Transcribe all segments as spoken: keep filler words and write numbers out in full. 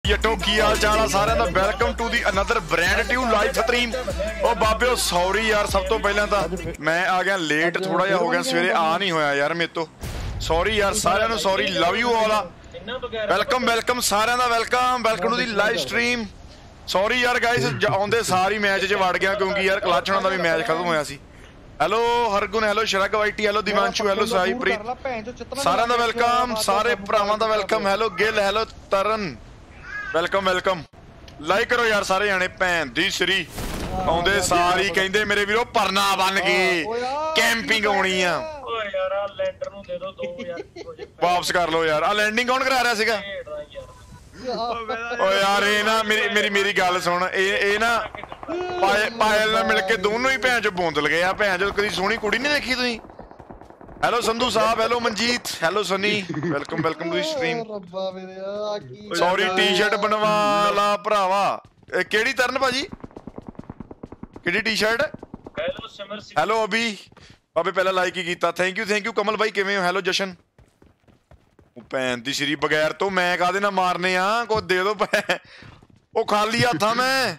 ਯਟੋ ਕੀ ਹਾਲ ਚਾਲ ਆ ਸਾਰਿਆਂ ਦਾ welcome to the another brand new live stream. ਉਹ ਬਾਬਿਓ ਸੌਰੀ ਯਾਰ, ਸਭ ਤੋਂ ਪਹਿਲਾਂ ਤਾਂ ਮੈਂ ਆ ਗਿਆ ਲੇਟ, ਥੋੜਾ ਜਿਹਾ ਹੋ ਗਿਆ ਸਵੇਰੇ, ਆ ਨਹੀਂ ਹੋਇਆ ਯਾਰ ਮੇਰੇ ਤੋਂ, ਸੌਰੀ ਯਾਰ ਸਾਰਿਆਂ ਨੂੰ, ਸੌਰੀ, ਲਵ ਯੂ ਆਲ ਆ। ਵੈਲਕਮ ਵੈਲਕਮ ਸਾਰਿਆਂ ਦਾ, welcome welcome to the live stream. Sorry ਯਾਰ ਗਾਇਸ, ਆਉਂਦੇ ਸਾਰੀ ਮੈਚ 'ਚ ਵੜ ਗਿਆ ਕਿਉਂਕਿ ਯਾਰ ਕਲਚ ਹੋਣਾ ਦਾ ਵੀ ਮੈਚ ਖਤਮ ਹੋਇਆ ਸੀ। ਹੈਲੋ ਹਰਗੁਣ, ਹੈਲੋ ਸ਼ਰਗ YT, hello Divanshu, hello Saipreet, ਸਾਰਿਆਂ ਦਾ ਵੈਲਕਮ, ਸਾਰੇ ਭਰਾਵਾਂ ਦਾ welcome. Hello Gill, hello Taran, welcome welcome. Like ਕਰੋ ਯਾਰ ਸਾਰੇ ਜਾਣੇ, ਭੈਣ ਦੀ ਸ੍ਰੀ ਆਉਂਦੇ ਸਾਰੀ ਕਹਿੰਦੇ ਮੇਰੇ ਵੀਰੋ ਪਰਨਾ ਬਣ ਗਏ, ਕੈਂਪਿੰਗ ਆਉਣੀ ਆ। ਓਏ ਯਾਰ ਆ ਲੈਂਡਰ ਨੂੰ ਦੇ ਦੋ ਦੋ ਯਾਰ, ਵਾਪਸ ਕਰ ਲਓ ਯਾਰ। ਆ ਲੈਂਡਿੰਗ ਕੌਣ ਕਰਾ ਰਿਹਾ ਸੀਗਾ? ਓ ਯਾਰ ਇਹ ਨਾ ਮੇਰੀ ਮੇਰੀ ਮੇਰੀ ਗੱਲ ਸੁਣ, ਇਹ ਇਹ ਨਾ ਪਾਇਲ ਨਾਲ ਮਿਲ ਕੇ ਦੋਨੋਂ ਹੀ ਭੈਣ ਚੋ ਬੋਂਦਲ ਗਏ ਆ। ਭੈਣ ਚੋ ਕਦੀ ਸੋਹਣੀ ਕੁੜੀ ਨਹੀਂ ਦੇਖੀ ਤੁਸੀਂ? Hello Sandhu Sahib, hello Manjeet, hello Sunny, welcome welcome to the stream. Sorry T-shirt ਬਣਵਾ ਲਾ ਭਰਾਵਾ। ਇਹ ਕਿਹੜੀ ਤਰਨ ਭਾਜੀ, ਕਿਹੜੀ T-shirt? Hello Simar Singh, hello Abhi ਬਾਬੇ, ਪਹਿਲਾਂ ਲਾਈਕ ਹੀ ਕੀਤਾ, thank you thank you. Kamal ਬਾਈ ਕਿਵੇਂ ਹੋ? ਹੈਲੋ ਜਸ਼ਨ। ਉਹ ਭੈਣ ਦੀ ਸ਼੍ਰੀ ਬਗੈਰ ਤੋਂ ਮੈਂ ਕਾਹਦੇ ਨਾਲ ਮਾਰਨੇ ਆ, ਕੋਈ ਦੇ ਦੋ। ਉਹ ਖਾਲੀ ਹੱਥਾਂ ਮੈਂ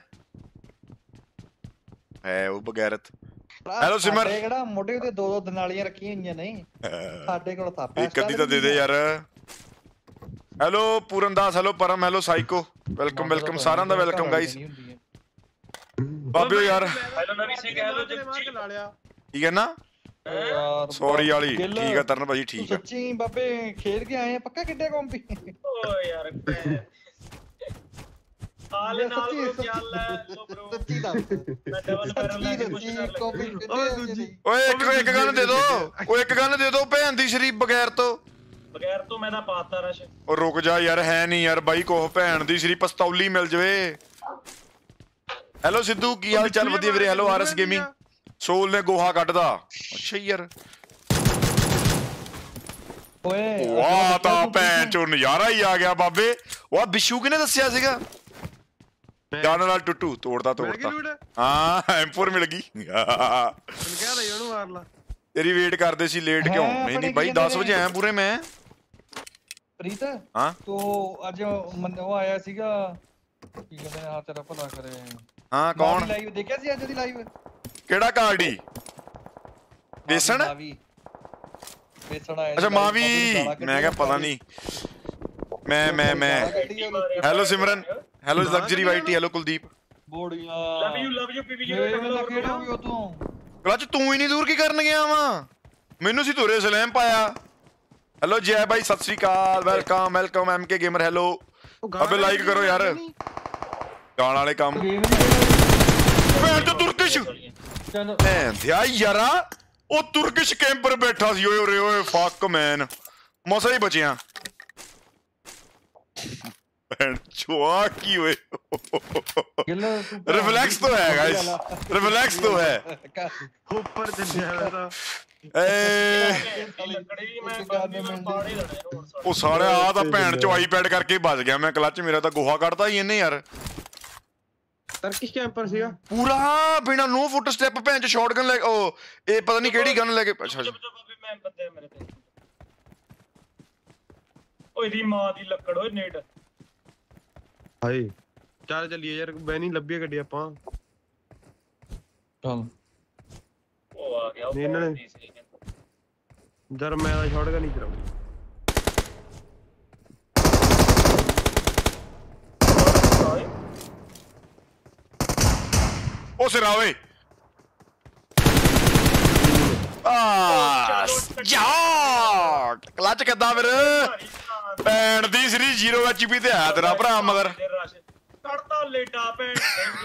ਹੈ ਉਹ ਬਗੈਰਤ। ਹੈਲੋ ਸਿਮਰ, ਕਿਹੜਾ ਮੋਢੇ ਤੇ ਦੋ ਦੋ ਦਨਾਲੀਆਂ ਰੱਖੀਆਂ ਹੋਈਆਂ ਨੇ, ਸਾਡੇ ਕੋਲ ਥਾਪਾ ਇੱਕ ਅੱਧੀ ਤਾਂ ਦੇ ਦੇ ਯਾਰ। Hello Purandas, hello Param, hello psycho, welcome welcome ਸਾਰਿਆਂ ਦਾ ਵੈਲਕਮ ਗਾਇਸ। ਬਾਬਿਓ ਯਾਰ ਹੈਲੋ ਨਵੀਂ ਸਿੰਘ, ਹੈਲੋ ਜਗਜੀ, ਠੀਕ ਹੈ ਨਾ? ਸੌਰੀ ਵਾਲੀ ਠੀਕ ਹੈ ਤਰਨ ਭਾਜੀ, ਠੀਕ ਹੈ। ਸੱਚੀ ਬਾਬੇ ਖੇਡ ਕੇ ਆਏ ਆ ਪੱਕਾ ਕਿੱਡੇ ਕੰਪੀ? ਓ ਯਾਰ ਹਾਲ ਨਾਲ ਚੱਲ ਲੋ ਬ్రో, ਸੱਚੀ ਦੱਸ, ਮੈਂ ਡਬਲ ਬੈਰਲ ਲੈ ਕੇ ਪੁੱਛ ਕਰ ਕੰਪੀ ਕਿੱਡੇ? ਓਏ ਇੱਕ ਇੱਕ ਗਨ ਦੇ ਦੋ, ਓਏ ਇੱਕ ਗਨ ਦੇ ਦੋ ਭੈਣ ਦੀ ਸ਼ਰੀਫ ਬਗੈਰ ਤੋਂ। ਬਗੈਰ ਤੋਂ ਮੈਂ ਤਾਂ ਪਾਤਾ ਰਸ਼। ਉਹ ਰੁਕ ਜਾ ਯਾਰ, ਹੈ ਨਹੀਂ ਯਾਰ ਬਾਈ ਕੋਹ ਭੈਣ ਦੀ ਸ਼ਰੀਫ ਪਸਤੌਲੀ ਮਿਲ ਜਵੇ। ਹੈਲੋ ਸਿੱਧੂ ਕੀ ਹਾਲ ਚਾਲ? ਵਧੀਆ ਵੀਰੇ। ਹੈਲੋ ਆਰਐਸ ਗੇਮਿੰਗ, ਸੋਲ ਨੇ ਗੋਹਾ ਕੱਢਦਾ। ਅੱਛਾ ਯਾਰ, ਓਏ ਵਾਹ ਤਾਂ ਭੈਣ ਚੋ ਨਜ਼ਾਰਾ ਹੀ ਆ ਗਿਆ ਬਾਬੇ। ਵਾਹ ਬਿਸ਼ੂ ਕਿਨੇ ਦੱਸਿਆ ਸੀਗਾ? ਜਾਨ ਨਾਲ ਟੁੱਟੂ ਤੋੜਦਾ ਤੋੜਦਾ। ਹਾਂ ਐਮਪੋਰ ਮਿਲ ਗਈ। ਤੇਰੀ ਵੇਟ ਕਰਦੇ ਸੀ, ਲੇਟ ਕਿਉਂ? ਨਹੀਂ ਨਹੀਂ ਬਾਈ ਦਸ ਵਜੇ ਆਇਆ ਪੂਰੇ ਮੈਂ। ਪ੍ਰੀਤ ਹਾਂ ਤੋ ਅੱਜ ਉਹ ਆਇਆ ਸੀਗਾ, ਕੀ ਕਹਿੰਦੇ ਨੇ, ਹਾਂ ਤੇਰਾ ਭਲਾ ਕਰੇ। ਹਾਂ ਕੌਣ? ਲਾਈਵ ਦੇਖਿਆ ਸੀ ਅੱਜ ਦੀ ਲਾਈਵ? ਕਿਹੜਾ ਕਾਰਡੀ? ਬੇਸਣ? ਬੇਸਣ ਆਇਆ। ਅੱਛਾ ਮਾਵੀ, ਮੈਂ ਕਿਹਾ ਪਤਾ ਨਹੀਂ। ਮੈਂ ਮੈਂ ਮੈਂ hello Simran, hello luxury YT, hello Kuldeep. ਬੋੜੀਆਂ love you love you PV ਇਹ ਮੈਂ ਕਿਹੜਾ ਵੀ ਉਹ ਤੂੰ ਕਲਚ ਤੂੰ ਹੀ ਨਹੀਂ ਦੂਰ ਕੀ ਕਰਨ ਗਿਆ ਵਾ? ਮੈਨੂੰ ਸੀ ਧੁਰੇ ਸਲੈਮ ਪਾਇਆ। ਹੈਲੋ ਜੈ ਬਾਈ, ਸਤਿ ਸ੍ਰੀ ਅਕਾਲ, welcome welcome MK gamer. Hello ਅਬੇ ਲਾਈਕ ਕਰੋ ਯਾਰ, ਗਾਣ ਵਾਲੇ ਕੰਮ। ਭੈਣ ਤੇ ਤੁਰਕਿਸ਼ ਭੈਣ ਦਿਆ ਯਾਰਾ, ਉਹ ਤੁਰਕਿਸ਼ ਕੈਂਪਰ ਬੈਠਾ ਸੀ। ਓਏ ਓਏ ਓਏ ਫੱਕ ਮੈਨ, ਮਸਾ ਹੀ ਬਚਿਆ। ਭੈਣ ਚੋਆ ਕੀ ਹੋਏ, ਰਿਫਲੈਕਸ तो है गाइस, रिफ्लेक्स तो है। ऊपर चढ़िया था ਉਹ ਸਾਲਿਆ ਆ ਤਾਂ ਭੈਣ ਚੋ ਆਈਪੈਡ ਕਰਕੇ ਬਚ ਗਿਆ ਮੈਂ। ਕਲਚ ਮੇਰਾ ਤਾਂ ਗੋਹਾ ਕੱਢਦਾ ਹੀ ਇਹਨੇ ਯਾਰ। ਟਰਕਿਸ਼ ਕੈਂਪਰ ਸੀਗਾ ਪੂਰਾ ਬਿਨਾ ਨੋ ਫੁੱਟ ਸਟੈਪ ਭੈਣ ਚ ਸ਼ਾਟਗਨ ਲੈ। ਉਹ ਇਹ ਪਤਾ ਨਹੀਂ ਕਿਹੜੀ ਗਨ ਲੈ ਕੇ। ਅੱਛਾ ਮੈਂ ਬੰਦੇ ਮੇਰੇ ਤੇ। ਓਏ ਦੀ ਮਾਂ ਦੀ ਲੱਕੜ, ਓਏ ਨੇਟ ਹਾਏ। ਚੱਲ ਚੱਲੀਏ ਯਾਰ, ਬੈਨੀ ਲੱਭੀਏ ਗੱਡੀ ਆਪਾਂ। ਚੱਲ ਉਹ ਆ ਗਿਆ ਇਹਨਾਂ ਨੇ ਜਰ ਮੈਂ ਤਾਂ ਛੋੜ ਕੇ ਨਹੀਂ ਚਲਾਉਂ। ਉਹ ਸਿਰਾ ਓਏ ਆ ਜਾ ਕਲਚ ਕਿੱਦਾਂ ਫਿਰ? ਭੈਣ ਦੀ ਸ੍ਰੀ ਜ਼ੀਰੋ ਐਚਪੀ ਤੇ ਆ ਤੇਰਾ ਭਰਾ ਮਗਰ। ਕੱਢਦਾ ਲੇਟਾ ਭੈਣ।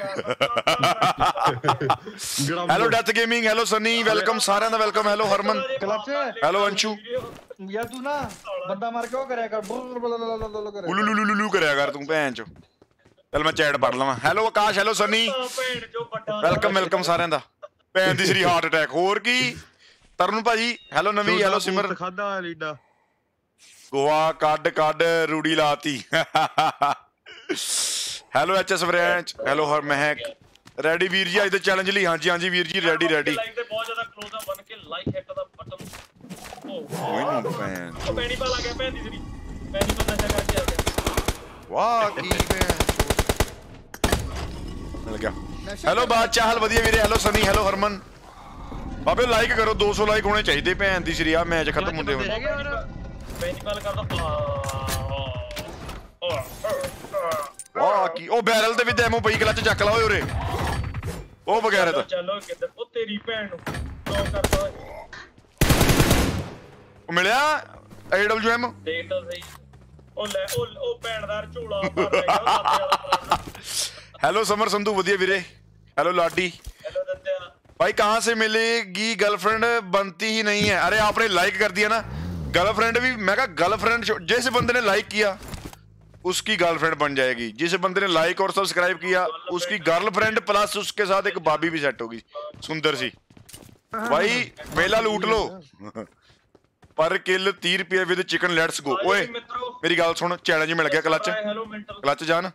Hello death gaming, hello Sunny, welcome ਸਾਰਿਆਂ ਦਾ welcome. Hello Harman, clutch, hello Anshu. ਯਾਰ ਤੂੰ ਨਾ ਬੰਦਾ ਮਾਰ ਕੇ ਉਹ ਕਰਿਆ ਕਰ, ਉਲੂਲੂਲੂਲੂ ਕਰਿਆ ਕਰ ਤੂੰ ਭੈਣ ਚੋ। ਚੱਲ ਮੈਂ ਚੈਟ ਪੜ ਲਵਾਂ। Hello Akash, hello Sunny, welcome welcome ਸਾਰਿਆਂ ਦਾ। ਭੈਣ ਦੀ ਸ੍ਰੀ ਹਾਰਟ ਅਟੈਕ, ਹੋਰ ਕੀ? ਤਰਨ ਭਾਜੀ ਹੈਲੋ ਨਵੀਂ, ਹੈਲੋ ਸਿਮਰ। ਖਾਦਾ ਲੀਡਾ ਗੋਆ ਕੱਢ ਕੱਢ ਰੂੜੀ ਲਾਤੀ। Hello H S French, hello Harmehak. Ready ਵੀਰ ਜੀ ਅੱਜ ਦੇ ਚੈਲੰਜ ਲਈ? ਹਾਂਜੀ ਹਾਂਜੀ ਵੀਰ ਜੀ ਰੈਡੀ ਰੈਡੀ। ਲਾਈਵ ਤੇ ਬਹੁਤ ਜ਼ਿਆਦਾ ਕਲੋਜ਼ ਆ, ਬਣ ਕੇ ਲਾਈਕ ਹਿੱਟ ਦਾ ਬਟਨ। ਕੋਈ ਨਹੀਂ ਭੈਣ ਪੈਣੀ ਪਾ ਲਾ ਗਿਆ ਭੈਣ ਦੀ ਸ੍ਰੀ। ਪੈਣੀ ਪਾ ਨਸ਼ਾ ਕਰਕੇ ਆ ਗਿਆ। ਵਾਹ ਕੀ ਮਿਲ ਗਿਆ। ਹੈਲੋ ਬਾਦਸ਼ਾਹ ਹਾਲ ਵਧੀਆ ਵੀਰੇ। Hello Sunny, hello Harman. ਬਾਬੇ ਲਾਈਕ ਕਰੋ, ਦੋ ਸੌ ਲਾਈਕ ਹੋਣੇ ਚਾਹੀਦੇ ਭੈਣ ਦੀ ਸ੍ਰੀ। ਆ ਮੈਚ ਖਤਮ ਹੁੰਦੇ ਹੋਏ ਬੈਂਚਮਾਲ ਕਰਦਾ ਵਾਹ ਕੀ ਉਹ ਬੈਰਲ ਤੇ ਵੀ ਡੈਮੋ ਪਈ, ਕਲੱਚ ਚੱਕ ਲਾ ਓਏ ਉਰੇ ਉਹ ਬਗੈਰਤ। ਚਲੋ ਕਿੱਧਰ ਉਹ ਤੇਰੀ ਭੈਣ ਨੂੰ ਲੋਕ ਕਰਦਾ ਓਏ। ਉਹ ਮਿਲਿਆ ਏ ਡਬਲਯੂ ਐਮ ਦੇਖ ਤਾਂ ਸਹੀ ਉਹ ਲੈ ਉਹ ਉਹ ਭੈਣਦਾਰ ਝੋਲਾ ਭਰ ਲੈ ਗਿਆ ਉਹ। ਹੈਲੋ ਸਮਰ ਸੰਧੂ ਵਧੀਆ ਵੀਰੇ। ਹੈਲੋ लाडी। हेलो दत्या भाई कहाँ से मिलेगी गर्लफ्रेंड बनती ही नहीं है। अरे आपने लाइक कर दिया ना गर्लफ्रेंड भी। मैं कहा गर्लफ्रेंड जिस बंदे ने लाइक किया उसकी गर्लफ्रेंड बन जाएगी, जिस बंदे ने लाइक और सब्सक्राइब किया उसकी गर्लफ्रेंड प्लस उसके साथ एक भाभी भी सेट होगी सुंदर सी। भाई मेला लूट लो। पर किल तीस रुपये विद चिकन लेट्स गो। ओए मेरी गल सुन, चैलेंज मिल गया क्लच क्लच जान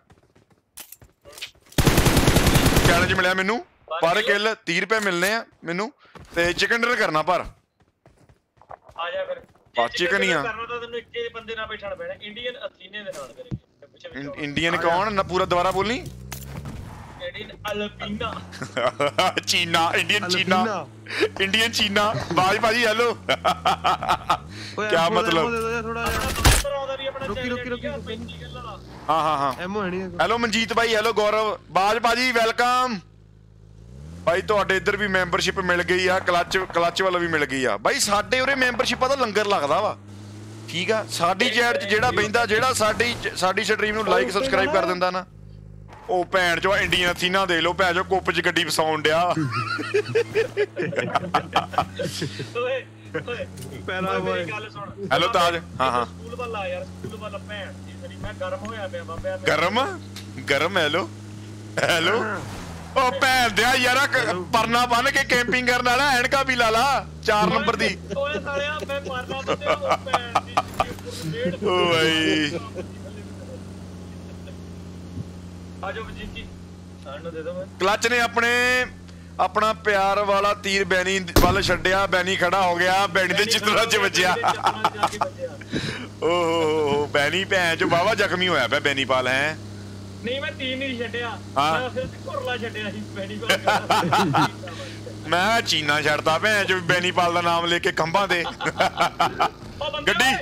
चैलेंज मिलिਆ ਮੈਨੂੰ ਪਰ ਕਿਲ तीस रुपए ਮਿਲਨੇ ਆ ਮੈਨੂੰ ਤੇ ਚਿਕਨ ਡਿਨਰ ਕਰਨਾ ਪਰ ਆ ਜਾ ਫਿਰ ਬਾ ਚਿਕਨ ਹੀ ਆ ਕਰਨਾ ਤਾਂ ਤੈਨੂੰ ਇੱਕੇ ਬੰਦੇ ਨਾਲ ਬੈਠਣਾ ਪੈਣਾ ਇੰਡੀਅਨ ਅਥੀਨੇ ਦੇ ਨਾਲ ਕਰੇਗੀ। ਇੰਡੀਅਨ ਕੌਣ ਨਾ ਪੂਰਾ ਦੁਬਾਰਾ ਬੋਲਣੀ। ਇੰਡੀਅਨ ਅਲਪੀਨਾ China Indian China Indian China ਬਾਈ ਭਾਜੀ ਹੈਲੋ ਕੀ ਮਤਲਬ ਰੁਕੀ ਰੁਕੀ ਰੁਕੀ ਹਾਂ ਹਾਂ ਹਾਂ ਹੈਲੋ ਮਨਜੀਤ ਭਾਈ ਹੈਲੋ ਗੌਰਵ ਬਾਜ ਭਾਜੀ ਵੈਲਕਮ ਭਾਈ। ਤੁਹਾਡੇ ਇੱਧਰ ਵੀ ਮੈਂਬਰਸ਼ਿਪ ਮਿਲ ਗਈ ਆ, ਕਲੱਚ ਕਲੱਚ ਵੱਲੋਂ ਵੀ ਮਿਲ ਗਈ ਆ ਬਾਈ। ਸਾਡੇ ਉਰੇ ਮੈਂਬਰਸ਼ਿਪਾਂ ਦਾ ਲੰਗਰ ਲੱਗਦਾ ਵਾ ਠੀਕ ਆ। ਸਾਡੀ ਚੈਟ 'ਚ ਜਿਹੜਾ ਬੈਂਦਾ ਜਿਹੜਾ ਸਾਡੀ ਸਾਡੀ ਸਟਰੀਮ ਨੂੰ ਲਾਈਕ ਸਬਸਕ੍ਰਾਈਬ ਕਰ ਦਿੰਦਾ ਨਾ ਉਹ ਭੈਣ ਚੋ ਇੰਡੀਅਨ ਅਥੀਨਾ ਦੇ ਲੋ ਭੈਣ ਚੋ ਕੁੱਪ 'ਚ ਗੱਡੀ ਫਸਾਉਣ ਡਿਆ। ਓਏ ਓਏ ਪਹਿਲਾ ਮੇਰੀ ਗੱਲ ਸੁਣ। ਹੈਲੋ ਤਾਜ ਹਾਂ ਹਾਂ ਸਕੂਲ ਵੱਲ ਆ ਯਾਰ ਸਕੂਲ ਵੱਲ ਭੈਣ ਜੀ ਸਰੀ ਮੈਂ ਗਰਮ ਹੋਇਆ ਪਿਆ ਬਾਬਿਆ। ਗਰਮ ਗਰਮ ਹੈਲੋ ਹੈਲੋ ਉਹ ਭੈਣ ਦਿਆ ਯਾਰਾ ਪਰਨਾ ਬੰਨ ਕੇ ਕੈਂਪਿੰਗ ਕਰਨ ਵਾਲਾ ਐਨਕਾ ਵੀ ਲਾ ਲਾ ਚਾਰ ਨੰਬਰ ਦੀ। ਓਏ ਸਾਲਿਆ ਮੈਂ ਪਰਨਾ ਬੰਨਿਆ ਉਹ ਭੈਣ ਦੀ ਡੇਢ ਓ ਭਾਈ ਆਜੋ ਜੀ ਸਾਨੂੰ ਦੇ ਦੋ। ਕਲੱਚ ਨੇ ਆਪਣੇ ਆਪਣਾ ਪਿਆਰ ਵਾਲਾ ਤੀਰ ਬੈਨੀ ਵੱਲ ਛੱਡਿਆ, ਬੈਨੀ ਖੜਾ ਹੋ ਗਿਆ, ਬੈਨੀ ਦੇ ਚਿੱਤਰਾਂ 'ਚ ਵੱਜਿਆ। ਓਹ ਬੈਨੀ ਭੈਣ ਚੋ ਵਾਵਾ ਜ਼ਖਮੀ ਹੋਇਆ ਪਿਆ ਬੈਨੀਪਾਲ ਹੈ। ਨਹੀਂ ਮੈਂ ਤੀਰ ਨਹੀਂ ਛੱਡਿਆ ਮੈਂ ਫਿਰ ਘੁਰਲਾ ਛੱਡਿਆ ਸੀ ਬੈਨੀਪਾਲ। ਮੈਂ ਚੀਨਾ ਛੱਡਦਾ ਭੈਣ ਚੋ ਬੈਨੀਪਾਲ ਦਾ ਨਾਮ ਲੈ ਕੇ ਖੰਭਾਂ ਦੇ ਗੱਡੀ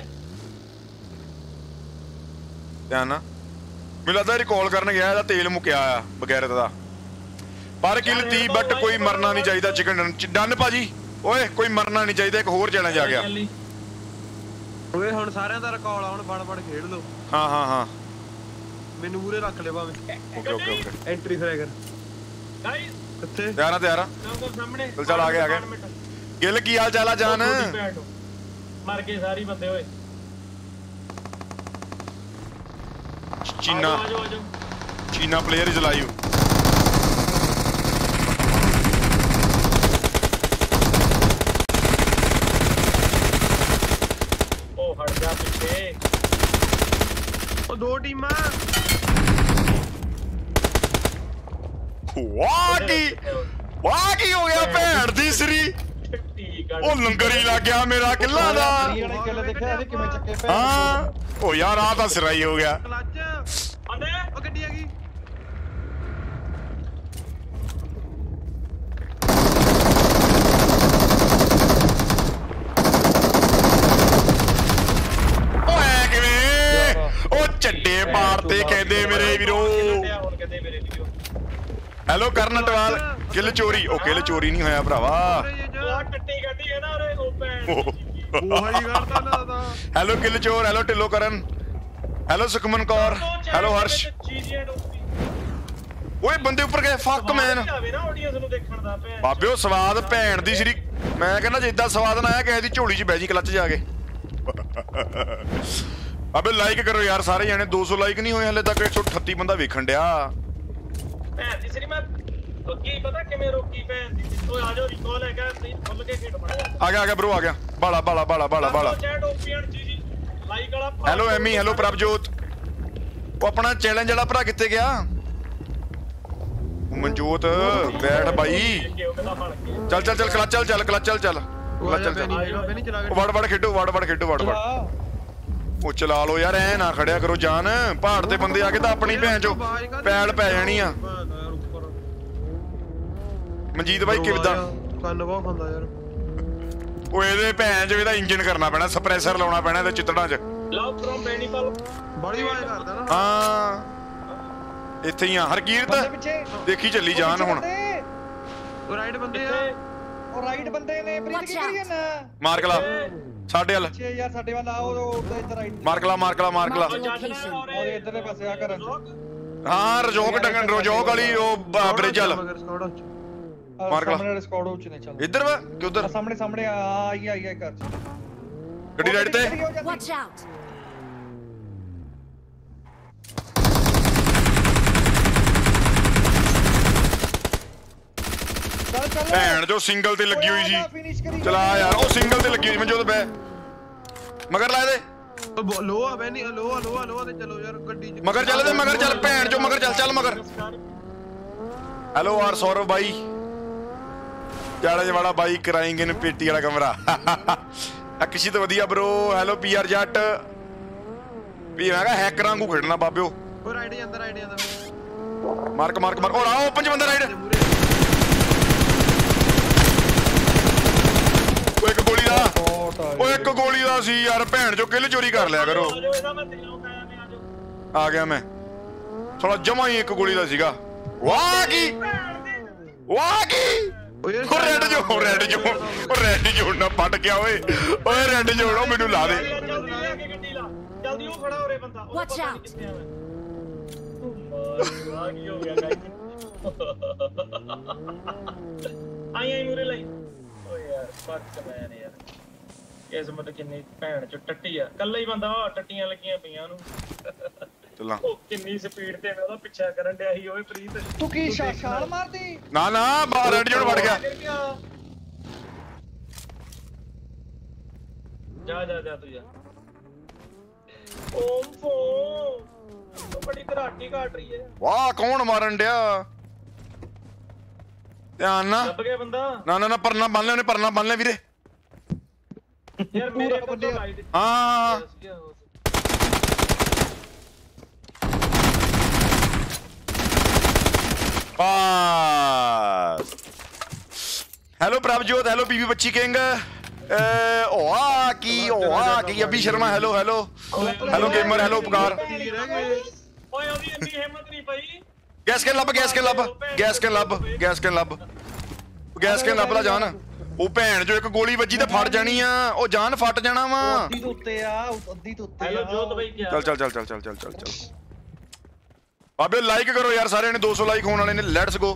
ਧਿਆਨ ਨਾ ਮੈਨੂੰ ਲੱਗਦਾ ਰਿਕਾਲ ਕਰਨ ਗਿਆ ਇਹਦਾ ਤੇਲ ਮੁੱਕਿਆ ਆ ਬਗੈਰਤ ਦਾ। ਪਰ ਕਿਲ ਤੀ ਬਟ ਕੋਈ ਮਰਨਾ ਨਹੀਂ ਚਾਹੀਦਾ ਚਿਕਨ ਡਨ ਭਾਜੀ। ਓਏ ਕੋਈ ਮਰਨਾ ਨਹੀਂ ਚਾਹੀਦਾ। ਇੱਕ ਹੋਰ ਚੈਲੰਜ ਆ ਗਿਆ ਓਏ ਹੁਣ ਸਾਰਿਆਂ ਦਾ ਰਿਕਾਲ ਆ ਹੁਣ ਫੜ ਫੜ ਖੇਡ ਲੋ। ਹਾਂ ਹਾਂ ਹਾਂ ਮੈਨੂੰ ਪੂਰੇ ਰੱਖ ਲੈ ਭਾਵੇਂ। Okay okay okay entry fragger guys ਕਿੱਥੇ ਤਿਆਰ ਆ ਤਿਆਰ ਆ ਸਾਹਮਣੇ ਚੱਲ ਚੱਲ ਆ ਗਿਆ ਆ ਗਿਆ। ਗਿਲ ਕੀ ਹਾਲ ਚਾਲ ਆ ਜਾਨ। ਮਰ ਗਏ ਸਾਰੇ ਬੰਦੇ ਓਏ ਚੀਨਾ ਆਜੋ ਆਜੋ ਚੀਨਾ ਪਲੇਅਰ ਇਜ਼ ਲਾਈਵ। ਉਹ ਹਟ ਜਾ ਪਿੱਛੇ। ਉਹ ਦੋ ਟੀਮਾਂ ਵਾਹ ਕੀ ਵਾਹ ਕੀ ਹੋ ਗਿਆ ਭੈਣ ਦੀ ਸਰੀ। ਉਹ ਲੰਗਰ ਹੀ ਲੱਗ ਗਿਆ ਮੇਰਾ ਕਿੱਲਾ ਦਾ। ਕਿੱਲੇ ਦੇਖਿਆ ਇਹਦੇ ਕਿਵੇਂ ਚੱਕੇ ਪਏ। ਹਾਂ ਉਹ ਯਾਰ ਆ ਤਾਂ ਸਿਰਾਈ ਹੋ ਗਿਆ। ਕਲੱਚ ਆਂਦੇ ਉਹ ਗੱਡੀ ਆ ਗਈ। ਓਏ ਕਿਵੇਂ ਉਹ ਚੱਡੇ ਪਾੜਤੇ ਕਹਿੰਦੇ ਮੇਰੇ ਵੀਰੋ। ਹੁਣ ਕਹਿੰਦੇ ਮੇਰੇ ਵੀਰੋ ਹੈਲੋ ਕਰਨ ਟਵਾਲ ਕਿਲ ਚੋਰੀ। ਉਹ ਕਿਲ ਚੋਰੀ ਨਹੀਂ ਹੋਇਆ ਭਰਾਵਾ। ਆ ਟੱਟੀ ਗੱਡੀ ਹੈ ਨਾ ਉਰੇ ਉਹ ਭੈਣ ਦੀ। ਉਹੀ ਕਰਦਾ ਨਾ ਦਾ। ਹੈਲੋ ਕਿਲ ਚੋਰ। Hello Dhillon Karan. Hello Sukhman Kaur. Hello Harsh. ਓਏ ਬੰਦੇ ਉੱਪਰ ਗਏ ਫੱਕ ਮੈਨ ਬਾਬਿਓ ਸਵਾਦ ਭੈਣ ਦੀ ਸ਼੍ਰੀ। ਮੈਂ ਕਹਿੰਦਾ ਜੇ ਇਦਾਂ ਸਵਾਦ ਨਾ ਆਇਆ ਕਿਸੇ ਦੀ ਝੋਲੀ 'ਚ ਬਹਿ ਜੀ ਕਲੱਚ ਜਾ ਕੇ। ਬਾਬੇ ਲਾਈਕ ਕਰੋ ਯਾਰ ਸਾਰੇ ਜਾਣੇ। ਦੋ ਸੌ ਲਾਈਕ ਨਹੀਂ ਹੋਏ ਹਲੇ ਤੱਕ। ਇੱਕ ਸੌ ਅਠੱਤੀ ਬੰਦਾ ਵੇਖਣ ਡਿਆ। ਭੈਣ ਦੀ ਸਰੀ ਮੈਂ ਰੋਕੀ ਪਤਾ ਕਿਵੇਂ ਰੋਕੀ ਭੈਣ ਦੀ। ਓਏ ਆ ਜਾਓ ਰਿਕਾਲ ਹੈਗਾ ਨਹੀਂ ਖੁੱਲ ਕੇ ਖੇਡ ਮੜਾ। ਆ ਗਿਆ ਆ ਗਿਆ ਬ్రో ਆ ਗਿਆ। ਬਾਲਾ ਬਾਲਾ ਬਾਲਾ ਬਾਲਾ ਬਾਲਾ। ਚੈਟ ਓਪੀਐਨ ਜੀ ਜੀ ਲਾਈਕ ਵਾਲਾ। Hello Amy hello Prabhjot. ਉਹ ਆਪਣਾ ਚੈਲੰਜ ਵਾਲਾ ਭਰਾ ਕਿੱਥੇ ਗਿਆ। ਮਨਜੋਤ ਬੈਠ ਬਾਈ। ਚੱਲ ਚੱਲ ਚੱਲ ਕਲੱਚ ਚੱਲ ਚੱਲ ਕਲੱਚ ਚੱਲ ਚੱਲ ਕਲੱਚ ਚੱਲ ਚੱਲ। ਵੜ ਵੜ ਖੇਡੋ ਵੜ ਵੜ ਖੇਡੋ ਵੜ ਵੜ। ਉਹ ਚਲਾ ਲਓ ਯਾਰ, ਐ ਨਾ ਖੜਿਆ ਕਰੋ ਜਾਨ। ਪਹਾੜ ਤੇ ਬੰਦੇ ਆ ਕੇ ਤਾਂ ਆਪਣੀ ਭੈਣ ਚੋ ਪੈੜ ਪੈ ਜਾਣੀ ਆ। ਮਨਜੀਤ ਬਾਈ ਕਿੱਦਾਂ? ਕੰਨ ਬਹੁਤ ਖਾਂਦਾ ਯਾਰ। ਉਹ ਇਹਦੇ ਭੈਣ ਚੋ ਇਹਦਾ ਇੰਜਨ ਕਰਨਾ ਪੈਣਾ, ਸਪਰੈਸਰ ਲਾਉਣਾ ਪੈਣਾ ਇਹਦੇ ਚਿੱਤੜਾਂ 'ਚ। ਲਓ ਫਰੋਮ ਬੈਣੀਪਾਲ ਬੜੀ ਆਵਾਜ਼ ਕਰਦਾ ਨਾ। ਹਾਂ ਇੱਥੇ ਹੀ ਆ ਹਰਕੀਰਤ, ਦੇਖੀ ਚੱਲੀ ਜਾਨ ਹੁਣ। ਉਹ ਰਾਈਟ ਬੰਦੇ ਆ, ਉਹ ਰਾਈਟ ਬੰਦੇ ਨੇ ਪ੍ਰੀਤ ਕੀ ਕਰੀਏ ਨਾ। ਮਾਰਕਲਾ ਸਾਡੇ ਵੱਲ, ਪਿੱਛੇ ਯਾਰ ਸਾਡੇ ਵੱਲ ਆਓ, ਉਹ ਇੱਧਰ ਰਾਈਟ ਮਾਰਕਲਾ ਮਾਰਕਲਾ ਮਾਰਕਲਾ। ਔਰ ਇਧਰਲੇ ਪਾਸੇ ਆ ਕਰਨ ਹਾਂ ਰਜੋਕ ਡੰਗਨ, ਰਜੋਕ ਵਾਲੀ ਉਹ ਬ੍ਰਿਜ ਵੱਲ। ਮਾਰਕਲਾ ਸਾਹਮਣੇ ਸਕੁਆਡ ਉੱਚ ਨੇ। ਚਲੋ ਇੱਧਰ ਵਾ ਕਿ ਉੱਧਰ? ਸਾਹਮਣੇ ਸਾਹਮਣੇ ਆ ਆਈ ਆਈ ਆ ਘਰ ਚ ਗੱਡੀ ਰਾਈਟ ਤੇ। Watch out. ਚੱਲ ਚੱਲ ਭੈਣ ਜੋ ਸਿੰਗਲ ਤੇ ਲੱਗੀ ਹੋਈ ਸੀ। ਚਲਾ ਯਾਰ, ਉਹ ਸਿੰਗਲ ਤੇ ਲੱਗੀ ਹੋਈ ਮੈਂ ਜੋ ਬੈ ਮਗਰ ਲਾ ਦੇ। ਲੋ ਆ ਬੈਨੀ, ਲੋ ਆ ਲੋ ਆ ਲੋ ਆ ਤੇ ਚਲੋ ਯਾਰ ਗੱਡੀ 'ਚ ਮਗਰ ਚੱਲ ਦੇ, ਮਗਰ ਚੱਲ ਭੈਣ ਜੋ ਮਗਰ ਚੱਲ, ਚੱਲ ਮਗਰ। ਹੈਲੋ ਆਰ ਸੌਰਵ ਬਾਈ, ਜਾੜਾ ਜਵਾੜਾ ਬਾਈ ਕਰਾਏਂਗੇ ਨੇ ਪੇਟੀ ਵਾਲਾ ਕਮਰਾ। ਅਕਸ਼ਿਤ ਵਧੀਆ ਬ్రో। ਹੈਲੋ ਪੀ ਆਰ ਜੱਟ ਵੀ ਮੈਂ ਕਹਾ ਹੈਕਰਾਂ ਵਾਂਗੂ ਖੇਡਣਾ ਬਾਬਿਓ। ਉਹ ਰਾਈਟ ਜਾਂਦਾ, ਰਾਈਟ ਜਾਂਦਾ। ਮਾਰਕ ਮਾਰਕ ਮਾਰ। ਉਹ ਆਓ ਪੰਜ ਬੰਦਾ ਰਾਈਟ। ਉਹ ਇੱਕ ਗੋਲੀ ਦਾ, ਉਹ ਇੱਕ ਗੋਲੀ ਦਾ ਸੀ ਯਾਰ। ਭੈਣ ਜੋ ਕਿੱਲ ਚੋਰੀ ਕਰ ਲਿਆ ਕਰੋ। ਆ ਗਿਆ ਮੈਂ, ਥੋੜਾ ਜਮਾ ਹੀ ਇੱਕ ਗੋਲੀ ਦਾ ਸੀਗਾ। ਵਾਹ ਕੀ ਵਾਹ ਕੀ ਉਹ ਰੈਡ ਜੋ ਰੈਡ ਜੋ ਉਹ ਰੈਡ ਜੋੜ ਨਾ ਪੱਟ ਗਿਆ ਓਏ। ਓਏ ਰੈਡ ਜੋੜ ਉਹ ਮੈਨੂੰ ਲਾ ਦੇ। ਜਲਦੀ ਲੈ ਕੇ ਗੱਡੀ ਲਾ, ਜਲਦੀ ਉਹ ਖੜਾ ਹੋ ਰੇ ਬੰਦਾ। Watch out. ਆ ਕੀ ਹੋ ਗਿਆ ਗਾਇਸ? ਆਈ ਆਈ ਮੂਰੇ ਲਈ। ਓਏ ਯਾਰ ਫੱਕ ਮੈਨ ਯਾਰ, ਇਸ ਮਤ ਕਿੰਨੀ ਭੈਣ ਚ ਟੱਟੀ ਆ। ਕੱਲਾ ਹੀ ਬੰਦਾ ਟੱਟੀਆਂ ਲੱਗੀਆਂ ਪਈਆਂ ਉਹਨੂੰ। ਚੱਲਾਂ ਉਹ ਕਿੰਨੀ ਸਪੀਡ ਤੇ ਮੈਂ ਉਹਦਾ ਪਿੱਛਾ ਕਰਨ ਡਿਆ ਸੀ। ਓਏ ਪ੍ਰੀਤ ਤੂੰ ਕੀ ਛਾਲ ਮਾਰਦੀ? ਨਾ ਨਾ ਬਾਹਰ ਰੈਡ ਜੋੜ ਵੜ ਗਿਆ। ਜਾ ਜਾ ਜਾ ਤੂੰ ਜਾ। ਓਮ ਫੋ ਉਹ ਬੜੀ ਘਰਾਟੀ ਘਾਟ ਰਹੀ ਹੈ। ਵਾਹ ਕੌਣ ਮਾਰਨ ਡਿਆ? ਧਿਆਨ ਨਾ। ਲੱਭ ਗਿਆ ਬੰਦਾ। ਨਾ ਨਾ ਨਾ ਪਰਨਾ ਬੰਨ ਲੈ ਉਹਨੇ, ਪਰਨਾ ਬੰਨ ਲੈ ਵੀਰੇ। ਯਾਰ ਮੇਰੇ ਕੋਲ ਤਾਂ ਲਾਈ ਦੇ। ਹਾਂ ਬਸ। ਹੈਲੋ ਪ੍ਰਭਜੋਤ, ਹੈਲੋ ਬੀਬੀ ਬੱਚੀ ਕਿੰਗ। ਓ ਆ ਕੀ ਓ ਆ ਕੀ Abhi Sharma. Hello hello hello gamer. Hello Upkar. ਓਏ ਉਹਦੀ ਇੰਨੀ ਹਿੰਮਤ ਨਹੀਂ ਪਈ। ਗੈਸ ਕੇ ਲੱਭ, ਗੈਸ ਕੇ ਲੱਭ, ਗੈਸ ਕੇ ਲੱਭ, ਗੈਸ ਕੇ ਲੱਭ, ਗੈਸ ਕੇ ਲੱਭ ਲਾ ਜਾਨ। ਉਹ ਭੈਣ ਜੋ ਇੱਕ ਗੋਲੀ ਵੱਜੀ ਤੇ ਫੜ ਜਾਣੀ ਆ। ਉਹ ਜਾਨ ਫਟ ਜਾਣਾ ਵਾ। ਅੱਧੀ ਤੋਂ ਉੱਤੇ ਆ, ਅੱਧੀ ਤੋਂ ਉੱਤੇ। ਹੈਲੋ ਜੋਤ ਬਾਈ ਕੀ ਚੱਲ ਚੱਲ ਚੱਲ ਚੱਲ ਚੱਲ ਚੱਲ ਚੱਲ ਚੱਲ ਬਾਬੇ ਲਾਈਕ ਕਰੋ ਯਾਰ ਸਾਰਿਆਂ ਨੇ। ਦੋ ਸੌ ਲਾਈਕ ਹੋਣ ਵਾਲੇ ਨੇ। Let's go.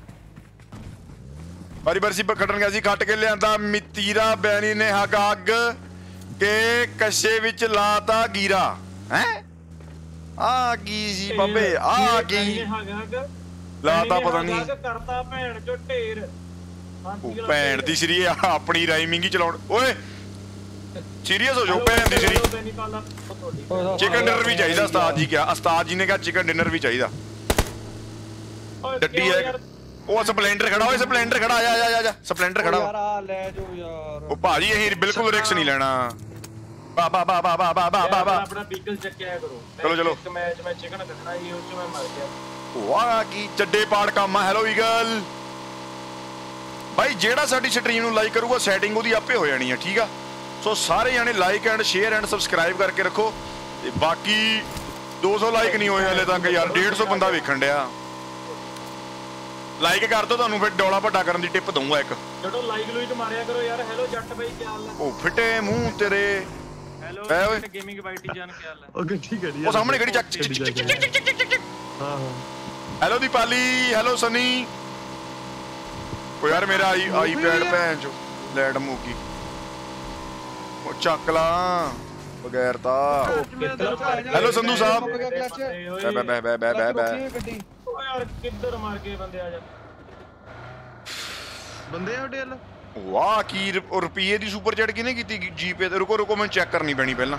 ਬਾਰੀ ਬਰਸੀ ਖੱਟਣ ਗਿਆ ਸੀ, ਖੱਟ ਕੇ ਲਿਆਂਦਾ ਮਿੱਤੀਰਾ ਬੈਣੀ ਨੇ ਹੱਗ ਅੱਗ ਕੇ ਕੱਛੇ ਵਿੱਚ ਲਾਤਾ ਗੀਰਾ। ਹੈ ਆ ਕੀ ਸੀ ਬਾਬੇ? ਆ ਕੀ ਲਾਤਾ ਪਤਾ ਨਹੀਂ। ਕਰਤਾ ਭੈਣ ਚੋ ਢੇਰ। ਉਹ ਭੈਣ ਦੀ ਸ੍ਰੀ ਆਪਣੀ ਰਾਈਮਿੰਗ ਹੀ ਚਲਾਉਣ। ਓਏ ਸੀਰੀਅਸ ਹੋ ਜਾਓ ਭੈਣ ਦੀ ਸ੍ਰੀ। ਚਿਕਨ ਡਿਨਰ ਵੀ ਚਾਹੀਦਾ ਉਸਤਾਦ ਜੀ ਕਿਹਾ। ਉਸਤਾਦ ਜੀ ਨੇ ਕਿਹਾ ਚਿਕਨ ਡਿਨਰ ਵੀ ਚਾਹੀਦਾ। ਗੱਡੀ ਹੈ ਉਹ ਸਪਲੈਂਡਰ ਖੜਾ। ਓਏ ਸਪਲੈਂਡਰ ਖੜਾ। ਆ ਜਾ ਆ ਜਾ ਸਪਲੈਂਡਰ ਖੜਾ। ਯਾਰ ਆ ਲੈ ਜੋ ਯਾਰ। ਉਹ ਭਾਜੀ ਅਸੀਂ ਬਿਲਕੁਲ ਰਿਸਕ ਨਹੀਂ ਲੈਣਾ। ਬਾ ਬਾ ਬਾ ਬਾ ਬਾ ਬਾ ਬਾ ਬਾ ਆਪਣਾ ਵਹੀਕਲ ਚੱਕਿਆ ਕਰੋ। ਚਲੋ ਚਲੋ। ਇੱਕ ਮੈਚ ਮੈਂ ਚਿਕਨ ਕੱਢਣਾ ਸੀ, ਉਹ ਚ ਮੈਂ ਮਰ ਗਿਆ। ਵਾਹ ਕੀ ਚੱਡੇ ਪਾੜ ਕੰਮ ਆ। ਹੈਲੋ ਈਗਲ ਭਾਈ, ਜਿਹੜਾ ਸਾਡੀ ਸਟਰੀਮ ਨੂੰ ਲਾਈਕ ਕਰੂਗਾ ਸੈਟਿੰਗ ਉਹਦੀ ਆਪੇ ਹੋ ਜਾਣੀ ਆ। ਠੀਕ ਆ, ਸੋ ਸਾਰੇ ਜਾਣੇ like and share and subscribe ਕਰਕੇ ਰੱਖੋ। ਤੇ ਬਾਕੀ ਦੋ ਸੌ ਲਾਈਕ ਨਹੀਂ ਹੋਏ ਹਲੇ ਤੱਕ ਯਾਰ। ਡੇਢ ਸੌ ਬੰਦਾ ਵੇਖਣ ਡਿਆ। ਲਾਈਕ ਕਰ ਦੋ, ਤੁਹਾਨੂੰ ਫਿਰ ਡੋਲਾ ਵੱਡਾ ਕਰਨ ਦੀ ਟਿਪ ਦਊਂਗਾ ਇੱਕ। ਜਦੋਂ ਲਾਈਕ ਲੂਈਕ ਮਾਰਿਆ ਕਰੋ ਯਾਰ। ਹੈਲੋ ਜੱਟ ਬਾਈ ਕੀ ਹਾਲ ਹੈ? ਉਹ ਫਿੱਟੇ ਮੂੰਹ ਤੇਰੇ। ਹੈਲੋ ਐ ਓਏ ਗੇਮਿੰਗ ਬਾਈਟੀ ਜਾਨ ਕੀ ਹਾਲ ਹੈ? ਉਹ ਗੱਡੀ ਖੜੀ ਆ। ਉਹ ਸਾਹਮਣੇ ਗੱਡੀ ਚੱਕ। ਹਾਂ ਹਾਂ ਹੈਲੋ ਦੀਪਾਲੀ। ਹੈਲੋ ਸਨੀ। ਉਹ ਯਾਰ ਮੇਰਾ ਆਈ ਆਈਪੈਡ ਭੈਣ ਚੋ ਲੈਟ ਮੁੱਕੀ। ਉਹ ਚੱਕ ਲਾ ਬਗੈਰ ਤਾਂ। ਹੈਲੋ ਸੰਧੂ ਸਾਹਿਬ। ਬੈ ਬੈ ਬੈ ਬੈ ਬੈ ਬੈ। ਓ ਯਾਰ ਕਿੱਧਰ ਮਾਰ ਕੇ ਬੰਦੇ ਆ ਜਾ। ਬੰਦੇ ਆ ਢੇਲ। ਵਾਹ ਕੀ ਰੁਪਈਏ ਦੀ ਸੁਪਰ ਚੈਟ ਕਿਹਨੇ ਕੀਤੀ ਜੀਪੇ ਤੇ? ਰੁਕੋ ਰੁਕੋ ਮੈਨੂੰ ਚੈੱਕ ਕਰਨੀ ਪੈਣੀ ਪਹਿਲਾਂ।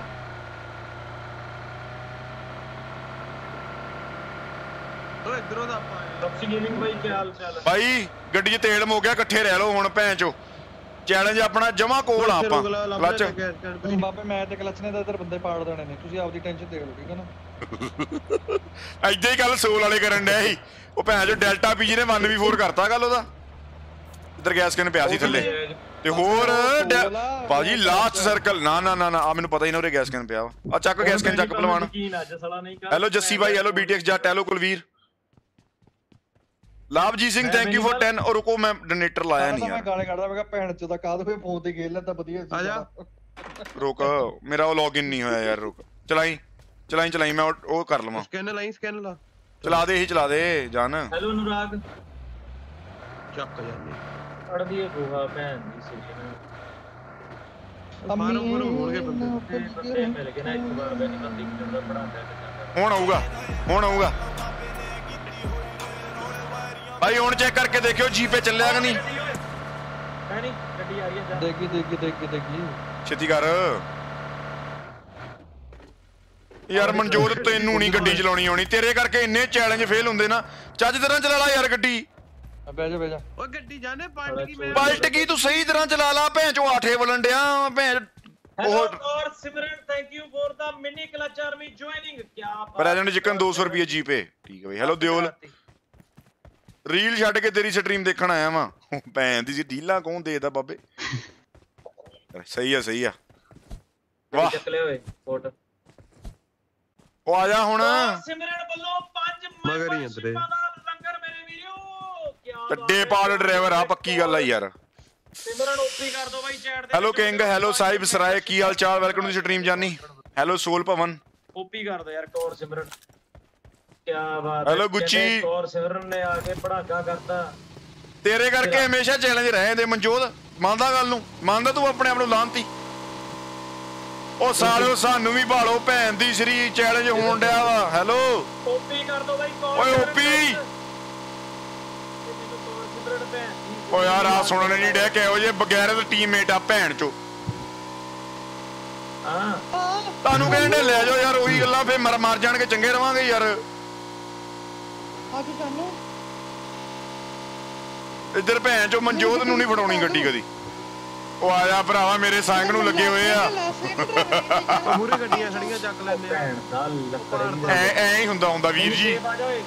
ਓਏ ਇਧਰੋਂ ਦਾ ਆਪਾਂ ਸਬਸੀ ਗੇਮਿੰਗ ਬਾਈ ਕੀ ਹਾਲ ਚਾਲ ਹੈ? ਭਾਈ ਗੱਡੀ 'ਚ ਤੇਲ ਮੁੱਕ ਗਿਆ, ਇਕੱਠੇ ਰਹਿ ਲਓ ਹੁਣ ਭੈਣ ਚੋ। ਚੈਲੰਜ ਆਪਣਾ ਜਮਾ ਕੋਲ ਆ ਆਪਾਂ ਕਲਚ ਬਾਬੇ ਮੈਂ ਤੇ ਕਲਚ ਨੇ ਤਾਂ ਇੱਧਰ ਬੰਦੇ ਪਾੜ ਦੇਣੇ ਨੇ ਤੁਸੀਂ ਆਪਦੀ ਟੈਨਸ਼ਨ ਦੇਖ ਲਓ ਠੀਕ ਹੈ ਨਾ ਐਦਾਂ ਹੀ ਗੱਲ ਸੋਲ ਵਾਲੇ ਕਰਨ ਡਿਆ ਸੀ ਉਹ ਭੈਣ ਜੋ ਡੈਲਟਾ ਪੀਜੀ ਨੇ ਵਨ ਵੀ ਫੋਰ ਕਰਤਾ ਗੱਲ ਉਹਦਾ ਇੱਧਰ ਗੈਸ ਕਿਨ ਪਿਆ ਸੀ ਥੱਲੇ ਤੇ ਹੋਰ ਭਾਜੀ ਲਾਸਟ ਸਰਕਲ ਨਾ ਨਾ ਨਾ ਆ ਮੈਨੂੰ ਪਤਾ ਹੀ ਨਾ ਉਹਰੇ ਗੈਸ ਕਿਨ ਪਿਆ ਵਾ ਆ ਚੱਕ ਗੈਸ ਕਿਨ ਚੱਕ ਭਲਵਾਨ ਹੈਲੋ ਜੱਸੀ ਬਾਈ hello BTX Jatt hello Kulveer Labhjit Singh thank you for ten ਔਰ ਰੁਕੋ ਮੈਂ ਡੋਨੇਟਰ ਲਾਇਆ ਨਹੀਂ ਯਾਰ ਮੈਂ ਗਾਲੇ ਕੱਢਦਾ ਮੈਂ ਭੈਣ ਚ ਦਾ ਕਾਦ ਹੋਏ ਫੋਨ ਤੇ ਖੇਲ ਲੈਂਦਾ ਵਧੀਆ ਆ ਜਾ ਰੁਕ ਮੇਰਾ ਉਹ ਲੌਗਇਨ ਨਹੀਂ ਹੋਇਆ ਯਾਰ ਰੁਕ ਚਲਾਈ ਚਲਾਈ ਚਲਾਈ ਮੈਂ ਉਹ ਕਰ ਲਵਾਂ ਸਕੈਨ ਲਾਈ ਸਕੈਨ ਲਾ ਚਲਾ ਦੇ ਇਹੀ ਚਲਾ ਦੇ ਜਾਨ ਹੈਲੋ ਅਨੁਰਾਗ ਚੱਕ ਜਾਂਦੇ ਅੜਦੀ ਹੈ ਗੋਹਾ ਭੈਣ ਦੀ ਸਿੱਧੀ ਮਾਰੋ ਮਾਰੋ ਹੋਣਗੇ ਬੰਦੇ ਬੰਦੇ ਮਿਲ ਗਏ ਨਾ ਇੱਕ ਵਾਰ ਬੈਨੀ ਬੰਦੀ ਕਿੰਨਾ ਪੜਾਉਂਦਾ ਹੁਣ ਆਊਗਾ ਹੁਣ ਆਊਗਾ ਭਾਈ ਹੁਣ ਚੈੱਕ ਕਰਕੇ ਦੇਖਿਓ ਜੀਪੇ ਚੱਲਿਆ ਕਿ ਨਹੀਂ ਹੈ ਨਹੀਂ ਗੱਡੀ ਆ ਰਹੀ ਹੈ ਦੇਖੀ ਦੇਖੀ ਦੇਖੀ ਦੇਖੀ ਛੇਤੀ ਕਰ ਯਾਰ ਮਨਜੋਤ ਤੈਨੂੰ ਨਹੀਂ ਗੱਡੀ ਚਲਾਉਣੀ ਆਉਣੀ ਤੇਰੇ ਕਰਕੇ ਇੰਨੇ ਚੈਲੰਜ ਫੇਲ ਹੁੰਦੇ ਨਾ ਚੱਜ ਤਰ੍ਹਾਂ ਚਲਾ ਲਾ ਯਾਰ ਗੱਡੀ ਬਹਿ ਜਾ ਬਹਿ ਜਾ ਓਏ ਗੱਡੀ ਜਾਣੇ ਪਲਟ ਗਈ ਮੈਂ ਪਲਟ ਗਈ ਤੂੰ ਸਹੀ ਤਰ੍ਹਾਂ ਚਲਾ ਲਾ ਭੈਣ ਚੋ ਆਠੇ ਵਲਣ ਡਿਆ ਭੈਣ ਹੈਲੋ ਔਰ Simran thank you for the mini clutch army joining ਕੀ ਬਾਤ ਪ੍ਰੈਜ਼ੈਂਟ ਚਿਕਨ ਦੋ ਸੌ ਰੁਪਏ ਜੀਪੇ ਠੀਕ ਹੈ ਬਈ ਹੈਲੋ ਦਿਓਲ ਰੀਲ ਛੱਡ ਕੇ ਤੇਰੀ ਸਟਰੀਮ ਦੇਖਣ ਆਇਆ ਵਾਂ ਭੈਣ ਦੀ ਜੀ ਡੀਲਾਂ ਕੌਣ ਦੇਦਾ ਬਾਬੇ ਸਹੀ ਆ ਸਹੀ ਆ ਵਾਹ ਚੱਕਲੇ ਹੋਏ ਫੋਟੋ ਉਹ ਆ ਜਾ ਹੁਣ ਸਿਮਰਨ ਵੱਲੋਂ ਪੰਜ ਮਗਰ ਹੀ ਅੰਦਰੇ ਲੰਗਰ ਮੇਰੇ ਵੀਰੋ ਕੀ ਟੱਡੇ ਪਾਲ ਡਰਾਈਵਰ ਆ ਪੱਕੀ ਗੱਲ ਆ ਯਾਰ ਸਿਮਰਨ ਓਪੀ ਕਰ ਦੋ ਬਾਈ ਚੈਟ ਦੇ hello king hello Sahib Sarai ਕੀ ਹਾਲ ਚਾਲ ਵੈਲਕਮ ਟੂ ਦੀ ਸਟਰੀਮ ਜਾਨੀ ਹੈਲੋ ਸੋਲ ਭਵਨ ਓਪੀ ਕਰ ਦੋ ਯਾਰ ਕੌਰ ਸਿਮਰਨ ਕੀ ਬਾਤ ਹੈਲੋ ਗੁੱਚੀ ਕੌਰ ਸਿਮਰਨ ਨੇ ਆ ਕੇ ਪੜਾਕਾ ਕਰਤਾ ਤੇਰੇ ਕਰਕੇ ਹਮੇਸ਼ਾ ਚੈਲੰਜ ਰਹੇ ਦੇ ਮਨਜੋਤ ਮੰਨਦਾ ਗੱਲ ਨੂੰ ਮੰਨਦਾ ਤੂੰ ਆਪਣੇ ਆਪ ਨੂੰ ਲਾਂਤੀ ਉਹ ਸਾਲਿਓ ਸਾਨੂੰ ਵੀ ਭਾਲੋ ਭੈਣ ਦੀ ਸ੍ਰੀ ਚੈਲੰਜ ਹੋਣ ਡਿਆ ਵਾ ਹੈਲੋ ਓਪੀ ਕਰ ਦੋ ਬਾਈ ਕੌਰ ਓਏ ਓਪੀ ਓ ਯਾਰ ਆ ਸੁਣਨ ਨਹੀਂ ਡਿਆ ਕਿਹੋ ਜੇ ਬਗੈਰ ਦੇ ਟੀਮਮੇਟ ਆ ਭੈਣ ਚੋ ਹਾਂ ਤੁਹਾਨੂੰ ਕਹਿੰਦੇ ਲੈ ਜਾਓ ਯਾਰ ਉਹੀ ਗੱਲਾਂ ਫੇਰ ਮਰ ਮਰ ਜਾਣਗੇ ਚੰਗੇ ਰਵਾਂਗੇ ਯਾਰ ਅੱਜ ਤੁਹਾਨੂੰ ਇੱਧਰ ਭੈਣ ਚੋ ਮਨਜੋਤ ਨੂੰ ਨਹੀਂ ਫੜਾਉਣੀ ਗੱਡੀ ਕਦੀ ਉਹ ਆ ਜਾ ਭਰਾਵਾ ਮੇਰੇ ਸੰਗ ਨੂੰ ਲੱਗੇ ਹੋਏ ਆ ਮੂਰੇ ਗੱਡੀਆਂ ਖੜੀਆਂ ਚੱਕ ਲੈਂਦੇ ਆ ਭੈਣ ਦਾ ਲੱਕੜੀ ਐ ਐ ਹੀ ਹੁੰਦਾ ਹੁੰਦਾ ਵੀਰ ਜੀ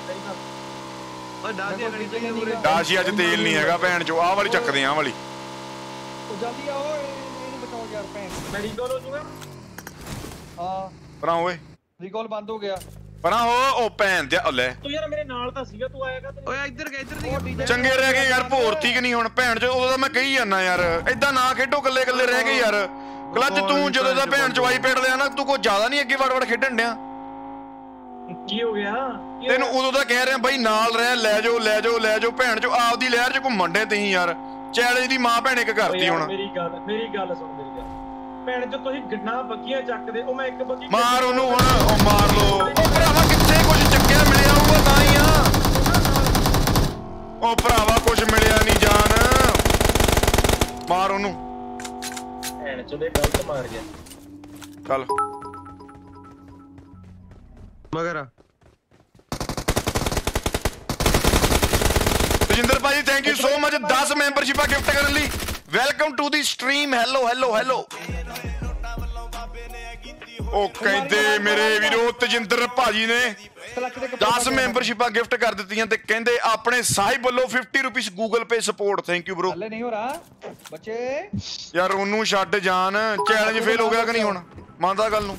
ਓਏ ਡਾਸੀਆਂ ਗੱਡੀਆਂ ਮੂਰੇ ਦਾਸ਼ੀ ਅੱਜ ਤੇਲ ਨਹੀਂ ਹੈਗਾ ਭੈਣ ਚੋ ਆਹ ਵਾਲੀ ਚੱਕਦੇ ਆ ਆਹ ਵਾਲੀ ਉਹ ਜਲਦੀ ਆਓ ਇਹਨੂੰ ਬਚਾਓ ਯਾਰ ਭੈਣ ਮੈਡੀਕਲ ਹੋ ਜੂਗਾ ਹਾਂ ਪਰਾਂ ਓਏ ਰੀਕਾਲ ਬੰਦ ਹੋ ਗਿਆ ਪਰਾਂ ਹੋ ਉਹ ਭੈਣ ਦੇ ਲੈ ਤੂੰ ਯਾਰ ਮੇਰੇ ਨਾਲ ਤਾਂ ਸੀਗਾ ਤੂੰ ਆਏਗਾ ਤੇ ਓਏ ਇੱਧਰ ਗਏ ਇੱਧਰ ਦੀ ਗੱਡੀ ਚੰਗੇ ਰਹਿ ਗਏ ਯਾਰ ਭੋਰਤੀ ਕਿ ਨਹੀਂ ਹੁਣ ਭੈਣ ਚੋ ਉਦੋਂ ਤਾਂ ਮੈਂ ਕਹੀ ਜਾਂਦਾ ਯਾਰ ਏਦਾਂ ਨਾ ਖੇਡੋ ਕੱਲੇ ਕੱਲੇ ਰਹਿ ਗਏ ਯਾਰ ਕਲੱਚ ਤੂੰ ਜਦੋਂ ਦਾ ਭੈਣ ਚਵਾਈ ਪੇੜ ਲਿਆ ਨਾ ਤੂੰ ਕੋਈ ਜ਼ਿਆਦਾ ਨਹੀਂ ਅੱਗੇ ਵੜ ਵੜ ਖੇਡਣ ਡਿਆ ਕੀ ਹੋ ਗਿਆ ਤੈਨੂੰ ਉਦੋਂ ਦਾ ਕਹਿ ਰਿਹਾ ਬਾਈ ਨਾਲ ਰਹਿ ਲੈ ਜਾਓ ਲੈ ਜਾਓ ਲੈ ਜਾਓ ਭੈਣ ਚੋ ਆਪਦੀ ਲਹਿਰ ਚ ਘੁੰਮਣ ਡੇ ਤੁਸੀਂ ਯਾਰ ਚੈਲੰਜ ਦੀ ਮਾਂ ਭੈਣ ਇੱਕ ਕਰਤੀ ਹੁਣ ਮੇਰੀ ਗੱਲ ਮੇਰੀ ਗੱਲ ਸੁਣ ਮੇਰੀ ਗੱਲ ਭੈਣ ਚ ਤੁਸੀਂ ਗਿੰਨਾ ਬੱਗੀਆਂ ਚੱਕਦੇ ਉਹ ਮੈਂ ਇੱਕ ਬੱਗੀ ਮਾਰ ਉਹਨੂੰ ਹੁਣ ਉਹ ਮਾਰ ਲੋ ਉਹ ਭਰਾਵਾ ਕਿੱਥੇ ਕੁਝ ਚੱਕਿਆ ਮਿਲਿਆ ਹੋਊਗਾ ਤਾਂ ਹੀ ਆ ਉਹ ਭਰਾਵਾ ਕੁਝ ਮਿਲਿਆ ਨਹੀਂ ਜਾਨ ਮਾਰ ਉਹਨੂੰ ਭੈਣ ਚ ਦੇ ਗਲਤ ਮਾਰ ਗਿਆ ਚੱਲ ਮਗਰ ਆ ਤਜਿੰਦਰ ਭਾਈ ਥੈਂਕ ਯੂ ਸੋ ਮਚ ਦਸ ਮੈਂਬਰਸ਼ਿਪਾਂ ਗਿਫਟ ਕਰਨ ਲਈ welcome to the stream hello hello hello ਉਹ ਕਹਿੰਦੇ ਮੇਰੇ ਵੀਰੋ ਤਜਿੰਦਰ ਭਾਜੀ ਨੇ ਦਸ ਮੈਂਬਰਸ਼ਿਪਾਂ ਗਿਫਟ ਕਰ ਦਿੱਤੀਆਂ ਤੇ ਕਹਿੰਦੇ ਆਪਣੇ ਸਾਹਿਬ ਵੱਲੋਂ fifty ਰੁਪਏ Google Pay support thank you bro ਹਲੇ ਨਹੀਂ ਹੋ ਰਹਾ ਬੱਚੇ ਯਾਰ ਉਹਨੂੰ ਛੱਡ ਜਾਨ ਚੈਲੰਜ ਫੇਲ ਹੋ ਗਿਆ ਕਿ ਨਹੀਂ ਹੁਣ ਮੰਨਦਾ ਗੱਲ ਨੂੰ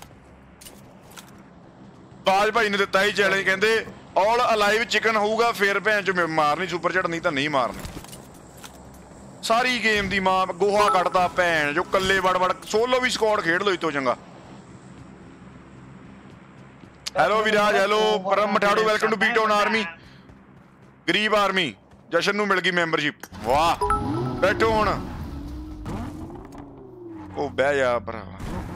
ਬਾਜ ਭਾਈ ਨੇ ਦਿੱਤਾ ਹੀ ਚੈਲੰਜ ਕਹਿੰਦੇ ਆਲ ਅਲਾਈਵ ਚਿਕਨ ਹੋਊਗਾ ਫੇਰ ਭੈਣ ਚ ਮਾਰਨੀ ਸੁਪਰ ਚੜ ਨਹੀਂ ਤਾਂ ਨਹੀਂ ਮਾਰਨੀ ਸਾਰੀ ਗੇਮ ਦੀ ਮਾਂ ਗੋਹਾ ਕੱਢਦਾ ਭੈਣ ਜੋ ਕੱਲੇ ਵੜ ਵੜ ਸੋਲੋ ਵੀ ਸਕੁਆਡ ਖੇਡ ਲੋ ਇਤੋਂ ਚੰਗਾ hello Viraj hello Param Matharu welcome to ਬੀਟਨ ਆਰਮੀ ਗਰੀਬ ਆਰਮੀ ਜਸ਼ਨ ਨੂੰ ਮਿਲ ਗਈ ਮੈਂਬਰਸ਼ਿਪ ਵਾਹ ਬੈਠੋ ਹੁਣ ਉਹ ਬਹਿ ਜਾ ਭਰਾਵਾ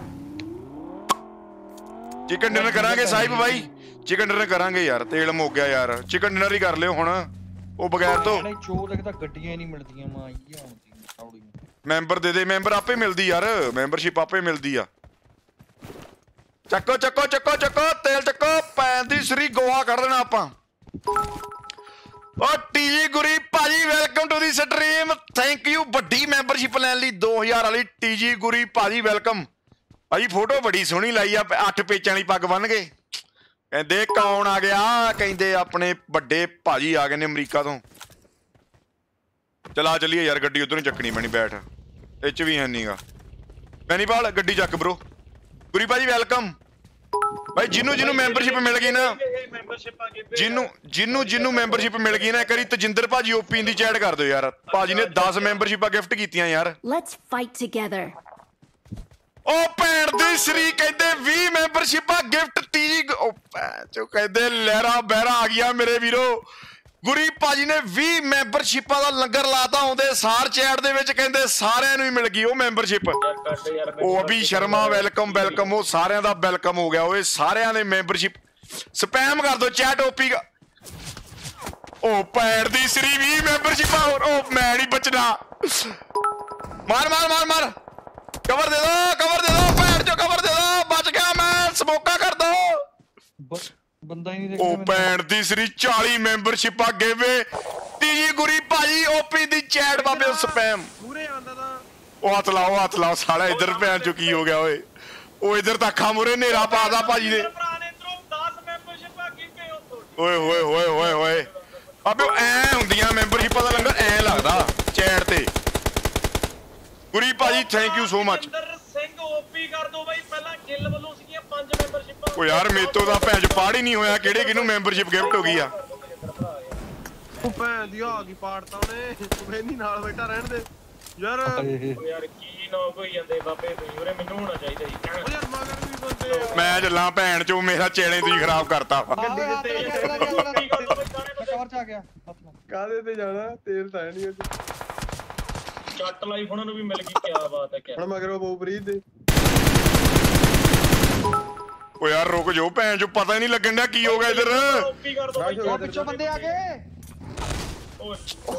ਚਿਕਨ ਡਿਨਰ ਕਰਾਂਗੇ ਸਾਹਿਬ ਬਾਈ ਚਿਕਨ ਡਿਨਰ ਕਰਾਂਗੇ ਯਾਰ ਤੇਲ ਮੁੱਕ ਗਿਆ ਯਾਰ ਚਿਕਨ ਡਿਨਰ ਹੀ ਕਰ ਲਿਓ ਹੁਣ ਉਹ ਬਗੈਰ ਤੋਂ ਨਹੀਂ ਚੋ ਲੱਗਦਾ ਗੱਡੀਆਂ ਹੀ ਨਹੀਂ ਮਿਲਦੀਆਂ ਮਾਂ ਇਹ ਆਉਂਦੀ ਥੋੜੀ ਮੈਂਬਰ ਦੇ ਦੇ ਮੈਂਬਰ ਆਪੇ ਮਿਲਦੀ ਯਾਰ ਮੈਂਬਰਸ਼ਿਪ ਆਪੇ ਮਿਲਦੀ ਆ ਚੱਕੋ ਚੱਕੋ ਚੱਕੋ ਚੱਕੋ ਤੇਲ ਚੱਕੋ ਪੈਣ ਦੀ ਸਰੀ ਗੋਹਾ ਕੱਢ ਦੇਣਾ ਆਪਾਂ ਓ ਟੀਜੀ ਗੁਰੀ ਭਾਜੀ welcome to the stream thank you ਵੱਡੀ ਮੈਂਬਰਸ਼ਿਪ ਲੈਣ ਲਈ ਦੋ ਹਜ਼ਾਰ ਵਾਲੀ ਟੀਜੀ ਗੁਰੀ ਭਾਜੀ ਵੈਲਕਮ ਭਾਜੀ ਫੋਟੋ ਬੜੀ ਸੋਹਣੀ ਲਾਈ ਆ ਅੱਠ ਪੇਚਾਂ ਵਾਲੀ ਪੱਗ ਬੰਨ ਕੇ ਕਹਿੰਦੇ ਕੌਣ ਆ ਗਿਆ ਕਹਿੰਦੇ ਆਪਣੇ ਵੱਡੇ ਭਾਜੀ ਆ ਗਏ ਨੇ ਅਮਰੀਕਾ ਤੋਂ ਚਲਾ ਚੱਲੀਏ ਯਾਰ ਗੱਡੀ ਉਧਰੋਂ ਚੱਕਣੀ ਪੈਣੀ ਬੈਠ ਇਹ ਚ ਵੀ ਹੈ ਨੀਗਾ ਬੈਨੀਪਾਲ ਗੱਡੀ ਚੱਕ ਬ్రో ਗੁਰੀ ਭਾਜੀ ਵੈਲਕਮ ਭਾਈ ਜਿਹਨੂੰ ਜਿਹਨੂੰ ਮੈਂਬਰਸ਼ਿਪ ਮਿਲ ਗਈ ਨਾ ਜਿਹਨੂੰ ਜਿਹਨੂੰ ਜਿਹਨੂੰ ਮੈਂਬਰਸ਼ਿਪ ਮਿਲ ਗਈ ਨਾ ਇੱਕ ਵਾਰੀ ਤਜਿੰਦਰ ਭਾਜੀ ਓਪੀ ਦੀ ਚੈਟ ਕਰ ਦਿਓ ਯਾਰ ਭਾਜੀ ਨੇ ਦਸ ਮੈਂਬਰਸ਼ਿਪਾਂ ਗਿਫਟ ਕੀਤੀਆਂ ਯਾਰ ਲੈਟਸ ਫਾਈਟ ਟੁਗੇਦਰ ਉਹ ਭੈਣ ਦੀ ਸ੍ਰੀ ਕਹਿੰਦੇ ਵੀਹ ਮੈਂਬਰਸ਼ਿਪਾਂ ਗਿਫਟ ਤੀਜੀ ਉਹ ਚੋ ਕਹਿੰਦੇ ਲਹਿਰਾ ਬਹਿਰਾ ਆ ਗਿਆ ਮੇਰੇ ਵੀਰੋ ਗੁਰੀ ਭਾਜੀ ਨੇ ਵੀਹ ਮੈਂਬਰਸ਼ਿਪਾਂ ਦਾ ਲੰਗਰ ਲਾਤਾ ਆਉਂਦੇ ਸਾਰ ਚੈਟ ਦੇ ਵਿੱਚ ਕਹਿੰਦੇ ਸਾਰਿਆਂ ਨੂੰ ਹੀ ਮਿਲ ਗਈ ਉਹ ਮੈਂਬਰਸ਼ਿਪ ਉਹ ਅਭੀ ਸ਼ਰਮਾ ਵੈਲਕਮ ਵੈਲਕਮ ਉਹ ਸਾਰਿਆਂ ਦਾ ਵੈਲਕਮ ਹੋ ਗਿਆ ਓਏ ਸਾਰਿਆਂ ਨੇ ਮੈਂਬਰਸ਼ਿਪ ਸਪੈਮ ਕਰ ਦੋ ਚੈਟ ਓਪੀ ਉਹ ਭੈਣ ਦੀ ਸ੍ਰੀ ਵੀਹ ਮੈਂਬਰਸ਼ਿਪਾਂ ਹੋਰ ਉਹ ਮੈਂ ਨਹੀਂ ਬਚਣਾ ਮਾਰ ਮਾਰ ਮਾਰ ਮਾਰ ਕਵਰ ਦੇ ਦੋ ਕਵਰ ਦੇ ਦੋ ਭੈਣ ਚੋ ਕਵਰ ਦੇ ਦੋ ਬਚ ਗਿਆ ਮੈਂ ਸਮੋਕਾ ਕਰ ਦੋ ਬੰਦਾ ਹੀ ਨਹੀਂ ਉਹ ਭੈਣ ਦੀ ਸ੍ਰੀ ਚਾਲੀ ਮੈਂਬਰਸ਼ਿਪਾਂ ਗੇਵੇ ਤੀਜੀ ਗੁਰੀ ਭਾਜੀ ਓਪੀ ਦੀ ਚੈਟ ਬਾਬੇ ਸਪੈਮ ਪੂਰੇ ਆਂਦਾ ਤਾਂ ਉਹ ਹੱਥ ਲਾਓ ਹੱਥ ਲਾਓ ਸਾਲਾ ਇੱਧਰ ਭੈਣ ਚੋ ਕੀ ਹੋ ਗਿਆ ਓਏ ਉਹ ਇੱਧਰ ਤਾਂ ਅੱਖਾਂ ਮੂਰੇ ਹਨੇਰਾ ਪਾਦਾ ਭਾਜੀ ਦੇ ਓਏ ਹੋਏ ਹੋਏ ਹੋਏ ਹੋਏ ਬਾਬੇ ਐ ਹੁੰਦੀਆਂ ਮੈਂਬਰਸ਼ਿਪਾਂ ਦਾ ਲੰਗਰ ਐ ਲੱਗਦਾ ਚੈਟ ਤੇ ਗੁਰੀ ਭਾਜੀ thank you so much Singh OP ਕਰ ਦੋ ਬਾਈ ਪਹਿਲਾਂ ਗਿੱਲ ਵੱਲੋਂ ਸੀਗੀਆਂ ਪੰਜ ਮੈਂਬਰਸ਼ਿਪਾਂ ਓ ਯਾਰ ਮੇਤੋਂ ਦਾ ਭੈਣ ਚ ਪਾੜ ਹੀ ਨਹੀਂ ਹੋਇਆ ਕਿਹੜੇ ਕਿਹਨੂੰ ਮੈਂਬਰਸ਼ਿਪ ਗਿਫਟ ਹੋ ਗਈ ਆ ਉਹ ਭੈਣ ਦੀ ਆ ਗਈ ਪਾੜਤਾ ਉਹਨੇ ਵੇਨੀ ਨਾਲ ਬੈਠਾ ਰਹਿਣ ਦੇ ਯਾਰ ਓ ਯਾਰ ਕੀ ਨੌਕ ਹੋਈ ਜਾਂਦੇ ਬਾਬੇ ਤੁਸੀਂ ਉਰੇ ਮੈਨੂੰ ਹੋਣਾ ਚਾਹੀਦਾ ਜੀ ਓ ਯਾਰ ਮਗਰ ਵੀ ਬੰਦੇ ਆ ਮੈਂ ਚੱਲਾਂ ਭੈਣ ਚੋ ਮੇਰਾ ਚੇਲੇ ਤੁਸੀਂ ਖਰਾਬ ਕਰਤਾ ਗੱਡੀ ਦੇ ਤੇ ਕਵਰ ਚ ਆ ਗਿਆ ਕਾਦੇ ਤੇ ਜਾਣਾ ਤੇਲ ਤਾਂ ਨਹੀਂ ਅੱਜ ਚੱਟ ਲਾਈਫ ਉਹਨਾਂ ਨੂੰ ਵੀ ਮਿਲ ਗਈ ਕੀ ਬਾਤ ਹੈ ਕੀ ਹੁਣ ਮਗਰ ਉਹ ਬੋਪਰੀਤ ਦੇ ਓ ਯਾਰ ਰੁਕ ਜਾਓ ਭੈਣ ਚੋ ਪਤਾ ਹੀ ਨਹੀਂ ਲੱਗਣ ਡਿਆ ਕੀ ਹੋ ਗਿਆ ਇੱਧਰ ਓਪੀ ਕਰ ਦੋ ਬਾਈ ਉਹ ਪਿੱਛੋਂ ਬੰਦੇ ਆ ਗਏ ਓ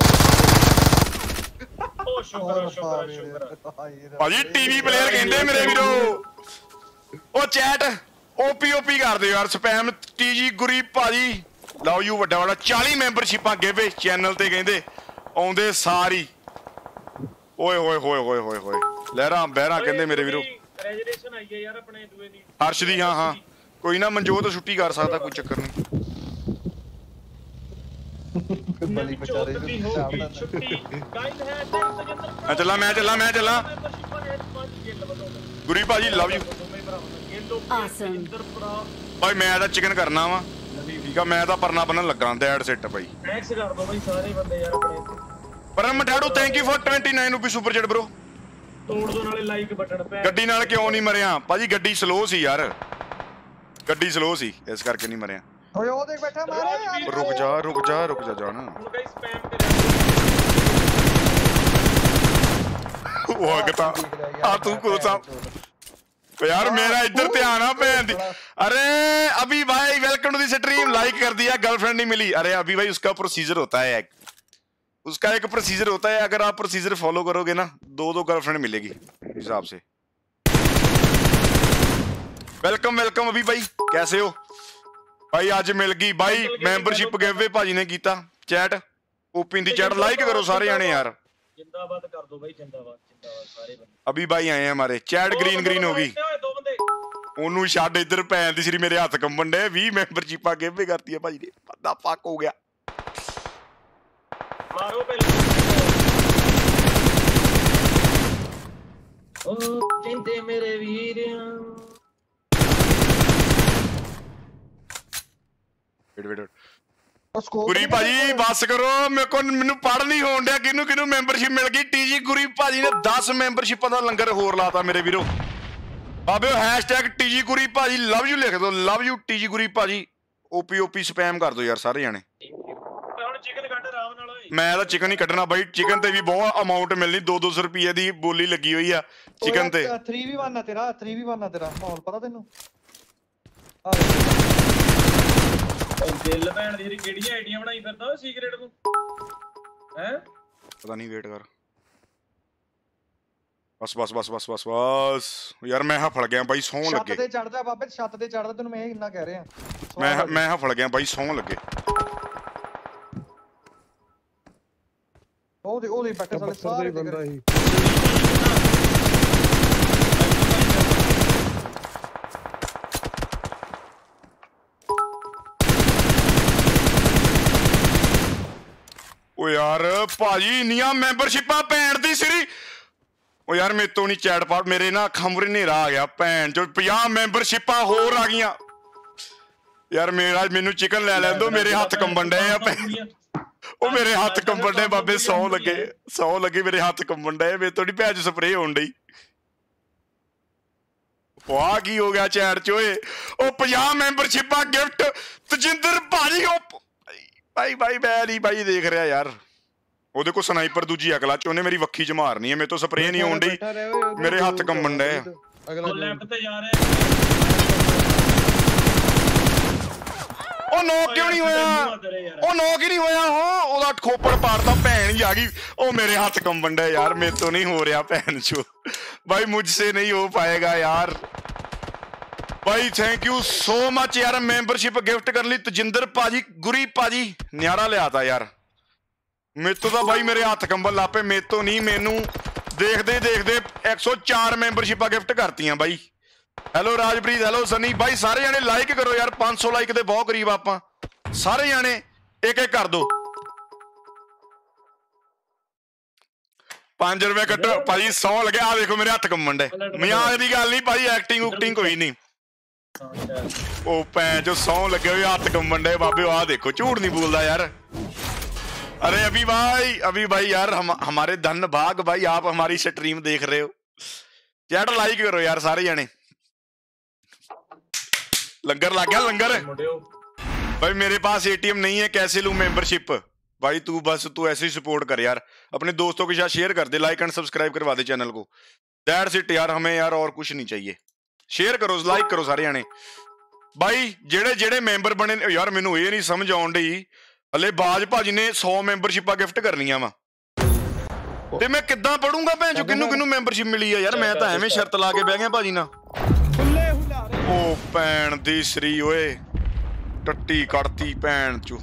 ਓ ਸ਼ੁਕਰ ਸ਼ੁਕਰ ਸ਼ੁਕਰ ਭਾਜੀ ਟੀਵੀ ਪਲੇਅਰ ਕਹਿੰਦੇ ਮੇਰੇ ਵੀਰੋ ਉਹ ਚੈਟ ਓਪੀ ਓਪੀ ਕਰਦੇ ਯਾਰ ਸਪੈਮ ਟੀਜੀ ਗੁਰੀ ਭਾਜੀ ਲਓ ਯੂ ਵੱਡਾ ਵੱਡਾ ਚਾਲੀ ਮੈਂਬਰਸ਼ਿਪਾਂ ਗੇਵੇ ਚੈਨਲ ਤੇ ਕਹਿੰਦੇ ਆਉਂਦੇ ਸਾਰੀ ਓਏ ਹੋਏ ਹੋਏ ਹੋਏ ਹੋਏ ਹੋਏ ਲਹਿਰਾਂ ਬਹਿਰਾਂ ਕਹਿੰਦੇ ਮੇਰੇ ਵੀਰੋ ਰੈਜਿਸਟ੍ਰੇਸ਼ਨ ਆਈ ਹੈ ਯਾਰ ਆਪਣੇ ਦੂਏ ਦੀ ਹਰਸ਼ ਦੀ ਹਾਂ ਹਾਂ ਕੋਈ ਨਾ ਮਨਜੋਤ ਛੁੱਟੀ ਕਰ ਸਕਦਾ ਕੋਈ ਚੱਕਰ ਨਹੀਂ ਬਲੀ ਵਿਚਾਰੇ ਦੀ ਹੋ ਗਈ ਛੁੱਟੀ ਗਾਈਡ ਹੈ ਤੇ ਤਜਿੰਦਰ ਮੈਂ ਚੱਲਾਂ ਮੈਂ ਚੱਲਾਂ ਮੈਂ ਚੱਲਾਂ ਗੁਰੀ ਭਾਜੀ ਲਵ ਯੂ Awesome. ਭਾਈ ਮੈਂ ਤਾਂ ਚਿਕਨ ਕਰਨਾ ਵਾ ਠੀਕ ਆ ਮੈਂ ਤਾਂ ਪਰਨਾ ਬੰਨਣ ਲੱਗਾ ਦੈਟ ਸਿੱਟ ਭਾਈ ਮੈਕਸ ਕਰ ਦੋ ਬਈ ਸਾਰੇ ਬੰਦੇ ਯਾਰ ਆਪਣੇ Paran Matharu thank you for उनतीस ਰੁਪਏ ਸੁਪਰ ਚੈਟ ਬ్రో ਤੋੜ ਦੋ ਨਾਲੇ ਲਾਈਕ ਬਟਨ ਪੈ ਗੱਡੀ ਨਾਲ ਕਿਉਂ ਨਹੀਂ ਮਰਿਆ ਭਾਜੀ ਗੱਡੀ ਸਲੋ ਸੀ ਯਾਰ ਗੱਡੀ ਸਲੋ ਸੀ ਇਸ ਕਰਕੇ ਨਹੀਂ ਮਰਿਆ ਓਏ ਉਹ ਦੇਖ ਬੈਠਾ ਮਾਰੇ ਰੁਕ ਜਾ ਰੁਕ ਜਾ ਰੁਕ ਜਾ ਜਾਣਾ ਹੁਣ ਗਾਇਸ ਸਪੈਮ ਤੇ ਉਹ ਅਗਤਾ ਆ ਤੂੰ ਕੋ ਸਾ यार मेरा इधर ध्यान आ भैन दी अरे अभी भाई welcome to the stream like कर दिया गर्लफ्रेंड नहीं मिली अरे अभी भाई उसका प्रोसीजर होता है एक उसका एक प्रोसीजर होता है अगर आप प्रोसीजर फॉलो करोगे ना दो दो गर्लफ्रेंड मिलेगी हिसाब से वेलकम वेलकम अभी भाई कैसे हो भाई आज मिल गई भाई मैंबरशिप गिवअवे भाजी ने कीता चैट ओपन दी चैट लाइक करो सारे जाने यार जिंदाबाद कर दो भाई जिंदाबाद जिंदाबाद सारे बंदे अभी भाई आए हैं हमारे चैट ग्रीन ग्रीन होगी दो बंदे ਉਹਨੂੰ ਛੱਡ ਇੱਧਰ ਭੈਣ ਦੀ ਸ੍ਰੀ ਮੇਰੇ ਹੱਥ ਕੰਬਣ ਡੇ ਵੀਹ ਮੈਂਬਰਸ਼ਿਪਾਂ ਗਿਵਅਵੇ ਕਰਤੀ ਆ ਭਾਜੀ ਨੇ ਬੰਦਾ ਪੱਕ ਹੋ ਗਿਆ ਮਾਰੋ ਪਹਿਲੇ ਉਹ ਕਹਿੰਦੇ ਮੇਰੇ ਵੀਰਿਆਂ ਵੇਟ ਵੇਟ ਗੁਰੀ ਭਾਜੀ ਬਸ ਕਰੋ ਮੇਰੇ ਕੋਲ ਮੈਨੂੰ ਪੜ ਨਹੀਂ ਹੋਣ ਡਿਆ ਕਿਹਨੂੰ ਕਿਹਨੂੰ ਮੈਂਬਰਸ਼ਿਪ ਮਿਲ ਗਈ ਟੀਜੀ ਗੁਰੀ ਭਾਜੀ ਨੇ ਦਸ ਮੈਂਬਰਸ਼ਿਪਾਂ ਦਾ ਲੰਗਰ ਹੋਰ ਲਾਤਾ ਮੇਰੇ ਵੀਰੋ ਬਾਬਿਓ ਹੈਸ਼ਟੈਗ ਟੀਜੀ ਗੁਰੀ ਭਾਜੀ ਲਵ ਯੂ ਲਿਖ ਦਿਓ ਲਵ ਯੂ ਟੀਜੀ ਗੁਰੀ ਭਾਜੀ ਓਪੀ ਓਪੀ ਸਪੈਮ ਕਰ ਦਿਓ ਯਾਰ ਸਾਰੇ ਜਾਣੇ ਹੁਣ ਚਿਕਨ ਕੱਢ ਆਰਾਮ ਨਾਲ ਓਏ ਮੈਂ ਤਾਂ ਚਿਕਨ ਹੀ ਕੱਢਣਾ ਬਾਈ ਚਿਕਨ ਤੇ ਵੀ ਬਹੁਤ ਅਮਾਉਂਟ ਮਿਲਣੀ ਦੋ ਦੋ ਸੌ ਰੁਪਏ ਦੀ ਬੋਲੀ ਲੱਗੀ ਹੋਈ ਆ ਚਿਕਨ ਤੇ ਥ੍ਰੀ ਵੀ ਵਨ ਆ ਤੇਰਾ ਥ੍ਰੀ ਵੀ ਵਨ ਆ ਤੇਰਾ ਮਾਹੌਲ ਪਤਾ ਤੈਨੂੰ ਦਿਲ ਭੈਣ ਦੀ ਕਿਹੜੀਆਂ ਆਈਡੀਆਂ ਬਣਾਈ ਫਿਰਦਾ ਓ ਸੀਕ੍ਰੇਟ ਨੂੰ ਹੈ ਪਤਾ ਨਹੀਂ ਵੇਟ ਕਰ ਬਸ ਬਸ ਬਸ ਬਸ ਬਸ ਬਸ ਯਾਰ ਮੈਂ ਹਫੜ ਗਿਆ ਬਾਈ ਸੌਂ ਲੱਗੇ ਛੱਤ ਤੇ ਚੜਦਾ ਬਾਬੇ ਛੱਤ ਤੇ ਚੜਦਾ ਤੈਨੂੰ ਮੈਂ ਇੰਨਾ ਕਹਿ ਰਿਹਾ ਮੈਂ ਮੈਂ ਹਫੜ ਗਿਆ ਬਾਈ ਸੌਂ ਲੱਗੇ ਉਹਦੇ ਉਹਦੇ ਬੈਠੇ ਸਾਲੇ ਸਾਰੇ ਬੰਦਾ ਹੀ ਓ ਯਾਰ ਭਾਜੀ ਇੰਨੀਆਂ ਮੈਂਬਰਸ਼ਿਪਾਂ ਭੈਣ ਦੀ ਸਿਰੀ ਓ ਯਾਰ ਮੇਰੇ ਤੋਂ ਨਹੀਂ ਚੈਟ ਪਾਟ ਮੇਰੇ ਨਾ ਅੱਖਾਂ ਮੂਹਰੇ ਹਨੇਰਾ ਆ ਗਿਆ ਭੈਣ ਜੋ ਪੰਜਾਹ ਮੈਂਬਰਸ਼ਿਪਾਂ ਹੋਰ ਆ ਗਈਆਂ ਯਾਰ ਮੇਰਾ ਮੈਨੂੰ ਚਿਕਨ ਲੈ ਲੈਣ ਦੋ ਮੇਰੇ ਹੱਥ ਕੰਬਣ ਡਏ ਆ ਭੈਣ ਉਹ ਮੇਰੇ ਹੱਥ ਕੰਬਣ ਡਏ ਬਾਬੇ ਸੌ ਲੱਗੇ ਸੌ ਲੱਗੇ ਮੇਰੇ ਹੱਥ ਕੰਬਣ ਡਏ ਮੇਰੇ ਤੋਂ ਨਹੀਂ ਭੈਣ ਚ ਸਪਰੇਅ ਹੋਣ ਡਈ ਵਾਹ ਕੀ ਹੋ ਗਿਆ ਚੈਟ ਚ ਓਏ ਉਹ ਪੰਜਾਹ ਮੈਂਬਰਸ਼ਿਪਾਂ ਗਿਫਟ ਤਜਿੰਦਰ ਭਾਜੀ ਉਹ ਭਾਈ ਭਾਈ ਮੈਂ ਨਹੀਂ ਭਾਈ ਦੇਖ ਰਿਹਾ ਯਾਰ ਉਹਦੇ ਕੋਲ ਸਨਾਈਪਰ ਦੂਜੀ ਅਗਲਾ ਚ ਉਹਨੇ ਮੇਰੀ ਵੱਖੀ ਚ ਮਾਰਨੀ ਹੈ ਮੇਰੇ ਤੋਂ ਸਪਰੇਅ ਨਹੀਂ ਹੋਣ ਡਈ ਮੇਰੇ ਹੱਥ ਕੰਬਣ ਡਏ ਅਗਲਾ ਲੈਫਟ ਤੇ ਜਾ ਰਿਹਾ ਉਹ ਨੋਕ ਕਿਉਂ ਨਹੀਂ ਹੋਇਆ ਉਹ ਨੋਕ ਹੀ ਨਹੀਂ ਹੋਇਆ ਉਹ ਉਹਦਾ ਖੋਪੜ ਪਾੜਦਾ ਭੈਣ ਹੀ ਆ ਗਈ ਉਹ ਮੇਰੇ ਹੱਥ ਕੰਬਣ ਡਏ ਯਾਰ ਮੇਰੇ ਤੋਂ ਨਹੀਂ ਹੋ ਰਿਹਾ ਭੈਣ ਚੋ ਭਾਈ ਮੁਝਸੇ ਨਹੀਂ ਹੋ ਪਾਏਗਾ ਯਾਰ ਭਾਈ ਥੈਂਕ ਯੂ ਸੋ ਮਚ ਯਾਰ ਮੈਂਬਰਸ਼ਿਪ ਗਿਫਟ ਕਰਨ ਲਈ ਤਜਿੰਦਰ ਭਾਜੀ ਗੁਰੀ ਭਾਜੀ ਨਿਆਰਾ ਲਿਆਤਾ ਯਾਰ ਮੇਰੇ ਤੋਂ ਤਾਂ ਭਾਈ ਮੇਰੇ ਹੱਥ ਕੰਬਣ ਲੱਪੇ ਮੇਰੇ ਤੋਂ ਨਹੀਂ ਮੈਨੂੰ ਦੇਖਦੇ ਦੇਖਦੇ ਇੱਕ ਸੌ ਚਾਰ ਮੈਂਬਰਸ਼ਿਪਾਂ ਗਿਫਟ ਕਰਤੀਆਂ ਬਾਈ ਹੈਲੋ ਰਾਜਪ੍ਰੀਤ ਹੈਲੋ ਸਨੀ ਬਾਈ ਸਾਰੇ ਜਾਣੇ ਲਾਈਕ ਕਰੋ ਯਾਰ ਪੰਜ ਸੌ ਲਾਈਕ ਦੇ ਬਹੁਤ ਕਰੀਬ ਆਪਾਂ ਸਾਰੇ ਜਾਣੇ ਇੱਕ ਇੱਕ ਕਰ ਦੋ ਪੰਜ ਰੁਪਏ ਕੱਟੋ ਭਾਜੀ ਸੌ ਲੱਗੇ ਆ ਦੇਖੋ ਮੇਰੇ ਹੱਥ ਕੰਬਣ ਡੇ ਮਜ਼ਾਕ ਦੀ ਗੱਲ ਨਹੀਂ ਭਾਈ ਐਕਟਿੰਗ ਉਕਟਿੰਗ ਕੋਈ ਨਹੀਂ ਉਹ ਭੈਣ ਜੋ ਸੌ ਲੱਗੇ ਹੋਏ ਹੱਥ ਕੰਬਣ ਡੇ ਬਾਬੇ ਆਹ ਦੇਖੋ ਝੂਠ ਨਹੀਂ ਬੋਲਦਾ यार अरे अभी भाई अभी भाई यार हम हमारे धन भाग भाई आप हमारी स्ट्रीम देख रहे हो चैट लाइक करो यार सारे जाने लंगर लग गया लंगर भाई मेरे पास एटीएम नहीं है कैसे लूं मेंबरशिप भाई तू बस तू ऐसे ही सपोर्ट कर यार अपने दोस्तों के साथ शेयर कर दे लाइक एंड सब्सक्राइब करवा दे चैनल को दैट्स इट यार हमें यार और कुछ नहीं चाहिए शेयर करो लाइक करो सारे जाने भाई जेड़े जेड़े मेंबर बने यार मैनू ये नहीं समझ आउण डई हले बाज भाजी ने सौ मैंबरशिपां गिफ्ट करनियां वा ते मैं किद्दां पढ़ूंगा भैन जो किन्नू किन्नू मैंबरशिप मिली है यार मैं तां एवें शर्त ला के बह गया भाजी ना ओ भैन दी श्री ओए टट्टी कड़ती भैन चो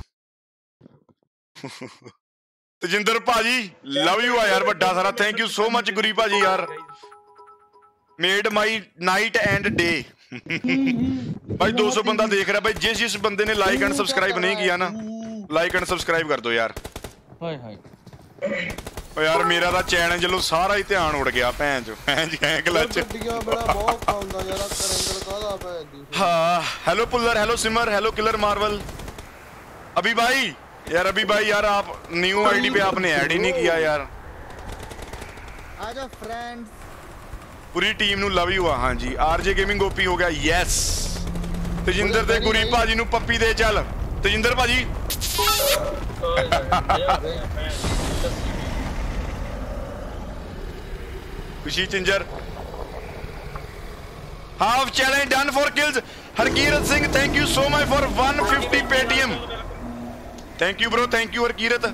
तजिंदर भाजी लव यू आ यार वड्डा सारा thank you so much Guri भाजी यार made my night and day भाई दो सौ बंदा देख रहा भाई जिस जिस बंदे ने लाइक एंड सब्सक्राइब नहीं किया ना लाइक एंड सब्सक्राइब कर दो यार हाय हाय ओ यार मेरा दा चैनल चलो सारा ही ध्यान उड़ गया भैन जो भैन जी है क्लच हाँ hello puller hello Simar hello killer Marvel अभी भाई यार अभी भाई यार आप न्यू आईडी पे आपने ऐड ही नहीं किया यार आजा फ्रेंड्स पूरी टीम नु लव यू हाँ जी आरजे गेमिंग ओपी हो गया यस तजिंदर ते गुरी भाजी नु पप्पी दे चल तजिंदर भाजी खुशी चिंजर half challenge done four kills Harkirat Singh thank you so much for one fifty Paytm thank you bro thank you Harkirat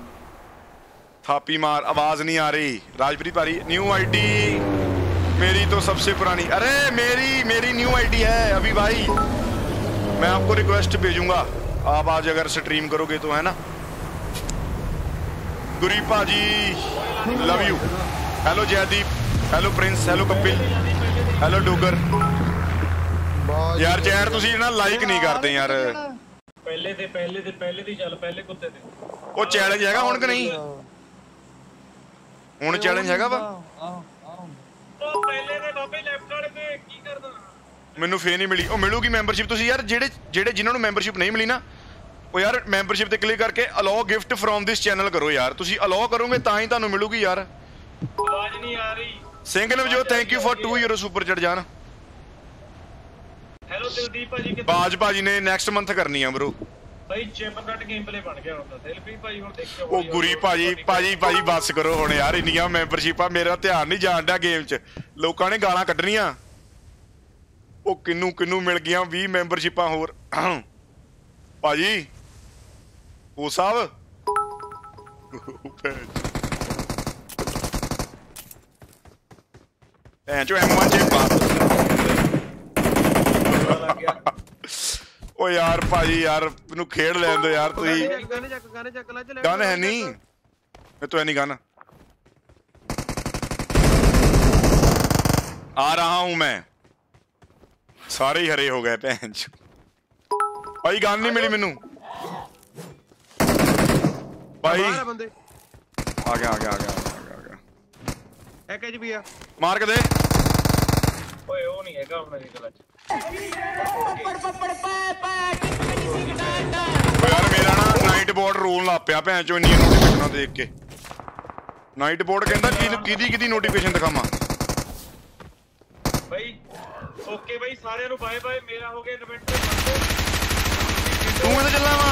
थापी मार आवाज नहीं आ रही राजप्रीत पारी न्यू आईडी मेरी तो सबसे पुरानी अरे मेरी मेरी न्यू आईडी है अभी भाई मैं आपको रिक्वेस्ट भेजूंगा आप आज अगर स्ट्रीम करोगे तो है ना गुरी भाजी love you hello Jaideep hello Prince hello Kapil hello Dogar यार चैट तुसी ना लाइक नहीं करते यार पहले ते पहले ते पहले दी चल पहले कुत्ते ते ओ चैलेंज हैगा हुन कि नहीं हुन चैलेंज हैगा वा ओ पहले दे बाबे लेफ्ट वाले पे की करदा ਮੈਨੂੰ ਫੇਰ ਨਹੀਂ ਮਿਲੀ ਉਹ ਮਿਲੂਗੀ ਮੈਂਬਰਸ਼ਿਪ ਤੁਸੀਂ ਯਾਰ ਜਿਹੜੇ ਜਿਹੜੇ ਜਿਨ੍ਹਾਂ ਨੂੰ ਮੈਂਬਰਸ਼ਿਪ ਨਹੀਂ ਮਿਲੀ ਨਾ ਉਹ ਯਾਰ ਮੈਂਬਰਸ਼ਿਪ ਤੇ ਕਲਿੱਕ ਕਰਕੇ allow gift from this channel ਕਰੋ ਯਾਰ ਤੁਸੀਂ ਅਲਾਓ ਕਰੋਗੇ ਤਾਂ ਹੀ ਤੁਹਾਨੂੰ ਮਿਲੂਗੀ ਯਾਰ ਆਵਾਜ਼ ਨਹੀਂ ਆ ਰਹੀ Singh Navjot thank you for two euro super ਚੜ ਜਾਨ ਹੈਲੋ ਦਿਲਦੀਪ ਭਾਜੀ ਕਿੱਥੇ ਬਾਜ ਭਾਜੀ ਨੇ ਨੈਕਸਟ ਮੰਥ ਕਰਨੀ ਆ ਬ్రో ਭਾਈ ਚਿਪ ਕੱਟ ਗੇਮ ਪਲੇ ਬਣ ਗਿਆ ਹੁਣ ਤਾਂ ਦਿਲਦੀਪ ਭਾਜੀ ਹੁਣ ਦੇਖਿਓ ਉਹ ਗੁਰੀ ਭਾਜੀ ਭਾਜੀ ਭਾਜੀ ਬੱਸ ਕਰੋ ਹੁਣ ਯਾਰ ਇੰਨੀਆਂ ਮੈਂਬਰਸ਼ਿਪਾਂ ਮੇਰਾ ਧਿਆਨ ਨਹੀਂ ਜਾਣ ਡਿਆ ਗੇਮ 'ਚ ਲੋਕਾਂ ਨੇ ਗਾਲਾਂ ਕੱਢਣੀਆਂ ਉਹ ਕਿੰਨੂ ਕਿੰਨੂ ਮਿਲ ਗਈਆਂ ਵੀਹ ਮੈਂਬਰਸ਼ਿਪਾਂ ਹੋਰ ਭਾਜੀ ਉਹ ਸਾਹਿਬ ਭੈਣ ਚੋ ਐਮ ਵਨ ਚੇਪਾ ਓ ਯਾਰ ਭਾਜੀ ਯਾਰ ਮੈਨੂੰ ਖੇਡ ਲੈਣ ਦਿਓ ਯਾਰ ਤੁਸੀਂ ਗਨ ਚੱਕ ਗਨ ਚੱਕ ਲੱਜ ਲੈ ਗਨ ਹੈ ਨਹੀਂ मैं तो है नहीं गन आ रहा हूं मैं सारे ही हरे हो गए भैन भाई गन नहीं मिली मैनू भाई बाहर बंदे आ गया आ गया आ गया आ गया आ गया एक एच भी आ मार के दे ਓਏ ਉਹ ਨਹੀਂ ਹੈਗਾ ਉਹਨਾਂ ਦੀ ਕਲਚ यार मेरा ना नाइट बोर्ड रोल ला पिया भैन चो इन्नी नोटिफिकेशन देख के नाइट बोर्ड कहता किदी किदी नोटिफिकेशन दिखावा ਬਾਈ ਓਕੇ ਬਾਈ ਸਾਰਿਆਂ ਨੂੰ ਬਾਏ ਬਾਏ ਮੇਰਾ ਹੋ ਗਿਆ ਇਨਵੈਂਟ तू किधर चलना वा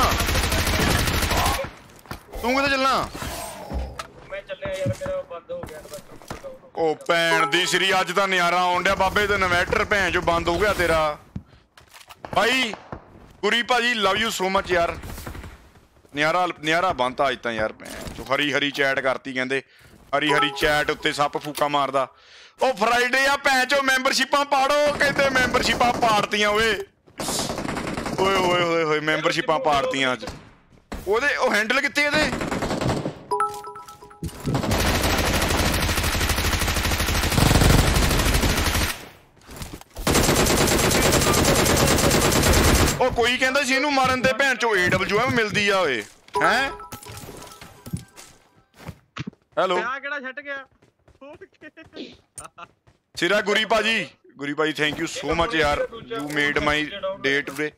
तू किधर चलना ਮੈਂ ਚੱਲਿਆ ਯਾਰ ਮੇਰਾ ਬੰਦ ਹੋ ਗਿਆ ਇਨਵੈਂਟਰ ओ भैन दी श्री अज दा नजारा आउण डिया बाबे ते इन्वर्टर भैन चो बंद हो गया तेरा भाई गुरी भाजी लव यू सो मच यार नजारा नजारा बनता अज तां यार भैन चो हरी हरी चैट करती कहंदे हरी हरी चैट उत्ते सप फूका मारदा ओ फ्राइडे आ भैन चो मैंबरशिपां पाड़ो कहंदे मैंबरशिपां पाड़तियां ओए ओए ओए ओए ओए मैंबरशिपां पाड़तियां अज ओदे ओ हैंडल कित्ते एदे ਉਹ ਕੋਈ ਕਹਿੰਦਾ ਸੀ ਇਹਨੂੰ ਮਾਰਨ ਤੇ ਭੈਣ ਚੋ ਏ ਡਬਲਯੂ ਐਮ ਮਿਲਦੀ ਆ ਓਏ ਹੈ ਹੈਲੋ ਆ ਕਿਹੜਾ ਛੱਟ ਗਿਆ ਸਿਰਾ ਗੁਰੀ ਭਾਜੀ ਗੁਰੀ ਭਾਜੀ ਥੈਂਕ ਯੂ ਸੋ ਮਚ ਯਾਰ you made my day today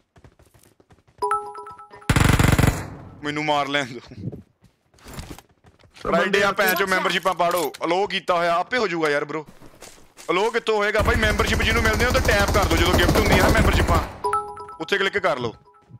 ਮੈਨੂੰ ਮਾਰ ਲੈਣ ਦੋ ਫਰਾਈਡੇ ਆ ਭੈਣ ਚੋ ਮੈਂਬਰਸ਼ਿਪਾਂ ਪਾੜੋ ਅਲੋ ਕੀਤਾ ਹੋਇਆ ਆਪੇ ਹੋ ਜਾਊਗਾ ਯਾਰ ਬ్రో ਅਲੋ ਕਿੱਥੋਂ ਹੋਏਗਾ ਭਾਈ ਮੈਂਬਰਸ਼ਿਪ ਜਿਹਨੂੰ ਮਿਲਦੀ ਉਹ ਤਾਂ ਟੈਪ ਕਰ ਦੋ ਜਦੋਂ ਗਿਫਟ ਹੁੰਦੀ ਹੈ ਨਾ ਮੈਂਬਰਸ਼ਿਪਾਂ ਉੱਥੇ ਕਲਿੱਕ ਕਰ ਲਓ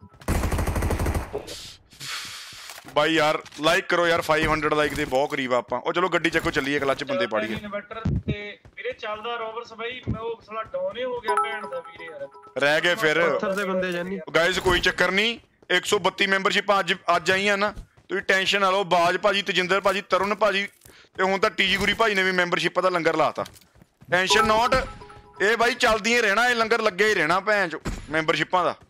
ਬਾਈ ਯਾਰ ਲਾਈਕ ਕਰੋ ਯਾਰ five hundred ਲਾਈਕ ਦੇ ਬਹੁਤ ਕਰੀਬ ਆਪਾਂ ਉਹ ਚਲੋ ਗੱਡੀ ਚੱਕੋ ਚੱਲੀਏ ਕਲੱਚ ਬੰਦੇ ਪਾੜੀਏ ਇਨਵਰਟਰ ਤੇ ਵੀਰੇ ਚੱਲਦਾ ਰੋਵਰਸ ਬਾਈ ਮੈਂ ਉਹ ਸਾਲਾ ਡਾਊਨ ਹੀ ਹੋ ਗਿਆ ਭੈਣ ਦਾ ਵੀਰੇ ਯਾਰ ਰਹਿ ਗਏ ਫਿਰ ਪੱਥਰ ਦੇ ਬੰਦੇ ਜਾਨੀ ਗਾਇਸ ਕੋਈ ਚੱਕਰ ਨਹੀਂ ਇੱਕ ਸੌ ਬੱਤੀ ਮੈਂਬਰਸ਼ਿਪਾਂ ਅੱਜ ਅੱਜ ਆਈਆਂ ਨਾ ਤੁਸੀਂ ਟੈਨਸ਼ਨ ਨਾ ਲਓ ਬਾਜ ਭਾਜੀ ਤਜਿੰਦਰ ਭਾਜੀ ਤਰੁਣ ਭਾਜੀ ਤੇ ਹੁਣ ਤਾਂ ਟੀਜੀ ਗੁਰੀ ਭਾਜੀ ਨੇ ਵੀ ਮੈਂਬਰਸ਼ਿਪਾਂ ਦਾ ਲੰਗਰ ਲਾਤਾ ਟੈਨਸ਼ਨ ਨੋਟ ਇਹ ਬਾਈ ਚੱਲਦੀਆਂ ਰਹਿਣਾ ਇਹ ਲੰਗਰ ਲੱਗਿਆ ਹੀ ਰਹਿਣਾ ਭੈਣ ਚੋ ਮੈਂਬਰਸ਼ਿਪਾਂ ਦਾ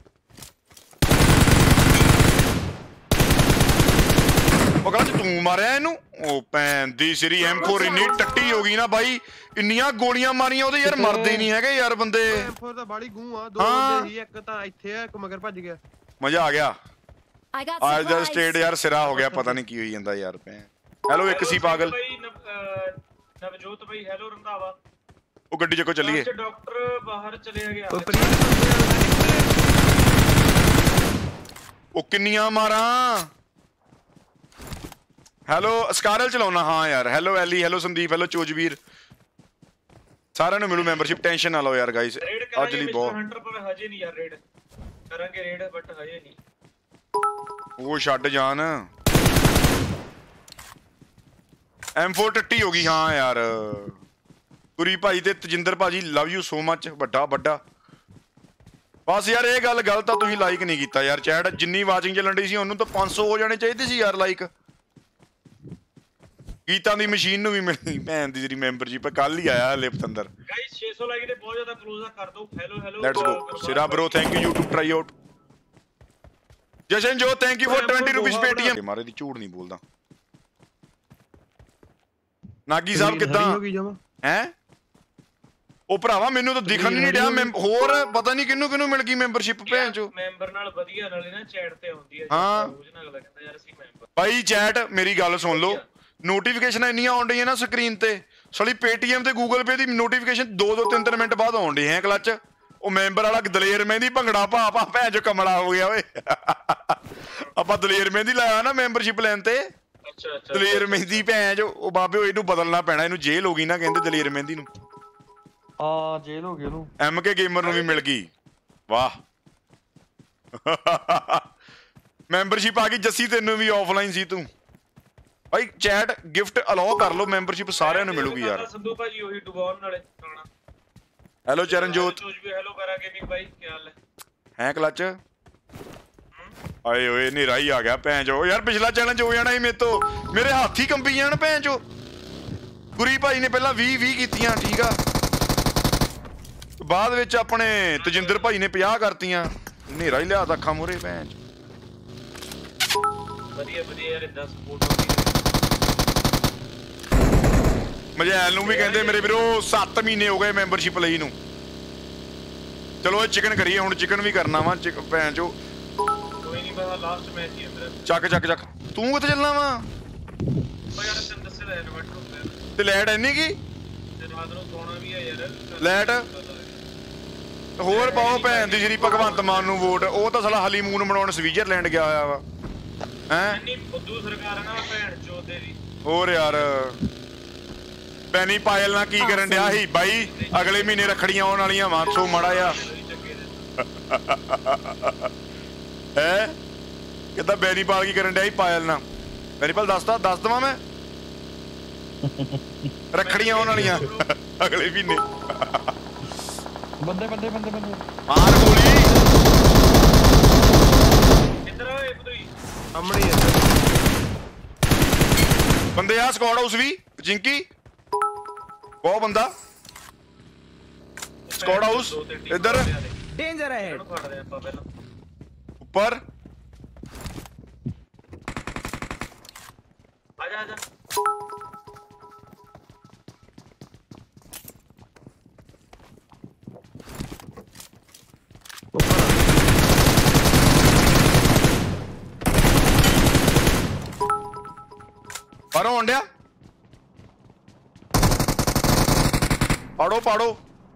ਉਹ ਕਹਿੰਦਾ ਤੂੰ ਮਾਰਿਆ ਇਹਨੂੰ ਉਹ ਭੈਣ ਦੀ ਸ੍ਰੀ ਐਮ ਫੋਰ ਇੰਨੀ ਟੱਟੀ ਹੋ ਗਈ ਨਾ ਬਾਈ ਇੰਨੀਆਂ ਗੋਲੀਆਂ ਮਾਰੀਆਂ ਉਹਦੇ ਯਾਰ ਮਰਦੇ ਨਹੀਂ ਹੈਗੇ ਯਾਰ ਬੰਦੇ ਐਮ ਫੋਰ ਤਾਂ ਬਾੜੀ ਗੂੰ ਆ ਦੋ ਬੰਦੇ ਸੀ ਇੱਕ ਤਾਂ ਇੱਥੇ ਆ ਇੱਕ ਮਗਰ ਭੱਜ ਗਿਆ ਮਜ਼ਾ ਆ ਗਿਆ I got ਅੱਜ ਦਾ supplies. ਸਟੇਟ ਯਾਰ ਸਿਰਾ ਹੋ ਗਿਆ ਪਤਾ ਨਹੀਂ ਕੀ ਹੋਈ ਜਾਂਦਾ ਯਾਰ ਭੈਣ ਹੈਲੋ ਇੱਕ ਸੀ ਪਾਗਲ ਬਾਈ ਨਵਜੋਤ ਬਾਈ ਹੈਲੋ ਰੰਧਾਵਾ ਉਹ ਗੱਡੀ ਚੱਕੋ ਚੱਲੀਏ ਅੱਜ ਡਾਕਟਰ ਬਾਹਰ ਚਲਿਆ ਗਿਆ ਉਹ ਪ੍ਰੀਤ ਉਹ ਕਿੰਨੀਆਂ ਮਾਰਾਂ ਹੈਲੋ ਸਕਾਰਲ ਚਲਾਉਣਾ ਹਾਂ ਯਾਰ hello Ellie hello Sandeep hello Chojveer ਸਾਰਿਆਂ ਨੂੰ ਮਿਲੂ ਮੈਂਬਰਸ਼ਿਪ ਟੈਨਸ਼ਨ ਨਾ ਲਓ ਯਾਰ ਗਾਇਸ ਅੱਜ ਲਈ ਬਹੁਤ ਹੰਟਰ ਪਰ ਹਜੇ ਨਹੀਂ ਯਾਰ ਰੇਡ ਕਰਾਂਗੇ ਰੇਡ ਬਟ ਹਜੇ ਨਹੀਂ ਉਹ ਛੱਡ ਜਾਣ ਐਮ ਫੋਰ ਟੱਟੀ ਹੋ ਗਈ ਹਾਂ ਯਾਰ ਗੁਰੀ ਭਾਈ ਤੇ ਤਜਿੰਦਰ ਭਾਜੀ ਲਵ ਯੂ ਸੋ ਮਚ ਵੱਡਾ ਵੱਡਾ ਬਸ ਯਾਰ ਇਹ ਗੱਲ ਗਲਤ ਆ ਤੁਸੀਂ ਲਾਈਕ ਨਹੀਂ ਕੀਤਾ ਯਾਰ ਚੈਟ ਜਿੰਨੀ ਵਾਚਿੰਗ ਚੱਲਣ ਰਹੀ ਸੀ ਉਹਨੂੰ ਤਾਂ ਪੰਜ ਸੌ ਹੋ ਜਾਣੇ ਚਾਹੀਦੇ ਸੀ ਯਾਰ ਲਾਈਕ ਗੀਤਾਂ ਦੀ ਮਸ਼ੀਨ ਨੂੰ ਵੀ ਮਿਲਣੀ ਭੈਣ ਦੀ ਜਿਹੜੀ ਮੈਂਬਰਸ਼ਿਪ ਕੱਲ ਹੀ ਆਇਆ ਹਲੇ ਪਤੰਦਰ ਗਾਇਸ ਛੇ ਸੌ ਲਾਈਕ ਦੇ ਬਹੁਤ ਜ਼ਿਆਦਾ ਕਲੋਜ਼ ਕਰ ਦੋ ਹੈਲੋ ਹੈਲੋ ਲੈਟਸ ਗੋ ਸਿਰਾ bro thank you YouTube try out Jashan ਜੋ ਥੈਂਕ ਯੂ ਫॉर twenty ਰੁਪਏ ਪੇਟੀਐਮ ਮਾਰੇ ਦੀ ਝੂਠ ਨਹੀਂ ਬੋਲਦਾ ਨਾਗੀ ਸਾਹਿਬ ਕਿੱਦਾਂ ਹੋ ਗਈ ਜਮਾ ਹੈ ਉਹ ਭਰਾਵਾ ਮੈਨੂੰ ਤਾਂ ਦਿਖਣ ਨਹੀਂ ਡਿਆ ਹੋਰ ਪਤਾ ਨਹੀਂ ਕਿੰਨੂੰ ਕਿੰਨੂੰ ਮਿਲ ਗਈ ਮੈਂਬਰਸ਼ਿਪ ਭੈਣ ਚੋ ਮੈਂਬਰ ਨਾਲ ਵਧੀਆ ਨਾਲੇ ਨਾ ਚੈਟ ਤੇ ਆਉਂਦੀ ਹੈ ਹਾਂ ਰੋਜ਼ ਨਾਲ ਅਗਲਾ ਕਹਿੰਦਾ ਯਾਰ ਅਸੀਂ ਮੈਂਬਰ ਭਾਈ ਚੈਟ ਮੇਰੀ ਗੱਲ ਸੁਣ ਲਓ ਨੋਟੀਫਿਕੇਸ਼ਨਾਂ ਇੰਨੀਆਂ ਆਉਣ ਡਈਆਂ ਨਾ ਸਕਰੀਨ ਤੇ ਸਾਲੀ ਪੇਟੀਐਮ ਤੇ ਗੂਗਲ ਪੇ ਦੀ ਨੋਟੀਫਿਕੇਸ਼ਨ ਦੋ ਦੋ ਤਿੰਨ ਤਿੰਨ ਮਿੰਟ ਬਾਅਦ ਆਉਣ ਡਈ ਹੈ ਕਲੱਚ ਉਹ ਮੈਂਬਰ ਵਾਲਾ ਦਲੇਰ ਮਹਿੰਦੀ ਭੰਗੜਾ ਭਾ ਭਾ ਭੈਣ ਚੋ ਕਮਲਾ ਹੋ ਗਿਆ ਓਏ ਆਪਾਂ ਦਲੇਰ ਮਹਿੰਦੀ ਲਾਇਆ ਨਾ ਮੈਂਬਰਸ਼ਿਪ ਲੈਣ ਤੇ ਅੱਛਾ ਅੱਛਾ ਦਲੇਰ ਮਹਿੰਦੀ ਭੈਣ ਚੋ ਉਹ ਬਾਬੇ ਇਹਨੂੰ ਬਦਲਣਾ ਪੈਣਾ ਇਹਨੂੰ ਜੇਲ੍ਹ ਹੋ ਗਈ ਨਾ ਕਹਿੰਦੇ ਦਲੇਰ ਮਹਿੰਦੀ ਨੂੰ ਹਾਂ ਜੇਲ੍ਹ ਹੋ ਗਈ ਉਹਨੂੰ ਐਮ ਕੇ ਗੇਮਰ ਨੂੰ ਵੀ ਮਿਲ ਗਈ ਵਾਹ ਮੈਂਬਰਸ਼ਿਪ ਆ ਗਈ ਜੱਸੀ ਤੈਨੂੰ ਵੀ ਆਫਲਾਈਨ ਸੀ ਤੂੰ ਭਾਈ ਚੈਟ ਗਿਫਟ ਅਲਾਉ ਕਰ ਲਓ ਮੈਂਬਰਸ਼ਿਪ ਸਾਰਿਆਂ ਨੂੰ ਮਿਲੂਗੀ ਯਾਰ ਸੰਧੂ ਭਾਜੀ ਉਹੀ ਡੁਬਾਉਣ ਵਾਲੇ ਖਾਣਾ ਹੈਲੋ ਚਰਨਜੋਤ ਵੀ ਹੈਲੋ ਕਰਾ ਗੇਮਿੰਗ ਭਾਈ ਕੀ ਹਾਲ ਹੈ ਹੈ ਕਲੱਚ ਆਏ ਓਏ ਹਨੇਰਾ ਹੀ ਆ ਗਿਆ ਭੈਣ ਚੋ ਯਾਰ ਪਿਛਲਾ ਚੈਲੰਜ ਹੋ ਜਾਣਾ ਸੀ ਮੇਰੇ ਤੋਂ ਮੇਰੇ ਹੱਥ ਹੀ ਕੰਬੀ ਜਾਣ ਭੈਣ ਚੋ ਗੁਰੀ ਭਾਈ ਨੇ ਪਹਿਲਾਂ ਵੀਹ ਵੀਹ ਕੀਤੀਆਂ ਠੀਕ ਆ ਬਾਅਦ ਵਿੱਚ ਆਪਣੇ ਤਜਿੰਦਰ ਭਾਈ ਨੇ ਪੰਜਾਹ ਕਰਤੀਆਂ ਹਨੇਰਾ ਹੀ ਲਿਆ ਤਾਂ ਅੱਖਾਂ ਮੂਹਰੇ ਭੈਣ ਚੋ ਵਧੀਆ ਵਧੀਆ ਯਾਰ ਇਦਾਂ ਸਪੋਰਟ ਮਜੈਲ ਨੂੰ ਵੀ ਕਹਿੰਦੇ ਮੇਰੇ ਵੀਰੋ ਸੱਤ ਮਹੀਨੇ ਹੋ ਗਏ ਮੈਂਬਰਸ਼ਿਪ ਲਈ ਨੂੰ। ਚਲੋ ਇਹ ਚਿਕਨ ਕਰੀਏ ਹੁਣ, ਚਿਕਨ ਵੀ ਕਰਨਾ ਵਾ ਭੈਣ ਚੋ। ਕੋਈ ਨਹੀਂ ਬਸ ਲਾਸਟ ਮੈਚ ਹੀ ਅੰਦਰ। ਚੱਕ ਚੱਕ ਚੱਕ ਤੂੰ ਕਿੱਥੇ ਚੱਲਣਾ ਵਾ? ਉਹ ਯਾਰ ਤੈਨੂੰ ਦੱਸਿਆ ਤਾਂ ਇਨਵਰਟਰ ਤੇ ਲਾਈਟ ਇੰਨੀ ਕੀ? ਤੇ ਰਾਤ ਨੂੰ ਸੌਣਾ ਵੀ ਆ ਯਾਰ। ਲਾਈਟ ਹੋਰ ਪਾਓ ਭੈਣ ਦੀ ਜਿਹੜੀ ਭਗਵੰਤ ਮਾਨ ਨੂੰ ਵੋਟ। ਉਹ ਤਾਂ ਸਾਲਾ ਹਲੀਮੂਨ ਮਨਾਉਣ ਸਵਿਟਜ਼ਰਲੈਂਡ ਗਿਆ ਹੋਇਆ ਵਾ ਹੈ। ਇੰਨੀ ਫੁੱਦੂ ਸਰਕਾਰ ਆ ਨਾ ਭੈਣ ਚੋਦੇ ਦੀ। ਹੋਰ ਯਾਰ ਪੈਨੀ ਪਾਇਲ ਨਾਲ ਕੀ ਕਰਨ ਡਿਆ ਸੀ ਬਾਈ? ਅਗਲੇ ਮਹੀਨੇ ਰੱਖੜੀਆਂ ਆਉਣ ਵਾਲੀਆਂ ਵਾਂਸੋ ਮਾੜਾ ਆ ਹੈ। ਕਿੱਦਾਂ ਬੈਨੀਪਾਲ ਕੀ ਕਰਨ ਡਿਆ ਸੀ ਪਾਇਲ ਨਾਲ? ਬੈਨੀਪਾਲ ਦੱਸਦਾ ਦੱਸ ਦਵਾਂ ਮੈਂ। ਰੱਖੜੀਆਂ ਆਉਣ ਵਾਲੀਆਂ ਅਗਲੇ ਮਹੀਨੇ। ਬੰਦੇ ਬੰਦੇ ਬੰਦੇ ਬੰਦੇ ਮਾਰ ਗੋਲੀ। ਇੱਧਰ ਆਏ ਪੁੱਤਰੀ ਸਾਹਮਣੇ ਹੀ ਇੱਧਰ ਬੰਦੇ ਆ ਸਕੁਆਡ ਹਾਊਸ ਵੀ ਜਿੰਕੀ ਬਹੁਤ ਬੰਦਾ। ਸਕੁਆਡ ਹਾਊਸ ਇੱਧਰ डेंजर है ਇਹਨੂੰ ਫੜਦੇ ਆਪਾਂ ਪਹਿਲਾਂ। ਉੱਪਰ ਆ ਜਾ ਆ ਜਾ। ਬਾਹਰੋਂ ਆਉਣ ਡਿਆ। ਪਾੜੋ ਪਾੜੋ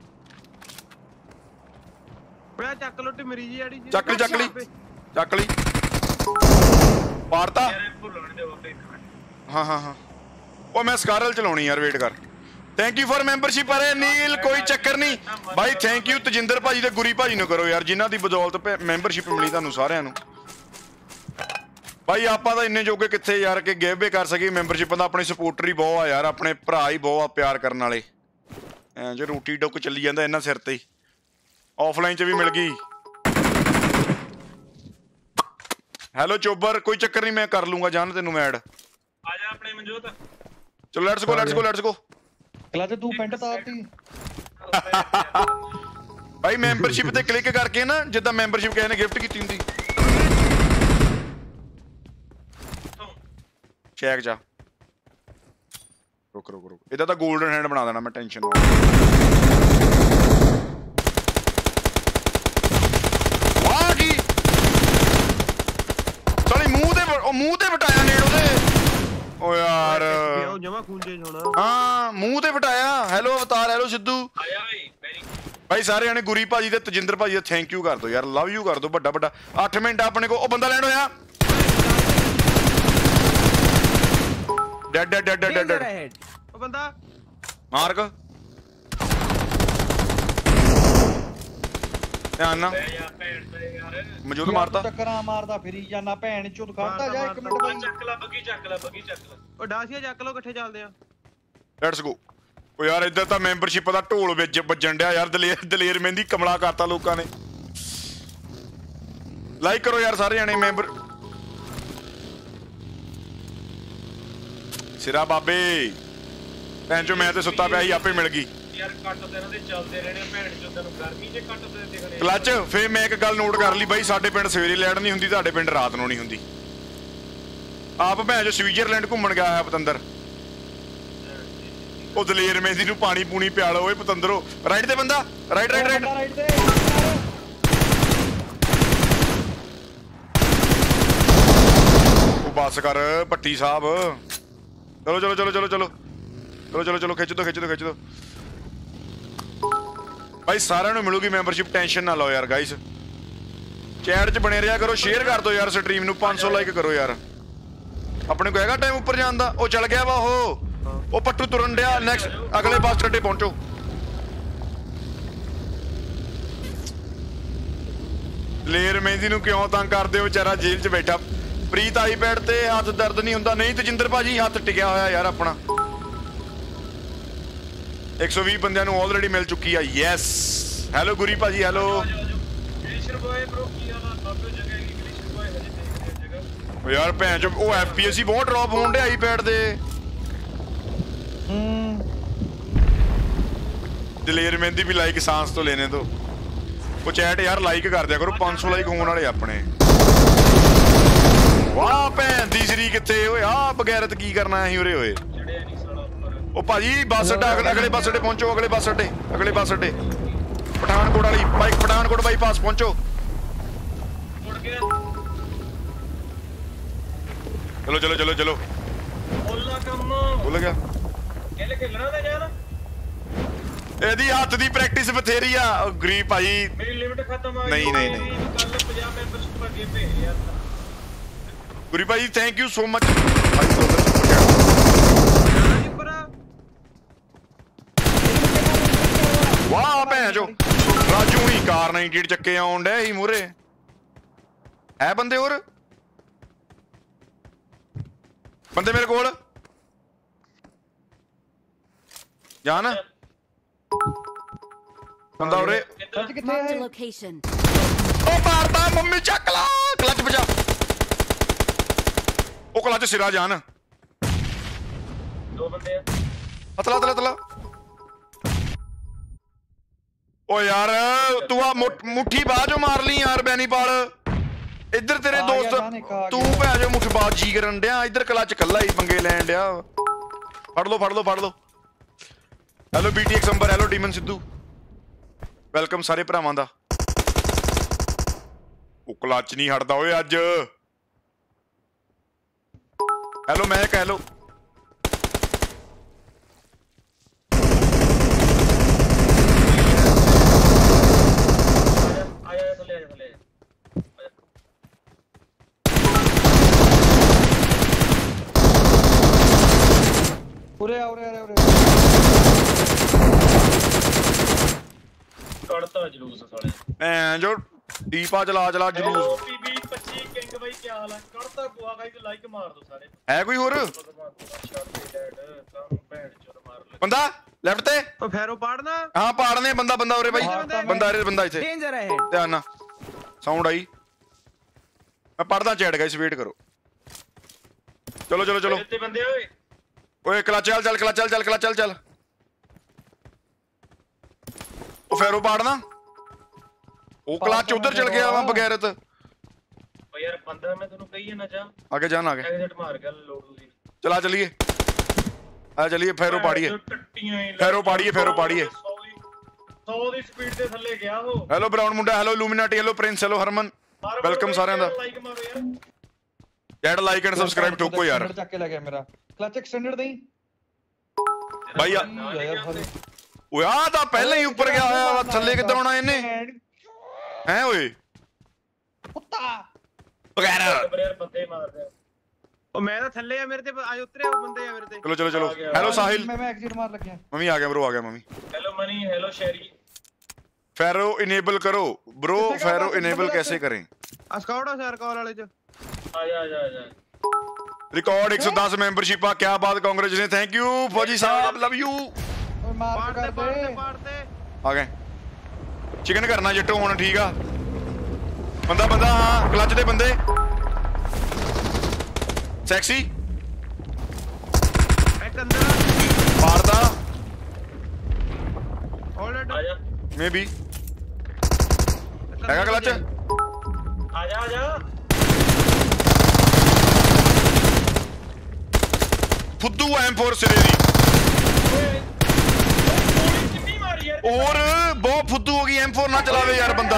ਓਏ ਚੱਕ ਲੁੱਟ ਮੇਰੀ ਜੀ ਆੜੀ। ਚੱਕ ਲਈ ਚੱਕ ਲਈ ਚੱਕ ਲਈ ਪਾੜਤਾ। ਯਾਰ ਭੁੱਲਣ ਦੇ ਵਾਪੇ ਇੱਕ ਮਿੰਟ। ਹਾਂ ਹਾਂ ਹਾਂ ਉਹ ਮੈਂ ਸਕਾਰਲ ਚਲਾਉਣੀ ਯਾਰ ਵੇਟ ਕਰ। Thank you for membership. ਅਰੇ ਨੀਲ ਕੋਈ ਚੱਕਰ ਨਹੀਂ ਬਾਈ। ਥੈਂਕ ਯੂ ਤਜਿੰਦਰ ਭਾਜੀ ਤੇ ਗੁਰੀ ਭਾਜੀ ਨੂੰ ਕਰੋ ਯਾਰ ਜਿਨ੍ਹਾਂ ਦੀ ਬਦੌਲਤ ਮੈਂਬਰਸ਼ਿਪ ਮਿਲੀ ਤੁਹਾਨੂੰ ਸਾਰਿਆਂ ਨੂੰ। ਭਾਈ ਆਪਾਂ ਤਾਂ ਇੰਨੇ ਜੋਗੇ ਕਿੱਥੇ ਯਾਰ ਕਿ ਗਿਵ ਕਰ ਸਕੀਏ ਮੈਂਬਰਸ਼ਿਪ ਦਾ। ਆਪਣੇ ਸਪੋਰਟਰ ਹੀ ਬਹੁਤ ਆ ਯਾਰ, ਆਪਣੇ ਭਰਾ ਹੀ ਬਹੁਤ ਆ ਪਿਆਰ ਕਰਨ ਵਾਲੇ। ਐ ਜੇ ਰੋਟੀ ਡੁੱਕ ਚੱਲੀ ਜਾਂਦਾ ਇਹਨਾਂ ਸਿਰ ਤੇ ਹੀ। ਆਫਲਾਈਨ ਚ ਵੀ ਮਿਲ ਗਈ। ਹੈਲੋ ਚੋਬਰ ਕੋਈ ਚੱਕਰ ਨਹੀਂ ਮੈਂ ਕਰ ਲੂੰਗਾ ਜਾਨ ਤੈਨੂੰ ਮੈਂ ਐਡ। ਆ ਜਾ ਆਪਣੇ ਮਨਜੋਤ। ਚਲੋ let's go let's go let's go. Clutch ਤੂੰ ਪੈਂਟ ਤਾਰਤੀ ਭਾਈ ਮੈਂਬਰਸ਼ਿਪ ਤੇ ਕਲਿੱਕ ਕਰਕੇ ਨਾ ਜਿੱਦਾਂ ਮੈਂਬਰਸ਼ਿਪ ਕਿਸੇ ਨੇ ਗਿਫਟ ਕੀਤੀ ਹੁੰਦੀ। ਚੈੱਕ ਜਾ ਰੁਕ ਰੁਕ ਰੁਕ ਇਹਦਾ ਤਾਂ 골ਡਨ ਹੈਂਡ ਬਣਾ ਦੇਣਾ ਮੈਂ। ਟੈਨਸ਼ਨ ਨਾ ਵਾਹ ਕੀ ਸਾਲੀ ਮੂੰਹ ਤੇ ਉਹ ਮੂੰਹ ਤੇ ਵਟਾਇਆ ਨੇੜ ਉਹਦੇ। ਓ ਯਾਰ ਉਹ ਜਮਾ ਖੂੰਜੇ ਹੋਣਾ। ਹਾਂ ਮੂੰਹ ਤੇ ਵਟਾਇਆ। Hello Avtar hello Sidhu. ਆ ਜਾ ਬਈ ਵੈਰੀ ਭਾਈ ਸਾਰੇ ਜਾਣੇ ਗੁਰੀ ਭਾਜੀ ਤੇ ਤਜਿੰਦਰ ਭਾਜੀ ਦਾ ਥੈਂਕ ਯੂ ਕਰ ਦੋ ਯਾਰ। ਲਵ ਯੂ ਕਰ ਦੋ ਵੱਡਾ ਵੱਡਾ। ਅੱਠ ਮਿੰਟ ਆਪਣੇ ਕੋਲ। ਉਹ ਬੰਦਾ ਲੈਂਡ ਹੋਇਆ। Dead dead dead dead dead ਉਹ ਬੰਦਾ ਮਾਰਕ ਧਿਆਨ ਨਾਲ ਬਹਿ ਜਾ ਭੈਣ ਤੇ ਯਾਰ। ਮੌਜੂਦ ਮਾਰਤਾ। ਟੱਕਰਾਂ ਮਾਰਦਾ ਫਿਰੀ ਜਾਨਾ ਭੈਣ ਚੋਦ। ਖਾਤਾ ਜਾ ਇੱਕ ਮਿੰਟ ਬਾਈ। ਚੱਕ ਲੈ ਬੱਗੀ ਚੱਕ ਲੈ ਬੱਗੀ ਚੱਕ ਲੈ। ਉਹ ਡਾਸੀਆ ਚੱਕ ਲੋ ਇਕੱਠੇ ਚੱਲਦੇ ਆ। Let's go. ਓ ਯਾਰ ਇੱਧਰ ਤਾਂ ਮੈਂਬਰਸ਼ਿਪ ਦਾ ਢੋਲ ਵਿੱਚ ਵੱਜਣ ਡਿਆ ਯਾਰ। ਦਲੇਰ ਦਲੇਰ ਮਹਿੰਦੀ ਕਮਲਾ ਕਰਤਾ ਲੋਕਾਂ ਨੇ। ਲਾਈਕ ਕਰੋ ਯਾਰ ਸਾਰੇ ਜਾਣੇ ਮੈਂਬਰ। ਸਿਰਾ ਬਾਬੇ ਭੈਣ ਚੋ ਮੈਂ ਤੇ ਸੁੱਤਾ ਪਿਆ ਸੀ ਆਪੇ ਮਿਲ ਗਈ ਯਾਰ। ਕੱਟ ਤੇ ਇਹਨਾਂ ਦੇ ਚੱਲਦੇ ਰਹਿਣੇ ਭੈਣ ਚੋਦਾਂ ਨੂੰ। ਗਰਮੀ ਜੇ ਕੱਟ ਤੇ ਦਿਖਣੇ ਕਲੱਚ। ਫੇਰ ਮੈਂ ਇੱਕ ਗੱਲ ਨੋਟ ਕਰ ਲਈ ਬਾਈ ਸਾਡੇ ਪਿੰਡ ਸਵੇਰੇ ਲਾਈਟ ਨਹੀਂ ਹੁੰਦੀ ਤੁਹਾਡੇ ਪਿੰਡ ਰਾਤ ਨੂੰ ਨਹੀਂ ਹੁੰਦੀ। ਆਪ ਭੈਣ ਚੋ ਸਵਿਟਜ਼ਰਲੈਂਡ ਘੁੰਮਣ ਗਿਆ ਹੋਇਆ ਪਤੰਦਰ। ਉਹ ਦਲੇਰ ਮਹਿੰਦੀ ਨੂੰ ਪਾਣੀ ਪੂਣੀ ਪਿਆਲੋ ਓਏ ਪਤੰਦਰੋ। ਰਾਈਟ ਤੇ ਬੰਦਾ ਰਾਈਟ ਰਾਈਟ ਰਾਈਟ। ਰਾਈਟ ਤੇ ਉਹ ਬੱਸ ਕਰ ਭੱਟੀ ਸਾਹਿਬ। ਚਲੋ ਚਲੋ ਚਲੋ ਚਲੋ ਚਲੋ ਚਲੋ ਚਲੋ ਚਲੋ ਖਿੱਚ ਦੋ ਖਿੱਚ ਦੋ ਖਿੱਚ ਦੋ ਭਾਈ। ਸਾਰਿਆਂ ਨੂੰ ਮਿਲੂਗੀ ਮੈਂਬਰਸ਼ਿਪ। ਟੈਨਸ਼ਨ ਨਾ ਲਓ ਯਾਰ ਗਾਈਸ। ਚੈਟ 'ਚ ਬਣੇ ਰਿਹਾ ਕਰੋ। ਸ਼ੇਅਰ ਕਰ ਦਿਓ ਯਾਰ ਸਟਰੀਮ ਨੂੰ। ਪੰਜ ਸੌ ਲਾਈਕ ਕਰੋ ਯਾਰ। ਆਪਣੇ ਕੋਲ ਹੈਗਾ ਟਾਈਮ ਉੱਪਰ ਜਾਣ ਦਾ? ਉਹ ਚੱਲ ਗਿਆ ਵਾ ਉਹ ਉਹ ਪੱਟੂ ਤੁਰਨ ਡਿਆ। ਨੈਕਸਟ ਅਗਲੇ ਬੱਸ ਅੱਡੇ ਪਹੁੰਚੋ। ਲੇਰ ਮਹਿੰਦੀ ਨੂੰ ਕਿਉਂ ਤੰਗ ਕਰਦੇ ਹੋ? ਵਿਚਾਰਾ ਜੇਲ੍ਹ 'ਚ ਬੈਠਾ। ਪ੍ਰੀਤ ਆਈਪੈਡ ਤੇ ਹੱਥ ਦਰਦ ਨਹੀਂ ਹੁੰਦਾ। ਨਹੀਂ ਤਜਿੰਦਰ ਭਾਜੀ ਹੱਥ ਟਿਕਿਆ ਹੋਇਆ ਯਾਰ ਆਪਣਾ। ਇੱਕ ਸੌ ਵੀਹ ਬੰਦਿਆਂ ਨੂੰ ਆਲਰੇਡੀ ਮਿਲ ਚੁੱਕੀ ਆ। ਯੈਸ ਹੈਲੋ ਗੁਰੀ ਭਾਜੀ ਹੈਲੋ। ਗਲੇਸ਼ੀਅਰ ਬॉय ਬ్రో ਕੀ ਹਾਲ? ਬਾਬੇ ਜਗ੍ਹਾ ਹੈਗੀ ਗਲੇਸ਼ੀਅਰ ਬॉय ਹਜੇ ਦੇਖਦੇ ਜਗ੍ਹਾ। ਓ ਯਾਰ ਭੈਣ ਚੋ ਉਹ ਐਫਪੀਐਸ ਹੀ ਬਹੁਤ ਡ੍ਰੌਪ ਹੋਣ ਡੇ ਆਈਪੈਡ ਦੇ। ਹੂੰ ਦਲੇਰ ਮਹਿੰਦੀ ਵੀ ਲਾਈਕ ਸਾਂਸ ਤੋਂ ਲੈਣੇ ਤੋਂ। ਉਹ ਚੈਟ ਯਾਰ ਲਾਈਕ ਕਰ ਦਿਆ ਕਰੋ। ਪੰਜ ਸੌ ਲਾਈਕ ਹੋਣ ਵਾਲੇ ਆਪਣੇ। ਵਾਹ ਭੈਣ ਦੀ ਸਰੀ ਕਿੱਥੇ ਓਏ? ਆ ਬਗੈਰਤ ਕੀ ਕਰਨਾ ਅਸੀਂ ਉਰੇ ਹੋਏ। ਚੜਿਆ ਨਹੀਂ ਸਾਲਾ ਉੱਪਰ। ਉਹ ਭਾਜੀ ਬੱਸ ਅੱਡਾ ਅਗਲੇ ਬੱਸ ਅੱਡੇ ਪਹੁੰਚੋ ਅਗਲੇ ਬੱਸ ਅੱਡੇ ਅਗਲੇ ਬੱਸ ਅੱਡੇ ਪਠਾਨਕੋਟ ਵਾਲੀ ਬਾਈਕ ਪਠਾਨਕੋਟ ਬਾਈਪਾਸ ਪਹੁੰਚੋ ਮੁੜ ਗਿਆ ਚਲੋ ਚਲੋ ਚਲੋ ਚਲੋ ਬੋਲਾ ਕੰਮ ਭੁੱਲ ਗਿਆ ਇਹਨੇ ਖੇਲਣਾ ਤਾਂ ਯਾਰ ਇਹਦੀ ਹੱਥ ਦੀ ਪ੍ਰੈਕਟਿਸ ਬਥੇਰੀ ਆ ਉਹ ਗਰੀਬ ਭਾਈ ਮੇਰੀ ਲਿਮਟ ਖਤਮ ਆ ਗਈ ਨਹੀਂ ਨਹੀਂ ਨਹੀਂ ਕੱਲ ਪੰਜਾਹ ਮੈਂਬਰਸ਼ਿਪ ਅੱਗੇ ਭੇਜ ਯਾਰ ਗੁਰੀ ਭਾਈ ਥੈਂਕ ਯੂ ਸੋ ਮਚ ਵਾਹ ਭੈਣ ਜੋ ਰਾਜੂ ਹੀ ਕਾਰ ਨਾਈਨਟੀ ਚੱਕੇ ਆਉਣ ਡੇ ਹੀ ਮੂਰੇ ਹੈ ਬੰਦੇ ਹੋਰ ਬੰਦੇ ਮੇਰੇ ਕੋਲ ਜਾਨ ਬੰਦਾ ਉਰੇ ਸੱਚ ਕਿੱਥੇ Marked a ਹੈ location. ਉਹ ਮਾਰਦਾ ਮੰਮੀ ਚੱਕ ਲਾ ਕਲਚ ਬਜਾ ਉਹ ਕਲਚ ਸਿਰਾ ਜਾਨ ਦੋ ਬੰਦੇ ਆ ਅਤਲਾ ਅਤਲਾ ਅਤਲਾ ਓ ਯਾਰ ਤੂੰ ਆ ਮੁੱਠੀ ਬਾਜੋ ਮਾਰ ਲਈ ਯਾਰ ਬੈਨੀਪਾਲ ਇੱਧਰ ਤੇਰੇ ਆ ਗਿਆ ਦੋਸਤ ਜਾਨ ਇੱਕ ਆ ਤੂੰ ਗਿਆ। ਭੈ ਜੋ ਮੁੱਠ ਬਾਜੀ ਕਰਨ ਡਿਆ ਇੱਧਰ ਕਲਚ ਕੱਲਾ ਹੀ ਪੰਗੇ ਲੈਣ ਡਿਆ ਫੜ ਲਓ ਫੜ ਲਓ ਫੜ ਲਓ hello BTX Ambar hello demon Sidhu welcome ਸਾਰੇ ਭਰਾਵਾਂ ਦਾ ਉਹ ਕਲਚ ਨਹੀਂ ਹਟਦਾ ਓਏ ਅੱਜ ਹੈਲੋ ਮੈਂ ਕਹਿ ਲੋ ਆਇਆ ਥੱਲੇ ਆਇਆ ਥੱਲੇ ਉਰੇ ਆ ਉਰੇ ਆ ਉਰੇ ਕੱਢਤਾ ਜਲੂਸ ਸਾਲੇ ਐ ਜੋ ਦੀਪਾ ਚਲਾ ਚਲਾ ਹੈਲੋ ਜਲੂਸ ਪੀਬੀ ਪੱਚੀ ਕਿੰਗ ਬਾਈ ਕੀ ਹਾਲ ਹੈ ਕੱਢਤਾ ਗੁਆ ਗਾਈ ਤੇ ਲਾਈਕ ਮਾਰ ਦੋ ਸਾਰੇ ਹੈ ਕੋਈ ਹੋਰ ਸ਼ਾਟ ਦੇ ਡੈਡ ਕੰਮ ਭੈਣ ਚੋਦ ਮਾਰ ਲੈ ਬੰਦਾ ਲੈਫਟ ਤੇ ਉਹ ਫੈਰੋ ਪਾੜਨਾ ਹਾਂ ਪਾੜਨੇ ਬੰਦਾ ਬੰਦਾ ਉਰੇ ਬਾਈ ਬੰਦਾ ਅਰੇ ਬੰਦਾ ਇੱਥੇ डेंजर है ਧਿਆਨ ਨਾਲ ਸਾਊਂਡ ਆਈ ਮੈਂ ਪੜਦਾ ਚੈਟ ਗਾਇਸ ਵੇਟ ਕਰੋ ਚਲੋ ਚਲੋ ਚਲੋ ਤੇ ਬੰਦੇ ਓਏ ਓਏ ਕਲਚ ਚੱਲ ਚੱਲ ਕਲਚ ਚੱਲ ਚੱਲ ਕਲਚ ਚੱਲ ਚੱਲ ਉਹ ਫੇਰੋ ਪਾੜਨਾ ਉਹ ਕਲਚ ਉਧਰ ਚਲ ਗਿਆ ਵਾ ਬਗੈਰਤ ਓ ਯਾਰ ਬੰਦਾ ਮੈਂ ਤੈਨੂੰ ਕਹੀ ਨਾ ਜਾ ਆਗੇ ਜਾਨ ਆਗੇ ਐਗਜ਼ਿਟ ਮਾਰ ਗਿਆ ਲੋਡ ਤੁਸੀਂ ਚਲਾ ਚਲੀਏ ਆ ਚਲੀਏ ਫੇਰੋ ਪਾੜੀਏ ਟੱਟੀਆਂ ਹੀ ਫੇਰੋ ਪਾੜੀਏ ਫੇਰੋ ਪਾੜੀਏ ਸੌ ਦੀ ਸਪੀਡ ਤੇ ਥੱਲੇ ਗਿਆ ਉਹ ਹੈਲੋ ਬਰਾਊਨ ਮੁੰਡਾ hello illuminati hello Prince hello Harman welcome ਸਾਰਿਆਂ ਦਾ ਲਾਈਕ ਮਾਰੋ ਯਾਰ ਜੈਡ ਲਾਈਕ ਐਂਡ ਸਬਸਕ੍ਰਾਈਬ ਠੋਕੋ ਯਾਰ ਚੱਕ ਕੇ ਲੈ ਗਿਆ ਮੇਰਾ ਕਲਚ ਐਕਸਟੈਂਡਡ ਦੇਈ ਭਾਈ ਆ ਓਏ ਆ ਤਾਂ ਪਹਿਲਾਂ ਹੀ ਉੱਪਰ ਗਿਆ ਹੋਇਆ ਵਾ ਥੱਲੇ ਕਿੱਦਾਂ ਆਉਣਾ ਇਹਨੇ ਹੈ ਓਏ ਕੁੱਤਾ ਵਗੈਰਾ ਯਾਰ ਬੰਦੇ ਮਾਰਦੇ ਉਹ ਮੈਂ ਤਾਂ ਥੱਲੇ ਆ ਮੇਰੇ ਤੇ ਆ ਉਤਰੇ ਉਹ ਬੰਦੇ ਆ ਮੇਰੇ ਤੇ ਚਲੋ ਚਲੋ ਚਲੋ ਹੈਲੋ ਸਾਹਿਲ ਮੈਂ ਮੈਂ ਐਗਜ਼ਿਟ ਮਾਰ ਲੱਗਿਆ ਮਮੀ ਆ ਗਿਆ ਬ్రో ਆ ਗਿਆ mummy hello Mani hello Sherry ਫੈਰੋ ਇਨੇਬਲ करो ब्रो फैरो इनेबल कैसे करें ਆ ਸਕਾਊਟ ਆ ਸਰ ਕਾਲ ਵਾਲੇ ਚ ਆ ਜਾ ਆ ਜਾ ਆ ਜਾ रिकॉर्ड एक सौ दस मेंबरशिप क्या बात कांग्रेस ने थैंक यू फौजी साहब लव यू ਓਏ ਮਾਰ ਪਾੜ ਕਰ ਤੇ ਪਾੜ ਤੇ ਦੇ ਪਾੜ ਤੇ आ गए चिकन करना जट्टो हुन ठीक आ बंदा बंदा हां क्लच दे बंदे सेक्सी ਇੱਕ ਅੰਦਰ मारदा ਹੋਲਡ ਆ ਜਾ मे बी हैगा क्लच ਆ ਜਾ ਆ ਜਾ फुद्दू एम फोर सिरे दी ਗੋਲੀ ਕਿੰਨੀ ਮਾਰੀ ਯਾਰ और बहुत फुद्दू हो गई एम फोर ना चलावे यार बंदा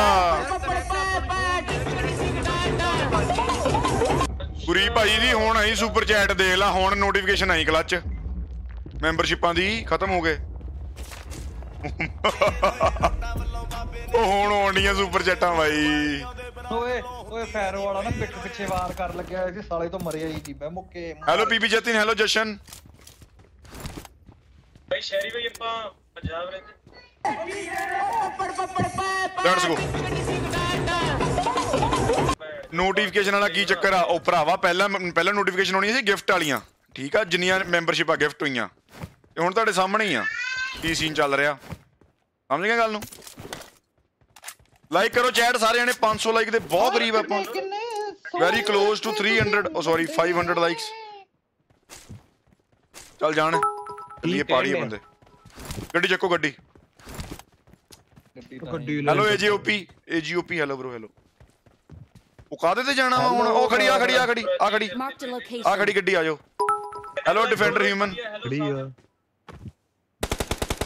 ਗੁਰੀ ਭਾਈ ਦੀ ਹੁਣ ਆਈ ਸੁਪਰ ਚੈਟ ਦੇਖ ਲਾ ਹੁਣ ਨੋਟੀਫਿਕੇਸ਼ਨ ਆਈ ਕਲਚ ਮੈਂਬਰਸ਼ਿਪਾਂ ਦੀ ਖਤਮ ਹੋ ਗਏ ਉਹ ਹੁਣ ਆਉਣੀਆਂ ਸੁਪਰ ਚੈਟਾਂ ਬਾਈ ਓਏ ਓਏ ਫੈਰੋ ਵਾਲਾ ਨਾ ਪਿੱਠ ਪਿੱਛੇ ਵਾਰ ਕਰ ਲੱਗਿਆ ਹੋਇਆ ਸੀ ਸਾਲੇ ਤੋਂ ਮਰਿਆ ਹੀ ਨਹੀਂ ਮੈਂ ਮੁੱਕੇ hello PP Jatin hello Jashan ਭਾਈ ਸ਼ੈਰੀ ਭਾਈ ਆਪਾਂ ਪੰਜਾਬ ਰਹਿੰਦੇ ਲੈਟਸ ਗੋ ਨੋਟੀਫਿਕੇਸ਼ਨ ਵਾਲਾ ਕੀ ਚੱਕਰ ਆ ਉਹ ਭਰਾਵਾ ਪਹਿਲਾਂ ਪਹਿਲਾਂ ਨੋਟੀਫਿਕੇਸ਼ਨ ਹੋਣੀ ਸੀ ਗਿਫਟ ਵਾਲੀਆਂ ਠੀਕ ਆ ਜਿੰਨੀਆਂ ਮੈਂਬਰਸ਼ਿਪਾਂ ਗਿਫਟ ਹੋਈਆਂ ਇਹ ਹੁਣ ਤੁਹਾਡੇ ਸਾਹਮਣੇ ਹੀ ਆ ਕੀ ਸੀਨ ਚੱਲ ਰਿਹਾ ਸਮਝ ਗਏ ਗੱਲ ਨੂੰ ਲਾਈਕ ਕਰੋ ਚੈਟ ਸਾਰੇ ਜਣੇ ਪੰਜ ਸੌ ਲਾਈਕ ਦੇ ਬਹੁਤ ਕਰੀਬ ਆਪਾਂ very close two three hundred oh sorry five hundred likes ਚੱਲ ਜਾਣ ਚੱਲੀਏ ਪਾੜੀਏ ਬੰਦੇ ਗੱਡੀ ਚੱਕੋ ਗੱਡੀ ਗੱਡੀ hello AGOP AGOP hello bro hello ਉਹ ਕਾਹਦੇ ਤੇ ਜਾਣਾ ਵਾ ਹੁਣ ਉਹ ਖੜੀ ਆ ਖੜੀ ਆ ਖੜੀ ਆ ਖੜੀ Marked a ਆ location. ਖੜੀ ਗੱਡੀ ਆ ਜਾਓ ਹੈਲੋ ਡਿਫੈਂਡਰ ਹਿਊਮਨ ਖੜੀ ਆ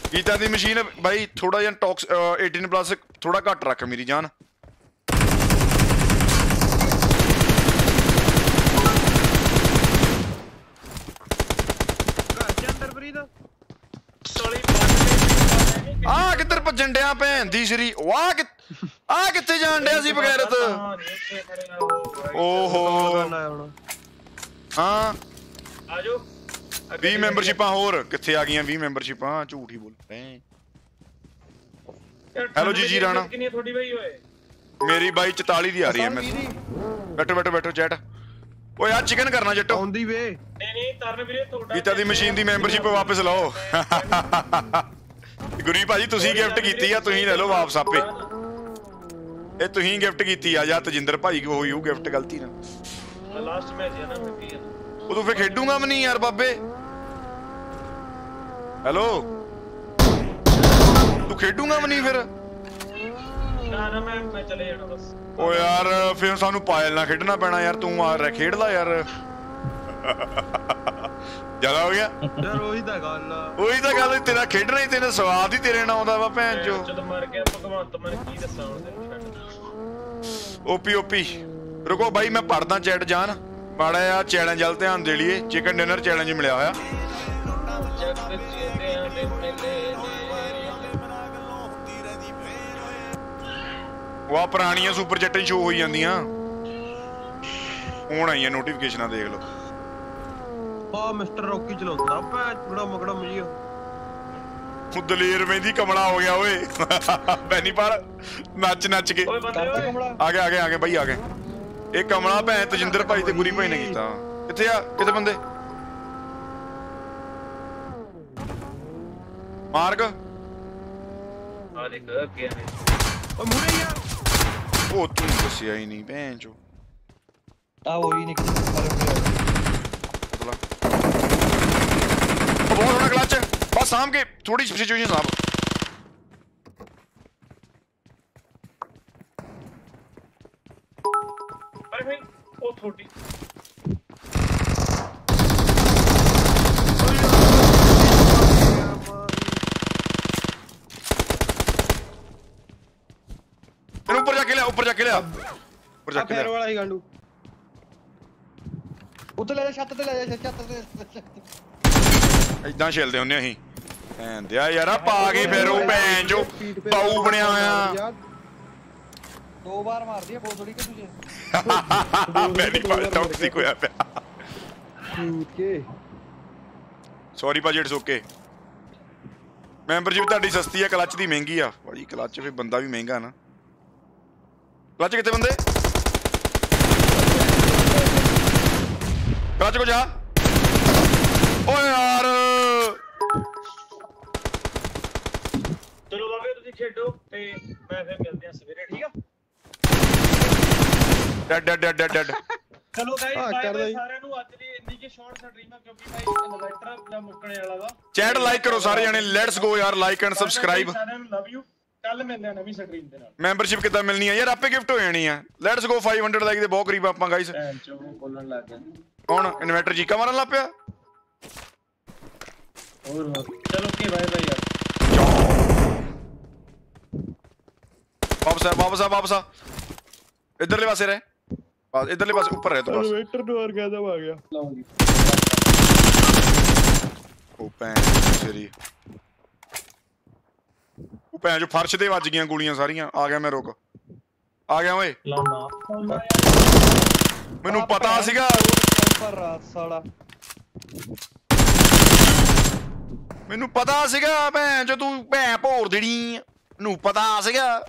गीता दी मशीन भाई थोड़ा जिहा टॉक्स अठारह प्लस थोड़ा घट रख मेरी जान। आ किधर भजन डया भैन दी श्री वाह कि आ कित्थे जान डया सी बगैरत। ओहो हां आजो बीस मैंबरशिपां होर कित्थे आ गईयां बीस मैंबरशिपां झूठ ही बोल रहे। हेलो जी जी राणा कितनी थोड़ी भाई ओए मेरी बाई चौतालीस दी आ रही है। मैं बैठो बैठो बैठो चैट। ओ यार चिकन करना जट्टो ऑन दी वे। नहीं नहीं तरन ਵੀਰੇ ਤੁਹਾਡਾ गीता दी मशीन दी मैंबरशिप वापस लाओ। गुरी भाजी तुसी गिफ्ट कीती आ तुसी ले लो वापस आपे। ए तुसी गिफ्ट कीती आ या तजिंदर भाई को होई गिफ्ट गलती ना। लास्ट मैच है ना फिर ਉਹ ਤੂੰ ਫੇ ਖੇਡੂਗਾ ਵੀ ਨਹੀਂ ਯਾਰ ਬਾਬੇ। ਹੈਲੋ ਤੂੰ ਖੇਡੂਗਾ ਵੀ ਨਹੀਂ ਫਿਰ। ਨਾ ਨਾ ਮੈਂ ਮੈਂ ਚਲੇ ਜਾਣਾ ਬਸ। ਓ ਯਾਰ ਫਿਰ ਸਾਨੂੰ ਪਾਇਲ ਨਾਲ ਖੇਡਣਾ ਪੈਣਾ ਯਾਰ ਤੂੰ ਆ ਰਿਹਾ ਖੇਡ ਲੈ ਯਾਰ। ਜ਼ਿਆਦਾ ਹੋ ਗਿਆ ਯਾਰ ਉਹੀ ਤਾਂ ਗੱਲ ਆ ਉਹੀ ਤਾਂ ਗੱਲ ਤੇਰਾ ਖੇਡਣਾ ਹੀ ਤੇਰੇ ਸਵਾਦ ਹੀ ਤੇਰੇ ਨਾਲ ਆਉਂਦਾ ਵਾ ਭੈਣ ਚੋ। ਜਦੋਂ ਮਰ ਗਿਆ ਭਗਵੰਤ ਮਾਨ ਕੀ ਦੱਸਾਂ ਹੁਣ ਤੈਨੂੰ ਛੱਡ। ਓਪੀ ਓਪੀ ਰੁਕੋ ਬਾਈ ਮੈਂ ਪੜਦਾ ਚੈਟ ਜਾਨ ਮਾੜਾ ਆ ਚੈਲੰਜ ਵੱਲ ਧਿਆਨ ਦੇ ਲਈਏ। ਚਿਕਨ ਡਿਨਰ ਚੈਲੰਜ ਮਿਲਿਆ ਹੋਇਆ। ਵਾਹ ਪੁਰਾਣੀਆਂ ਸੁਪਰ ਚੈਟਾਂ ਸ਼ੋ ਹੋਈ ਜਾਂਦੀਆਂ ਹੁਣ ਆਈਆਂ ਨੋਟੀਫਿਕੇਸ਼ਨਾਂ ਦੇਖ ਲਓ। ਆ ਮਿਸਟਰ ਰੌਕੀ ਚਲਾਉਂਦਾ ਭੈਣ ਬੜਾ ਮਗੜਾ ਮਜੀਆ। ਉਹ ਦਲੇਰ ਮਹਿੰਦੀ ਕਮਲਾ ਹੋ ਗਿਆ ਓਏ ਬੈਨੀ ਪਰ ਨੱਚ ਨੱਚ ਕੇ ਓਏ ਬੰਦੇ ਓਏ ਆ ਗਏ ਆ ਗਏ ਆ ਗਏ ਬਾਈ ਆ ਗਏ। ਇਹ ਕਮਲਾ ਭੈਣ ਤਜਿੰਦਰ ਭਾਈ ਤੇ ਗੁਰੀ ਭਾਈ ਨੇ ਕੀਤਾ। ਕਿੱਥੇ ਆ ਕਿਤੇ ਬੰਦੇ ਮਾਰਗ ਆ ਦੇਖ ਅੱਗੇ ਆ ਓ ਮੂਰੇ ਯਾਰ ਉਹ ਤੂੰ ਦੱਸਿਆ ਹੀ ਨਹੀਂ ਭੈਣ ਚੋ। ਆ ਉਹੀ ਨਹੀਂ ਕਿਤੇ ਬਹੁਤ ਸੋਹਣਾ ਕਲਚ ਬਸ ਸਾਂਭ ਕੇ ਥੋੜੀ ਸਿਚੁਏਸ਼ਨ ਸਾਂਭ। ਅਰੇ ਭਾਈ ਉਹ ਥੋੜੀ ਇਹਨੂੰ ਉੱਪਰ ਜਾ ਕੇ ਲਿਆ ਉੱਪਰ ਜਾ ਕੇ ਲਿਆ ਉੱਪਰ ਜਾ ਕੇ ਫੇਰ ਲਿਆ। ਵਾਲਾ ਹੀ ਗਾਂਡੂ ਉੱਤੇ ਲੈ ਜਾ ਛੱਤ ਤੇ ਲੈ ਜਾ ਛੱਤ ਤੇ। ਇਦਾਂ ਛੇਲਦੇ ਹੁੰਨੇ ਅਸੀਂ ਭੈਣ ਦਿਆ ਯਾਰ ਆ ਪਾ ਕੇ ਫਿਰ ਉਹ ਭੈਣ ਜੋ ਬਾਊ ਬਣਿਆ ਹੋਇਆ। ਦੋ ਵਾਰ ਮਾਰਦੀ ਆ ਬਹੁਤ ਥੋੜੀ ਕਿ ਤੁਝੇ ਮੈਂ ਨਹੀਂ ਪਰ ਟੌਕਸਿਕ ਹੋਇਆ ਪਿਆ। ਓਕੇ ਸੌਰੀ ਭਾਜੀ ਇਟਸ ਓਕੇ। ਮੈਂਬਰਸ਼ਿਪ ਤੁਹਾਡੀ ਸਸਤੀ ਆ ਕਲਚ ਦੀ ਮਹਿੰਗੀ ਆ ਭਾਜੀ। ਕਲਚ ਫਿਰ ਬੰਦਾ ਵੀ ਮਹਿੰਗਾ ਨਾ। ਕਲਚ ਕਿੱਥੇ ਬੰਦੇ ਕਲਚ ਕੋ ਜਾ। ਓ ਯਾਰ ਚਲੋ ਬਾਬੇ ਤੁਸੀਂ ਖੇਡੋ ਤੇ ਮੈਂ ਫਿਰ ਮਿਲਦੇ ਆ ਸਵੇਰੇ ਠੀਕ ਆ। ਡੈਡ ਡੈਡ ਡੈਡ ਡੈਡ ਚਲੋ ਗਾਇਸ ਹਾਂ, ਬਾਏ ਕਰਦਾ ਬਾਏ ਜੀ। ਸਾਰਿਆਂ ਨੂੰ। ਅੱਜ ਦੀ ਇੰਨੀ ਕਿ ਸ਼ਾਰਟ ਸਟ੍ਰੀਮ ਆ ਕਿਉਂਕਿ ਭਾਈ ਇਨਵਰਟਰ ਦਾ ਮੁੱਕਣੇ ਵਾਲਾ ਵਾ। ਚੈਟ ਲਾਈਕ ਕਰੋ ਸਾਰੇ ਜਣੇ ਲੈਟਸ ਗੋ ਯਾਰ ਲਾਈਕ ਐਂਡ ਸਬਸਕ੍ਰਾਈਬ। ਸਾਰਿਆਂ ਨੂੰ ਲਵ ਯੂ। ਕੱਲ ਮਿਲਦੇ ਆ ਨਵੀਂ ਸਟ੍ਰੀਮ ਦੇ ਨਾਲ। ਮੈਂਬਰਸ਼ਿਪ ਕਿੱਦਾਂ ਮਿਲਣੀ ਆ ਯਾਰ ਆਪੇ ਗਿਫਟ ਹੋ ਜਾਣੀ ਆ। ਲੈਟਸ ਗੋ ਪੰਜ ਸੌ ਲਾਈਕ ਦੇ ਬਹੁਤ ਕਰੀਬ ਆਪਾਂ ਗਾਇਸ। ਭੈਣ ਚੋ ਬੋਲਣ ਲੱਗ ਗਿਆ ਕੌਣ ਇਨਵਰਟਰ ਚੀਕਾ ਮਾਰਨ ਲੱਗ ਪਿਆ। ਹੋਰ ਹੋਰ ਚਲੋ ਓਕੇ ਬਾਏ ਬਾਏ ਯਾਰ। ਵਾਪਸ ਆ ਵਾਪਸ ਆ ਵਾਪਸ ਆ ਇਧਰਲੇ ਪਾਸੇ ਰਹਿ ਬਸ ਇਧਰਲੇ ਪਾਸੇ ਉੱਪਰ ਰਹਿ ਤੂੰ ਬਸ। ਇਨਵੇਟਰ ਨੂੰ ਹੋਰ ਕਹਦਾ ਆ ਗਿਆ ਲਾਉਂਗੀ ਉਹ ਭੈਣ ਤੇਰੀ ਉਹ ਭੈਣ ਜੋ ਫਰਸ਼ ਤੇ ਵੱਜ ਗਈਆਂ ਗੋਲੀਆਂ ਸਾਰੀਆਂ। ਆ ਗਿਆ ਮੈਂ ਰੁਕ ਆ ਗਿਆ ਓਏ ਲਾਉਣਾ ਮੈਨੂੰ ਪਤਾ ਸੀਗਾ। ਪਰ ਰਾਤ ਸਾਲਾ ਮੈਨੂੰ ਪਤਾ ਸੀਗਾ ਭੈਣ ਜੋ ਤੂੰ ਭੈਣ ਭੋਰ ਦੇਣੀ ਨੂੰ ਪਤਾ ਸੀਗਾ।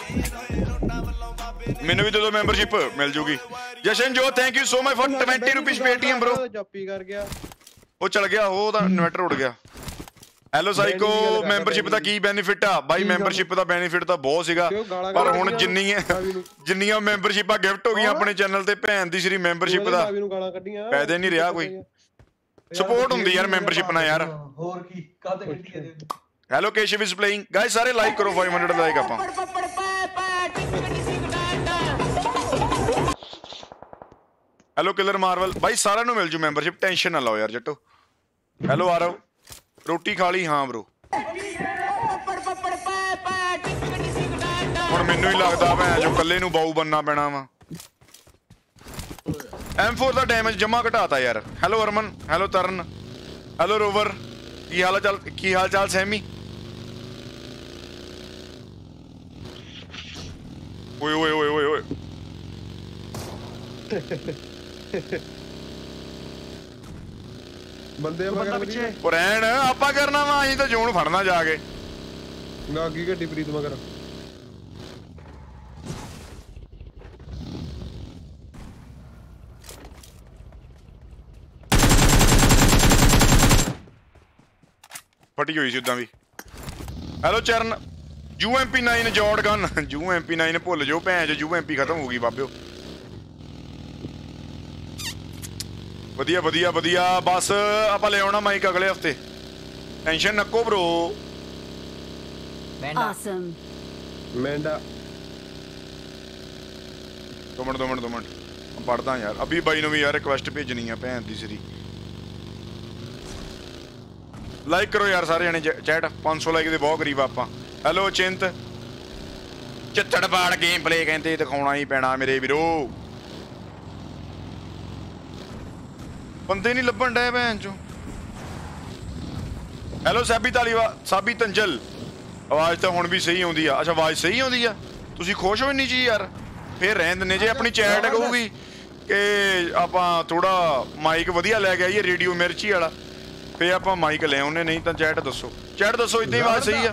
ਮੈਨੂੰ ਵੀ ਦੇ ਦੋ ਮੈਂਬਰਸ਼ਿਪ ਮਿਲ ਜੂਗੀ। ਜਸ਼ਨ ਜੋ thank you so much for twenty rupees Paytm bro। ਜਾਪੀ ਕਰ ਗਿਆ ਉਹ ਚਲ ਗਿਆ ਉਹ ਤਾਂ ਇਨਵਰਟਰ ਉੱਡ ਗਿਆ। ਹੈਲੋ ਸਾਈਕੋ ਮੈਂਬਰਸ਼ਿਪ ਦਾ ਕੀ ਬੈਨੀਫਿਟ ਆ ਬਾਈ। ਮੈਂਬਰਸ਼ਿਪ ਦਾ ਬੈਨੀਫਿਟ ਤਾਂ ਬਹੁਤ ਸੀਗਾ ਪਰ ਹੁਣ ਜਿੰਨੀਆਂ ਜਿੰਨੀਆਂ ਮੈਂਬਰਸ਼ਿਪਾਂ ਗਿਫਟ ਹੋ ਗਈਆਂ ਆਪਣੇ ਚੈਨਲ ਤੇ ਭੈਣ ਦੀ ਸ਼੍ਰੀ ਮੈਂਬਰਸ਼ਿਪ ਦਾ ਫਾਇਦਾ ਨਹੀਂ ਰਿਹਾ ਕੋਈ। ਸਪੋਰਟ ਹੁੰਦੀ ਯਾਰ ਮੈਂਬਰਸ਼ਿਪ ਨਾਲ ਯਾਰ। ਹੋਰ ਕੀ ਕਾਹਦੇ ਗੱਡੀ ਦੇ। Hello Keshav is playing guys ਸਾਰੇ ਲਾਈਕ ਕਰੋ ਪੰਜ ਸੌ ਲਾਈਕ ਆਪਾਂ। ਹੈਲੋ ਕਿਲਰ ਮਾਰਵਲ ਬਾਈ ਸਾਰਿਆਂ ਨੂੰ ਮਿਲ ਜੂ ਮੈਂਬਰਸ਼ਿਪ ਟੈਨਸ਼ਨ ਨਾ ਲਓ ਯਾਰ ਜੱਟੋ। ਹੈਲੋ ਆਰਵ ਰੋਟੀ ਖਾ ਲਈ ਹਾਂ ਬ్రో। ਹੁਣ ਮੈਨੂੰ ਹੀ ਲੱਗਦਾ ਭੈਣ ਜੋ ਕੱਲੇ ਨੂੰ ਬਾਊ ਬੰਨਾ ਪੈਣਾ ਵਾ। ਐਮ ਫੋਰ ਦਾ ਡੈਮੇਜ ਜਮਾ ਘਟਾਤਾ ਯਾਰ। Hello Arman, hello Taran, hello rover, ਕੀ ਹਾਲ ਚਾਲ ਕੀ ਹਾਲ ਚਾਲ ਸੈਮੀ? ਓਏ ਓਏ ਓਏ ਓਏ ਓਏ ਬੰਦੇ ਮਗਰ ਪਿੱਛੇ ਉਹ ਰਹਿਣ, ਆਪਾਂ ਕਰਨਾ ਵਾ, ਅਸੀਂ ਤਾਂ ਜੋਨ ਫੜਨਾ ਜਾ ਕੇ। ਨਾ ਕੀ ਗੱਡੀ ਪ੍ਰੀਤ ਮਗਰ ਫਟੀ ਹੋਈ ਸੀ ਉਦਾਂ ਵੀ। Hello Charan, U M P nine ਜੌੜ gun, U M P nine ਭੁੱਲ ਜਾਓ ਭੈਣ ਚ, ਯੂ ਐਮ ਪੀ ਖਤਮ ਹੋ ਗਈ ਬਾਬਿਓ। ਵਧੀਆ ਵਧੀਆ ਵਧੀਆ, ਬਸ ਆਪਾਂ ਲੈ ਆਉਣਾ ਮਾਈਕ ਅਗਲੇ ਹਫਤੇ, ਟੈਨਸ਼ਨ ਨੱਕੋ ਬ్రో। Awesome. ਮੈਂਡਾ ਦੋ ਮਿੰਟ ਦੋ ਮਿੰਟ ਦੋ ਮਿੰਟ ਪੜਦਾ ਯਾਰ। ਅਭੀ ਬਾਈ ਨੂੰ ਵੀ ਯਾਰ ਰਿਕਵੈਸਟ ਭੇਜਣੀ ਆ ਭੈਣ ਦੀ ਸਰੀ। ਲਾਈਕ ਕਰੋ ਯਾਰ ਸਾਰੇ ਜਣੇ ਚੈਟ, ਪੰਜ ਸੌ ਲਾਈਕ ਦੇ ਬਹੁਤ ਗਰੀਬ ਆਪਾਂ। ਹੈਲੋ ਚਿੰਤ, ਚਿੱਤੜ ਪਾੜ ਗੇਮ ਪਲੇ ਕਹਿੰਦੇ ਦਿਖਾਉਣਾ ਹੀ ਪੈਣਾ ਮੇਰੇ ਵੀਰੋ। ਬੰਦੇ ਨਹੀਂ ਲੱਭਣ ਡਏ ਭੈਣ ਚੋ। ਹੈਲੋ ਸਾਬੀ ਤਾਲੀਵਾ, ਸਾਬੀ ਤੰਜਲ, ਆਵਾਜ਼ ਤਾਂ ਹੁਣ ਵੀ ਸਹੀ ਆਉਂਦੀ ਆ? ਅੱਛਾ ਆਵਾਜ਼ ਸਹੀ ਆਉਂਦੀ ਆ, ਤੁਸੀਂ ਖੁਸ਼ ਹੋ ਨਹੀਂ ਜੀ ਯਾਰ? ਫੇਰ ਰਹਿਣ ਦਿੰਦੇ ਜੇ ਆਪਣੀ ਚੈਟ ਕਹੂਗੀ ਕਿ ਆਪਾਂ ਥੋੜਾ ਮਾਈਕ ਵਧੀਆ ਲੈ ਕੇ ਆਈਏ ਰੇਡੀਓ ਮਿਰਚੀ ਵਾਲਾ, ਫੇਰ ਆਪਾਂ ਮਾਈਕ ਲੈ ਆਉਨੇ, ਨਹੀਂ ਤਾਂ ਚੈਟ ਦੱਸੋ। ਚੈਟ ਦੱਸੋ ਇਦਾਂ ਹੀ ਆਵਾਜ਼ ਸਹੀ ਆ?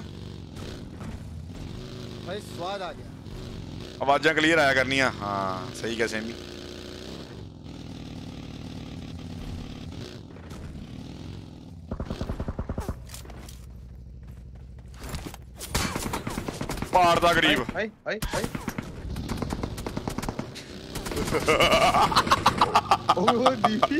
भाई स्वाद आ गया। ਆਵਾਜ਼ਾਂ ਕਲੀਅਰ ਆਇਆ ਕਰਨੀਆਂ। ਹਾਂ ਸਹੀ ਕਿਹਾ ਸੈਮੀ। ਪਾੜ ਦਾ ਗਰੀਬ। ਹਾਏ ਹਾਏ ਹਾਏ ਓਏ ਦੀ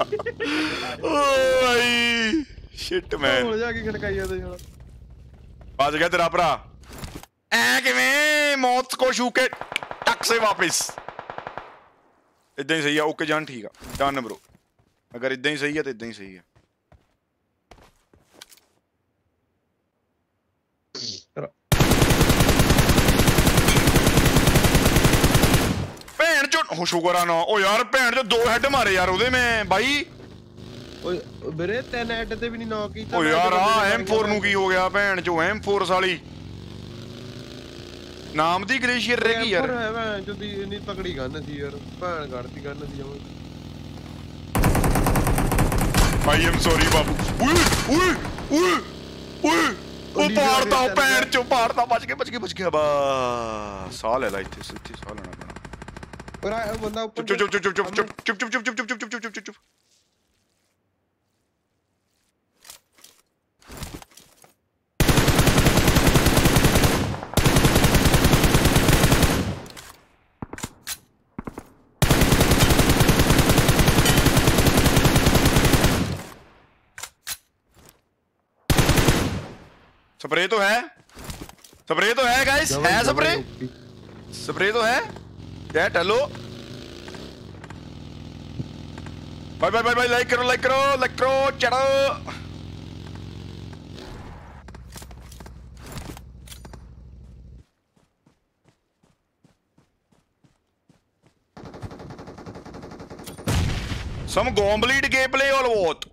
ਓਏ ਸ਼ਿਟ ਮੈਨ, ਹੋ ਜਾ ਕੇ ਖੜਕਾਈ ਜਾਂਦੇ ਹੁਣ। ਬਚ ਗਿਆ ਤੇਰਾ ਭਰਾ। ਐ ਕਿਵੇਂ ਮੌਤ ਕੋ ਛੂ ਕੇ ਟੱਕ ਸੇ ਵਾਪਿਸ। ਇਦਾਂ ਹੀ ਸਹੀ ਆ। ਓਕੇ ਜਾਨ ਠੀਕ ਆ, ਡਨ ਬ్రో। ਅਗਰ ਇਦਾਂ ਹੀ ਸਹੀ ਆ ਤਾਂ ਇਦਾਂ ਹੀ ਸਹੀ ਆ। ਭੈਣ ਚੋ ਹੋ ਸ਼ੁਕਰ ਨਾ। ਓ ਯਾਰ ਭੈਣ ਚੋ ਦੋ ਹੈਡ ਮਾਰੇ ਯਾਰ ਉਹਦੇ ਮੈਂ ਬਾਈ। ਓਏ ਵੀਰੇ ਤਿੰਨ ਹੈਡ ਤੇ ਵੀ ਨਹੀਂ ਨੌਕ ਕੀਤਾ। ਓ ਯਾਰ ਆ ਐਮ ਫੋਰ ਨੂੰ ਕੀ ਹੋ ਗਿਆ ਭੈਣ ਚੋ? ਐਮ ਫੋਰ ਸਾਲੀ ਨਾਮ ਦੀ ਗਲੇਸ਼ੀਅਰ ਰਹਿ ਗਈ ਯਾਰ। ਭੈਣ ਚੋ ਦੀ ਇੰਨੀ ਤਕੜੀ ਗੰਨ ਸੀ ਯਾਰ, ਭੈਣ ਕੱਢਤੀ ਗੰਨ ਸੀ ਜਮਾਂ। ਆਈ ਐਮ ਸੌਰੀ ਬਾਬੂ। ਓਏ ਓਏ ਓਏ ਓਏ ਉਹ ਪਾੜਦਾ, ਉਹ ਭੈਣ ਚੋ ਪਾੜਦਾ। ਬਚ ਕੇ ਬਚ ਕੇ ਬਚ ਗਿਆ। ਬਾ ਸਾਹ ਲੈ ਲੈ, ਇੱਥੇ ਇੱਥੇ ਸਾਹ ਲੈਣਾ ਪੈਣਾ। ਪਰ ਬੰਦਾ ਉੱਪਰ ਚੁੱਪ ਚੁੱਪ ਚੁੱਪ ਚੁੱਪ ਚੁੱਪ ਚੁੱਪ ਚੁੱਪ ਚੁੱਪ ਚੁੱਪ ਚੁੱਪ ਚੁੱਪ ਚੁੱਪ ਚੁੱਪ। स्प्रे तो है, स्प्रे तो है गाइस, है स्प्रे, स्प्रे तो है। Chat hello, bye bye bye bye, like करो लाइक करो लाइक करो चलो। Some complete gameplay or what?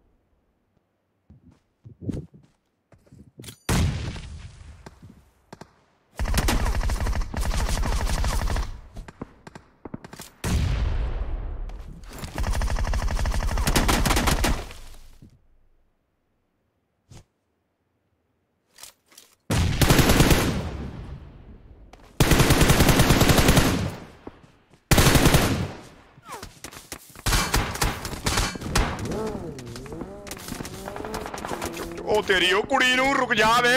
ओ तेरी ओ कुड़ी नू रुक जा वे।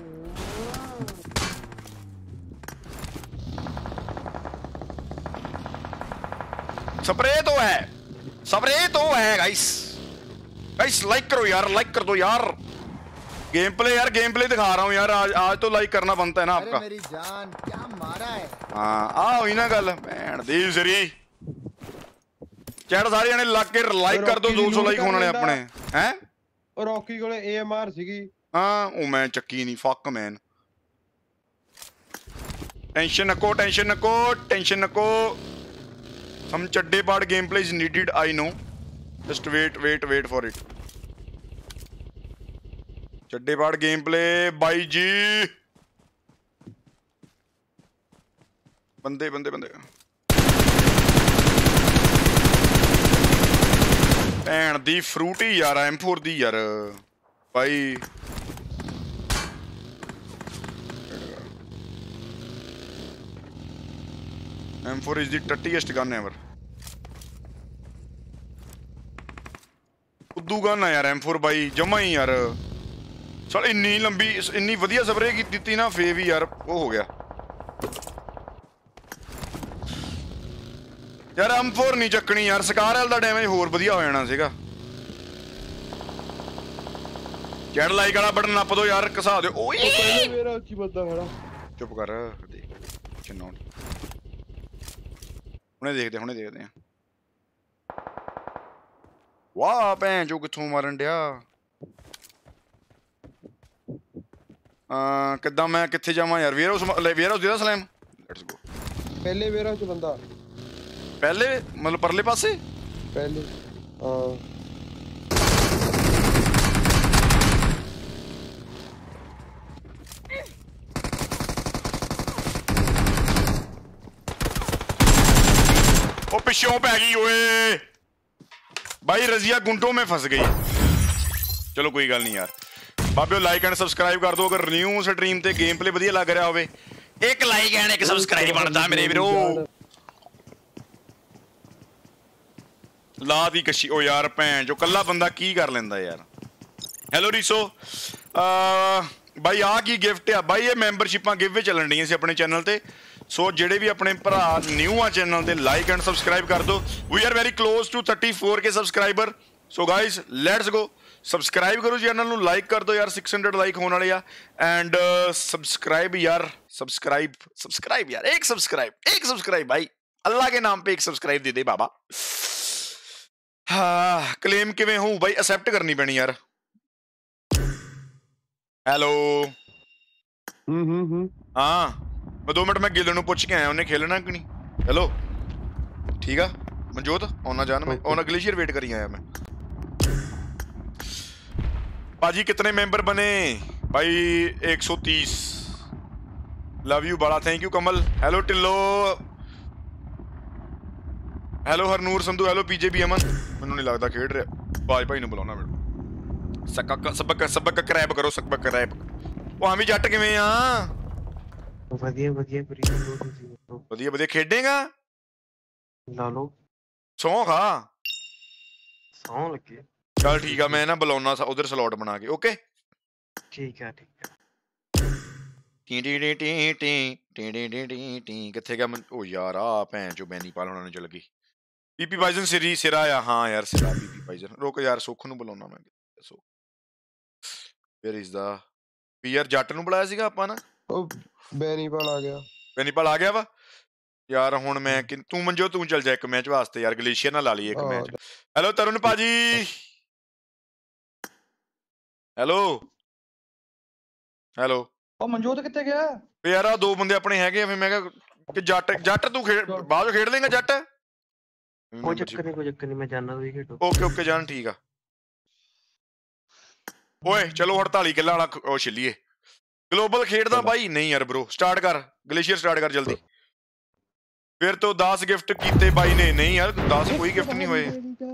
स्प्रे तो है, स्प्रे तो है गाइस। गाइस लाइक करो यार, लाइक कर दो यार। गेम प्ले यार, गेम प्ले दिखा रहा हूँ यार। आज आज तो लाइक करना बनता है ना आपका। मेरी जान क्या मारा है। हाँ आ हुई ना गल भैन दी सरी। चैट सारे जने लग के लाइक कर दो। दो सौ लाइक होने अपने हैं। रॉकी कोले एएमआर ਸੀਗੀ। हाँ ओ मैं चक्की नहीं, फक मैन। टेंशन नको टेंशन नको टेंशन नको some चड्डे part gameplay is needed I know just wait wait wait for it चड्डे पार्ट गेम प्ले बाई जी बंदे बंदे बंदे भैन दी फ्रूटी यार एम फोर दी यार भाई एम फोर is the टट्टीएस्ट गन ever उद्दू गन है यार एम फोर भाई जमा ही यार चल इन्नी लंबी इन्नी वधिया स्प्रे की दी ना फे भी यार वो हो गया यार एम फोर नहीं चकनी यार स्कार एल दा डैमेज होर वधिया हो जाना सीगा चैट लाइक वाला बटन नप दो यार घसा दो ओए मेरा की बंदा खड़ा चुप कर देख चिन्नों ਹੁਣੇ ਦੇਖਦੇ ਹੁਣੇ ਦੇਖਦੇ ਆ ਵਾਹ ਭੈਣ ਜੋ ਕਿੱਥੋਂ ਮਾਰਨ ਡਿਆ ਆ ਕਿੱਦਾਂ ਮੈਂ ਕਿੱਥੇ ਜਾਵਾਂ ਯਾਰ ਵੀਰ ਉਸ ਵੀਰ ਉਸ ਦੇ ਸਲਾਮ ਲੈਟਸ ਗੋ ਪਹਿਲੇ ਵੇਰਾ ਚ ਬੰਦਾ ਪਹਿਲੇ ਮਤਲਬ ਪਰਲੇ ਪਾਸੇ ਪਹਿਲੇ ਹਾਂ ओ पिछों पै गई ओए भाई रजिया गुंडों में फंस गई चलो कोई गल नहीं यार बाबे लाइक एंड सब्सक्राइब कर दो अगर न्यू स्ट्रीम ते गेम प्ले वधिया लग रहा होवे एक लाइक एंड एक सब्सक्राइब बनदा मेरे वीरो ला दी कशी ओ यार भैन जो कल्ला बंदा की कर लेंदा यार हेलो रिसो भाई आ की गिफ्ट है भाई ये मैंबरशिपां गिव वे चलन डी सी अपने चैनल ते सो जेडे भी अपने भरा न्यू आ चैनल ते लाइक एंड सब्सक्राइब कर दो we are very close to thirty four के subscriber so guys let's go subscribe करो चैनल नू लाइक कर दो यार सिक्स हंड्रेड लाइक होने वाले आ एंड सब्सक्राइब यार सब्सक्राइब सब्सक्राइब यार एक सब्सक्राइब एक सब्सक्राइब भाई अल्लाह के नाम पे एक सब्सक्राइब दे दे बाबा हाँ क्लेम किवें हूं भाई एक्सेप्ट करनी पैनी यार हेलो हम्म हम्म हम्म हाँ मैं दो मिनट मैं गिल नूं पुछ के आया उन्हें खेलना कि नहीं हेलो ठीक है मनजोत आना जान मैं आना ग्लेशियर वेट करी आया मैं पाजी कितने मेंबर बने भाई एक सौ तीस लव यू बड़ा thank you Kamal hello Tillo hello Harnoor Sandhu hello PJ B Aman मैनू नहीं लगता खेड रहा बाज भाई नूं बुलाना मैनू सबक सबक सबक क्रैब करो सबक क्रैब ਉਹ ਆਵੀਂ ਜੱਟ ਕਿਵੇਂ ਆ ਵਧੀਆ ਵਧੀਆ ਪ੍ਰੀਤ ਵਧੀਆ ਵਧੀਆ ਖੇਡੇਗਾ ਲਾ ਲੋ ਸੌਂ ਖਾ ਸੌਂ ਲੱਗੇ ਚਲ ਠੀਕ ਆ ਮੈਂ ਨਾ ਬੁਲਾਉਣਾ ਉਧਰ ਸਲੌਟ ਬਣਾ ਕੇ ਓਕੇ ਠੀਕ ਆ ਠੀਕ ਆ ਟੀ ਟੀ ਟੀ ਟੀ ਟੀ ਟੀ ਟੀ ਟੀ ਟੀ ਕਿੱਥੇ ਗਿਆ ਉਹ ਯਾਰ ਆ ਭੈਣ ਚੋ ਬੈਨੀ ਪਾਲ ਉਹਨਾਂ ਨੂੰ ਚਲ ਗਈ ਪੀਪੀ ਪਾਈਜ਼ਨ ਸਿਰੀ ਸਿਰਾ ਆ ਹਾਂ ਯਾਰ ਸਿਰਾ ਪੀਪੀ ਪਾਈਜ਼ਨ ਰੁਕ ਯਾਰ ਸੁੱਖ ਨੂੰ ਬੁਲਾਉਣਾ ਮੈਂ ਦੱਸੋ ਵੇਅਰ ਇਜ਼ ਦਾ ਵੀ ਯਾਰ ਜੱਟ ਨੂੰ ਬੁਲਾਇਆ ਸੀਗਾ ਆਪਾਂ ਨਾ ਉਹ ਬੈਨੀਪਾਲ ਆ ਗਿਆ ਬੈਨੀਪਾਲ ਆ ਗਿਆ ਵਾ ਯਾਰ ਹੁਣ ਮੈਂ ਤੂੰ ਮੰਜੋ ਤੂੰ ਚੱਲ ਜਾ ਇੱਕ ਮੈਚ ਵਾਸਤੇ ਯਾਰ ਗਲੇਸ਼ੀਅਰ ਨਾਲ ਲਾ ਲਈ ਇੱਕ ਮੈਚ ਹੈਲੋ ਤਰੁਣ ਭਾਜੀ ਹੈਲੋ ਹੈਲੋ ਉਹ ਮਨਜੋਤ ਕਿੱਥੇ ਗਿਆ ਵੇ ਯਾਰ ਆ ਦੋ ਬੰਦੇ ਆਪਣੇ ਹੈਗੇ ਆ ਫਿਰ ਮੈਂ ਕਿਹਾ ਕਿ ਜੱਟ ਜੱਟ ਤੂੰ ਬਾਅਦ ਚ ਖੇਡ ਲੇਗਾ ਜੱਟ ਕੋਈ ਚੱਕਰ ਨਹੀਂ ਕੋਈ ਚੱਕਰ ਨਹੀਂ ਮੈਂ ਜਾਣਦਾ ਤੁਸੀਂ ਖੇਡੋ ਓਕੇ ਓਕੇ ਜਾਨ ਠੀਕ ਆ ਓਏ ਚਲੋ ਅੜਤਾਲੀ ਕਿੱਲਾ ਵਾਲਾ ਉਹ ਛਿੱਲੀਏ ਗਲੋਬਲ ਖੇਡਦਾ ਬਾਈ ਨਹੀਂ ਯਾਰ ਬ్రో ਸਟਾਰਟ ਕਰ ਗਲੇਸ਼ੀਅਰ ਸਟਾਰਟ ਕਰ ਜਲਦੀ ਫਿਰ ਤੋਂ ਦਸ ਗਿਫਟ ਕੀਤੇ ਬਾਈ ਨੇ ਨਹੀਂ ਯਾਰ ਦਸ ਕੋਈ ਗਿਫਟ ਨਹੀਂ ਹੋਏ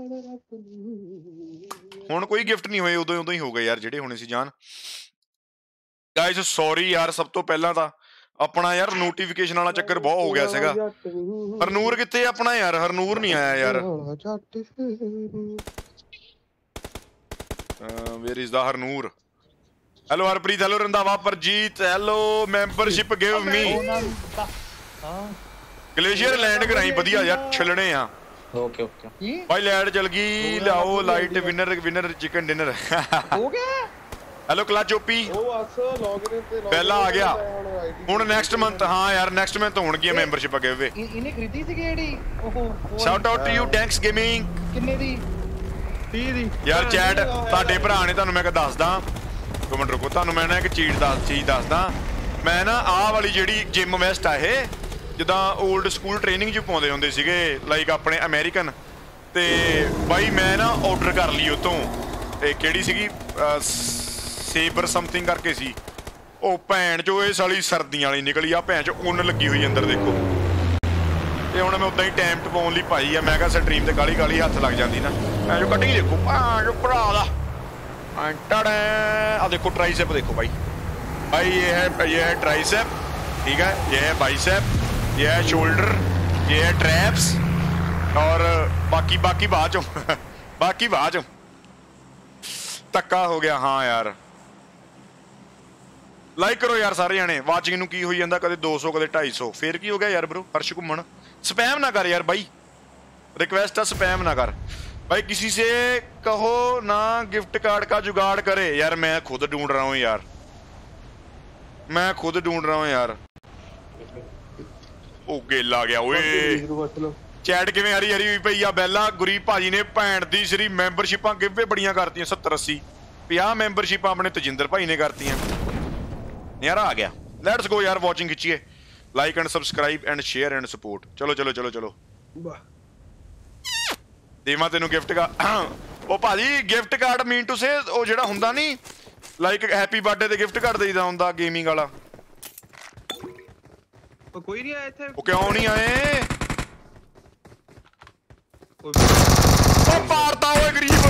ਹੁਣ ਕੋਈ ਗਿਫਟ ਨਹੀਂ ਹੋਏ ਉਦੋਂ ਉਦੋਂ ਹੀ ਹੋ ਗਏ ਯਾਰ ਜਿਹੜੇ ਹੋਣੇ ਸੀ ਜਾਨ ਗਾਇਸ ਸੌਰੀ ਯਾਰ ਸਭ ਤੋਂ ਪਹਿਲਾਂ ਤਾਂ ਆਪਣਾ ਯਾਰ ਨੋਟੀਫਿਕੇਸ਼ਨ ਵਾਲਾ ਚੱਕਰ ਬਹੁਤ ਹੋ ਗਿਆ ਸੀਗਾ ਹਰਨੂਰ ਕਿੱਥੇ ਆਪਣਾ ਯਾਰ ਹਰਨੂਰ ਨਹੀਂ ਆਇਆ ਯਾਰ where is the Harnoor hello Harpreet hello Randhawa Parjeet hello membership give me ਹਾਂ ਗਲੇਸ਼ੀਅਰ ਲੈਂਡ ਕਰਾਈ ਵਧੀਆ ਯਾਰ ਛੱਲਣੇ ਆ ਓਕੇ ਓਕੇ ਭਾਈ ਲੈਂਡ ਚਲ ਗਈ ਲਿਆਓ light winner winner chicken dinner ਹੋ ਗਿਆ ਹੈਲੋ ਕਲਚ ਓਪੀ ਉਹ ਅਸ ਲੌਗਇਨ ਤੇ ਪਹਿਲਾ ਆ ਗਿਆ ਹੁਣ ਨੈਕਸਟ ਮੰਥ ਹਾਂ ਯਾਰ ਨੈਕਸਟ ਮੰਥ ਹੋਣਗੀਆਂ ਮੈਂਬਰਸ਼ਿਪ ਅਗੇ ਵੇ ਇਹਨੇ ਖਰੀਦੀ ਸੀ ਕਿਹੜੀ ਓਹੋ shout out to you Danks gaming ਕਿੰਨੇ ਦੀ ਤੀਹ ਦੀ ਯਾਰ ਚੈਟ ਤੁਹਾਡੇ ਭਰਾ ਨੇ ਤੁਹਾਨੂੰ ਮੈਂ ਕ ਦੱਸਦਾ ਇੱਕ ਮਿੰਟ ਰੁਕੋ ਤੁਹਾਨੂੰ ਮੈਂ ਨਾ ਇੱਕ ਚੀਜ਼ ਦੱਸ ਚੀਜ਼ ਦੱਸਦਾ ਮੈਂ ਨਾ ਆਹ ਵਾਲੀ ਜਿਹੜੀ ਜਿਮ ਵੈਸਟ ਆ ਇਹ ਜਿੱਦਾਂ 올ਡ ਸਕੂਲ ਟ੍ਰੇਨਿੰਗ 'ਚ ਪਾਉਂਦੇ ਹੁੰਦੇ ਸੀਗੇ ਲਾਈਕ ਆਪਣੇ ਅਮਰੀਕਨ ਤੇ ਬਾਈ ਮੈਂ ਨਾ ਆਰਡਰ ਕਰ ਲਈ ਉਹ ਤੋਂ ਇਹ ਕਿਹੜੀ ਸੀਗੀ ਸੇਬਰ ਸਮਥਿੰਗ ਕਰਕੇ ਸੀ ਉਹ ਭੈਣ ਚੋ ਇਹ ਸਾਲੀ ਸਰਦੀਆਂ ਵਾਲੀ ਨਿਕਲੀ ਆ ਭੈਣ ਚੋ ਉੱਨ ਲੱਗੀ ਹੋਈ ਅੰਦਰ ਦੇਖੋ ਤੇ ਹੁਣ ਮੈਂ ਉਦਾਂ ਹੀ ਟਾਈਮ ਟਪਾਉਣ ਲਈ ਪਾਈ ਆ ਮੈਂ ਕਿਹਾ ਸਟਰੀਮ ਤੇ ਕਾਲੀ ਕਾਲੀ ਹੱਥ ਲੱਗ ਜਾਂਦੀ ਨਾ ਭੈਣ ਚੋ ਕਟਿੰਗ ਦੇਖੋ ਭੈਣ ਚੋ ਭਰਾ ਦਾ ਆ देखो ट्राइसेप देखो भाई भाई ये है ये है ट्राइसेप ठीक है ये है बाइसेप ये है शोल्डर ये है ट्रैप्स और बाकी बाकी बाद चो बाकी बाद चो धक्का हो गया हाँ यार लाइक करो यार सारे जाने वाचिंग नूं की होई जांदा कदे दो सौ कदे ढाई सौ फिर की हो गया यार ब्रो हर्ष घुमन स्पैम ना कर यार भाई रिक्वेस्ट है स्पैम ना कर भाई किसी से कहो ना गिफ्ट कार्ड का जुगाड़ करे यार मैं खुद ढूंढ रहा हूँ यार मैं खुद ढूंढ रहा हूँ यार ओ गेल आ गया ओए चैट किवें हरी हरी हुई पई आ बेला गुरी भाजी ने भैन दी श्री मैंबरशिपां गिवे बड़ियां करतियां सत्तर अस्सी पचास मैंबरशिपां अपने तजिंदर भाई ने करतियां यार आ गया लेट्स गो यार वॉचिंग खिंचिए like and subscribe and share and support चलो चलो चलो चलो ਦੇਵਾਂ ਤੈਨੂੰ ਗਿਫਟ ਕਾ ਉਹ ਭਾਜੀ gift card mean to say ਉਹ ਜਿਹੜਾ ਹੁੰਦਾ ਨਹੀਂ ਲਾਈਕ ਹੈਪੀ ਬਰਥਡੇ ਤੇ ਗਿਫਟ ਕਾਰਡ ਦੇਈਦਾ ਹੁੰਦਾ ਗੇਮਿੰਗ ਵਾਲਾ ਉਹ ਕੋਈ ਨਹੀਂ ਆਇਆ ਇੱਥੇ ਉਹ ਕਿਉਂ ਨਹੀਂ ਆਏ ਉਹ ਮਾਰਤਾ ਓਏ ਗਰੀਬ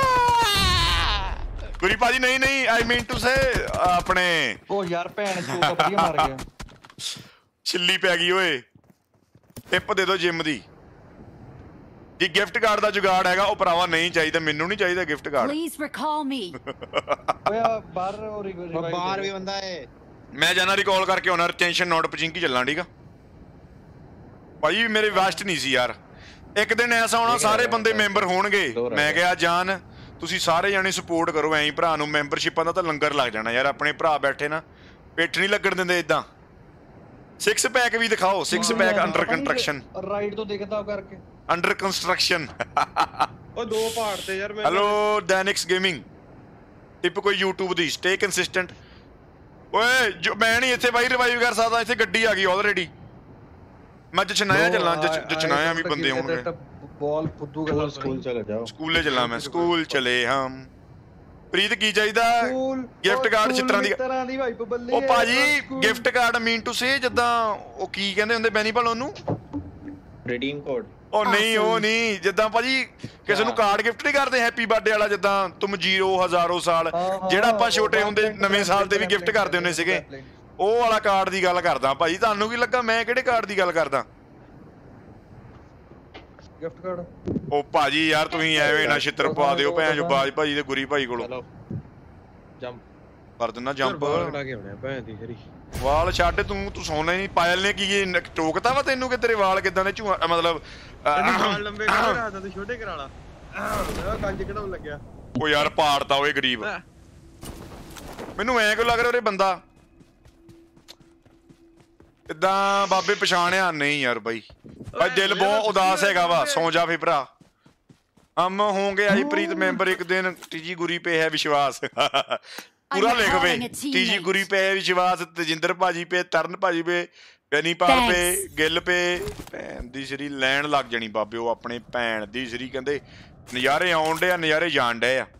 ਗੁਰੀ ਭਾਜੀ ਨਹੀਂ ਨਹੀਂ ਆਈ ਮੀਨ ਟੂ ਸੇ ਆਪਣੇ ਉਹ ਯਾਰ ਭੈਣ ਚੋਂ ਵਧੀਆ ਮਾਰ ਗਿਆ ਛਿੱਲੀ ਪੈ ਗਈ ਓਏ ਟਿਪ ਦੇ ਦੋ ਜਿਮ ਦੀ ਜੀ ਗਿਫਟ ਕਾਰਡ ਦਾ ਜੁਗਾੜ ਹੈਗਾ ਉਹ ਭਰਾਵਾ ਨਹੀਂ ਚਾਹੀਦਾ ਮੈਨੂੰ ਨਹੀਂ ਚਾਹੀਦਾ gift card Please recall me. ਓਏ ਬਾਹਰ ਉਹ ਰਿਵਾਈਵ बाहर भी बंदा है ਮੈਂ ਜਾਣਾ ਰਿਕਾਲ ਕਰਕੇ ਆਉਣਾ ਟੈਨਸ਼ਨ ਨੋਟ ਪਚਿੰਕੀ ਚੱਲਣਾ ਠੀਕ ਆ ਭਾਈ ਮੇਰੇ ਵਾਸਟ ਨਹੀਂ ਸੀ ਯਾਰ ਇੱਕ ਦਿਨ ਐਸਾ ਹੋਣਾ ਸਾਰੇ ਬੰਦੇ ਮੈਂਬਰ ਹੋਣਗੇ ਮੈਂ ਕਿਹਾ ਜਾਨ ਤੁਸੀਂ ਸਾਰੇ ਜਾਣੇ ਸਪੋਰਟ ਕਰੋ ਐਂ ਭਰਾ ਨੂੰ ਮੈਂਬਰਸ਼ਿਪਾਂ ਦਾ ਤਾਂ ਲੰਗਰ ਲੱਗ ਜਾਣਾ ਯਾਰ ਆਪਣੇ ਭਰਾ ਬੈਠੇ ਨਾ ਪਿੱਠ ਨਹੀਂ ਲੱਗਣ ਦਿੰਦੇ ਇਦਾਂ सिक्स पैक भी दिखाओ six pack under construction right तो देखता करके अंडर कंस्ट्रक्शन ਉਹ ਦੋ ਪਹਾੜ ਤੇ ਯਾਰ ਮੈਂ हेलो दैनिक्स गेमिंग टिप कोई YouTube दी स्टे कंसिस्टेंट ओए जो मैं नहीं ਇੱਥੇ ਬਾਈ ਰਿਵਾਈਵ ਕਰ ਸਕਦਾ ਇੱਥੇ ਗੱਡੀ ਆ ਗਈ ਆਲਰੇਡੀ ਮੈਂ ਜਚਨਾਇਆ ਚੱਲਾਂ ਜਚਨਾਇਆ ਵੀ ਬੰਦੇ ਹੋਣਗੇ ਬॉल ਫੁੱਦੂ ਗੱਲਾਂ स्कूल चले जाओ ਸਕੂਲੇ ਚੱਲਾਂ ਮੈਂ ਸਕੂਲ ਚਲੇ ਹਮ ਪ੍ਰੀਤ ਕੀ ਚਾਹੀਦਾ ਗਿਫਟ ਕਾਰਡ ਚਿੱਤਰਾਂ ਦੀ ਤਰ੍ਹਾਂ ਦੀ ਵਾਈਪ ਬੱਲੇ ਉਹ ਭਾਜੀ gift card mean to say ਜਿੱਦਾਂ ਉਹ ਕੀ ਕਹਿੰਦੇ ਹੁੰਦੇ ਬੈਨੀਪਲ ਉਹਨੂੰ रिडीम कोड ਉਹ ਨਹੀਂ ਉਹ ਨਹੀਂ ਜਿੱਦਾਂ ਭਾਜੀ ਕਿਸੇ ਨੂੰ ਕਾਰਡ ਗਿਫਟ ਨਹੀਂ ਕਰਦੇ ਹੈਪੀ ਬਰਥਡੇ ਵਾਲਾ ਜਿੱਦਾਂ ਤੁਮ ਜੀਰੋ ਹਜ਼ਾਰੋ ਸਾਲ ਜਿਹੜਾ ਆਪਾਂ ਛੋਟੇ ਹੁੰਦੇ ਨਵੇਂ ਸਾਲ ਤੇ ਵੀ ਗਿਫਟ ਕਰਦੇ ਹੁੰਦੇ ਸੀਗੇ ਉਹ ਵਾਲਾ ਕਾਰਡ ਦੀ ਗੱਲ ਕਰਦਾ ਭਾਜੀ ਤੁਹਾਨੂੰ ਕੀ ਲੱਗਾ ਮੈਂ ਕਿਹੜੇ ਕਾਰਡ ਦੀ ਗੱਲ ਕਰਦਾ ਗਿਫਟ ਕਾਰਡ ਉਹ ਭਾਜੀ ਯਾਰ ਤੁਸੀਂ ਐਵੇਂ ਨਾ ਛਿੱਤਰ ਪਾ ਦਿਓ ਭੈਣ ਜੋ ਬਾਜ ਭਾਜੀ ਤੇ ਗੁਰੀ ਭਾਈ ਕੋਲੋਂ जंप ਕਰ ਦਿੰਦਾ ਜੰਪ ਕਢਾ ਕੇ ਆਉਣਾ ਭੈਣ ਦੀ ਖਰੀ ਵਾਲ ਛੱਡ ਤੂੰ ਤੂੰ ਸੌਣਾ ਹੀ ਨਹੀਂ ਪਾਇਲ ਨੇ ਕੀ ਟੋਕਤਾ ਵਾ ਤੈਨੂੰ ਕਿ ਤੇਰੇ ਵਾਲ ਕਿਦਾਂ ਦੇ ਝੂਆ ਮਤਲਬ ਵਾਲ ਲੰਬੇ ਕਰ ਰਹਾ ਤਾਂ ਛੋਟੇ ਕਰਾ ਲਾ ਉਹ ਕੰਜ ਕਢਾਉਣ ਲੱਗਿਆ ਉਹ ਯਾਰ ਪਾੜਤਾ ਓਏ ਗਰੀਬ ਮੈਨੂੰ ਐਂ ਕਿਉਂ ਲੱਗ ਰਿਹਾ ਉਹਦੇ ਬੰਦਾ ਇਦਾਂ ਬਾਬੇ ਪਛਾਣਿਆ ਨਹੀਂ ਯਾਰ ਬਾਈ ਭਾਈ ਦਿਲ ਬਹੁਤ ਉਦਾਸ ਹੈਗਾ ਵਾ ਸੌ ਜਾ ਫੇ ਭਰਾ ਹਮ ਹੋਂਗੇ ਆਈ ਪ੍ਰੀਤ ਮੈਂਬਰ ਇੱਕ ਦਿਨ ਤੀਜੀ ਗੁਰੀ ਪੇ ਹੈ ਵਿਸ਼ਵਾਸ ਪੂਰਾ ਲਿਖ ਵੇ ਤੀਜੀ ਗੁਰੀ ਪੇ ਹੈ ਵਿਸ਼ਵਾਸ ਤਜਿੰਦਰ ਭਾਜੀ ਪੇ ਤਰਨ ਭਾਜੀ ਪੇ ਬੈਨੀਪਾਲ ਪੇ ਗਿੱਲ ਪੇ ਭੈਣ ਦੀ ਸਰੀ ਲੈਣ ਲੱਗ ਜਾਣੀ ਬਾਬੇ ਉਹ ਆਪਣੇ ਭੈਣ ਦੀ ਸਰੀ ਕਹਿੰਦੇ ਨਜ਼ਾਰੇ ਆਉਣ ਡੇ ਆ ਨਜ਼ਾਰੇ ਜਾਣ ਡੇ ਆ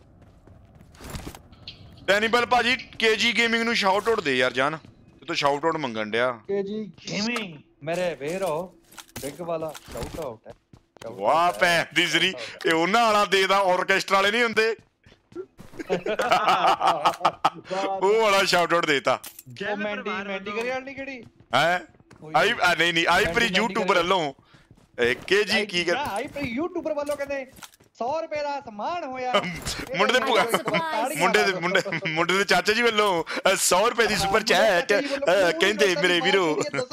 ਬੈਨੀਪਾਲ ਭਾਜੀ ਕੇਜੀ ਗੇਮਿੰਗ ਨੂੰ ਸ਼ਾਊਟ ਆਊਟ ਦੇ ਯਾਰ ਜਾਨ ਤੇ ਤੂੰ ਸ਼ਾਊਟ ਆਊਟ ਮੰਗਣ ਡਿਆ ਕੇਜੀ ਗੇਮਿੰਗ ਮੇਰੇ ਵੇਰੋ ਬਿਗ ਵਾਲਾ ਸ਼ਾਊਟ ਆਊਟ ਹੈ ਵਾਹ ਭੈਣ ਦੀ ਸਰੀ ਇਹ ਉਹਨਾਂ ਵਾਲਾ ਦੇਦਾ ਆਰਕੈਸਟਰਾ ਵਾਲੇ ਨਹੀਂ ਹੁੰਦੇ ਉਹ ਵਾਲਾ ਸ਼ਾਊਟ ਆਊਟ ਦੇਤਾ ਉਹ ਮੈਂਡੀ ਮੈਂਡੀ ਕਰੀ ਵਾਲੀ ਕਿਹੜੀ ਹੈ ਆਈ ਨਹੀਂ ਨਹੀਂ ਆਈ ਪਰ ਯੂਟਿਊਬਰ ਵੱਲੋਂ ਕੇਜੀ ਕੀ ਕਰ ਆਈ ਪਰ ਯੂਟਿਊਬਰ ਵੱਲੋਂ ਕਹਿੰਦੇ ਸੌ ਰੁਪਏ ਦਾ ਸਮਾਨ ਹੋਇਆ ਮੁੰਡੇ ਦੇ ਮੁੰਡੇ ਦੇ ਮੁੰਡੇ ਮੁੰਡੇ ਦੇ ਚਾਚਾ ਜੀ ਵੱਲੋਂ ਸੌ ਰੁਪਏ ਦੀ ਸੁਪਰ ਚੈਟ ਕਹਿੰਦੇ ਮੇਰੇ ਵੀਰੋ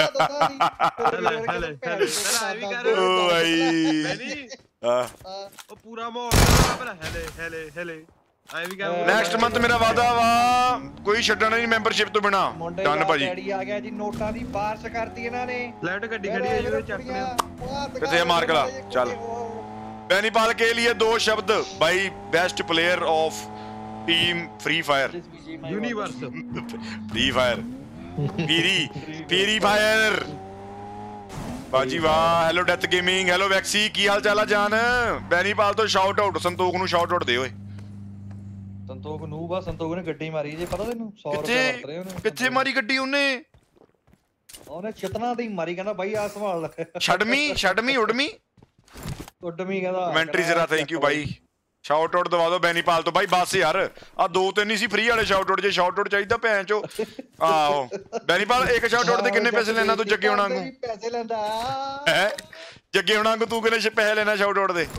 ਓ ਆਈ ਉਹ ਪੂਰਾ ਮਾਹੌਲ ਪਰ ਹੈਲੇ ਹੈਲੇ ਹੈਲੇ ਆਈ ਵੀ ਕਹਾਂ ਨੈਕਸਟ ਮੰਥ ਮੇਰਾ ਵਾਦਾ ਵਾ ਕੋਈ ਛੱਡਣਾ ਨਹੀਂ ਮੈਂਬਰਸ਼ਿਪ ਤੋਂ ਬਿਨਾ ਡਨ ਭਾਜੀ ਡੈਡੀ ਆ ਗਿਆ ਜੀ ਨੋਟਾਂ ਦੀ ਬਾਰਿਸ਼ ਕਰਤੀ ਇਹਨਾਂ ਨੇ ਲੈਟ ਗੱਡੀ ਖੜੀ ਹੈ ਜਿਹਦੇ ਚੱਕ ਲਿਆ ਕਿੱਥੇ ਮਾਰਕ ਲਾ ਚੱਲ ਬੈਨੀਪਾਲ के लिए दो शब्द भाई best player of team free fire universe free fire ਪੀਰੀ ਪੀਰੀ ਫਾਇਰ ਬਾਜੀ ਵਾਹ। ਹੈਲੋ ਡੈਥ ਗੇਮਿੰਗ, ਹੈਲੋ ਵੈਕਸੀ, ਕੀ ਹਾਲ ਚਾਲ ਆ ਜਾਨ? ਬੈਨੀਪਾਲ ਤੋਂ ਸ਼ਾਊਟ ਆਊਟ, ਸੰਤੋਖ ਨੂੰ ਸ਼ਾਊਟ ਆਊਟ ਦੇ ਓਏ। ਸੰਤੋਖ ਨੂੰ ਬਾ ਸੰਤੋਖ ਨੇ ਗੱਡੀ ਮਾਰੀ ਜੇ, ਪਤਾ ਤੈਨੂੰ? ਸੌ ਰੁਪਏ ਵਰਤ ਰਹੇ ਉਹਨੇ। ਕਿੱਥੇ ਮਾਰੀ ਗੱਡੀ ਉਹਨੇ? ਉਹਨੇ ਚਿਤਨਾ ਦੀ ਮਾਰੀ, ਕਹਿੰਦਾ ਬਾਈ ਆ ਸੰਭਾਲ ਲੈ। ਛੱਡਮੀ ਛੱਡਮੀ ਉਡਮੀ ਉੱਡਮੀ ਕਹਿੰਦਾ। ਮੈਂਟਰੀ ਜ਼ਰਾ ਥੈਂਕ ਯੂ ਬਾਈ। ਸ਼ਾਊਟ ਆਊਟ ਦਵਾ ਦੋ ਬੈਨੀਪਾਲ ਤੋਂ ਬਾਈ। ਬਸ ਯਾਰ ਆ ਦੋ ਤਿੰਨ ਹੀ ਸੀ ਫ੍ਰੀ ਵਾਲੇ ਸ਼ਾਊਟ ਆਊਟ, ਜੇ ਸ਼ਾਊਟ ਆਊਟ ਚਾਹੀਦਾ ਭੈਣ ਚੋ। ਆਹੋ ਬੈਨੀਪਾਲ ਇੱਕ ਸ਼ਾਊਟ ਆਊਟ ਦੇ ਕਿੰਨੇ ਪੈਸੇ ਲੈਣਾ ਤੂੰ ਜੱਗੇ ਹੋਣਾ ਨੂੰ? ਪੈਸੇ ਲੈਂਦਾ ਹੈ ਜੱਗੇ ਹੋਣਾ ਨੂੰ ਤੂੰ ਕਿੰਨੇ ਪੈਸੇ ਲੈਣਾ ਸ਼ਾਊਟ ਆਊਟ ਦੇ?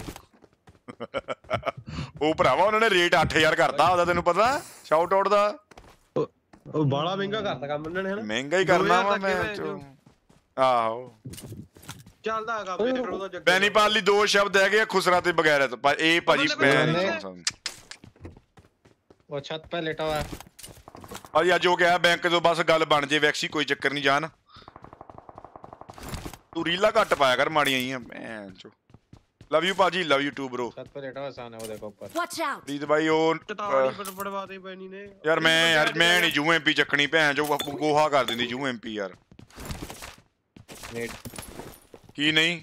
ਉਹ ਭਰਾਵਾ ਉਹਨਾਂ ਨੇ ਰੇਟ ਅੱਠ ਹਜ਼ਾਰ ਕਰਤਾ ਉਹਦਾ, ਤੈਨੂੰ ਪਤਾ ਸ਼ਾਊਟ ਆਊਟ ਦਾ? ਉਹ ਬਾਲਾ ਮਹਿੰਗਾ ਕਰਤਾ ਕੰਮ ਇਹਨਾਂ ਨੇ, ਹਨਾ? ਮਹਿੰਗਾ ਹੀ ਕਰਨਾ ਵਾ ਮੈਂ ਚੋ। ਆਹੋ ਚੱਲਦਾ ਕੰਮ ਇਹ ਉਹਦਾ ਜੱਗੇ। ਬੈਨੀਪਾਲ ਲਈ ਦੋ ਸ਼ਬਦ ਹੈਗੇ ਆ, ਖੁਸਰਾ ਤੇ ਬਗੈਰਤ। ਪਰ ਇਹ ਭਾਜੀ ਮੈਂ ਨਹੀਂ ਸੁਣ ਸਕਦਾ। वो छत पे लेटा हुआ है। ਭਾਜੀ ਅੱਜ ਉਹ ਗਿਆ ਬੈਂਕ ਤੋਂ, ਬਸ ਗੱਲ ਬਣ ਜੇ ਵੈਕਸੀ, ਕੋਈ ਚੱਕਰ ਨਹੀਂ ਜਾਨ। ਤੂੰ ਰੀਲਾ ਘੱਟ ਪਾਇਆ ਕਰ ਮਾੜੀਆਂ ਹੀ ਆ ਭੈਣ ਚੋ। ਲਵ ਯੂ ਭਾਜੀ, ਲਵ ਯੂ ਟੂ ਬਰੋ। छत पे लेटा हुआ सामने, वो देखो ऊपर। Watch out! ਪ੍ਰੀਤ ਬਾਈ ਉਹ ਚਤਾਲੀ ਬੜਵਾ ਦੇ ਪੈਣੀ ਨੇ ਯਾਰ। ਮੈਂ ਯਾਰ ਮੈਂ ਨਹੀਂ ਯੂ ਐਮ ਪੀ ਚੱਕਣੀ ਭੈਣ ਚੋ, ਗੋਹਾ ਕਰ ਦਿੰਦੀ ਯੂ ਐਮ ਪੀ ਯਾਰ। नेट ਕੀ ਨਹੀਂ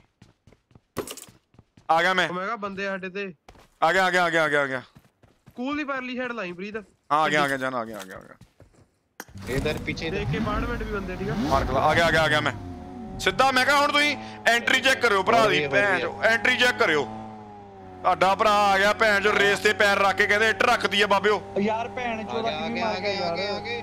ਆ ਗਿਆ ਮੈਂ ਮੈਂ ਕਿਹਾ ਬੰਦੇ ਸਾਡੇ ਤੇ ਆ ਗਿਆ ਆ ਗਿਆ ਆ ਗਿਆ ਆ ਗਿਆ ਆ ਗਿਆ ਸਕੂਲ ਦੀ ਪਰਲੀ ਸਾਈਡ ਲਾਈ ਪ੍ਰੀਤ। ਹਾਂ ਆ ਗਿਆ ਆ ਗਿਆ ਜਾਨ ਆ ਗਿਆ ਆ ਗਿਆ ਆ ਗਿਆ इधर पीछे ਦੇਖ ਕੇ ਅਪਾਰਟਮੈਂਟ ਵੀ ਬੰਦੇ, ਠੀਕ ਆ? ਮਾਰਕ ਲਾ। ਆ ਗਿਆ ਆ ਗਿਆ ਆ ਗਿਆ ਮੈਂ ਸਿੱਧਾ। ਮੈਂ ਕਿਹਾ ਹੁਣ ਤੁਸੀਂ ਐਂਟਰੀ ਚੈੱਕ ਕਰਿਓ ਭਰਾ ਦੀ ਭੈਣ ਚੋ, ਐਂਟਰੀ ਚੈੱਕ ਕਰਿਓ। ਤੁਹਾਡਾ ਭਰਾ ਆ ਗਿਆ ਭੈਣ ਚੋ, ਰੇਸ ਤੇ ਪੈਰ ਰੱਖ ਕੇ ਕਹਿੰਦੇ ਇੱਟ ਰੱਖਦੀ ਆ ਬਾਬਿਓ। ਯਾਰ ਭੈਣ ਚੋਦਾ ਕਿਵੇਂ ਮਾਰ ਗਿਆ ਯਾਰ? आगे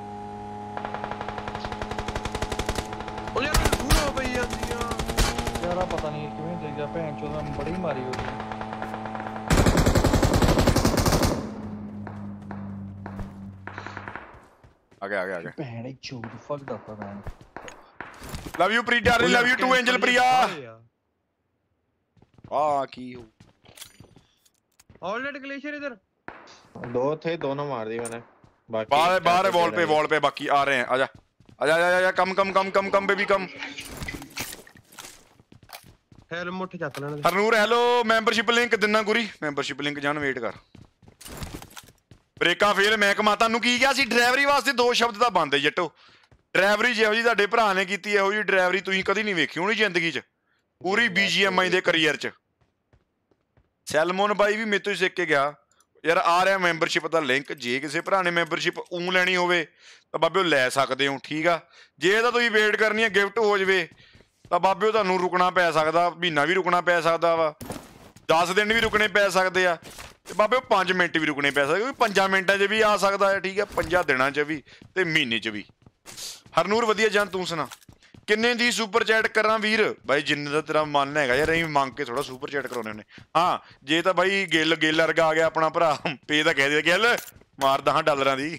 ਉਹ ਯਾਰ ਦੂਰ ਹੋ ਪਈ ਜਾਂਦੀ ਆ ਯਾਰ ਆ ਪਤਾ ਨਹੀਂ ਕਿਵੇਂ ਦੇ ਗਿਆ ਭੈਣ ਚੋਦਾ, ਬੜੀ ਮਾਰੀ ਉਹਦੀ। ਆ ਗਿਆ ਆ ਗਿਆ ਆ ਗਿਆ। ਭੈਣ ਹੀ ਚੋਦ ਫੱਕ ਦੱਸਦਾ ਮੈਂ। Love you Pree darling, love you too angel Priya. ਆ ਕੀ ਹੋ ਆਲਰੇਡੀ ਗਲੇਸ਼ੀਅਰ ਇਧਰ दो थे, दोनों मार दी मैंने। बाकी बाहर बाहर वॉल पे वॉल पे बाकी आ रहे हैं। आजा आजा आजा आजा कम कम कम कम कम बेबी कम। ਹੈਲ ਮੁੱਠ ਚੱਕ ਲੈਣ ਦੇ। ਹਰਨੂਰ ਹੈਲੋ ਮੈਂਬਰਸ਼ਿਪ ਲਿੰਕ ਦਿਨਾ ਗੁਰੀ, ਮੈਂਬਰਸ਼ਿਪ ਲਿੰਕ ਜਾਨ ਵੇਟ ਕਰ। ਬ੍ਰੇਕਾਂ ਫੇਲ ਮੈਂ ਕਮਾ ਤੁਹਾਨੂੰ ਕੀ ਕਿਹਾ ਸੀ? ਡਰਾਈਵਰੀ ਵਾਸਤੇ ਦੋ ਸ਼ਬਦ ਤਾਂ ਬੰਦੇ ਜੱਟੋ। ਡਰਾਈਵਰੀ ਜਿਹੋ ਜੀ ਤੁਹਾਡੇ ਭਰਾ ਨੇ ਕੀਤੀ ਇਹੋ ਜੀ ਡਰਾਈਵਰੀ ਤੁਸੀਂ ਕਦੀ ਨਹੀਂ ਵੇਖੀ ਹੋਣੀ ਜ਼ਿੰਦਗੀ 'ਚ, ਪੂਰੀ ਬੀਜੀਐਮਆਈ ਦੇ ਕਰੀਅਰ 'ਚ। ਸੈਲਮੋਨ ਬਾਈ ਵੀ ਮੇਰੇ ਤੋਂ ਹੀ ਸਿੱਖ ਕੇ ਗਿਆ। ਯਾਰ ਆ ਰਿਹਾ ਮੈਂਬਰਸ਼ਿਪ ਦਾ ਲਿੰਕ, ਜੇ ਕਿਸੇ ਭਰਾ ਨੇ ਮੈਂਬਰਸ਼ਿਪ ਊਂ ਲੈਣੀ ਹੋਵੇ ਤਾਂ ਬਾਬਿਓ ਲੈ ਸਕਦੇ ਹੋ, ਠੀਕ ਆ? ਜੇ ਤਾਂ ਤੁਸੀਂ ਵੇਟ ਕਰਨੀ ਹੈ ਗਿਫਟ ਹੋ ਜਾਵੇ ਤਾਂ ਬਾਬਿਓ ਤੁਹਾਨੂੰ ਰੁਕਣਾ ਪੈ ਸਕਦਾ, ਮਹੀਨਾ ਵੀ ਰੁਕਣਾ ਪੈ ਸਕਦਾ ਵਾ, ਦਸ ਦਿਨ ਵੀ ਰੁਕਣੇ ਪੈ ਸਕਦੇ ਆ, ਤੇ ਬਾਬਿਓ ਪੰਜ ਮਿੰਟ ਵੀ ਰੁਕਣੇ ਪੈ ਸਕਦੇ, ਕਿਉਂਕਿ ਪੰਜਾਂ ਮਿੰਟਾਂ 'ਚ ਵੀ ਆ ਸਕਦਾ ਹੈ, ਠੀਕ ਹੈ? ਪੰਜਾਂ ਦਿਨਾਂ 'ਚ ਵੀ ਤੇ ਮਹੀਨੇ 'ਚ ਵੀ। ਹਰਨੂਰ ਵਧੀਆ ਜਾਨ, ਤੂੰ ਸੁਣਾ ਕਿੰਨੇ ਦੀ ਸੁਪਰ ਚੈਟ ਕਰਾਂ ਵੀਰ? ਬਾਈ ਜਿੰਨੇ ਦਾ ਤੇਰਾ ਮਨ ਹੈਗਾ ਯਾਰ, ਅਸੀਂ ਮੰਗ ਕੇ ਥੋੜਾ ਸੁਪਰ ਚੈਟ ਕਰਾਉਣੇ ਨੇ। ਹਾਂ ਜੇ ਤਾਂ ਬਾਈ ਗਿੱਲ ਗਿੱਲ ਵਰਗਾ ਆ ਗਿਆ ਆਪਣਾ ਭਰਾ, ਪੇ ਤਾਂ ਕਹਿ ਦੇ ਗਿੱਲ ਮਾਰਦਾ ਹਾਂ ਡਾਲਰਾਂ ਦੀ।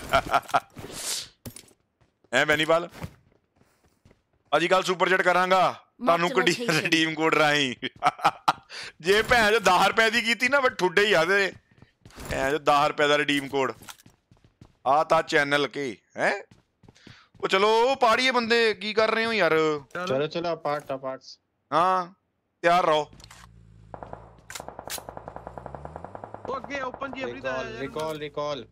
ਐ ਬੈਨੀਪਾਲ ਅੱਜ ਕੱਲ ਸੁਪਰ ਚੈਟ ਕਰਾਂਗਾ ਤੁਹਾਨੂੰ ਰਿਡੀਮ ਕੋਡ ਰਾਹੀਂ। ਜੇ ਭੈਣ ਜੋ ਦਸ ਰੁਪਏ ਦੀ ਕੀਤੀ ਨਾ ਬਟ ਠੁੱਡੇ ਹੀ ਆ ਤੇ ਭੈਣ ਜੋ ਦਸ ਰੁਪਏ ਦਾ ਰਿਡੀਮ ਕੋਡ ਆ ਤਾਂ ਚੈਨਲ ਕੇ ਹੈ। ਉਹ ਚਲੋ ਪਾੜੀਏ ਬੰਦੇ, ਕੀ ਕਰ ਰਹੇ ਹੋ ਯਾਰ? चलो चलो अपार्ट अपार्ट्स। ਹਾਂ ਤਿਆਰ ਰਹੋ। ਉਹ ਅੱਗੇ ਓਪਨ ਜੀ ਅਬਰੀ ਦਾ रिकॉल रिकॉल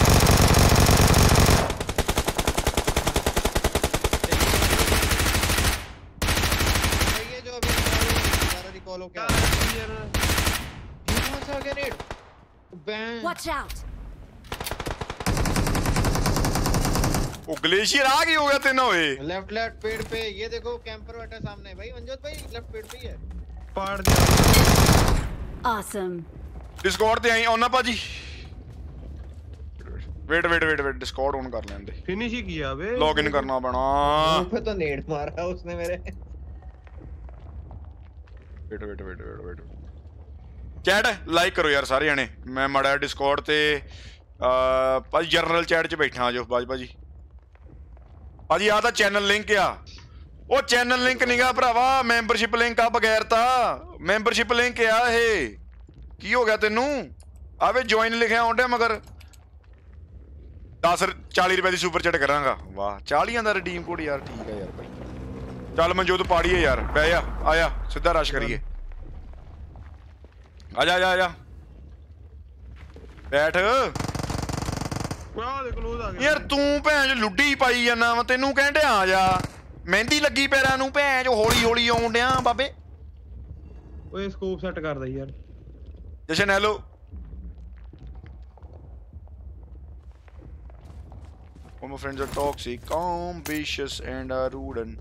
ये जो अभी सारा रिकॉल हो गया। ਯਾਰ कहां से आ गया नेट? Ban Watch out! ਉਹ ਗਲੇਸ਼ੀਅਰ ਆ ਗਈ ਹੋ ਗਿਆ ਤੈਨੂੰ ਓਏ। लेफ्ट लेफ्ट पेड़ पे ये देखो कैंपर बैठा सामने भाई। मनजोत भाई लेफ्ट पेड़ पे ही है। ਪਾੜ ਦਿਆ। Awesome. ਡਿਸਕਾਰਡ ਤੇ ਆਈ ਆਉਣਾ ਭਾਜੀ। Wait wait wait wait discord on ਕਰ ਲੈਂਦੇ, ਫਿਨਿਸ਼ ਹੀ ਕੀਆ ਵੇ। ਲੌਗਇਨ ਕਰਨਾ ਪੈਣਾ। मुंह पे तो नेट मारा उसने मेरे। Wait wait wait wait wait chat like ਕਰੋ ਯਾਰ ਸਾਰੇ ਜਣੇ। ਮੈਂ ਮਾੜਾ ਡਿਸਕਾਰਡ ਤੇ ਅ ਭਾਜੀ ਜਨਰਲ ਚੈਟ 'ਚ ਬੈਠਾ ਜੋ ਬਾਜ ਭਾਜੀ। ਭਾਜੀ ਆ ਤਾਂ ਚੈਨਲ ਲਿੰਕ ਆ। ਉਹ ਚੈਨਲ ਲਿੰਕ ਨਹੀਂਗਾ ਭਰਾਵਾ, ਮੈਂਬਰਸ਼ਿਪ ਲਿੰਕ ਆ ਬਗੈਰ ਤਾਂ। ਮੈਂਬਰਸ਼ਿਪ ਲਿੰਕ ਆ ਇਹ। ਕੀ ਹੋ ਗਿਆ ਤੈਨੂੰ? ਆਵੇ ਜੁਆਇਨ ਲਿਖਿਆ ਆਉਂਦਾ ਮਗਰ ਦਸ ਚਾਲੀ ਰੁਪਏ ਦੀ ਸੁਪਰ ਚੈਟ ਕਰਾਂਗਾ। ਵਾਹ ਚਾਲੀਆਂ ਦਾ ਰਿਡੀਮ ਕੋਡ ਯਾਰ, ਠੀਕ ਆ ਯਾਰ ਭਾਈ। ਚੱਲ ਮਨਜੋਤ ਪਾੜੀਏ ਯਾਰ, ਬਹਿ ਜਾ ਆਇਆ ਸਿੱਧਾ ਰਸ਼ ਕਰੀਏ। ਆ ਜਾ ਆ ਜਾ ਬੈਠ। ਵਾਹ ਦੇ ਕਲੋਜ਼ ਆ ਗਿਆ ਯਾਰ ਤੂੰ ਭੈਣ ਚ ਲੁੱਡੀ ਪਾਈ ਜਾਂਦਾ ਵਾ ਤੈਨੂੰ ਕਹਿੰਦੇ ਆ ਜਾ ਮਹਿੰਦੀ ਲੱਗੀ ਪੈਰਾਂ ਨੂੰ ਭੈਣ ਚ ਹੌਲੀ ਹੌਲੀ ਆਉਣ ਡਿਆ ਬਾਬੇ ਓਏ ਸਕੋਪ ਸੈੱਟ ਕਰਦਾ ਯਾਰ Jashan hello All my friends are toxic, ambitious and are rude and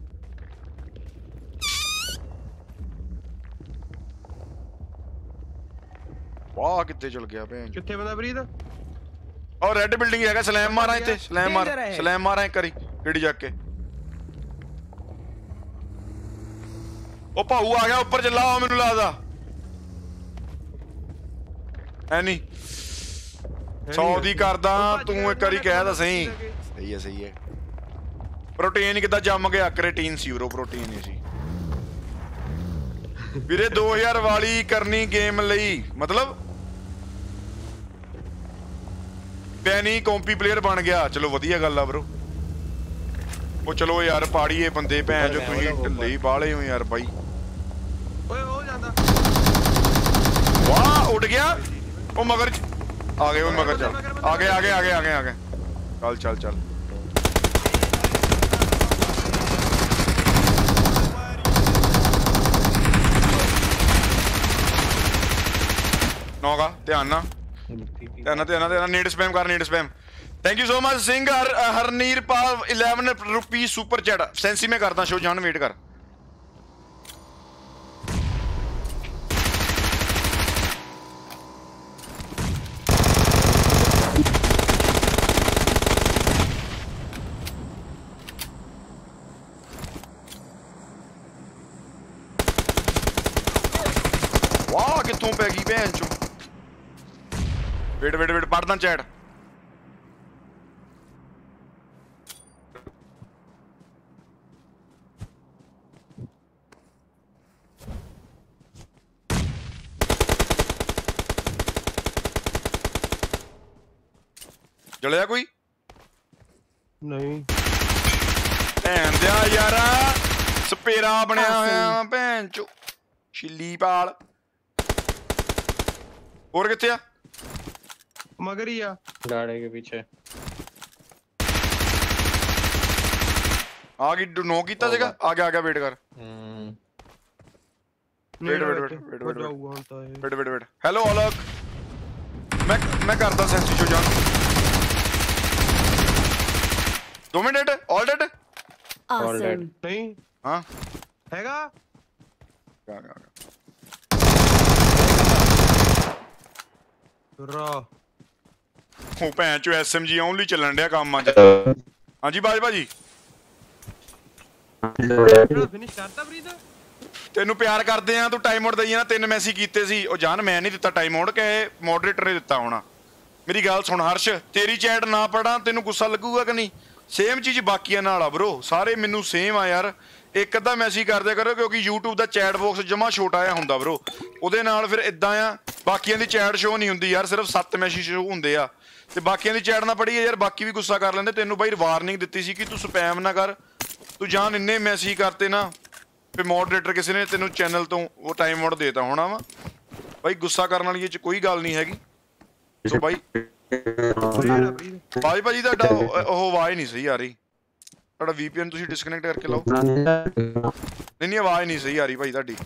ਵਾਹ ਕਿੱਥੇ ਚਲ ਗਿਆ ਭੈਣ ਕਿੱਥੇ ਬੰਦਾ ਪ੍ਰੀਤ ਔਰ ਰੈੱਡ ਬਿਲਡਿੰਗ ਹੈਗਾ ਸਲੈਮ ਮਾਰਾਂ ਇੱਥੇ ਸਲੈਮ ਮਾਰ ਸਲੈਮ ਮਾਰਾਂ ਇੱਕ ਵਾਰੀ ਕਿਹੜੀ ਜਾ ਕੇ ਉਹ ਭਾਊ ਆ ਗਿਆ ਉੱਪਰ ਚੱਲਾ ਮੈਨੂੰ ਲੱਗਦਾ ਐ ਨਹੀਂ ਸੌ ਦੀ ਕਰਦਾ ਤੂੰ ਇੱਕ ਵਾਰੀ ਕਹਿ ਤਾਂ ਸਹੀ ਸਹੀ ਹੈ ਸਹੀ ਹੈ ਪ੍ਰੋਟੀਨ ਕਿੱਦਾਂ ਜੰਮ ਗਿਆ ਕ੍ਰੇਟੀਨ ਸੀ ਬ్రో ਪ੍ਰੋਟੀਨ ਨਹੀਂ ਸੀ ਵੀਰੇ ਦੋ ਹਜ਼ਾਰ ਵਾਲੀ ਕਰਨੀ ਗੇਮ ਲਈ ਮਤਲਬ ਬੈਨੀ ਕੰਪੀ ਪਲੇਅਰ ਬਣ ਗਿਆ ਚਲੋ ਵਧੀਆ ਗੱਲ ਆ ਬ్రో ਉਹ ਚਲੋ ਯਾਰ ਪਾੜੀਏ ਬੰਦੇ ਭੈਣ ਜੋ ਤੁਸੀਂ ਢਿੱਲੇ ਹੀ ਬਾਲੇ ਹੋ ਯਾਰ ਬਾਈ ਓਏ ਹੋ ਜਾਂਦਾ ਵਾਹ ਉੱਡ ਗਿਆ ਉਹ ਮਗਰ ਆ ਗਏ ਉਹ ਮਗਰ ਚੱਲ ਆ ਗਏ ਆ ਗਏ ਆ ਗਏ ਆ ਗਏ ਆ ਗਏ ਚੱਲ ਚੱਲ ਚੱਲ ਨੋਗਾ ਧਿਆਨ ਨਾਲ ਧਿਆਨ ਨਾਲ ਧਿਆਨ ਨਾਲ ਧਿਆਨ ਨਾਲ ਨੀਡ ਸਪੈਮ ਕਰ need spam thank you so much Singh ਹਰ ਹਰਨੀਰ ਪਾਲ eleven ਰੁਪਏ ਸੁਪਰ ਚੈਟ ਸੈਂਸੀ ਮੈਂ ਕਰਦਾ ਸ਼ੋ ਜਾਨ ਵੇਟ ਕਰ ਵਾਹ ਕਿੱਥੋਂ ਪੈ ਗਈ ਭੈਣ ਚੋ ਵੇਟ ਵੇਟ ਵੇਟ ਪੜਦਾ ਚੈਟ ਜਲਿਆ ਕੋਈ ਨਹੀਂ ਭੈਣ ਦਿਆ ਯਾਰਾ ਸਪੇਰਾ ਬਣਿਆ ਹੋਇਆ ਭੈਣ ਚੋ ਛਿੱਲੀ ਪਾਲ ਹੋਰ ਕਿੱਥੇ ਆ मगर ही आ गाड़ी के पीछे आ गई नो कीता जगह आ गया आ गया वेट कर हम्म wait wait wait wait wait wait wait wait hello Alak मैं मैं करता सेंसी शो जान दो मिनट ऑल डेड Awesome. नहीं हां हैगा आ गया आ गया रा ਉਹ ਭੈਣ ਚੋ ਐਸਐਮਜੀ ਓਨਲੀ ਚੱਲਣ ਡਿਆ ਕੰਮ ਅੱਜ ਹਾਂਜੀ ਬਾਜ ਭਾਜੀ ਫਿਨਿਸ਼ ਕਰਤਾ ਪ੍ਰੀਤ ਤੈਨੂੰ ਪਿਆਰ ਕਰਦੇ ਆ ਤੂੰ ਟਾਈਮ ਆਊਟ ਦਈ ਨਾ ਤਿੰਨ ਮੈਸੇਜ ਕੀਤੇ ਸੀ ਉਹ ਜਾਨ ਮੈਂ ਨਹੀਂ ਦਿੱਤਾ ਟਾਈਮ ਆਊਟ ਕਿ ਮੋਡਰੇਟਰ ਨੇ ਦਿੱਤਾ ਹੋਣਾ ਮੇਰੀ ਗੱਲ ਸੁਣ ਹਰਸ਼ ਤੇਰੀ ਚੈਟ ਨਾ ਪੜਾਂ ਤੈਨੂੰ ਗੁੱਸਾ ਲੱਗੂਗਾ ਕਿ ਨਹੀਂ ਸੇਮ ਚੀਜ਼ ਬਾਕੀਆਂ ਨਾਲ ਆ ਬ్రో ਸਾਰੇ ਮੈਨੂੰ ਸੇਮ ਆ ਯਾਰ ਇੱਕ ਅੱਧਾ ਮੈਸੇਜ ਕਰਦੇ ਕਰੋ ਕਿਉਂਕਿ YouTube ਦਾ ਚੈਟ ਬਾਕਸ ਜਮਾ ਛੋਟਾ ਆ ਹੁੰਦਾ ਬ్రో ਉਹਦੇ ਨਾਲ ਫਿਰ ਇਦਾਂ ਆ ਬਾਕੀਆਂ ਦੀ ਚੈਟ ਸ਼ੋ ਨਹੀਂ ਹੁੰਦੀ ਯਾਰ ਸਿਰਫ ਸੱਤ ਮੈਸੇਜ ਸ਼ੋ ਹੁੰਦੇ ਆ ਤੇ ਬਾਕੀਆਂ ਦੀ ਚੈਟ ਨਾ ਪੜੀਏ ਯਾਰ ਬਾਕੀ ਵੀ ਗੁੱਸਾ ਕਰ ਲੈਂਦੇ ਤੈਨੂੰ ਬਾਈ ਵਾਰਨਿੰਗ ਦਿੱਤੀ ਸੀ ਕਿ ਤੂੰ ਸਪੈਮ ਨਾ ਕਰ ਤੂੰ ਜਾਨ ਇੰਨੇ ਮੈਸੇਜ ਕਰਤੇ ਨਾ ਤੇ ਮੋਡਰੇਟਰ ਕਿਸੇ ਨੇ ਤੈਨੂੰ ਚੈਨਲ ਤੋਂ ਉਹ ਟਾਈਮ ਆਊਟ ਦੇਤਾ ਹੋਣਾ ਵਾ ਬਾਈ ਗੁੱਸਾ ਕਰਨ ਵਾਲੀ ਇਹ ਚ ਕੋਈ ਗੱਲ ਨਹੀਂ ਹੈਗੀ ਸੋ ਬਾਈ ਬਾਈ ਭਾਜੀ ਤੁਹਾਡਾ ਉਹ ਆਵਾਜ਼ ਨਹੀਂ ਸਹੀ ਆ ਰਹੀ ਤੁਹਾਡਾ ਵੀਪੀਐਨ ਤੁਸੀਂ ਡਿਸਕਨੈਕਟ ਕਰਕੇ ਲਾਓ ਨਹੀਂ ਨਹੀਂ ਆਵਾਜ਼ ਨਹੀਂ ਸਹੀ ਆ ਰਹੀ ਭਾਈ ਤੁਹਾਡੀ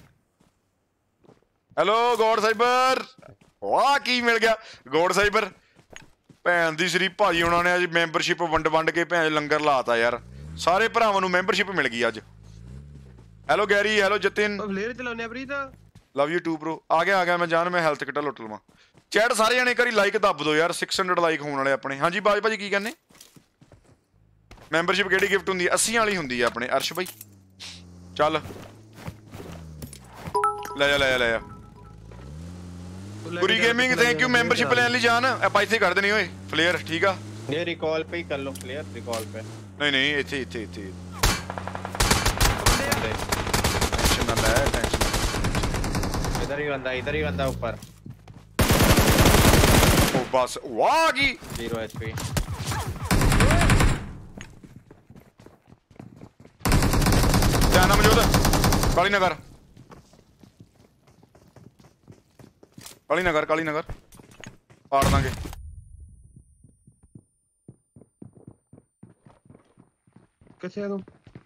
ਹੈਲੋ ਗੋਡ ਸਾਈਬਰ ਵਾਹ ਕੀ ਮਿਲ ਗਿਆ ਗੋਡ ਸਾਈਬਰ ਭੈਣ ਦੀ ਸ਼ਰੀਫ ਭਾਜੀ ਉਹਨਾਂ ਨੇ ਅੱਜ ਮੈਂਬਰਸ਼ਿਪ ਵੰਡ ਵੰਡ ਕੇ ਭੈਣ ਲੰਗਰ ਲਾਤਾ ਯਾਰ ਸਾਰੇ ਭਰਾਵਾਂ ਨੂੰ ਮੈਂਬਰਸ਼ਿਪ ਮਿਲ ਗਈ ਅੱਜ hello Garry hello Jatin flare ਚਲਾਉਣੇ ਆ Preet love you too bro ਆ ਗਿਆ ਆ ਗਿਆ ਮੈਂ ਜਾਨ ਮੈਂ ਹੈਲਥ ਕਿਟਾ ਲੁੱਟ ਲਵਾਂ ਚੈਟ ਸਾਰੇ ਜਣੇ ਕਰੀ ਲਾਈਕ ਦੱਬ ਦਿਓ ਯਾਰ ਛੇ ਸੌ ਲਾਈਕ ਹੋਣ ਵਾਲੇ ਆਪਣੇ ਹਾਂਜੀ ਬਾਜ ਭਾਜੀ ਕੀ ਕਹਿੰਦੇ ਮੈਂਬਰਸ਼ਿਪ ਕਿਹੜੀ ਗਿਫਟ ਹੁੰਦੀ ਹੈ ਅੱਸੀ ਵਾਲੀ ਹੁੰਦੀ ਹੈ ਆਪਣੇ ਅਰਸ਼ ਭਾਈ ਚੱਲ ਲੈ ਜਾ ਲੈ ਜਾ ਲੈ ਜਾ Guri gaming thank you membership ਲੈਣ ਲਈ ਜਾਨ ਆਪਾਂ ਇੱਥੇ ਕਰ ਦੇਣੀ ਓਏ ਫਲੇਅਰ ਠੀਕ ਆ ये रिकॉल पे ही कर लो प्लेयर रिकॉल पे ਨਹੀਂ ਨਹੀਂ ਇੱਥੇ ਇੱਥੇ ਇੱਥੇ ਟੈਨਸ਼ਨ ਨਾ ਲੈ ਟੈਨਸ਼ਨ इधर ही बंदा इधर ही बंदा ऊपर ਉਹ ਬਸ ਵਾਹ ਕੀ जीरो एचपी ਧਿਆਨ ਨਾਲ ਮੌਜੂਦ ਕਾਲੀ ਨਗਰ ਕਾਲੀ ਨਗਰ ਕਾਲੀ ਨਗਰ ਪਾੜ ਦਾਂਗੇ किथे है तू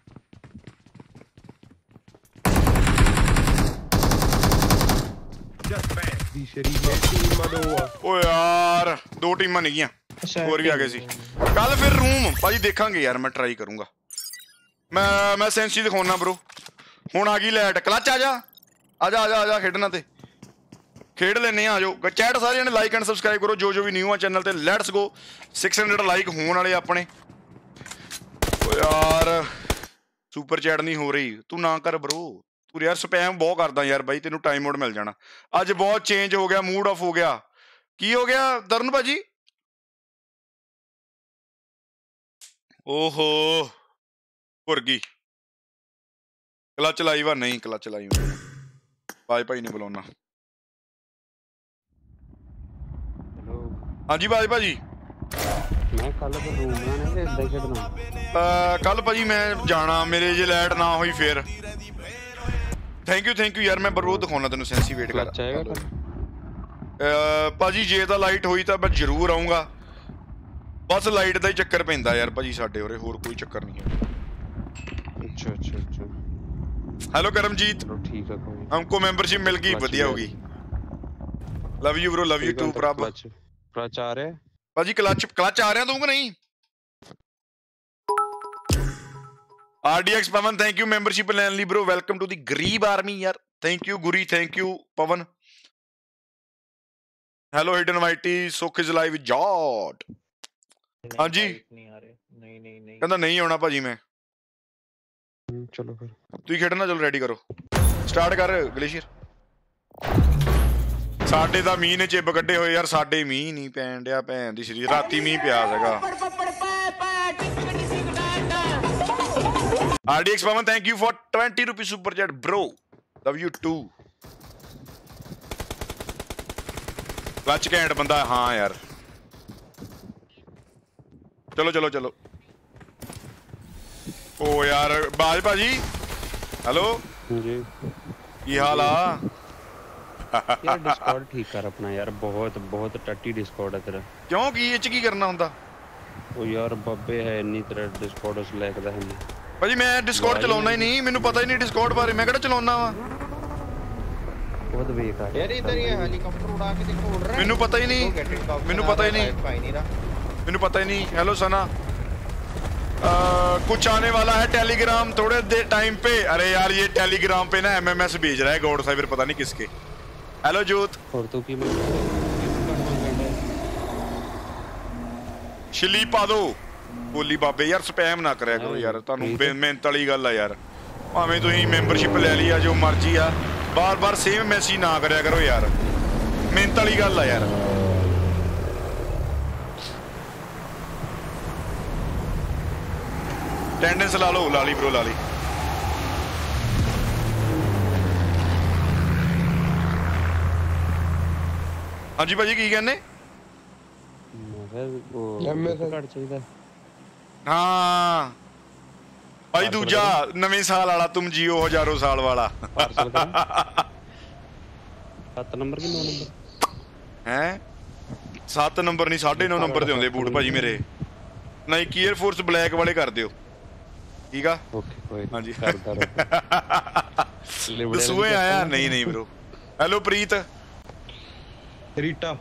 दी शरीफ है टीम दो ਓ ਯਾਰ ਦੋ ਟੀਮਾਂ ਨਹੀਂ ਗਈਆਂ ਹੋਰ ਵੀ ਆ ਗਏ ਸੀ ਕੱਲ ਫਿਰ ਰੂਮ ਭਾਜੀ ਦੇਖਾਂਗੇ ਯਾਰ ਮੈਂ ਟਰਾਈ ਕਰੂੰਗਾ ਮੈਂ ਮੈਂ ਸੈਂਸੀ ਦਿਖਾਉਣਾ ਬ్రో ਹੁਣ ਆ ਗਈ ਲਾਈਟ ਕਲਚ ਆ ਜਾ ਆ ਜਾ ਆ ਜਾ ਆ ਜਾ ਖੇਡਣਾ ਤੇ ਖੇਡ ਲੈਨੇ ਆ ਆਜੋ ਚੈਟ ਸਾਰੇ ਜਣੇ ਲਾਈਕ ਐਂਡ ਸਬਸਕ੍ਰਾਈਬ ਕਰੋ ਜੋ ਜੋ ਵੀ ਨਿਊ ਆ ਚੈਨਲ ਤੇ ਲੈਟਸ ਗੋ ਛੇ ਸੌ ਲਾਈਕ ਹੋਣ ਵਾਲੇ ਆਪਣੇ ਓ ਯਾਰ ਸੁਪਰ ਚੈਟ ਨਹੀਂ ਹੋ ਰਹੀ ਤੂੰ ਨਾ ਕਰ ਬ్రో ਤੂੰ ਯਾਰ ਸਪੈਮ ਬਹੁਤ ਕਰਦਾ ਯਾਰ ਬਾਈ ਤੈਨੂੰ ਟਾਈਮ ਆਊਟ ਮਿਲ ਜਾਣਾ ਅੱਜ ਬਹੁਤ ਚੇਂਜ ਹੋ ਗਿਆ ਮੂਡ ਆਫ ਹੋ ਗਿਆ ਕੀ ਹੋ ਗਿਆ ਤਰਨ ਭਾਜੀ ਓਹੋ ਭੁਰਗੀ ਕਲਚ ਲਾਈਵਾ ਨਹੀਂ ਕਲਚ ਲਾਈਵਾ ਬਾਜ ਭਾਈ ਨੇ ਬੁਲਾਉਣਾ ਹਾਂਜੀ ਬਾਜ ਭਾਜੀ ਮੈਂ ਕੱਲ ਤੋਂ ਰੂਮ ਨਾ ਤੇ ਇੱਦਾਂ ਖੇਡਣਾ ਕੱਲ ਭਾਜੀ ਮੈਂ ਜਾਣਾ ਮੇਰੇ ਜੇ ਲਾਈਟ ਨਾ ਹੋਈ ਫੇਰ ਥੈਂਕ ਯੂ ਥੈਂਕ ਯੂ ਯਾਰ ਮੈਂ ਬਰੋ ਦਿਖਾਉਣਾ ਤੈਨੂੰ ਸੈਂਸੀ ਵੇਟ ਕਰ ਚਾਹੇਗਾ ਭਾਜੀ ਜੇ ਤਾਂ ਲਾਈਟ ਹੋਈ ਤਾਂ ਮੈਂ ਜ਼ਰੂਰ ਆਉਂਗਾ ਬਸ ਲਾਈਟ ਦਾ ਹੀ ਚੱਕਰ ਪੈਂਦਾ ਯਾਰ ਭਾਜੀ ਸਾਡੇ ਉਰੇ ਹੋਰ ਕੋਈ ਚੱਕਰ ਨਹੀਂ ਹੈ ਅੱਛਾ ਅੱਛਾ ਅੱਛਾ हेलो करमजीत ठीक है कोई हमको मेंबरशिप मिल गई बढ़िया होगी love you bro love you too Prabh clutch आ रहे भाजी क्लच क्लच आ रहे हैं तुमको नहीं RDX Pawan thank you membership लेने ली ब्रो वेलकम टू द गरीब आर्मी यार thank you Guri thank you Pawan hello hidden YT Sukh is live jot हां जी नहीं आ रहे नहीं नहीं नहीं कहता नहीं आना भाजी मैं चलो फिर तू खेडना चलो रेडी करो स्टार्ट कर ग्लेशियर ਸਾਡੇ ਤਾਂ ਮੀਂਹ ਨੇ ਚਿੱਬ ਕੱਢੇ ਹੋਏ ਯਾਰ ਸਾਡੇ ਮੀਂਹ ਨਹੀਂ ਪੈਣ ਡਿਆ ਭੈਣ ਦੀ ਸ਼ਰੀਰ ਰਾਤੀ ਮੀਂਹ ਪਿਆ ਸੀਗਾ RDX Pawan thank you for twenty ਰੁਪਏ super chat bro love you too clutch ਕੈਂਟ ਬੰਦਾ ਹਾਂ ਯਾਰ ਚਲੋ ਚਲੋ ਚਲੋ ओ यार बाज भाजी हेलो जी की हाल आ यार डिस्कॉर्ड ठीक कर अपना यार बहुत बहुत टट्टी डिस्कॉर्ड है तेरा क्यों की इच की करना हुंदा ओ यार बब्बे है इन्नी तेरा डिस्कॉर्ड उस लायक दा है नहीं भाजी मैं डिस्कॉर्ड चलाउना ही नहीं मेनू पता ही नहीं डिस्कॉर्ड बारे मैं केड़ा चलाउना वा बहुत बेकार यार इधर ये हेलीकॉप्टर उड़ा के देखो उड़ रहा है मेनू पता ही नहीं मेनू पता ही नहीं भाई नहीं रहा मेनू पता ही नहीं हेलो सना Uh, कुछ आने वाला है टेलीग्राम थोड़े देर टाइम पे अरे यार ये टेलीग्राम पे ना एमएमएस भेज रहा है गॉड साइबर पता नहीं किसके हेलो जोत और तू की शिली पा दो बोली बाबे यार स्पैम ना करया करो यार ਤੁਹਾਨੂੰ ਮਿਹਨਤ ਵਾਲੀ ਗੱਲ ਆ ਯਾਰ ਭਾਵੇਂ ਤੁਸੀਂ ਮੈਂਬਰਸ਼ਿਪ ਲੈ ਲਈ ਆ ਜੋ ਮਰਜ਼ੀ ਆ ਬਾਰ-ਬਾਰ ਸੇਮ ਮੈਸੇਜ ਨਾ ਕਰਿਆ ਕਰੋ ਯਾਰ ਮਿਹਨਤ ਵਾਲੀ ਗੱਲ ਆ ਯਾਰ अटेंडेंस ला लो लाली ब्रो लाली हाँ जी भाजी की कहने हाँ भाई दूजा नवे साल वाला तुम जियो हजारों साल वाला सात नंबर की नौ नंबर हैं सात नंबर नहीं साढ़े नौ नंबर दे होंदे बूट भाजी मेरे नाइकी एयर फोर्स ब्लैक वाले कर दियो ठीक है ओके कोई हाँ जी करदा रहो दसूए आया नहीं नहीं bro hello Preet Rita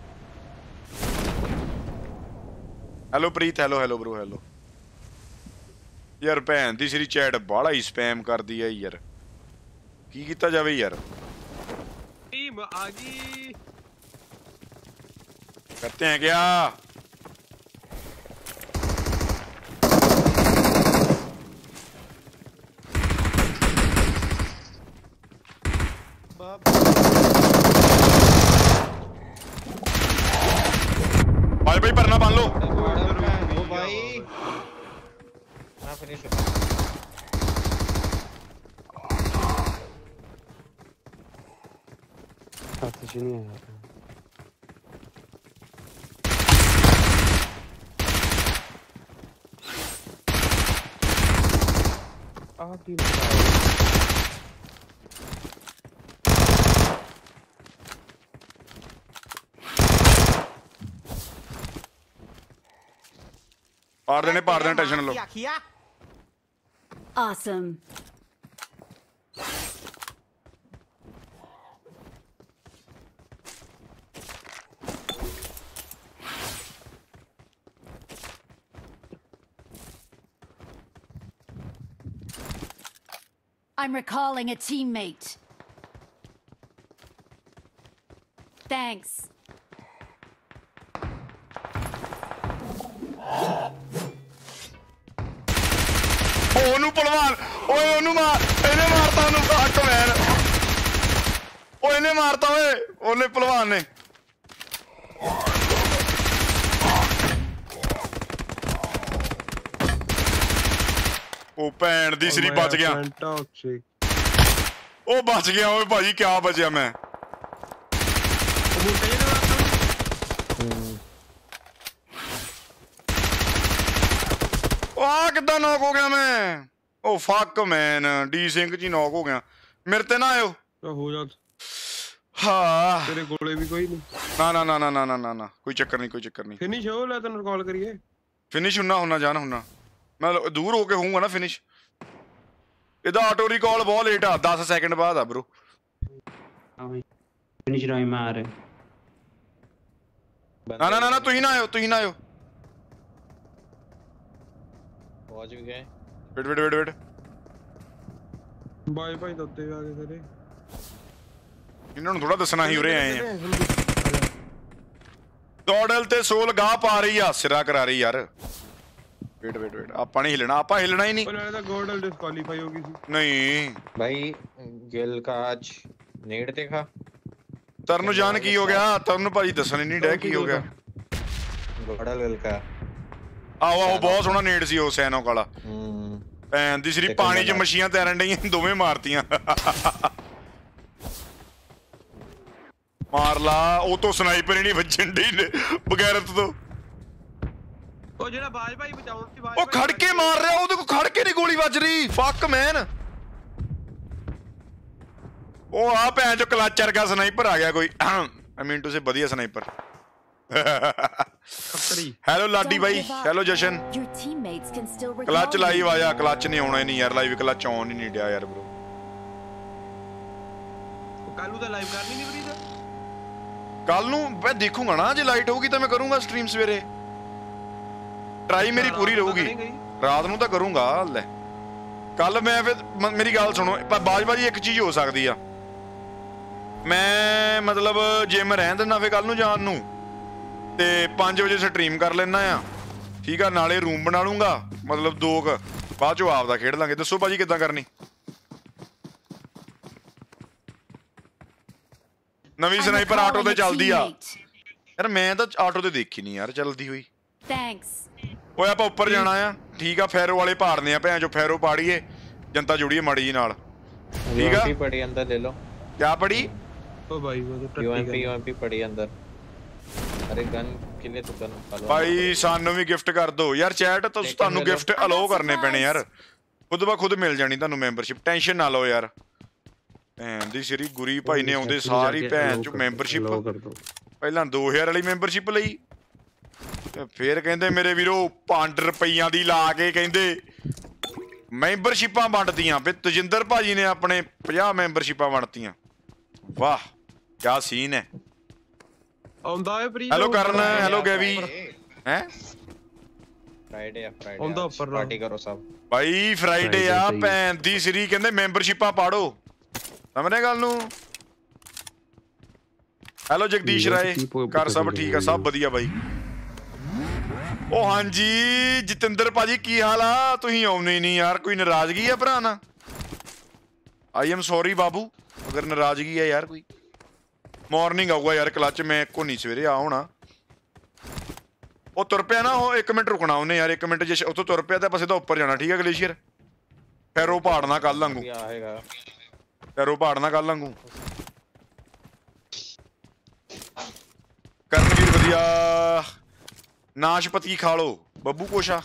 hello Preet hello hello bro hello यार भैन दी श्री चैट बाला ही स्पैम कर दी है यार की कीता जावे यार टीम आ गई करते हैं क्या भाई भाई परना बांध लो ओ भाई मैं फिनिश हाथ से नहीं आया आ टीम पार देने पार देने टेंशन लो Awesome. I'm recalling a teammate. Thanks. ਉਹਨੂੰ ਪਹਿਲਵਾਨ ਓਏ ਉਹਨੂੰ ਮਾਰ ਇਹਨੇ ਮਾਰਤਾ ਉਹਨੂੰ ਫੱਕ ਮੈਨ ਓਏ ਇਹਨੇ ਮਾਰਤਾ ਓਏ ਉਹਨੇ ਪਹਿਲਵਾਨ ਨੇ ਉਹ ਭੈਣ ਦੀ ਸਰੀ ਬਚ ਗਿਆ ਉਹ ਬਚ ਗਿਆ ਓਏ ਭਾਜੀ ਕਿਆ ਬਚਿਆ ਮੈਂ ਆ ਕਿੱਦਾਂ ਨੌਕ ਹੋ ਗਿਆ ਮੈਂ ਉਹ ਫੱਕ ਮੈਨ ਡੀ ਸਿੰਘ ਜੀ ਨੌਕ ਹੋ ਗਿਆ ਮੇਰੇ ਤੇ ਨਾ ਆਇਓ ਹੋ ਜਾ ਹਾਂ ਤੇਰੇ ਕੋਲੇ ਵੀ ਕੋਈ ਨਹੀਂ ਨਾ ਨਾ ਨਾ ਨਾ ਨਾ ਨਾ ਨਾ ਕੋਈ ਚੱਕਰ ਨਹੀਂ ਕੋਈ ਚੱਕਰ ਨਹੀਂ ਫਿਨਿਸ਼ ਹੋ ਲੈ ਤੈਨੂੰ ਕਾਲ ਕਰੀਏ ਫਿਨਿਸ਼ ਹੁੰਨਾ ਹੁੰਨਾ ਜਾਨ ਹੁੰਨਾ ਮੈਂ ਦੂਰ ਹੋ ਕੇ ਹੋਊਂਗਾ ਨਾ ਫਿਨਿਸ਼ ਇਹਦਾ ਆਟੋ ਰਿਕਾਲ ਬਹੁਤ ਲੇਟ ਆ ਦਸ ਸੈਕਿੰਡ ਬਾਅਦ ਆ ਬ్రో ਫਿਨਿਸ਼ ਰਾਈ ਮਾਰ ਨਾ ਨਾ ਨਾ ਤੁਸੀਂ ਨਾ ਆਇਓ ਤੁਸੀਂ ਨਾ ਆਇਓ पहुंच भी गए वेट वेट वेट वेट ਬਾਈ ਭਾਈ ਦੇ ਉੱਤੇ ਆ ਗਏ ਤੇਰੇ ਇਹਨਾਂ ਨੂੰ ਥੋੜਾ ਦੱਸਣਾ ਹੀ ਉਰੇ ਆਏ ਆ ਦੌੜਲ ਤੇ ਸੋਲ ਗਾਹ ਪਾ ਰਹੀ ਆ ਸਿਰਾ ਕਰਾ ਰਹੀ ਯਾਰ ਵੇਟ ਵੇਟ ਵੇਟ ਆਪਾਂ ਨਹੀਂ ਹਿਲਣਾ ਆਪਾਂ ਹਿਲਣਾ ਹੀ ਨਹੀਂ ਉਹ ਨਾਲੇ ਤਾਂ ਗੋਲਡਲ ਡਿਸਕੁਆਲੀਫਾਈ ਹੋ ਗਈ ਸੀ ਨਹੀਂ भाई गिल का आज नेट देखा ਤਰਨ ਜਾਨ ਕੀ ਹੋ ਗਿਆ ਤਰਨ ਭਾਜੀ ਦੱਸਣ ਨਹੀਂ ਡੈ ਕੀ ਹੋ ਗਿਆ गोल्डल गिल का ਆਹੋ ਆਹੋ ਬਹੁਤ ਸੋਹਣਾ ਨੇੜ ਸੀ ਉਹ ਸੈਨੋਕ ਵਾਲਾ हम्म ਭੈਣ ਦੀ ਸਰੀ ਪਾਣੀ 'ਚ ਮੱਛੀਆਂ ਤੈਰਨ ਡਈਆਂ ਦੋਵੇਂ ਮਾਰਤੀਆਂ ਮਾਰ ਲਾ ਉਹ ਤੋਂ ਸਨਾਈਪਰ ਹੀ ਨਹੀਂ ਵੱਜਣ ਡਈ ਬਗੈਰਤ ਤੋਂ ਉਹ ਜਿਹੜਾ ਬਾਜ ਭਾਈ ਬਚਾਉਣ ਸੀ ਬਾਜ ਉਹ ਖੜ ਕੇ ਮਾਰ ਰਿਹਾ ਉਹਦੇ ਕੋ ਖੜ ਕੇ ਨਹੀਂ ਗੋਲੀ ਵੱਜ ਰਹੀ ਫੱਕ ਮੈਨ ਉਹ ਆ ਭੈਣ ਚੋ ਕਲਚ ਵਰਗਾ ਸਨਾਈਪਰ ਆ ਗਿਆ ਕੋਈ ਆਈ ਮੀਨ ਟੂ ਸੇ ਵਧੀਆ ਸਨਾਈਪਰ ਹੈਲੋ ਲਾਡੀ ਬਾਈ hello Jashan Your teammates can still recall clutch you. Live ਆਇਆ ਕਲਚ ਨਹੀਂ ਆਉਣਾ ਨਹੀਂ ਯਾਰ ਲਾਈਵ ਕਲਚ ਆਉਣ ਹੀ ਨਹੀਂ ਡਿਆ ਯਾਰ ਬ్రో ਕੱਲੂ ਤਾਂ ਲਾਈਵ ਕਰਨੀ ਨਹੀਂ ਫਰੀਦ ਕੱਲ ਨੂੰ ਮੈਂ ਦੇਖੂੰਗਾ ਨਾ ਜੇ ਲਾਈਟ ਹੋਊਗੀ ਤਾਂ ਮੈਂ ਕਰੂੰਗਾ ਸਟ੍ਰੀਮ ਸਵੇਰੇ ਟਰਾਈ ਮੇਰੀ ਪੂਰੀ ਰਹੂਗੀ ਰਾਤ ਨੂੰ ਤਾਂ ਕਰੂੰਗਾ ਲੈ ਕੱਲ ਮੈਂ ਫਿਰ ਮ- ਮੇਰੀ ਗੱਲ ਸੁਣੋ ਬਾਜ ਬਾਜੀ ਇੱਕ ਚੀਜ਼ ਹੋ ਸਕਦੀ ਆ ਮੈਂ ਮਤਲਬ ਜਿਮ ਰਹਿਣ ਦਿੰਦਾ ਫੇ ਕੱਲ ਨੂੰ ਜਾਣ ਨੂੰ ਤੇ ਪੰਜ ਵਜੇ ਸਟ੍ਰੀਮ ਕਰ ਲੈਣਾ ਆ ਠੀਕ ਆ ਨਾਲੇ ਰੂਮ ਬਣਾ ਲੂੰਗਾ ਮਤਲਬ ਦੋ ਕ ਬਾਅਦ ਚੋਂ ਆਪਦਾ ਖੇਡ ਲਾਂਗੇ ਦੱਸੋ ਭਾਜੀ ਕਿੱਦਾਂ ਕਰਨੀ ਨਵੀਂ I'm ਸਨਾਈਪਰ ਆਟੋ recalling ਤੇ a ਚੱਲਦੀ ਆ teammate. ਯਾਰ ਮੈਂ ਤਾਂ ਆਟੋ ਤੇ ਦੇਖੀ ਨਹੀਂ ਯਾਰ ਚੱਲਦੀ ਹੋਈ Thanks. ਓਏ ਆਪਾਂ ਉੱਪਰ ਜਾਣਾ ਆ ਠੀਕ ਆ ਫੈਰੋ ਵਾਲੇ ਪਾੜਨੇ ਆ ਭੈਣ ਚੋ ਫੈਰੋ ਪਾੜੀਏ ਜਨਤਾ ਜੁੜੀਏ ਮਾੜੀ ਜੀ ਨਾਲ ਠੀਕ ਆ यूएमपी पड़ी अंदर ले लो ਕਿਆ ਪੜੀ ਉਹ ਬਾਈ ਉਹ ਤਾਂ यूएमपी यूएमपी पड़ी अंदर अरे गन के लिए तो गन निकालो ਭਾਈ ਸਾਨੂੰ ਵੀ ਗਿਫਟ ਕਰ ਦਿਓ ਯਾਰ ਚੈਟ ਤੁਸੀਂ ਤੁਹਾਨੂੰ ਗਿਫਟ ਅਲਾਉ ਕਰਨੇ ਪੈਣੇ ਯਾਰ ਖੁਦ ਬਾ ਖੁਦ ਮਿਲ ਜਾਣੀ ਤੁਹਾਨੂੰ ਮੈਂਬਰਸ਼ਿਪ ਟੈਨਸ਼ਨ ਨਾ ਲਓ ਯਾਰ ਭੈਣ ਦੀ ਸ੍ਰੀ ਗੁਰੀ ਭਾਈ ਨੇ ਆਉਂਦੇ ਸਾਰੀ ਭੈਣ ਚੋ ਮੈਂਬਰਸ਼ਿਪ ਪਹਿਲਾਂ ਦੋ ਹਜ਼ਾਰ ਵਾਲੀ ਮੈਂਬਰਸ਼ਿਪ ਲਈ ਤੇ ਫੇਰ ਕਹਿੰਦੇ ਮੇਰੇ ਵੀਰੋ ਪੰਜ ਰੁਪਈਆਂ ਦੀ ਲਾ ਕੇ ਕਹਿੰਦੇ ਮੈਂਬਰਸ਼ਿਪਾਂ ਵੰਡਦੀਆਂ ਫਿਰ ਤਜਿੰਦਰ ਭਾਜੀ ਨੇ ਆਪਣੇ ਪੰਜਾਹ ਮੈਂਬਰਸ਼ਿਪਾਂ ਵੰਡਤੀਆਂ ਵਾਹ ਕਿਆ ਸੀਨ ਹੈ ਆਉਂਦਾ ਹੈ ਫਰੀਦ ਹੈਲੋ ਕਰਨ ਹੈਲੋ ਗੈਵੀ ਹੈ फ्राइडे या Friday On the upper round. Party करो सब ਭਾਈ ਫਰਾਈਡੇ ਆ ਭੈਣ ਦੀ ਸ੍ਰੀ ਕਹਿੰਦੇ ਮੈਂਬਰਸ਼ਿਪਾਂ ਪਾੜੋ ਸਮਝੇ ਗੱਲ ਨੂੰ ਹੈਲੋ ਜਗਦੀਸ਼ ਰਾਏ ਘਰ ਸਭ ਠੀਕ ਆ ਸਭ ਵਧੀਆ ਬਾਈ ਉਹ ਹਾਂਜੀ ਜਤਿੰਦਰ ਭਾਜੀ ਕੀ ਹਾਲ ਆ ਤੁਸੀਂ ਆਉਨੇ ਨਹੀਂ ਯਾਰ ਕੋਈ ਨਾਰਾਜ਼ਗੀ ਆ ਭਰਾ ਨਾ ਆਈ ਐਮ ਸੌਰੀ ਬਾਬੂ ਅਗਰ ਨਾਰਾਜ਼ਗੀ ਆ ਯਾਰ ਕੋਈ ਮਾਰਨਿੰਗ ਆਊਗਾ ਯਾਰ ਕਲਚ ਮੈਂ ਕੋ ਨਹੀਂ ਸਵੇਰੇ ਆ ਹੋਣਾ ਉਹ ਤੁਰ ਪਿਆ ਨਾ ਉਹ ਇੱਕ ਮਿੰਟ ਰੁਕਣਾ ਉਹਨੇ ਯਾਰ ਇੱਕ ਮਿੰਟ ਜੇ ਉੱਥੋਂ ਤੁਰ ਪਿਆ ਤਾਂ ਆਪਾਂ ਸਿੱਧਾ ਉੱਪਰ ਜਾਣਾ ਠੀਕ ਹੈ ਗਲੇਸ਼ੀਅਰ ਫੈਰੋ ਪਹਾੜਨਾ ਕੱਲ ਵਾਂਗੂ क्या आएगा ਫੈਰੋ ਪਹਾੜਨਾ ਕੱਲ ਵਾਂਗੂ ਕਰਨਵੀਰ ਵਧੀਆ ਨਾਸ਼ਪਤੀ ਖਾ ਲੋ ਬੱਬੂ ਕੋਸ਼ਾ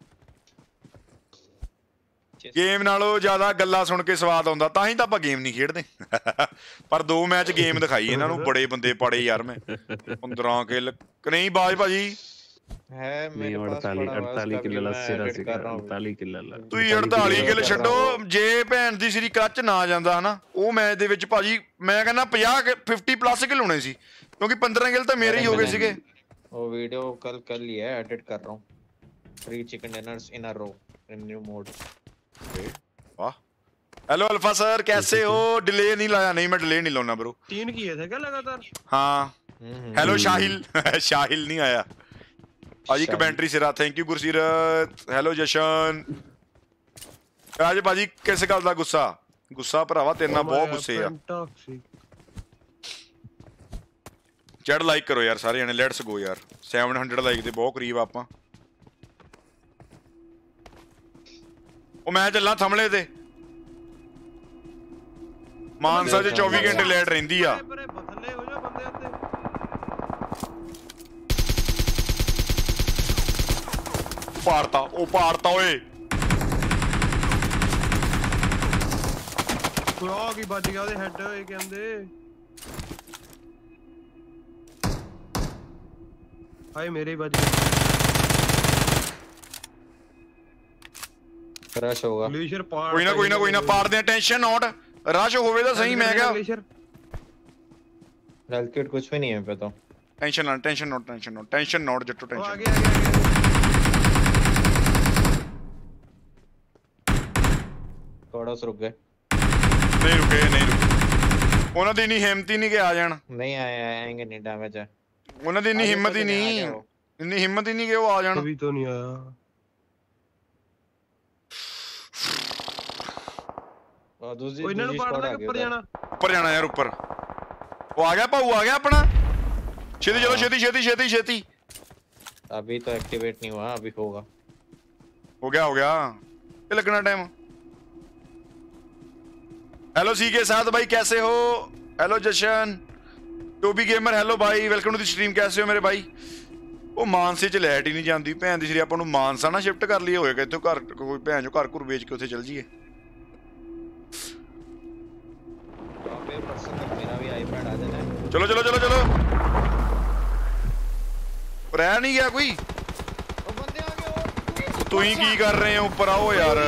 ਗੇਮ ਨਾਲੋਂ ਜ਼ਿਆਦਾ ਗੱਲਾਂ ਸੁਣ ਕੇ ਸਵਾਦ ਆਉਂਦਾ ਤਾਂ ਹੀ ਤਾਂ ਆਪਾਂ ਗੇਮ ਨਹੀਂ ਖੇਡਦੇ ਪਰ ਦੋ ਮੈਚ ਗੇਮ ਦਿਖਾਈ ਇਹਨਾਂ ਨੂੰ ਬੜੇ ਬੰਦੇ ਪਾੜੇ ਯਾਰ ਮੈਂ ਪੰਦਰਾਂ ਕਿੱਲ ਨਹੀਂ ਬਾਜ ਭਾਜੀ है नहीं मेरे पास अड़तालीस पड़ा हुआ है, अड़तालीस उसका किलो भी ला मैं सिरा edit से कर रहा हूँ। अड़तालीस किलो ला ਤੁਸੀਂ ਅੜਤਾਲੀ ਕਿੱਲ ਛੱਡੋ ਜੇ ਭੈਣ ਦੀ ਸ੍ਰੀ ਕੱਚ ਨਾ ਜਾਂਦਾ ਹਨਾ ਉਹ ਮੈਚ ਦੇ ਵਿੱਚ ਭਾਜੀ ਮੈਂ ਕਹਿੰਦਾ ਪੰਜਾਹ ਫਿਫਟੀ ਪਲੱਸ ਕਿੱਲ ਹੋਣੇ ਸੀ ਕਿਉਂਕਿ ਪੰਦਰਾਂ ਕਿੱਲ ਤਾਂ ਮੇਰੇ ਹੀ ਹੋ ਗਏ ਸੀਗੇ वो वीडियो कल कर लिया है, एडिट कर रहा हूँ। Three chicken dinners in a row in new mode. वाह हेलो अल्फा सर कैसे हो डिले नहीं लाया नहीं मैं डिले नहीं लाना ब्रो तीन किए थे क्या लगातार? हाँ हेलो शाहिल शाहिल नहीं आया भाजी कमेंट्री सिरा thank you Gursirat hello Jashan आज भाजी किस गल दा गुस्सा गुस्सा भरावा तेरे नाल बहुत गुस्से आ चढ़ लाइक करो यार सारे जने लेट्स गो यार सैवन हंड्रेड लाइक दे बहुत करीब आपां ओ मैं चलना थमले ते मानसा च चौबीस घंटे लेट रहिंदी आ थल्ले हो जा बंदे अंदे पाड़ता ओ पाड़ता ओए कोई आ की बच गया ओदे हेड होए कहंदे हाय मेरे ही बच गए रश होगा ग्लेशियर पार कोई ना कोई ना कोई ना पाड़ दे टेंशन नॉट रश होवे तो सही मैं क्या ग्लेशियर हेल्थ किट कुछ भी नहीं है पे तो टेंशन ना tension not tension not tension not जट्टू आ टेंशन गया आ गया थोड़ा सा रुक गए नहीं रुके नहीं रुके ਉਹਨਾਂ ਦੀ ਨਹੀਂ ਹਿੰਮਤ ਹੀ ਨਹੀਂ ਕਿ ਆ ਜਾਣ नहीं आए आएंगे नहीं डैमेज है ਉਹਨਾਂ ਦੀ ਇੰਨੀ ਹਿੰਮਤ ਹੀ ਨਹੀਂ ਇੰਨੀ ਹਿੰਮਤ ਹੀ ਨਹੀਂ ਕਿ ਉਹ ਆ ਜਾਣ अभी तो नहीं आया और दूसरी कोई ना दूसरी पाड़ स्क्वाड दे आ गई ऊपर उधर। जाना ਉੱਪਰ ਜਾਣਾ ਯਾਰ ਉੱਪਰ ਉਹ ਆ ਗਿਆ ਭਾਊ ਆ ਗਿਆ ਆਪਣਾ ਛੇਤੀ ਚਲੋ ਛੇਤੀ ਛੇਤੀ ਛੇਤੀ ਛੇਤੀ अभी तो एक्टिवेट नहीं हुआ अभी होगा हो गया हो गया ये लगना टाइम हेलो सी के साथ भाई कैसे हो hello Jashan Toby gamer hello भाई वेलकम टू द स्ट्रीम कैसे हो मेरे भाई ਉਹ ਮਾਨਸੇ ਚ ਲੈਟ ਹੀ ਨਹੀਂ ਜਾਂਦੀ ਭੈਣ ਦੀ ਸ੍ਰੀ ਆਪਾਂ ਨੂੰ ਮਾਨਸਾ ਨਾ ਸ਼ਿਫਟ ਕਰ ਲਈਏ ਹੋਏਗਾ ਇੱਥੋਂ ਘਰ ਕੋਈ ਭੈਣ ਜੋ ਘਰ ਘੁਰ ਵੇਚ ਕੇ ਉੱਥੇ ਚੱਲ ਜੀਏ मेरा भी आईपैड आ जाना है ਚਲੋ ਚਲੋ ਚਲੋ ਚਲੋ ਰਹਿ ਨਹੀਂ ਗਿਆ ਕੋਈ ओ बंदे आ गए ओ ਤੁਸੀਂ ਕੀ ਕਰ ਰਹੇ ਹੋ ਉੱਪਰ ਆਓ ਯਾਰ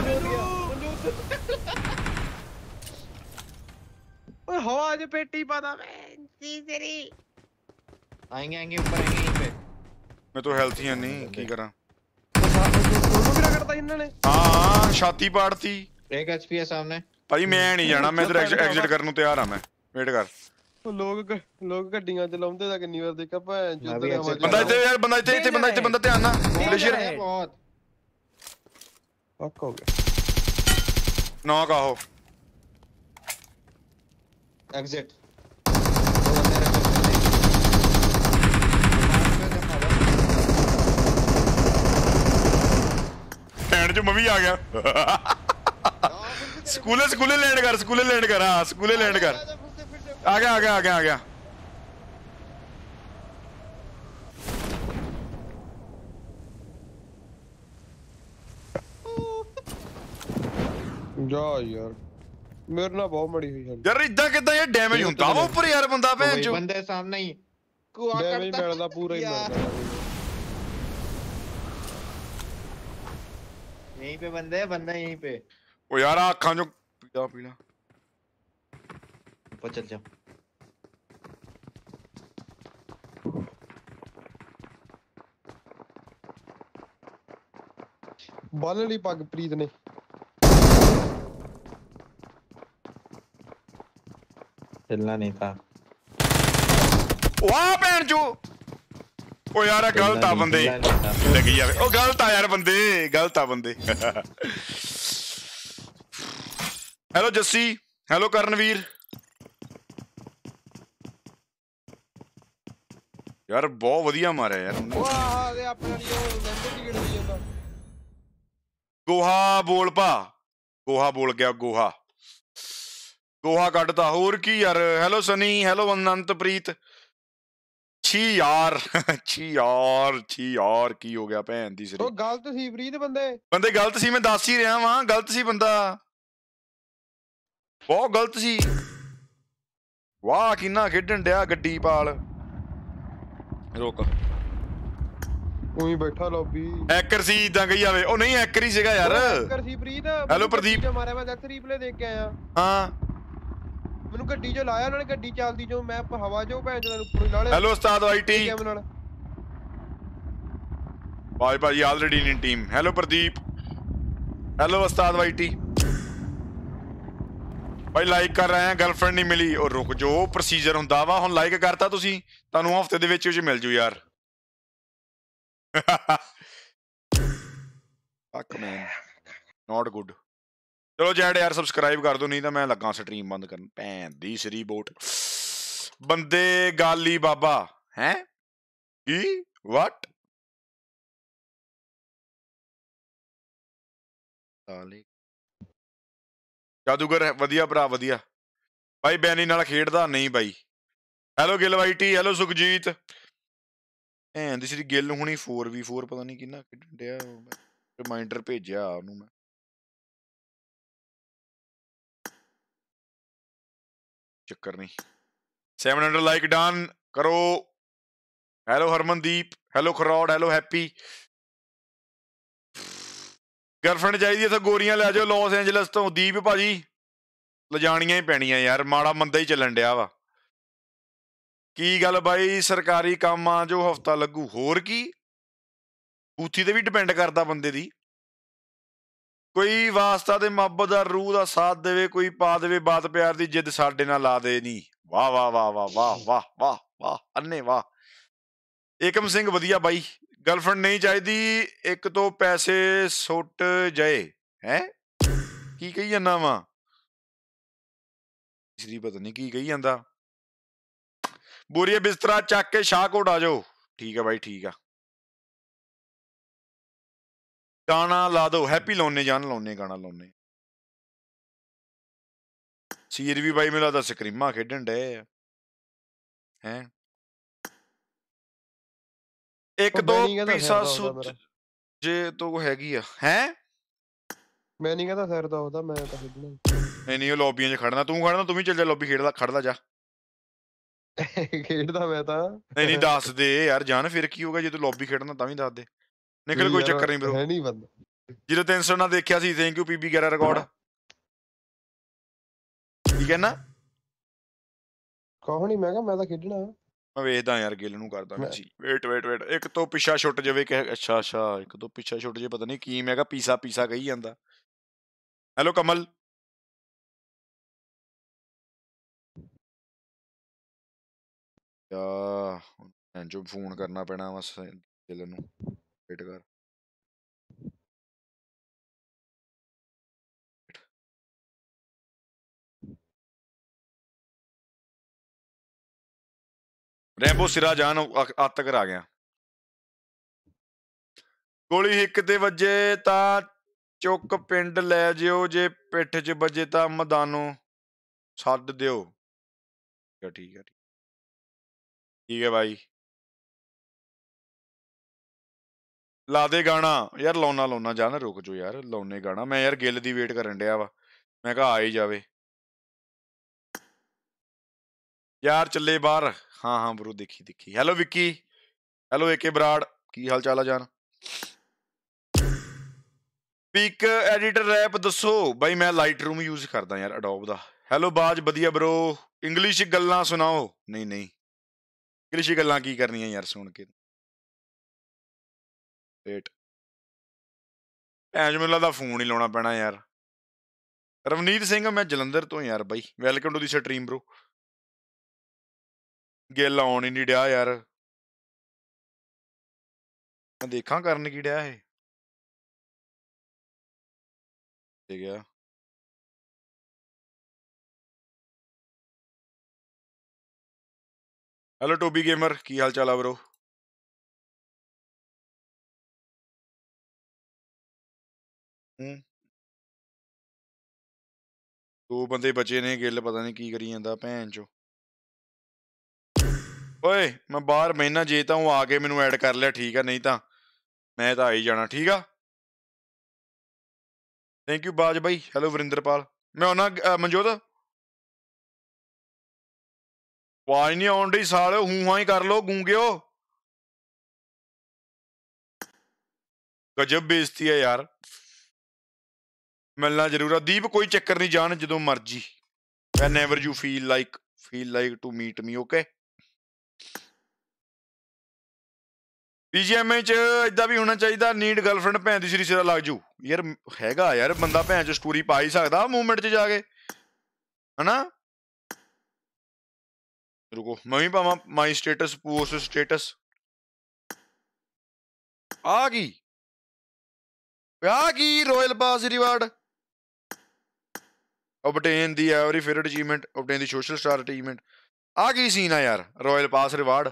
ओए हवा च पेटी पता मैं सी तेरी आएंगे आएंगे ऊपर आएंगे यहीं पे ਮੈਂ ਤਾਂ ਹੈਲਥੀ ਹੈ ਨਹੀਂ ਕੀ ਕਰਾਂ दोनों भी करता इन्होंने ਹਾਂ ਹਾਂ ਛਾਤੀ ਪਾੜਤੀ एक एचपी है सामने ਭਾਈ ਮੈਂ ਨਹੀਂ ਜਾਣਾ ਮੈਂ ਇਧਰ ਐਗਜ਼ਿਟ ਕਰਨ ਨੂੰ ਤਿਆਰ ਆ ਮੈਂ ਵੇਟ ਕਰ ਲੋਕ ਲੋਕ ਗੱਡੀਆਂ ਚਲਾਉਂਦੇ ਤਾਂ ਕਿੰਨੀ ਵਾਰ ਦੇਖਿਆ ਭੈਣ ਮੈਂ ਵੀ ਚੋਦ exit ਬੰਦਾ ਇੱਥੇ ਯਾਰ ਬੰਦਾ ਇੱਥੇ ਇੱਥੇ ਬੰਦਾ ਇੱਥੇ ਬੰਦਾ ਧਿਆਨ ਨਾਲ ਗਲੇਸ਼ੀਅਰ है बहुत ਪੱਕ ਹੋ ਗਿਆ ਨੌਕ ਆਹੋ एग्जिट ਭੈਣ ਚੋਂ ਮੈਂ ਵੀ ਆ ਗਿਆ ਸਕੂਲੇ ਸਕੂਲੇ ਲੈਂਡ ਕਰ ਸਕੂਲੇ ਲੈਂਡ ਕਰ ਹਾਂ ਸਕੂਲੇ ਲੈਂਡ ਕਰ ਆ ਗਿਆ ਆ ਗਿਆ ਆ ਗਿਆ ਆ ਗਿਆ ਜਾ ਯਾਰ ਮੇਰੇ ਨਾਲ ਬਹੁਤ ਮੜੀ ਹੋਈ ਹੈ ਯਾਰ ਇਦਾਂ ਕਿਦਾਂ ਇਹ ਡੈਮੇਜ ਹੁੰਦਾ ਵਾ ਉੱਪਰ ਯਾਰ ਬੰਦਾ ਭੈਣ ਚੋਂ बंदे सामने ही कुआ ਡੈਮੇਜ करता ਮਿਲਦਾ ਪੂਰਾ ਹੀ ਮਿਲਦਾ यहीं पे बंदे है बंदा यहीं पे ਉਹ ਯਾਰ ਆਹ ਅੱਖਾਂ ਚੋਂ ਪੀਲਾ ਪੀਲਾ ऊपर चल जाओ ਬੰਨ ਲਈ ਪੱਗ ਪ੍ਰੀਤ ਨੇ चलना नहीं था ਵਾਹ ਭੈਣ ਚੋਂ ਉਹ ਯਾਰ ਇਹ ਗਲਤ ਆ ਬੰਦੇ ਲੱਗੀ ਜਾਵੇ ਉਹ ਗਲਤ ਆ ਯਾਰ ਬੰਦੇ ਗਲਤ ਆ ਬੰਦੇ ਹੈਲੋ ਜੱਸੀ ਹੈਲੋ ਕਰਨਵੀਰ ਯਾਰ ਬਹੁਤ ਵਧੀਆ ਮਾਰਿਆ ਯਾਰ ਉਹਨੇ। ਵਾਹ ਦੇ ਆਪਣੇ ਲਈ ਉਹ ਲੈਂਦੇ ਟਿਕਟ ਦੀ ਜਾਂਦਾ ਗੋਹਾ ਬੋਲ ਭਾ ਗੋਹਾ ਬੋਲ ਗਿਆ ਗੋਹਾ ਗੋਹਾ ਕੱਢਤਾ ਹੋਰ ਕੀ ਯਾਰ ਹੈਲੋ ਸਨੀ ਹੈਲੋ ਅਨੰਤਪ੍ਰੀਤ ਛੀ ਯਾਰ ਛੀ ਯਾਰ ਛੀ ਯਾਰ ਕੀ ਹੋ ਗਿਆ ਭੈਣ ਦੀ ਸਿਰ ਉਹ ਗਲਤ ਸੀ ਪ੍ਰੀਤ ਬੰਦੇ ਬੰਦੇ ਗਲਤ ਸੀ ਮੈਂ ਦੱਸ ਹੀ ਰਿਹਾ ਵਾਂ ਗਲਤ ਸੀ ਬੰਦਾ ਬਹੁਤ ਗਲਤ ਸੀ ਵਾਹ ਕਿੰਨਾ ਖੇਡਣ ਡਿਆ ਗੱਡੀ ਪਾਲ ਰੁਕ ਉਹੀ ਬੈਠਾ ਲੌਬੀ ਹੈਕਰ ਸੀ ਇਦਾਂ ਕਹੀ ਜਾਵੇ ਉਹ ਨਹੀਂ ਹੈਕਰ ਹੀ ਸੀਗਾ ਯਾਰ ਹੈਕਰ ਸੀ ਪ੍ਰੀਤ ਹੈਲੋ ਪ੍ਰਦੀਪ ਜੋ ਮਾਰਿਆ ਮੈਂ ਡੈਥ ਰੀਪਲੇ ਦੇਖ ਕੇ ਆਇਆ ਹਾਂ ਮੈਨੂੰ ਗੱਡੀ 'ਚੋਂ ਲਾਇਆ ਉਹਨਾਂ ਨੇ ਗੱਡੀ ਚੱਲਦੀ ਜੋ ਮੈਂ ਹਵਾ 'ਚੋਂ ਭੈਣ ਚੋਂ ਉੱਪਰੋਂ ਲਾ ਲਿਆ ਹੈਲੋ ਉਸਤਾਦ ਵਾਈਟੀ ਨਾਲ ਬਾਈ ਭਾਈ already in team hello Pradeep hello ਉਸਤਾਦ ਵਾਈਟੀ ਭਾਈ ਲਾਈਕ ਕਰ ਰਹੇ ਆ ਗਰਲਫ੍ਰੈਂਡ ਨਹੀਂ ਮਿਲੀ ਉਹ ਰੁਕ ਜੋ ਪ੍ਰੋਸੀਜਰ ਹੁੰਦਾ ਵਾ ਹੁਣ ਲਾਈਕ ਕਰਤਾ ਤੁਸੀਂ ਤੁਹਾਨੂੰ ਹਫਤੇ ਦੇ ਵਿੱਚ ਵਿੱਚ ਮਿਲ ਜੂ ਯਾਰ ਫੱਕ ਮੈਨ ਨਾਟ ਗੁੱਡ ਚਲੋ ਜੈਡ ਯਾਰ ਸਬਸਕ੍ਰਾਈਬ ਕਰ ਦੋ ਨਹੀਂ ਤਾਂ ਮੈਂ ਲੱਗਾ ਸਟਰੀਮ ਬੰਦ ਕਰਨ ਭੈਣ ਦੀ ਸਰੀ ਬੋਟ ਬੰਦੇ ਗਾਲੀ ਬਾਬਾ ਹੈ ਕੀ ਵਾਟ ਸਾਲੇ ਜਾਦੂਗਰ ਵਧੀਆ ਭਰਾ ਵਧੀਆ ਬਾਈ ਬੈਨੀ ਨਾਲ ਖੇਡਦਾ ਨਹੀਂ ਬਾਈ hello Gill YT hello Sukhjeet ਐਂ ਦੀ ਸਰੀ ਗਿੱਲ ਹੁਣੀ ਫੋਰ ਵੀ ਫੋਰ ਪਤਾ ਨਹੀਂ ਕਿੰਨਾ ਖੇਡਣ ਡਿਆ ਰਿਮਾਈਂਡਰ ਭੇਜਿਆ ਉਹਨੂੰ ਮੈਂ ਚੱਕਰ ਨਹੀਂ ਸੈਵਨ ਹੰਡਰਡ ਲਾਈਕ ਡਨ ਕਰੋ hello Harmandeep hello Kharod hello Happy girlfriend ਚਾਹੀਦੀ ਤਾਂ ਗੋਰੀਆਂ ਲੈ ਜਾਓ ਲਾਸ ਐਂਜਲਸ ਤੋਂ ਦੀਪ ਭਾਜੀ ਲਿਜਾਣੀਆਂ ਹੀ ਪੈਣੀਆਂ ਯਾਰ ਮਾੜਾ ਮੰਦਾ ਹੀ ਚੱਲਣ ਡਿਆ ਵਾ ਕੀ ਗੱਲ ਬਾਈ ਸਰਕਾਰੀ ਕੰਮ ਆ ਜੋ ਹਫਤਾ ਲੱਗੂ ਹੋਰ ਕੀ ਬੂਥੀ ਤੇ ਵੀ ਡਿਪੈਂਡ ਕਰਦਾ ਬੰਦੇ ਦੀ ਕੋਈ ਵਾਸਤਾ ਤੇ ਮੁਹੱਬਤ ਦਾ ਰੂਹ ਦਾ ਸਾਥ ਦੇਵੇ ਕੋਈ ਪਾ ਦੇਵੇ ਬਾਤ ਪਿਆਰ ਦੀ ਜਿੱਦ ਸਾਡੇ ਨਾਲ ਲਾ ਦੇ ਨਹੀਂ ਵਾਹ ਵਾਹ ਵਾਹ ਵਾਹ ਵਾਹ ਵਾਹ ਵਾਹ ਵਾਹ ਅੰਨੇ ਵਾਹ ਏਕਮ ਸਿੰਘ ਵਧੀਆ ਬਾਈ ਗਰਲਫ੍ਰੈਂਡ ਨਹੀਂ ਚਾਹੀਦੀ ਇੱਕ ਤੋਂ ਪੈਸੇ ਸੁੱਟ ਜਾਏ ਹੈ ਕੀ ਕਹੀ ਜਾਂਦਾ ਵਾ ਇਸਦੀ ਪਤਾ ਨਹੀਂ ਕੀ ਕਹੀ ਜਾਂਦਾ ਬੋਰੀਆ ਬਿਸਤਰਾ ਚੱਕ ਕੇ ਸ਼ਾਹਕੋਟ ਆ ਜਾਓ ਠੀਕ ਆ ਬਾਈ ਠੀਕ ਆ ਗਾਣਾ ਲਾ ਦੋ ਹੈਪੀ ਲਾਉਨੇ ਜਾਨ ਲਾਉਨੇ ਗਾਣਾ ਲਾਉਨੇ ਸੀਰ ਵੀ ਬਾਈ ਮੈਨੂੰ ਲੱਗਦਾ ਸਕਰੀਮਾਂ ਖੇਡਣ ਡਏ ਆ ਹੈ ਇੱਕ ਦੋ ਪੀਸਾ ਸੁੱਚ ਜੇ ਤੋ ਹੈਗੀ ਆ ਹੈ ਮੈਂ ਨਹੀਂ ਕਹਿੰਦਾ ਸਿਰ ਦਾ ਉਹਦਾ ਮੈਂ ਤਾਂ ਖੇਡਣਾ ਨਹੀਂ ਨਹੀਂ ਉਹ ਲੌਬੀਆਂ 'ਚ ਖੜਨਾ ਤੂੰ ਖੜਨਾ ਤੂੰ ਵੀ ਚੱਲ ਜਾ ਲੌਬੀ ਖੇਡਦਾ ਖੜਦਾ ਜਾ ਖੇਡਦਾ ਮੈਂ ਤਾਂ ਨਹੀਂ ਨਹੀਂ ਦੱਸ ਦੇ ਯਾਰ ਜਾਨ ਫਿਰ ਕੀ ਹੋਗਾ ਜੇ ਤੂੰ ਲੌਬੀ ਖੇਡਣਾ ਤਾਂ ਵੀ ਦੱਸ ਦੇ ਨਿਕਲ ਕੋਈ ਚੱਕਰ ਨਹੀਂ ਬ్రో ਹੈ ਨਹੀਂ ਬੰਦਾ ਜ਼ੀਰੋ ਤਿੰਨ ਸੌ ਨਾਲ ਦੇਖਿਆ ਸੀ ਥੈਂਕ ਯੂ ਪੀਬੀ ਗਿਆਰਾਂ ਰਿਕਾਰਡ ਕੀ ਕਹਿਣਾ ਕਹੋ ਨਹੀਂ ਮੈਂ ਕਿਹਾ ਮੈਂ ਤਾਂ ਖੇਡਣਾ ਮੈਂ ਵੇਖਦਾ ਯਾਰ ਗਿੱਲ ਨੂੰ ਕਰਦਾ ਮੈਂ ਸੀ ਵੇਟ ਵੇਟ ਵੇਟ ਇੱਕ ਤੋਂ ਪਿੱਛਾ ਛੁੱਟ ਜਾਵੇ ਕਿ ਅੱਛਾ ਅੱਛਾ ਇੱਕ ਤੋਂ ਪਿੱਛਾ ਛੁੱਟ ਜੇ ਪਤਾ ਨਹੀਂ ਕੀ ਮੈਂ ਕਿਹਾ ਪੀਸਾ ਪੀਸਾ ਕਹੀ ਜਾਂਦਾ ਹੈਲੋ ਕਮਲ ਯਾ ਜੋ ਫੋਨ ਕਰਨਾ ਪੈਣਾ ਵਾ ਗਿੱਲ ਨੂੰ ਵੇਟ ਕਰ ਰੈਂਬੋ ਸਿਰਾ ਜਾਨ ਅੱਤ ਕਰ ਆ ਗਿਆ ਗੋਲੀ ਹਿੱਕ ਤੇ ਵੱਜੇ ਤਾਂ ਚੁੱਕ ਪਿੰਡ ਲੈ ਜਿਓ ਜੇ ਪਿੱਠ 'ਚ ਵੱਜੇ ਤਾਂ ਮੈਦਾਨੋਂ ਛੱਡ ਦਿਓ ਠੀਕ ਹੈ ਠੀਕ ਹੈ ਬਾਈ ਲਾ ਦੇ ਗਾਣਾ ਯਾਰ ਲਾਉਣਾ ਲਾਉਣਾ ਜਾਨ ਰੁਕ ਜੋ ਯਾਰ ਲਾਉਣੇ ਗਾਣਾ ਮੈਂ ਯਾਰ ਗਿੱਲ ਦੀ ਵੇਟ ਕਰਨ ਡਿਆ ਵਾ ਮੈਂ ਕਿਹਾ ਆ ਹੀ ਜਾਵੇ ਯਾਰ ਚੱਲੇ ਬਾਹਰ ਹਾਂ ਹਾਂ ਬਰੋ ਦੇਖੀ ਦੇਖੀ hello Vicky hello AK Brar ਕੀ ਹਾਲ ਚਾਲ ਆ ਜਾਨ ਪਿਕ ਐਡੀਟਰ ਰੈਪ ਦੱਸੋ ਬਾਈ ਮੈਂ ਲਾਈਟ ਰੂਮ ਯੂਜ਼ ਕਰਦਾ ਯਾਰ ਅਡੋਬ ਦਾ ਹੈਲੋ ਬਾਜ ਵਧੀਆ ਬਰੋ ਇੰਗਲਿਸ਼ ਗੱਲਾਂ ਸੁਣਾਓ ਨਹੀਂ ਨਹੀਂ ਇੰਗਲਿਸ਼ ਗੱਲਾਂ ਕੀ ਕਰਨੀਆਂ ਯਾਰ ਸੁਣ ਕੇ ਵੇਟ ਭੈਣ ਮੈਨੂੰ ਲੱਗਦਾ ਫੋਨ ਹੀ ਲਾਉਣਾ ਪੈਣਾ ਯਾਰ ਰਵਨੀਤ ਸਿੰਘ ਮੈਂ ਜਲੰਧਰ ਤੋਂ ਯਾਰ ਬਾਈ welcome to the stream bro Gill ਆਉਣ ਹੀ ਨਹੀਂ ਡਿਆ ਯਾਰ ਮੈਂ ਦੇਖਾਂ ਕਰਨ ਕੀ ਡਿਆ ਇਹ ਤੇ ਗਿਆ ਹੈਲੋ ਟੋਬੀ ਗੇਮਰ ਕੀ ਹਾਲ ਚਾਲ ਆ ਬਰੋ ਹੂੰ ਦੋ ਬੰਦੇ ਬਚੇ ਨੇ ਗਿੱਲ ਪਤਾ ਨਹੀਂ ਕੀ ਕਰੀ ਜਾਂਦਾ ਭੈਣ ਚੋ ਓਏ ਮੈਂ ਬਾਹਰ ਬਹਿਨਾ ਜੇ ਤਾਂ ਉਹ ਆ ਕੇ ਮੈਨੂੰ ਐਡ ਕਰ ਲਿਆ ਠੀਕ ਆ ਨਹੀਂ ਤਾਂ ਮੈਂ ਤਾਂ ਆ ਹੀ ਜਾਣਾ ਠੀਕ ਆ ਥੈਂਕ ਯੂ ਬਾਜ ਬਾਈ ਹੈਲੋ ਵਰਿੰਦਰਪਾਲ ਮੈਂ ਉਹਨਾਂ ਮਨਜੋਤ ਆਵਾਜ਼ ਨਹੀਂ ਆਉਣ ਡਈ ਸਾਲ ਹੂੰ ਹਾਂ ਹੀ ਕਰ ਲੋ ਗੂੰਗਿਓ गजब बेइज्जती है यार। मिलना जरूर है दीप, कोई चक्कर नहीं जान, जो मर्जी whenever you feel like feel like to meet me, okay? ਪੀਜੀਐਮਏ ਚ ਇਦਾਂ ਵੀ ਹੋਣਾ ਚਾਹੀਦਾ, ਨੀਡ ਗਰਲਫ੍ਰੈਂਡ ਭੈਣ ਦੀ ਸਿਰੀ ਸਿਰਾ ਲੱਗ ਜੂ ਯਾਰ। ਹੈਗਾ ਯਾਰ ਬੰਦਾ ਭੈਣ ਚ ਸਟੋਰੀ ਪਾ ਹੀ ਸਕਦਾ ਮੂਵਮੈਂਟ ਚ ਜਾ ਕੇ, ਹਨਾ। ਰੁਕੋ ਮੈਂ ਵੀ ਪਾਵਾਂ ਮਾਈ ਸਟੇਟਸ ਪੋਸਟ ਸਟੇਟਸ। ਆ ਗਈ ਆ ਗਈ royal pass reward. obtain the every favorite achievement, obtain the social star achievement। ਆ ਗਈ ਸੀਨ ਆ ਯਾਰ ਰੋਇਲ ਪਾਸ ਰਿਵਾਰਡ।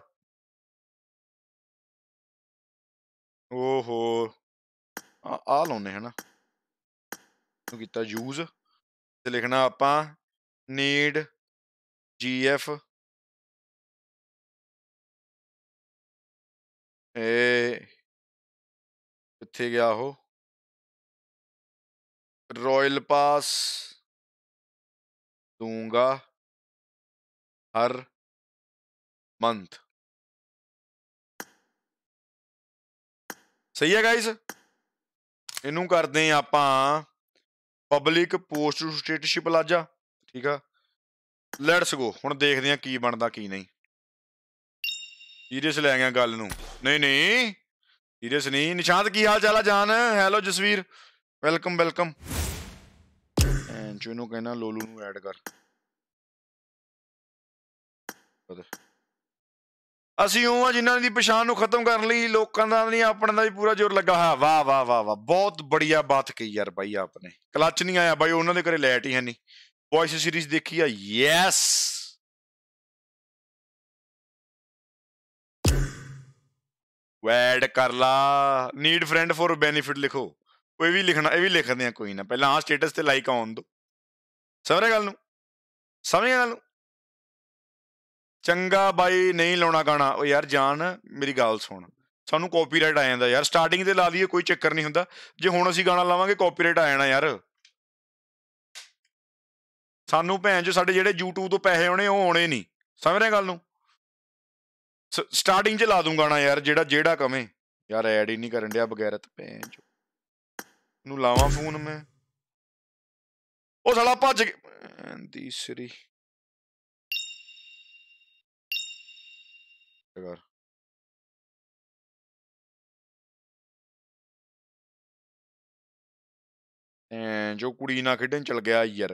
ਓਹੋ ਆ ਆ ਲਾਉਨੇ ਹਨਾ ਕੀਤਾ ਯੂਜ਼ ਤੇ ਲਿਖਣਾ ਆਪਾਂ ਨੀਡ ਜੀਐਫ ਇਹ ਕਿੱਥੇ ਗਿਆ ਉਹ रॉयल पास दूंगा हर मंथ। सही है गाइस, इनू करते हैं आप पब्लिक पोस्ट स्टेटसशिप लाजा। ठीक है लैट्स गो, हुण देखते हैं की बनता की नहीं। सीरियस लै गया गल नू, नहीं नहीं सीरियस नहीं। निशांत की हाल चाल है जान? Hello Jasveer, welcome welcome. ਇਹਨੂੰ ਕਹਿਣਾ ਲੋਲੂ ਨੂੰ ਐਡ ਕਰ। ਅਸੀਂ ਉਹ ਆ ਜਿਨ੍ਹਾਂ ਦੀ ਪਛਾਣ ਨੂੰ ਖਤਮ ਕਰਨ ਲਈ ਲੋਕਾਂ ਦਾ ਨਹੀਂ ਆਪਣੇ ਦਾ ਵੀ ਪੂਰਾ ਜ਼ੋਰ ਲੱਗਾ ਹੋਇਆ। ਵਾਹ ਵਾਹ ਵਾਹ ਵਾਹ, ਬਹੁਤ ਬੜੀਆ ਬਾਤ ਕਹੀ ਯਾਰ ਬਾਈ ਆਪਨੇ। ਕਲਚ ਨਹੀਂ ਆਇਆ ਬਾਈ, ਉਹਨਾਂ ਦੇ ਘਰੇ ਲਾਈਟ ਹੀ ਹੈ ਨਹੀਂ। ਵੌਇਸ ਸੀਰੀਜ਼ ਦੇਖੀ ਆ? ਯੈਸ ਐਡ ਕਰ ਲਾ। ਨੀਡ ਫਰੈਂਡ ਫॉर ਬੈਨੀਫਿਟ ਲਿਖੋ, ਕੋਈ ਵੀ ਲਿਖਣਾ, ਇਹ ਵੀ ਲਿਖਦੇ ਆ ਕੋਈ ਨਾ। ਪਹਿਲਾਂ ਆ ਸਟੇਟਸ ਤੇ ਲਾਈਕ ਆਉਣ ਦੋ। ਸਮਝ ਗੱਲ ਨੂੰ, ਸਮਝ ਗੱਲ ਨੂੰ। ਚੰਗਾ ਬਾਈ ਨਹੀਂ ਲਾਉਣਾ ਗਾਣਾ। ਉਹ ਯਾਰ ਜਾਨ ਮੇਰੀ ਗੱਲ ਸੁਣ, ਸਾਨੂੰ ਕਾਪੀਰਾਈਟ ਆ ਜਾਂਦਾ ਯਾਰ। ਸਟਾਰਟਿੰਗ ਤੇ ਲਾ ਦਈਏ ਕੋਈ ਚੱਕਰ ਨਹੀਂ ਹੁੰਦਾ, ਜੇ ਹੁਣ ਅਸੀਂ ਗਾਣਾ ਲਾਵਾਂਗੇ ਕਾਪੀਰਾਈਟ ਆ ਜਾਣਾ ਯਾਰ। ਸਾਨੂੰ ਭੈਣ ਚੋ ਸਾਡੇ ਜਿਹੜੇ YouTube ਤੋਂ ਪੈਸੇ ਆਉਣੇ ਉਹ ਆਉਣੇ ਨਹੀਂ। ਸਮਝ ਰਿਹਾ ਗੱਲ ਨੂੰ? ਸਟਾਰਟਿੰਗ 'ਚ ਲਾ ਦੂੰ ਗਾਣਾ ਯਾਰ, ਜਿਹੜਾ ਜਿਹੜਾ ਕਵੇਂ। ਯਾਰ ਐਡ ਹੀ ਨਹੀਂ ਕਰਨ ਡਿਆ ਬਗੈਰਤ ਭੈਣ ਚੋ ਨੂੰ। ਲਾਵਾਂ ਫੋਨ ਮੈਂ, ਉਹ ਸਾਲਾ ਭੱਜ ਦੀ ਸਰੀ ਜੋ ਕੁੜੀ ਨਾਲ ਖੇਡਣ ਚਲ ਗਿਆ ਯਾਰ।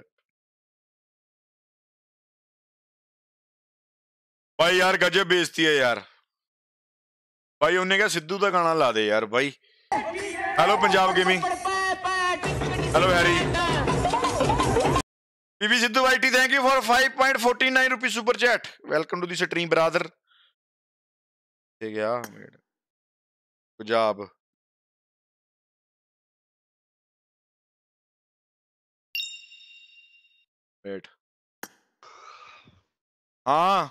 ਭਾਈ ਯਾਰ ਗਜਬ ਬੇਇੱਜ਼ਤੀ ਹੈ ਯਾਰ। ਭਾਈ ਉਹਨੇ ਕਿਹਾ ਸਿੱਧੂ ਦਾ ਗਾਣਾ ਲਾ ਦੇ ਯਾਰ। ਭਾਈ hello Punjab gaming, hello Harry. PV Sidhu YT thank you for five point four nine ਰੁਪਏ super chat. Welcome to the stream brother. ਤੇ ਗਿਆ ਪੰਜਾਬ ਵੇਟ। ਹਾਂ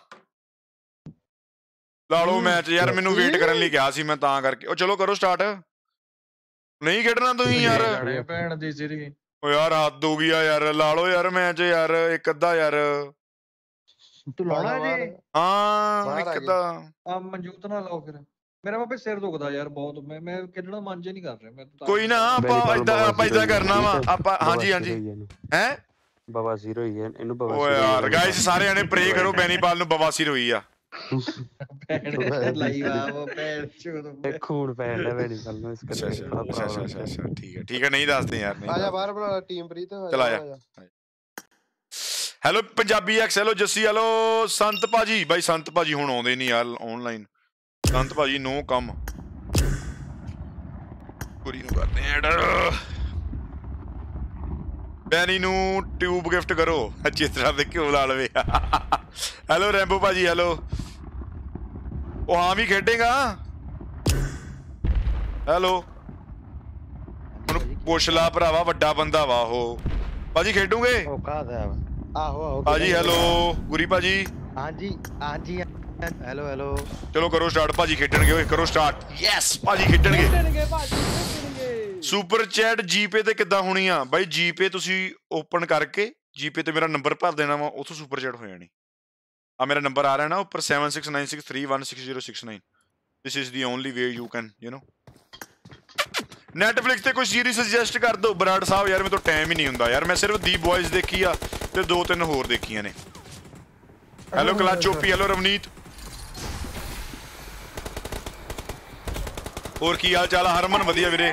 ਲਾ ਲਓ ਮੈਚ ਯਾਰ, ਮੈਨੂੰ ਵੇਟ ਕਰਨ ਲਈ ਕਿਹਾ ਸੀ ਮੈਂ ਤਾਂ ਕਰਕੇ। ਉਹ ਚਲੋ ਕਰੋ ਸਟਾਰਟ। ਨਹੀਂ ਖੇਡਣਾ ਤੁਸੀਂ ਯਾਰ? ਭੈਣ ਦੀ ਸਿਰੀ ਓ ਯਾਰ ਹੱਦ ਹੋ ਗਈ ਆ ਯਾਰ। ਲਾ ਲਓ ਯਾਰ ਮੈਚ ਯਾਰ, ਇੱਕ ਅੱਧਾ ਯਾਰ। ਤੂੰ ਲਾਉਣਾ ਜੀ? ਹਾਂ ਇੱਕ ਅੱਧਾ। ਆ ਮਨਜੂਤ ਨਾਲ ਲਾਓ ਫਿਰ। ਮੇਰਾ ਬਾਬੇ ਸਿਰ ਦੁਖਦਾ ਯਾਰ ਬਹੁਤ, ਮੈਂ ਮੈਂ ਖੇਡਣਾ ਮਨ ਜੇ ਨਹੀਂ ਕਰ ਰਿਹਾ ਮੈਂ। ਕੋਈ ਨਾ ਆਪਾਂ ਏਦਾਂ ਆਪਾਂ ਏਦਾਂ ਕਰਨਾ ਵਾ ਆਪਾਂ। ਹਾਂਜੀ ਹਾਂਜੀ ਹੈ ਬਵਾਸੀਰ ਹੋਈ ਹੈ ਇਹਨੂੰ। ਓ ਯਾਰ ਗਾਇਸ ਸਾਰੇ ਜਣੇ ਪ੍ਰੇ ਕਰੋ ਬੈਨੀਪਾਲ ਨੂੰ ਬਵਾਸੀਰ ਹੋਈ ਆ। ਖੂਨ ਪੈਣ ਦਾ ਬੈਨੀਪਾਲ ਨੂੰ ਇਸ ਕਰਕੇ। ਅੱਛਾ ਅੱਛਾ ਅੱਛਾ ਅੱਛਾ ਠੀਕ ਹੈ ਠੀਕ ਹੈ, ਨਹੀਂ ਦੱਸਦੇ ਯਾਰ। ਨਹੀਂ ਆਜਾ ਬਾਹਰ ਬਣਾ ਟੀਮ ਪ੍ਰੀਤ। ਚਲ ਆਜਾ। Hello Punjabi X, hello Jassi, hello Sant ਭਾਜੀ। ਬਾਈ ਸੰਤ ਭਾਜੀ ਹੁਣ ਆਉਂਦੇ ਨਹੀਂ ਯਾਰ ਆਨਲਾਈਨ। ਸੰਤ ਭਾਜੀ ਨੋ ਕੰਮ। ਕੁੜੀ ਨੂੰ ਕਰਦੇ ਐਡ। ਬੈਨੀ ਨੂੰ ਟਿਊਬ ਗਿਫਟ ਕਰੋ, ਅੱਛੀ ਤਰ੍ਹਾਂ ਦੇ ਘਿਓ ਲਾ ਲਵੇ। ਹੈਲੋ ਰੈਂਬੋ ਭਾਜੀ, ਹੈਲੋ। ਉਹ ਹਾਂ ਵੀ ਖੇਡੇਗਾ? ਹੈਲੋ ਹੁਣ ਪੁੱਛ ਲਾ ਭਰਾਵਾ, ਵੱਡਾ ਬੰਦਾ ਵਾ ਉਹ। ਭਾਜੀ ਖੇਡੂਗੇ? ਉਹ ਕਾਹਦਾ ਆਹੋ ਆਹੋ ਭਾਜੀ ਹੈਲੋ ਗੁਰੀ ਭਾਜੀ। ਹਾਂਜੀ ਹਾਂਜੀ ਹੈਲੋ ਹੈਲੋ। ਚਲੋ ਕਰੋ ਸਟਾਰਟ ਭਾਜੀ, ਖੇਡਣਗੇ। ਓਏ ਕਰੋ ਸਟਾਰਟ। ਯੈਸ ਭਾਜੀ ਖੇਡਣਗੇ। ਸੁਪਰ ਚੈਟ ਜੀਪੇ ਤੇ ਕਿੱਦਾਂ ਹੋਣੀ ਆ ਬਾਈ? ਜੀਪੇ ਤੁਸੀਂ ਓਪਨ ਕਰਕੇ ਜੀਪੇ ਤੇ ਮੇਰਾ ਨੰਬਰ ਭਰ ਦੇਣਾ ਵਾ, ਉੱਥੋਂ ਸੁਪਰ ਚੈਟ ਹੋ ਜਾਣੀ ਆ। ਮੇਰਾ ਨੰਬਰ ਆ ਰਿਹਾ ਨਾ ਉੱਪਰ seven six nine six three one six zero six nine। This is the only way you can, you know, Netflix ਤੇ ਕੋਈ ਸੀਰੀਜ਼ ਸੁਜੈਸਟ ਕਰ ਦਿਓ ਬਰਾੜ ਸਾਹਿਬ ਯਾਰ, ਮੇਰੇ ਤੋਂ ਟਾਈਮ ਹੀ ਨਹੀਂ ਹੁੰਦਾ ਯਾਰ। ਮੈਂ ਸਿਰਫ ਦੀ ਬॉयਜ਼ ਦੇਖੀ ਆ ਤੇ ਦੋ ਤਿੰਨ ਹੋਰ ਦੇਖੀਆਂ ਨੇ। ਹੈਲੋ ਕਲਾ ਚੋਪੀ, ਹੈਲੋ ਰਵਨੀਤ, ਹੋਰ ਕੀ ਹਾਲ ਚਾਲ ਆ? ਹਰਮਨ ਵਧੀਆ ਵੀਰੇ।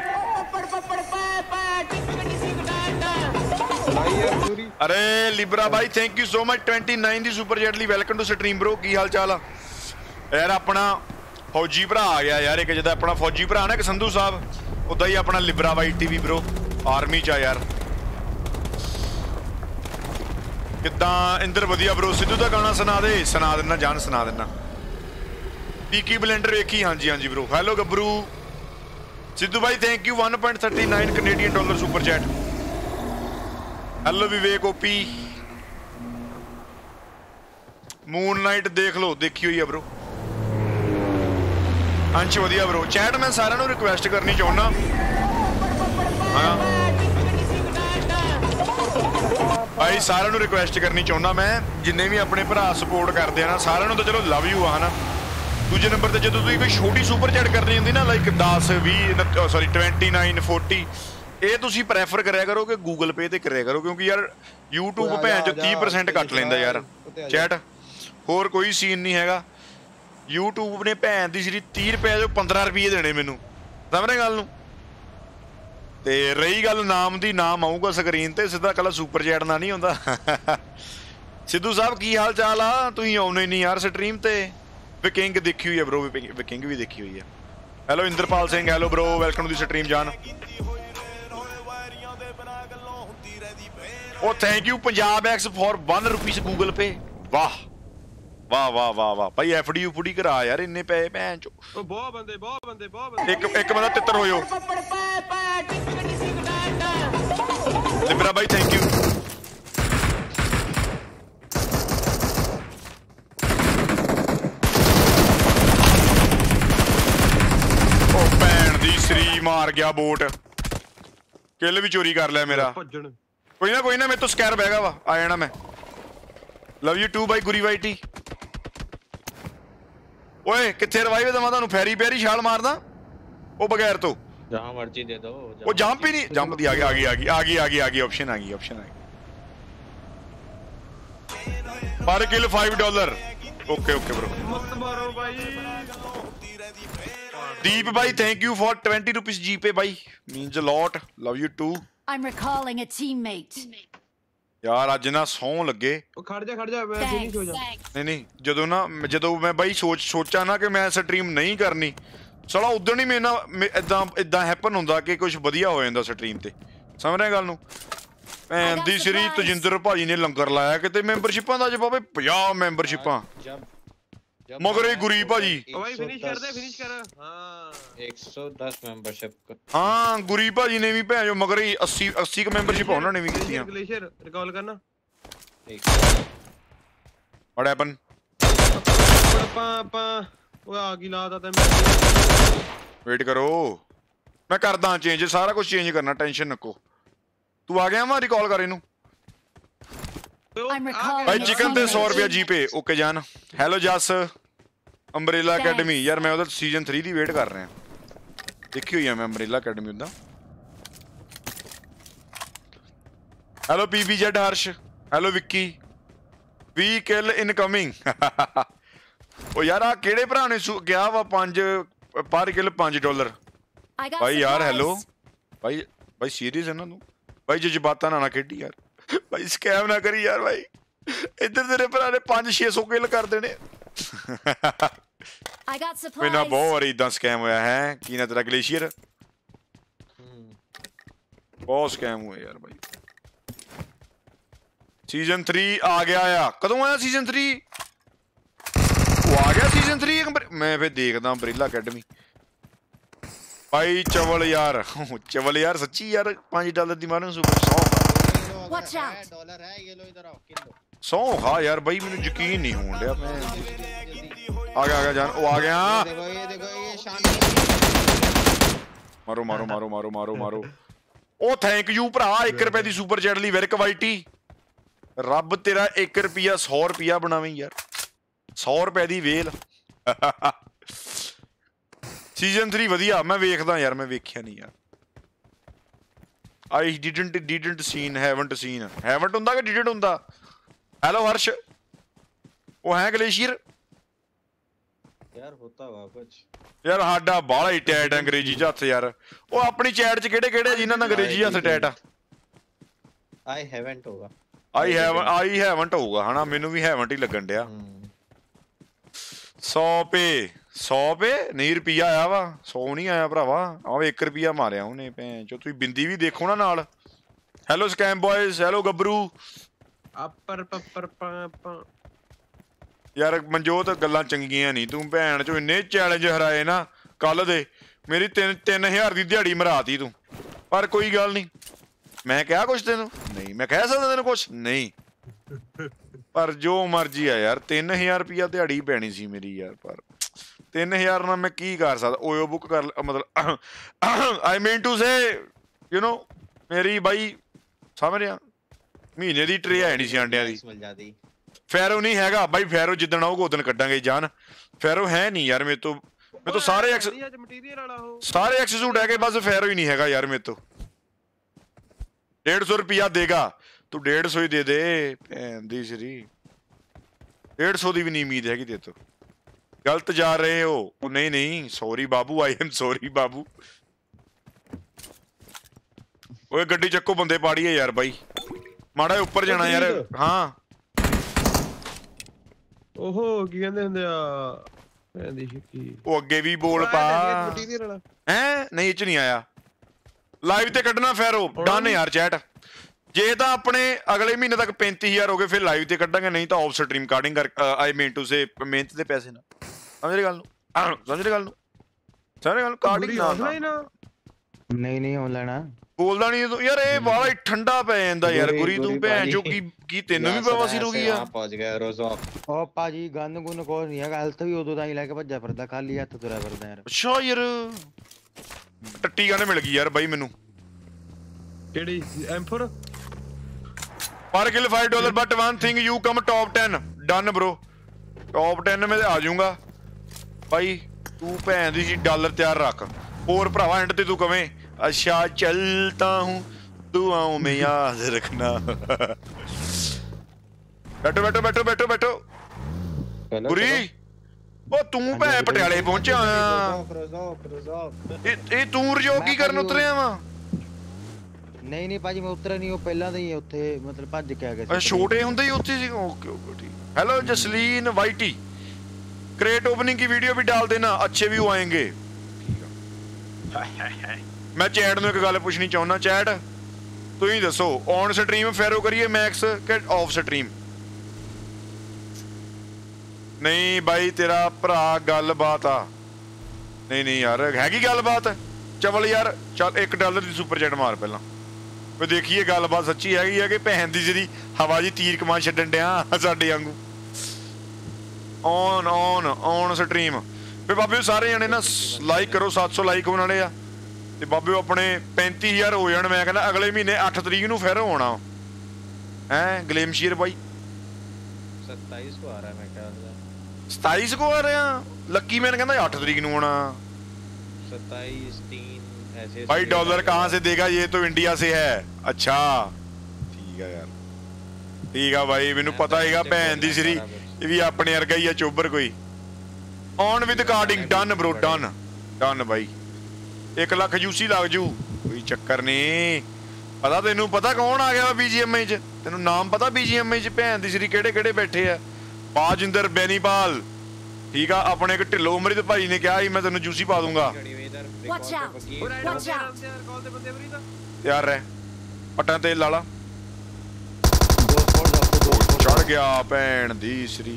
ਅਰੇ ਲਿਬਰਾ ਬਾਈ ਥੈਂਕ ਯੂ ਸੋ ਮਚ उनतीस ਦੀ ਸੁਪਰ ਚੈਟ ਲਈ। ਵੈਲਕਮ ਟੂ ਸਟਰੀਮ ਬ్రో, ਕੀ ਹਾਲ ਚਾਲ ਆ ਯਾਰ? ਆਪਣਾ ਫੌਜੀ ਭਰਾ ਆ ਗਿਆ ਯਾਰ, ਇੱਕ ਜਿੱਦਾਂ ਆਪਣਾ ਫੌਜੀ ਭਰਾ ਨਾ ਇੱਕ ਸੰਧੂ ਸਾਹਿਬ, ਉਦਾਂ ਹੀ ਆਪਣਾ ਲਿਬਰਾ ਬਾਈ ਟੀਵੀ ਬ్రో ਆਰਮੀ ਚ ਆ ਯਾਰ। ਕਿੱਦਾਂ ਇੰਦਰ? ਵਧੀਆ ਬ్రో। ਸਿੱਧੂ ਦਾ ਗਾਣਾ ਸੁਣਾ ਦੇ। ਸੁਣਾ ਦਿੰਦਾ ਜਾਨ, ਸੁਣਾ ਦਿੰਦਾ। ਪੀਕੀ ਬਲੈਂਡਰ ਵੇਖੀ? ਹਾਂਜੀ ਹਾਂਜੀ ਬ్రో। ਹੈਲੋ ਗੱਭਰੂ ਸਿੱਧੂ ਬਾਈ thank you one point three nine Canadian dollar super chat. Hello Vivek OP. Moon night ਦੇਖ ਲਓ, ਦੇਖੀ ਹੋਈ ਆ ਬ్రో। ਅੰਸ਼ ਵਧੀਆ ਬ్రో। ਚੈਟ ਮੈਂ ਸਾਰਿਆਂ ਨੂੰ ਰਿਕੁਐਸਟ ਕਰਨੀ ਚਾਹੁੰਦਾ ਹਾਂ ਭਾਈ, ਸਾਰਿਆਂ ਨੂੰ ਰਿਕੁਐਸਟ ਕਰਨੀ ਚਾਹੁੰਦਾ ਮੈਂ, ਜਿੰਨੇ ਵੀ ਆਪਣੇ ਭਰਾ ਸਪੋਰਟ ਕਰਦੇ ਆ ਨਾ ਸਾਰਿਆਂ ਨੂੰ ਤਾਂ ਚਲੋ ਲਵ ਯੂ ਆ ਹਨਾ। ਦੂਜੇ ਨੰਬਰ ਤੇ ਜਦੋਂ ਤੁਸੀਂ ਕੋਈ ਛੋਟੀ ਸੁਪਰ ਚੈਟ ਕਰਨੀ ਹੁੰਦੀ ਨਾ ਲਾਈਕ ਦਸ ਵੀਹ ਸੌਰੀ उनतीस चालीस, ਇਹ ਤੁਸੀਂ ਪ੍ਰੈਫਰ ਕਰਿਆ ਕਰੋ ਕਿ ਗੂਗਲ ਪੇ ਤੇ ਕਰਿਆ ਕਰੋ, ਕਿਉਂਕਿ ਯਾਰ YouTube ਭੈਣ ਚ तीस परसेंट ਕੱਟ ਲੈਂਦਾ ਯਾਰ ਚੈਟ। ਹੋਰ ਕੋਈ ਸੀਨ ਨਹੀਂ ਹੈਗਾ। YouTube ਨੇ ਭੈਣ ਦੀ ਜਿਹੜੀ तीस ਰੁਪਏ ਜੋ पंद्रह ਰੁਪਏ ਦੇਣੇ ਮੈਨੂੰ, ਸਮਝ ਰਹੇ ਗੱਲ ਨੂੰ? ਤੇ ਰਹੀ ਗੱਲ ਨਾਮ ਦੀ, ਨਾਮ ਆਊਗਾ ਸਕਰੀਨ ਤੇ ਸਿੱਧਾ, ਕੱਲਾ ਸੁਪਰ ਚੈਟ ਨਾਲ ਨਹੀਂ ਆਉਂਦਾ। ਸਿੱਧੂ ਸਾਹਿਬ ਕੀ ਹਾਲ ਚਾਲ ਆ? ਤੁਸੀਂ ਆਉਣੇ ਨਹੀਂ ਯਾਰ ਸਟਰੀਮ ਤੇ। ਵਿਕਿੰਗ ਦੇਖੀ ਹੋਈ ਹੈ ਬ్రో, ਵਿਕਿੰਗ ਵੀ ਦੇਖੀ ਹੋਈ ਹੈ। Hello Inderpal Singh, hello bro, welcome to the stream ਜਾਨ। ਉਹ thank you Punjab X for one rupees Google Pay. ਵਾਹ ਵਾਹ ਵਾਹ ਵਾਹ ਵਾਹ ਭਾਈ, ਐਫਡੀ ਉਫਡੀ ਕਰਾ ਯਾਰ, ਇੰਨੇ ਪੈਸੇ ਭੈਣ ਚੋ। ਉਹ ਬਹੁਤ ਬੰਦੇ ਬਹੁਤ ਬੰਦੇ ਬਹੁਤ ਬੰਦੇ। ਇੱਕ ਇੱਕ ਬੰਦਾ ਤਿੱਤਰ ਹੋਇਓ। ਲਿਬਰਾ ਬਾਈ ਥੈਂਕ ਯੂ। ਉਹ ਭੈਣ ਦੀ ਸਰੀ ਮਾਰ ਗਿਆ ਬੋਟ, ਕਿੱਲ ਵੀ ਚੋਰੀ ਕਰ ਲਿਆ ਮੇਰਾ। ਭੱਜਣ ਕੋਈ ਨਾ ਕੋਈ ਨਾ, ਮੇਰੇ ਤੋਂ ਸਕੈਰ ਬਹਿ ਗਿਆ ਵਾ, ਆ ਜਾਣਾ ਮੈਂ। ਲਵ ਯੂ ਟੂ ਬਾਈ ਗੁਰੀ ਵਾਈਟੀ। ਓਏ ਕਿੱਥੇ ਰਿਵਾਈਵ ਦਵਾਂ ਤੁਹਾਨੂੰ? ਫੈਰੀ ਪਿਆਰੀ ਛਾਲ ਮਾਰਦਾ ਉਹ ਬਗੈਰ ਤੋਂ। जहां मर्जी दे दो। ਉਹ ਜੰਪ ਹੀ ਨਹੀਂ, ਜੰਪ ਦੀ ਆ ਗਈ ਆ ਗਈ ਆ ਗਈ ਆ ਗਈ ਆ ਗਈ ਆ ਗਈ ਆਪਸ਼ਨ ਆ ਗਈ ਆਪਸ਼ਨ ਆ ਗਈ। ਪਰ ਕਿਲ पाँच डॉलर। Okay okay bro. ਮਤ ਮਾਰੋ ਬਾਈ। ਦੀਪ ਬਾਈ thank you for twenty rupees GPay ਬਾਈ, means a lot. Love you too. I'm recalling a teammate. ਯਾਰ ਅੱਜ ਨਾ ਸੌਂ ਲੱਗੇ। ਉਹ ਖੜ ਜਾ ਖੜ ਜਾ, ਮੈਂ ਫਿਨਿਸ਼ ਹੋ ਜਾ। ਨਹੀਂ ਨਹੀਂ, ਜਦੋਂ ਨਾ ਜਦੋਂ ਮੈਂ ਬਾਈ ਸੋਚ ਸੋਚਾਂ ਨਾ ਕਿ ਮੈਂ ਸਟਰੀਮ ਨਹੀਂ ਕਰਨੀ, ਸਾਲਾ ਉਦੋਂ ਹੀ ਮੇਰੇ ਨਾਲ ਇਦਾਂ ਇਦਾਂ ਹੈਪਨ ਹੁੰਦਾ ਕਿ ਕੁਝ ਵਧੀਆ ਹੋ ਜਾਂਦਾ ਸਟਰੀਮ ਤੇ। ਸਮਝ ਰਹੇ ਗੱਲ ਨੂੰ? ਭੈਣ ਦੀ ਸ੍ਰੀ ਤਜਿੰਦਰ ਭਾਜੀ ਨੇ ਲੰਗਰ ਲਾਇਆ ਕਿਤੇ ਮੈਂਬਰਸ਼ਿਪਾਂ ਦਾ। ਜਵਾਬ ਪੰਜਾਹ ਮੈਂਬਰਸ਼ਿਪਾਂ ਮਗਰ ਇਹ ਗੁਰੀ ਭਾਜੀ। ਉਹ ਬਾਈ ਫਿਨਿਸ਼ ਕਰ ਦੇ, ਫਿਨਿਸ਼ ਕਰ। ਹਾਂ एक सौ दस मेंबरशिप। ਹਾਂ ਗੁਰੀ ਭਾਜੀ ਨੇ ਵੀ ਭੈਣ ਜੋ ਮਗਰ ਹੀ अस्सी अस्सी ਕ ਮੈਂਬਰਸ਼ਿਪ ਉਹਨਾਂ ਨੇ ਵੀ ਕੀਤੀਆਂ। ਗਲੇਸ਼ੀਅਰ ਰਿਕਾਲ ਕਰਨਾ। What happen? ਆਪਾਂ ਆਪਾਂ ਉਹ ਆ ਗਈ ਲਾਦਾ ਤੇ ਵੇਟ ਕਰੋ, ਮੈਂ ਕਰਦਾ ਚੇਂਜ, ਸਾਰਾ ਕੁਝ ਚੇਂਜ ਕਰਨਾ, ਟੈਨਸ਼ਨ ਨੱਕੋ। ਤੂੰ ਆ ਗਿਆ ਵਾ, ਰਿਕਾਲ ਕਰ ਇਹਨੂੰ। ਭਾਈ ਚਿਕਨ ਤੇ सौ रुपया ਜੀਪੇ। ਓਕੇ ਜਾਨ। Hello Jas Umbrella Academy. ਯਾਰ ਮੈਂ ਉਹਦਾ ਸੀਜ਼ਨ थ्री ਦੀ ਵੇਟ ਕਰ ਰਿਹਾ, ਦੇਖੀ ਹੋਈ ਆ ਮੈਂ ਅੰਬਰੇਲਾ ਅਕੈਡਮੀ ਉਹਦਾ। Hello PBZ Harsh, hello Vicky. Vehicle incoming. ਉਹ ਯਾਰ ਆ ਕਿਹੜੇ ਭਰਾ ਨੇ ਗਿਆ ਵਾ ਪੰਜ ਪਰ ਕਿਲ पाँच डॉलर। ਭਾਈ ਯਾਰ ਹੈਲੋ ਭਾਈ, ਭਾਈ ਸੀਰੀਅਸ ਇਹਨਾਂ ਨੂੰ ਭਾਈ, ਜਜ਼ਬਾਤਾਂ ਨਾਲ ਨਾ ਖੇਡੀ ਯਾਰ ਭਾਈ, ਸਕੈਮ ਨਾ ਕਰੀ ਯਾਰ ਭਾਈ। ਇੱਧਰ ਤੇਰੇ ਭਰਾ ਨੇ पाँच छह सौ ਕਿਲ ਕਰ ਦੇਣੇ। ਮੈਨਾਂ ਬਹੁਤ ਵਾਰੀ ਇਦਾਂ ਸਕੈਮ ਹੋਇਆ ਹੈ। ਕੀ ਨਾ ਤੇਰਾ ਗਲੇਸ਼ੀਅਰ? ਬਹੁਤ ਸਕੈਮ ਹੋਇਆ ਯਾਰ ਭਾਈ। ਸੀਜ਼ਨ थ्री ਆ ਗਿਆ ਆ। ਕਦੋਂ ਆਇਆ ਸੀਜ਼ਨ थ्री? ਉਹ ਆ ਗਿਆ ਸੀਜ਼ਨ थ्री। ਮੈਂ ਫਿਰ ਦੇਖਦਾ ਅੰਬਰੇਲਾ ਅਕੈਡਮੀ। ਭਾਈ ਚਵਲ ਯਾਰ, ਚਵਲ ਯਾਰ ਸੱਚੀ ਯਾਰ पाँच डॉलर ਦੀ ਮਾਰਨ ਸੁਪਰ सौ Watch out. डॉलर है, ये लो इधर आओ, किल लो। सौ खा यार भाई, ਮੈਨੂੰ ਯਕੀਨ ਨਹੀਂ ਹੋਣ ਡਿਆ। ਮੈਂ ਆ ਗਿਆ ਆ ਗਿਆ ਜਾਨ, ਉਹ ਆ ਗਿਆ। देखो ये देखो ये शान। ਮਾਰੋ ਮਾਰੋ ਮਾਰੋ ਮਾਰੋ ਮਾਰੋ ਮਾਰੋ। ਉਹ ਥੈਂਕ ਯੂ ਭਰਾ एक रुपए ਦੀ ਸੁਪਰ ਚੈਟ ਲਈ। ਵਿਰਕ ਵਾਈਟੀ ਰੱਬ ਤੇਰਾ एक रुपया सौ रुपया ਬਣਾਵੇਂ ਯਾਰ। सौ रुपए ਦੀ ਵੇਲ। ਸੀਜ਼ਨ थ्री ਵਧੀਆ, ਮੈਂ ਵੇਖਦਾ ਯਾਰ, ਮੈਂ ਵੇਖਿਆ ਨਹੀਂ ਯਾਰ। I didn't didn't seen haven't seen haven't ਹੁੰਦਾ ਕਿ didn't ਹੁੰਦਾ ਹੈਲੋ ਹਰਸ਼ ਉਹ ਹੈ ਗਲੇਸ਼ੀਅਰ यार होता होगा कुछ ਯਾਰ ਸਾਡਾ ਬਾਹਲਾ ਹੀ ਟੈਟ ਅੰਗਰੇਜ਼ੀ ਚ ਹੱਥ ਯਾਰ ਉਹ ਆਪਣੀ ਚੈਟ ਚ ਕਿਹੜੇ ਕਿਹੜੇ ਜਿਨ੍ਹਾਂ ਨਾਲ ਅੰਗਰੇਜ਼ੀ ਹੱਥ ਟੈਟ ਆ I haven't होगा ਆਈ ਹੈਵ ਆਈ ਹੈਵਨਟ ਹੋਊਗਾ ਹਨਾ ਮੈਨੂੰ ਵੀ ਹੈਵਨਟ ਹੀ ਲੱਗਣ ਡਿਆ ਸੌ ਪੇ ਸੌ ਪੇ ਨਹੀਂ ਰੁਪਿਆ ਆਇਆ ਵਾ ਸੌ ਨਹੀਂ ਆਇਆ ਭਰਾਵਾ ਆਹ ਇੱਕ ਰੁਪਿਆ ਮਾਰਿਆ ਉਹਨੇ ਭੈਣ ਚੋ ਤੁਸੀਂ ਬਿੰਦੀ ਵੀ ਦੇਖੋ ਨਾ ਨਾਲ ਹੈਲੋ ਸਕੈਮ ਬॉयਜ਼ ਹੈਲੋ ਗੱਭਰੂ ਅਪਰ ਪੱਪਰ ਪਾ ਯਾਰ ਮਨਜੋਤ ਗੱਲਾਂ ਚੰਗੀਆਂ ਨਹੀਂ ਤੂੰ ਭੈਣ ਚੋ ਇੰਨੇ ਚੈਲੰਜ ਹਰਾਏ ਨਾ ਕੱਲ ਦੇ ਮੇਰੀ ਤਿੰਨ ਤਿੰਨ ਹਜ਼ਾਰ ਦੀ ਦਿਹਾੜੀ ਮਰਾਤੀ ਤੂੰ ਪਰ ਕੋਈ ਗੱਲ ਨਹੀਂ ਮੈਂ ਕਿਹਾ ਕੁਛ ਤੈਨੂੰ ਨਹੀਂ ਮੈਂ ਕਹਿ ਸਕਦਾ ਤੈਨੂੰ ਕੁਛ ਨਹੀਂ ਪਰ ਜੋ ਮਰਜ਼ੀ ਆ ਯਾਰ ਤਿੰਨ ਹਜ਼ਾਰ ਰੁਪਿਆ ਦਿਹਾੜੀ ਪੈਣੀ ਸੀ ਮੇਰੀ ਯਾਰ ਪਰ ਤਿੰਨ ਹਜ਼ਾਰ ਨਾਲ ਮੈਂ ਕੀ ਕਰ ਸਕਦਾ ਓਯੋ ਬੁੱਕ ਕਰ ਮਤਲਬ ਆਈ ਮੀਨ ਟੂ ਸੇ ਯੂ نو ਮੇਰੀ ਬਾਈ ਸਮਝ ਰਿਹਾ ਮਹੀਨੇ ਦੀ ਟਰੇ ਹੈ ਨਹੀਂ ਸੀ ਆਂਡਿਆਂ ਦੀ ਫੈਰੋ ਨਹੀਂ ਹੈਗਾ ਬਾਈ ਫੈਰੋ ਜਿੱਦਣ ਆਊਗਾ ਉਦਣ ਕੱਢਾਂਗੇ ਜਾਨ ਫੈਰੋ ਹੈ ਨਹੀਂ ਯਾਰ ਮੇਰੇ ਤੋਂ ਮੇਰੇ ਤੋਂ ਸਾਰੇ ਐਕਸ ਸਾਰੇ ਐਕਸੈਸੂਟ ਹੈਗੇ ਬਸ ਫੈਰੋ ਹੀ ਨਹੀਂ ਹੈਗਾ ਯਾਰ ਮੇਰੇ ਤੋਂ डेढ़ सौ रुपया देगा तू डेढ़ सौ ही दे दे भैन दी श्री डेढ़ सौ की भी नहीं उम्मीद हैगी तेरे तो गलत जा रहे हो नहीं नहीं सॉरी बाबू आई एम सॉरी बाबू ओए गड्डी चक्को बंदे पाड़िए यार भाई माड़ा ऊपर जाना यार हाँ ओहो की कहंदे हुंदे आ भैन दी शिक्की ओ अगे भी बोल पा हैं नहीं च नहीं आया ਲਾਈਵ ਤੇ ਕੱਢਣਾ ਫੈਰੋ ਡਨ ਯਾਰ ਚੈਟ ਜੇ ਤਾਂ ਆਪਣੇ ਅਗਲੇ ਮਹੀਨੇ ਤੱਕ ਪੈਂਤੀ ਹਜ਼ਾਰ ਹੋ ਗਏ ਫਿਰ ਲਾਈਵ ਤੇ ਕੱਢਾਂਗੇ ਨਹੀਂ ਤਾਂ ਆਫ ਸਟ੍ਰੀਮ ਕਾਰਡਿੰਗ ਕਰ ਆਈ ਮੀਨ ਟੂ ਸੇ ਮਿਹਨਤ ਦੇ ਪੈਸੇ ਨਾ ਸਮਝ ਰਹੀ ਗੱਲ ਨੂੰ ਸਮਝ ਰਹੀ ਗੱਲ ਨੂੰ ਸਮਝ ਰਹੀ ਗੱਲ ਕਾਰਡਿੰਗ ਨਾ ਨਹੀਂ ਨਹੀਂ ਆਨਲਾਈਨ ਆ ਬੋਲਦਾ ਨਹੀਂ ਤੂੰ ਯਾਰ ਇਹ ਬਾਲਾ ਹੀ ਠੰਡਾ ਪੈ ਜਾਂਦਾ ਯਾਰ ਗੁਰੀ ਤੂੰ ਭੈਣ ਜੋ ਕੀ ਕੀ ਤੈਨੂੰ ਵੀ ਬਵਾਸੀਰ ਹੋ ਗਈ ਆ ਪਹੁੰਚ ਗਿਆ ਰੋਜ਼ੋ ਉਹ ਪਾਜੀ ਗੰਨ ਗੁੰਨ ਕੋਈ ਨਹੀਂ ਹੈਗਾ ਹੈਲਥ ਵੀ ਉਦੋਂ ਤਾਂ ਹੀ ਲੈ ਕੇ ਭੱਜਿਆ ਫਿਰਦਾ ਖਾਲੀ ਹੱਥ ਤੁਰਿਆ ਫਿਰਦਾ ਯਾਰ ਅੱਛਾ ਯਾਰ ਟੱਟੀ ਗਾਣੇ ਮਿਲ ਗਈ ਯਾਰ ਬਾਈ ਮੈਨੂੰ ਕਿਹੜੀ ਐਮ ਫੋਰ पर kill five dollar but one thing you come top ten done bro top ten में आ जाऊंगा भाई तू भैन दी डॉलर तैयार रख और भरावा एंड ते तू कवें अच्छा चलता हूं दुआओं में याद रखना बैठो बैठो बैठो बैठो बैठो गुरी ओ तू भैन पटियाले पहुंचा ए तू रजो की करन उतरिया वा ਨਹੀਂ ਨਹੀਂ ਭਾਜੀ ਮੈਂ ਉਤਰਿਆ ਨਹੀਂ ਉਹ ਪਹਿਲਾਂ ਤਾਂ ਹੀ ਉੱਥੇ ਮਤਲਬ ਭੱਜ ਕੇ ਆ ਗਿਆ ਸੀ ਛੋਟੇ ਹੁੰਦੇ ਹੀ ਉੱਥੇ ਸੀ ਓਕੇ ਓਕੇ ਠੀਕ hello Jasleen YT crate opening की वीडियो भी डाल देना अच्छे व्यू आएंगे मैं चैट ਨੂੰ ਇੱਕ ਗੱਲ ਪੁੱਛਣੀ ਚਾਹੁੰਦਾ ਚੈਟ ਤੁਸੀਂ ਦੱਸੋ ਔਨ ਸਟ੍ਰੀਮ ਫੈਰੋ ਕਰੀਏ ਮੈਕਸ ਕਿ ਆਫ ਸਟ੍ਰੀਮ ਨਹੀਂ ਬਾਈ ਤੇਰਾ ਭਰਾ ਗੱਲਬਾਤ ਆ ਨਹੀਂ ਨਹੀਂ ਯਾਰ ਹੈਗੀ ਗੱਲਬਾਤ ਚਵਲ ਯਾਰ ਚੱਲ ਇੱਕ ਡਾਲਰ ਦੀ ਸੁਪਰ ਚੈਟ ਮਾਰ ਪਹਿਲਾਂ ਵੇ ਦੇਖੀਏ ਗੱਲਬਾਤ ਸੱਚੀ ਹੈਗੀ ਆ ਕਿ ਭੈਣ ਦੀ ਜਿਹੜੀ ਹਵਾ ਜੀ ਤੀਰ ਕਮਾਨ ਛੱਡਣ ਡਿਆ ਸਾਡੇ ਵਾਂਗੂ ਔਨ ਔਨ ਔਨ ਸਟ੍ਰੀਮ ਵੇ ਬਾਬੇ ਸਾਰੇ ਜਣੇ ਨਾ ਲਾਈਕ ਕਰੋ ਸੱਤ ਸੌ ਲਾਈਕ ਹੋਣ ਵਾਲੇ ਆ ਤੇ ਬਾਬੇ ਆਪਣੇ ਪੈਂਤੀ ਹਜ਼ਾਰ ਹੋ ਜਾਣ ਮੈਂ ਕਹਿੰਦਾ ਅਗਲੇ ਮਹੀਨੇ ਅੱਠ ਤਰੀਕ ਨੂੰ ਫਿਰ ਹੋਣਾ ਹੈ ਗਲੇਮਸ਼ੀਰ ਬਾਈ सत्ताईस को आ रहा है मैं क्या सत्ताईस को आ रहे हैं लक्की मैन कहता आठ तरीक ਨੂੰ ਆਉਣਾ सत्ताईस तीन ऐसे भाई डॉलर कहाँ से देगा ये तो इंडिया से है अच्छा ठीक है यार ठीक है भाई मैनू पता हैगा भैन दी श्री ये भी अपने वर्गा ही है चोबर कोई on with carding done bro done done भाई एक लाख यूसी लग जू कोई चक्कर नहीं पता तेनू पता कौन आ गया बीजीएमआई च तेनू नाम पता बीजीएमआई च भैन दी श्री केड़े केड़े बैठे है बाजिंदर बेनीपाल ठीक है अपने एक ढिल्लो अमृत भाई ने कहा मैं तेन जूसी पा दूंगा यार रह पट्टा तेल लाला चढ़ गया भैन दी श्री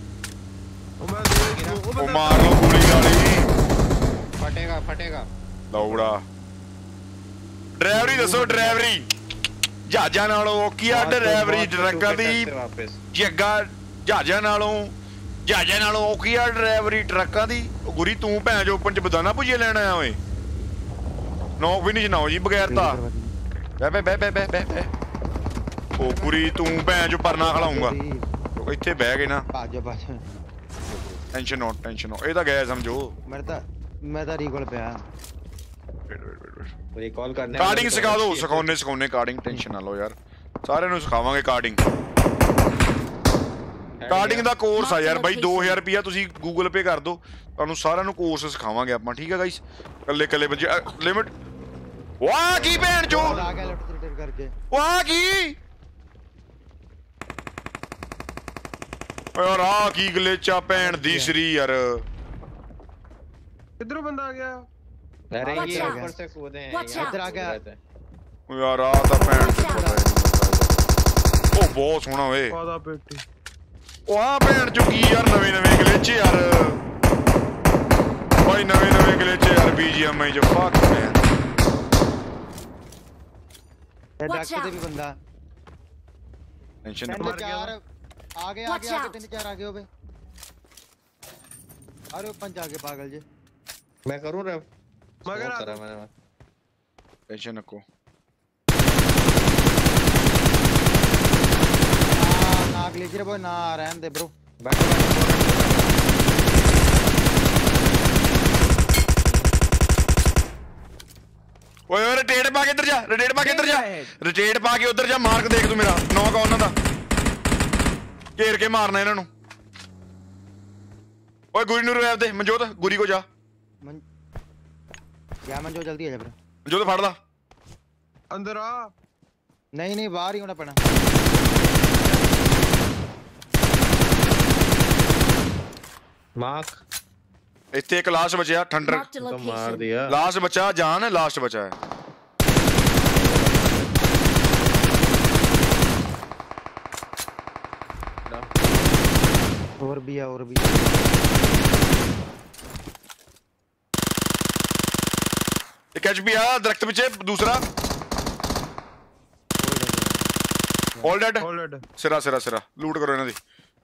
मार लो गोली गाली फटेगा फटेगा दौड़ा ड्राइवरी दसो ड्राइवरी जहाजा नालों औखी आ ड्राइवरी ट्रकां दी जग्गा जहाजा नालों जहाजा नालों औखी आ ड्राइवरी ट्रकां दी गुरी तू भैन जो ओपन च बदाना भुजिया लेना आया ओए नौक भी नहीं जनाओ जी बगैर ता बह बह बह बह बह बह ओ गुरी तू भैन जो परना खलाऊंगा इत्थे बह गए ना टेंशन नो टेंशन नो ए तां गया समझो मेरे तां मैं तां रिकॉल पिया रिकॉल करने कार्डिंग सिखा दो सिखाने सिखाने कार्डिंग टेंशन ना लो यार सारे ਨੂੰ ਸਿਖਾਵਾਂਗੇ कार्डिंग कार्डिंग ਦਾ ਕੋਰਸ ਆ ਯਾਰ ਬਾਈ ਦੋ ਹਜ਼ਾਰ ਰੁਪਿਆ ਤੁਸੀਂ ਗੂਗਲ ਪੇ ਕਰ ਦਿਓ ਤੁਹਾਨੂੰ ਸਾਰਿਆਂ ਨੂੰ ਕੋਰਸ ਸਿਖਾਵਾਂਗੇ ਆਪਾਂ ਠੀਕ ਹੈ ਗਾਇਸ ਕੱਲੇ ਕੱਲੇ ਬੱਚੇ ਲਿਮਿਟ ਵਾਹ ਕੀ ਭੈਣ ਚੋ आ गया लट फिल्टर करके ਵਾਹ ਕੀ ਯਾਰ ਆ ਕੀ ਗਲਿਚਾ ਭੈਣ ਦੀ ਸਰੀ ਯਾਰ किधरों बंदा आ गया अरे Watch ये out. ऊपर से कूदे हैं Watch यहाँ out. पे इधर आ गया। कूद रहे थे। ਯਾਰ ਆ ਤਾਂ ਭੈਣ ਚੋ ਪਤਾ ਹੀ ਉਹ ਬਹੁਤ ਸੋਹਣਾ ਓਏ पादा पेटी ਉਹ ਆ ਭੈਣ ਚੋ ਕੀ ਯਾਰ ਨਵੇਂ ਨਵੇਂ ਗਲਿਚ ਯਾਰ ਬਾਈ ਨਵੇਂ ਨਵੇਂ ਗਲਿਚ ਯਾਰ ਬੀਜੀਐਮਆਈ ਚ ਫੱਕ ਮੈਨ ये Watch डॉक्टर out. से भी बंदा टेंशन तीन ना चार आगे Watch आगे आगे out. तीन चार आगे हो बे अरे पंच आगे पागल जी मैं करूँ रे मगर Smoke आ- करा मैंने टेंशन रखो ना ग्लेशियर बॉय ना रहने दे ब्रो बैठो ਓਏ ਓਏ ਰੋਟੇਟ ਪਾ ਕੇ ਇੱਧਰ ਜਾ ਰੋਟੇਟ ਪਾ ਕੇ ਇੱਧਰ ਜਾ ਰੋਟੇਟ ਪਾ ਕੇ ਉੱਧਰ ਜਾ ਮਾਰਕ ਦੇਖ ਤੂੰ ਮੇਰਾ ਨੌਕ ਆ ਉਹਨਾਂ ਦਾ ਘੇਰ ਕੇ ਮਾਰਨਾ ਇਹਨਾਂ ਨੂੰ ਓਏ ਗੁਰੀ ਨੂੰ ਰੈਵ ਦੇ ਮਨਜੋਤ ਗੁਰੀ ਕੋ ਜਾ मन क्या मन जो जल्दी आ जा ब्रो ਮਨਜੋਤ ਫੜ ਲਾ अंदर आ नहीं नहीं बाहर ही होना पड़ा मार्क ਇੱਥੇ ਇੱਕ ਲਾਸਟ ਬਚਿਆ ਠੰਡਰ Marked a तो मार location. दिया ਲਾਸਟ ਬਚਾ ਜਾਨ ਲਾਸਟ ਬਚਾ ਹੈ और भी है और भी है। ਇੱਕ ਐਚਪੀ ਆ ਦਰਖਤ ਪਿੱਛੇ ਦੂਸਰਾ ਆਲ ਡੈਡ ऑलरेडी ਸਿਰਾ ਸਿਰਾ ਸਿਰਾ ਲੂਟ ਕਰੋ ਇਹਨਾਂ ਦੀ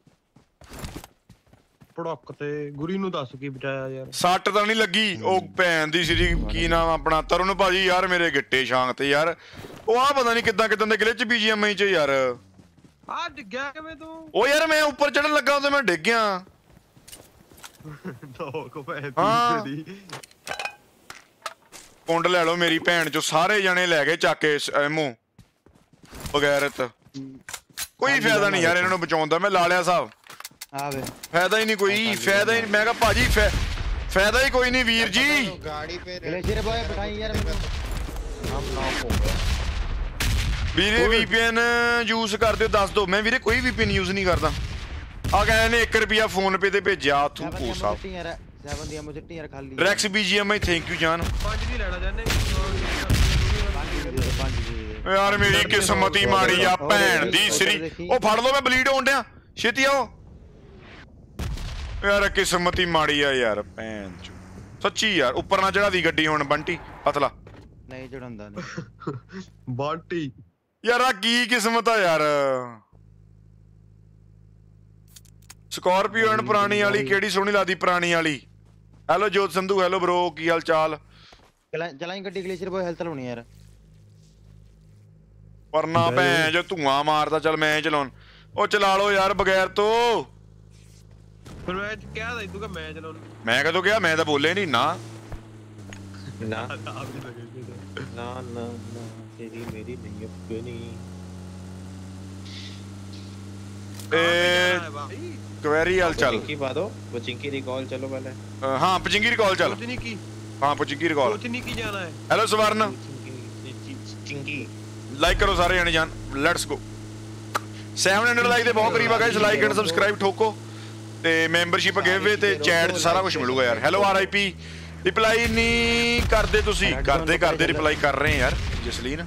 पड़क ते गुरी नु दस की बचाया यार ਸੱਟ ਤਾਂ ਨਹੀਂ ਲੱਗੀ ਉਹ ਭੈਣ ਦੀ ਸ੍ਰੀ ਕੀ ਨਾਮ ਆਪਣਾ ਤਰੁਣ ਭਾਜੀ ਯਾਰ ਮੇਰੇ ਗਿੱਟੇ ਸ਼ਾਂਗ ਤੇ ਯਾਰ ਉਹ ਆ ਪਤਾ ਨਹੀਂ ਕਿੱਦਾਂ ਕਿੱਦਾਂ ਦੇ ਗਲਿਚ ਬੀਜੀਐਮਆਈ ਚ ਯਾਰ आ डिग्या किवें तू ਉਹ ਯਾਰ ਮੈਂ ਉੱਪਰ ਚੜਨ ਲੱਗਾ ਤੇ ਮੈਂ ਡਿੱਗ ਗਿਆ दो को पै हाँ। दी ਕੁੰਡ ਲੈ ਲਓ ਮੇਰੀ ਭੈਣ ਚੋਂ ਸਾਰੇ ਜਣੇ ਲੈ ਗਏ ਚੱਕ ਕੇ ਐਮੋ ਬਗੈਰਤ ਕੋਈ ਫਾਇਦਾ ਨਹੀਂ ਯਾਰ ਇਹਨਾਂ ਨੂੰ ਬਚਾਉਣ ਦਾ ਮੈਂ ਲਾ ਲਿਆ ਸਾਹਿਬ हाँ बे ਫਾਇਦਾ ਹੀ ਨਹੀਂ ਕੋਈ ਫਾਇਦਾ ਹੀ ਮੈਂ ਕਿਹਾ ਭਾਜੀ ਫਾ- ਫਾਇਦਾ ਹੀ ਕੋਈ ਨਹੀਂ ਵੀਰ ਜੀ गाड़ी पे ग्लेशियर बॉय बैठाई यार मेरे को हम नॉक हो गए ਵੀਰੇ ਵੀਪੀਐਨ ਯੂਜ਼ ਕਰਦੇ ਹੋ ਦੱਸ ਦਿਓ ਮੈਂ ਵੀਰੇ ਕੋਈ ਵੀਪੀਐਨ ਯੂਜ਼ ਨਹੀਂ ਕਰਦਾ ਆ ਕਹਿੰਦੇ ਨੇ ਇੱਕ ਰੁਪਿਆ ਫੋਨ ਪੇ ਤੇ ਭੇਜਿਆ ਥੂ सेवन ਕੋ दिया ਸਾਹਿਬ मुझे यार सेवन दिया मुझे यार खाली ਰੈਕਸ ਬੀਜੀਐਮਆਈ ਥੈਂਕ ਯੂ ਜਾਨ पांच दी लेना जाने पांच जी ਯਾਰ ਮੇਰੀ ਕਿਸਮਤ ਹੀ ਮਾੜੀ ਆ ਭੈਣ ਦੀ ਸ੍ਰੀ ਉਹ ਫੜ ਲਓ ਮੈਂ ਬਲੀਡ ਹੋਣ ਡਿਆ ਛੇਤੀ ਆਓ ਯਾਰ ਕਿਸਮਤ ਹੀ ਮਾੜੀ ਆ ਯਾਰ ਭੈਣ ਚੋ ਸੱਚੀ ਯਾਰ ਉੱਪਰ ਨਾ ਚੜਾ ਦੀ ਗੱਡੀ ਹੁਣ ਬੰਟੀ ਪਤਲਾ नहीं चढ़ांदा नहीं बांटी ਯਾਰ ਆ ਕੀ ਕਿਸਮਤ ਆ ਯਾਰ ਸਕਾਰਪੀਓ ਐਂਡ ਪੁਰਾਣੀ ਵਾਲੀ ਕਿਹੜੀ ਸੋਹਣੀ ਲੱਗਦੀ ਪੁਰਾਣੀ ਵਾਲੀ hello Jot Sandhu hello bro ਕੀ ਹਾਲ ਚਾਲ चला चलाई गड्डी ग्लेशियर बॉय हेल्थ लाउनी यार ਪਰਨਾ ਭੈਣ ਜੋ ਧੂਆਂ ਮਾਰਦਾ ਚੱਲ ਮੈਂ ਚਲਾਉਣ ਉਹ ਚਲਾ ਲਓ ਯਾਰ ਬਗੈਰ ਤੋਂ फिर मैं क्या था तू का मैं चलाऊं ਮੈਂ ਕਦੋਂ ਕਿਹਾ ਮੈਂ ਤਾਂ ਬੋਲੇ ਨਹੀਂ ਨਾ ना आप भी लगे ना ना ना तेरी मेरी नहीं अपनी ਇਹ भाई ਕੁਐਰੀ ਹਾਲ ਚੱਲ चिंकी बादो वो चिंकी रिकॉल चलो पहले ਅ, ਹਾਂ ਪਚਿੰਗੀ ਰਿਕਾਲ ਚੱਲ कुछ नहीं की ਹਾਂ ਪਚਿੰਗੀ ਰਿਕਾਲ कुछ नहीं की जाना है ਹੈਲੋ ਸਵਰਨ चिंकी चिंकी ਲਾਈਕ ਕਰੋ ਸਾਰੇ ਜਣੇ ਜਾਨ let's go seven hundred like ਦੇ ਬਹੁਤ ਕਰੀਬ ਆ ਗਾਇਸ ਲਾਈਕ ਐਂਡ ਸਬਸਕ੍ਰਾਈਬ ਠੋਕੋ ਤੇ ਮੈਂਬਰਸ਼ਿਪ ਗਿਵਵੇ ਤੇ ਚੈਟ 'ਚ ਸਾਰਾ ਕੁਝ ਮਿਲੂਗਾ ਯਾਰ ਹੈਲੋ ਆਰਆਈਪੀ ਰਿਪਲਾਈ ਨਹੀਂ ਕਰਦੇ ਤੁਸੀਂ ਕਰਦੇ ਕਰਦੇ ਰਿਪਲਾਈ ਕਰ ਰਹੇ ਯਾਰ Jasleen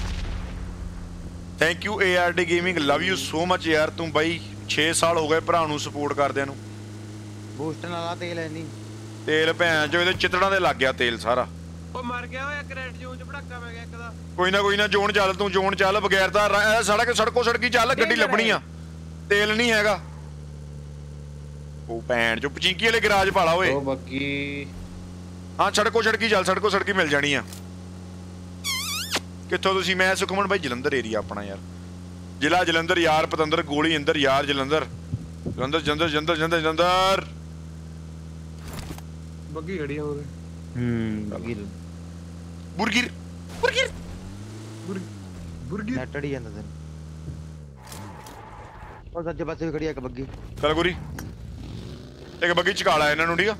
thank you ARD gaming love you so much ਯਾਰ ਤੂੰ ਬਾਈ ਛੇ ਸਾਲ ਹੋ ਗਏ ਭਰਾ ਨੂੰ ਸਪੋਰਟ ਕਰਦਿਆਂ ਨੂੰ बूस्टर वाला तेल है नहीं ਤੇਲ ਭੈਣ ਜੋ ਇਹਦੇ ਚਿੱਤੜਾਂ ਤੇ ਲੱਗ ਗਿਆ ਤੇਲ ਸਾਰਾ ਉਹ ਮਰ ਗਿਆ ਓਏ ਕਰੈਟ ਜੋਨ ਚ ਭੜਾਕਾ ਮੈਂ ਗਿਆ ਇੱਕ ਦਾ ਕੋਈ ਨਾ ਕੋਈ ਨਾ ਜ਼ੋਨ ਚੱਲ ਤੂੰ ਜ਼ੋਨ ਚੱਲ ਬਗੈਰ ਤਾਂ ਰ- ਇਹ ਸੜਕ ਸੜਕੋ ਸੜਕੀ ਚੱਲ ਗੱਡੀ ਲੱਭਣੀ ਆ ਤੇਲ ਨਹੀਂ ਹੈਗਾ ਉਹ ਭੈਣ ਜੋ ਪਚਿੰਕੀ ਵਾਲੇ ਗਰਾਜ ਭਾਲਾ ਓਏ ओ बग्गी ਹਾਂ ਸੜਕੋ ਸੜਕੀ ਚੱਲ ਸੜਕੋ ਸੜਕੀ ਮਿਲ ਜਾਣੀ ਆ ਕਿੱਥੋਂ ਤੁਸੀਂ ਮੈਂ ਸੁਖਮਨ ਬਾਈ ਜਲੰਧਰ ਏਰੀਆ ਆਪਣਾ ਯਾਰ ਜ਼ਿਲ੍ਹਾ ਜਲੰਧਰ ਯਾਰ ਪਤੰਦਰ ਗੋਲੀ ਅੰਦਰ ਯਾਰ ਜਲੰਧਰ ਜਲੰਧਰ ਜਲੰਧਰ ਜਲੰਧਰ ਜਲੰਧਰ ਜਲੰਧਰ ਬੱਗੀ ਖੜੀ ਹੋ ਗਈ हम्म गिल बुरगिर बुरगिर बुरगी ਨੈਟ ਅੜੀ ਜਾਂਦਾ ਤੈਨੂੰ ਉਹ ਸੱਜੇ ਪਾਸੇ ਵੀ ਖੜੀ ਆ ਇੱਕ ਬੱਗੀ ਚੱਲ ਗੁਰੀ ਇੱਕ ਬੱਗੀ ਚਕਾ ਲਾ ਇਹਨਾਂ ਨੂੰ ਠੀਕ ਆ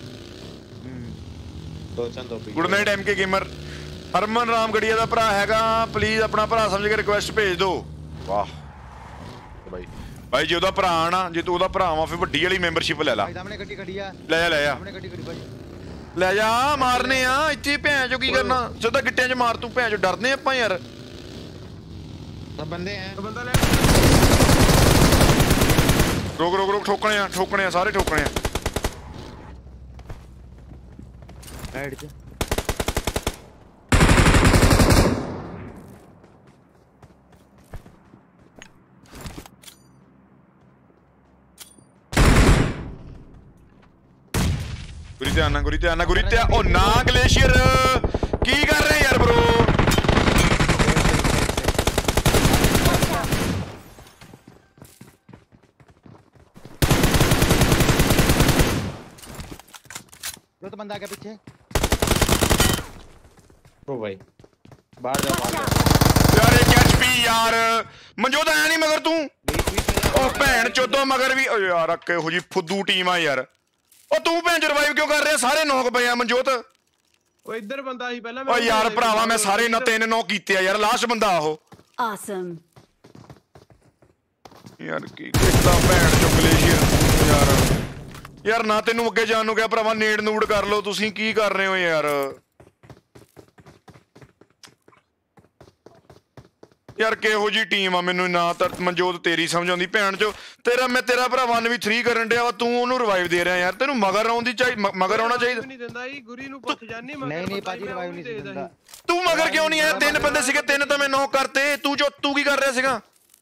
ਦੋ ਚੰਦ ਦੋ good night MK gamer Harman Ramgarhia ਦਾ ਭਰਾ ਹੈਗਾ ਪਲੀਜ਼ ਆਪਣਾ ਭਰਾ ਸਮਝ ਕੇ ਰਿਕੁਐਸਟ ਭੇਜ ਦਿਓ ਵਾਹ ਬਾਈ ਬਾਈ ਜੇ ਉਹਦਾ ਭਰਾ ਆਣਾ ਜੇ ਤੂੰ ਉਹਦਾ ਭਰਾ ਵਾ ਫਿਰ ਵੱਡੀ ਵਾਲੀ ਮੈਂਬਰਸ਼ਿਪ ਲੈ ਲਾ ਸਾਹਮਣੇ ਗੱਡੀ ਖੜੀ ਆ ਲੈ ਜਾ ਲੈ ਜਾ ਸਾਹਮਣੇ ਗੱਡੀ ਖੜੀ ਭਾਈ ਲੈ ਜਾ ਮਾਰਨੇ ਆ ਇੱਥੇ ਭੈਣ ਚੋ ਕੀ ਕਰਨਾ ਸਿੱਧਾ ਗਿੱਟਿਆਂ 'ਚ ਮਾਰ ਤੂੰ ਭੈਣ ਚੋ ਡਰਦੇ ਆਪਾਂ ਯਾਰ सब बंदे हैं ਬੰਦਾ ਲੈ ਰੋਕ ਰੋਕ ਰੋਕ ਠੋਕਣੇ ਆ ਠੋਕਣੇ ਆ ਸਾਰੇ ਠੋਕਣੇ ਆ ਰਾਈਟ ਤੇ ਗੁਰੀ ਧਿਆਨ ਨਾਲ ਗੁਰੀ ਧਿਆਨ ਨਾਲ ਗੁਰੀ ਧਿਆਨ ਉਹ ਨਾ ਗਲੇਸ਼ੀਅਰ ਕੀ ਕਰ ਰਹੇ ਯਾਰ ਬ్రో जो तो बंदा आ गया पीछे ओ भाई बाहर जा बाहर जा ਯਾਰ ਇੱਕ ਐਚਪੀ ਯਾਰ ਮਨਜੋਤ ਆਇਆ ਨਹੀਂ ਮਗਰ ਤੂੰ ਉਹ ਭੈਣ ਚੋਦੋ ਮਗਰ ਵੀ ਓ ਯਾਰ ਆ ਕਿਹੋ ਜੀ ਫੁੱਦੂ ਟੀਮ ਆ ਯਾਰ ਉਹ ਤੂੰ ਭੈਣ ਚ ਰਿਵਾਈਵ ਕਿਉਂ ਕਰ ਰਿਹਾ ਸਾਰੇ ਨੌਕ ਪਏ ਆ ਮਨਜੋਤ ਉਹ ਇੱਧਰ ਬੰਦਾ ਸੀ ਪਹਿਲਾਂ ਓ ਯਾਰ ਭਰਾਵਾ ਮੈਂ ਸਾਰੇ ਨਾ ਤਿੰਨ ਨੌ ਕੀਤੇ ਆ ਯਾਰ ਲਾਸਟ ਬੰਦਾ ਉਹ Awesome. ਯਾਰ ਕੀ ਕੀਤਾ ਭੈਣ ਚੋ ਗਲੇਸ਼ੀਅਰ ਯਾਰ ਯਾਰ ਨਾ ਤੈਨੂੰ ਅੱਗੇ ਜਾਣ ਨੂੰ ਕਿਹਾ ਭਰਾਵਾ ਨੇੜ ਨੂੜ ਕਰ ਲਓ ਤੁਸੀਂ ਕੀ ਕਰ ਰਹੇ ਹੋ ਯਾਰ ਯਾਰ ਕਿਹੋ ਜੀ ਟੀਮ ਆ ਮੈਨੂੰ ਨਾ ਤਾਂ ਮਨਜੋਤ ਤੇਰੀ ਸਮਝ ਆਉਂਦੀ ਭੈਣ ਚੋ ਤੇਰਾ ਮੈਂ ਤੇਰਾ ਭਰਾ ਵਨ ਵੀ ਥ੍ਰੀ ਕਰਨ ਡਿਆ ਵਾ ਤੂੰ ਉਹਨੂੰ ਰਿਵਾਈਵ ਦੇ ਰਿਹਾ ਯਾਰ ਤੈਨੂੰ ਮਗਰ ਆਉਣ ਦੀ ਚਾਹੀ ਮਗਰ ਆਉਣਾ ਚਾਹੀਦਾ ਨਹੀਂ ਦਿੰਦਾ ਜੀ ਗੁਰੀ ਨੂੰ ਪੁੱਛ ਜਾਨੀ ਮਗਰ नहीं नहीं पाजी रिवाइव नहीं से दिंदा ਤੂੰ ਮਗਰ ਕਿਉਂ ਨਹੀਂ ਆਇਆ ਤਿੰਨ ਬੰਦੇ ਸੀਗੇ ਤਿੰਨ ਤਾਂ ਮੈਂ ਨੌਕ ਕਰਤੇ ਤੂੰ ਜੋ ਤੂੰ ਕੀ ਕਰ ਰਿਹਾ ਸੀਗਾ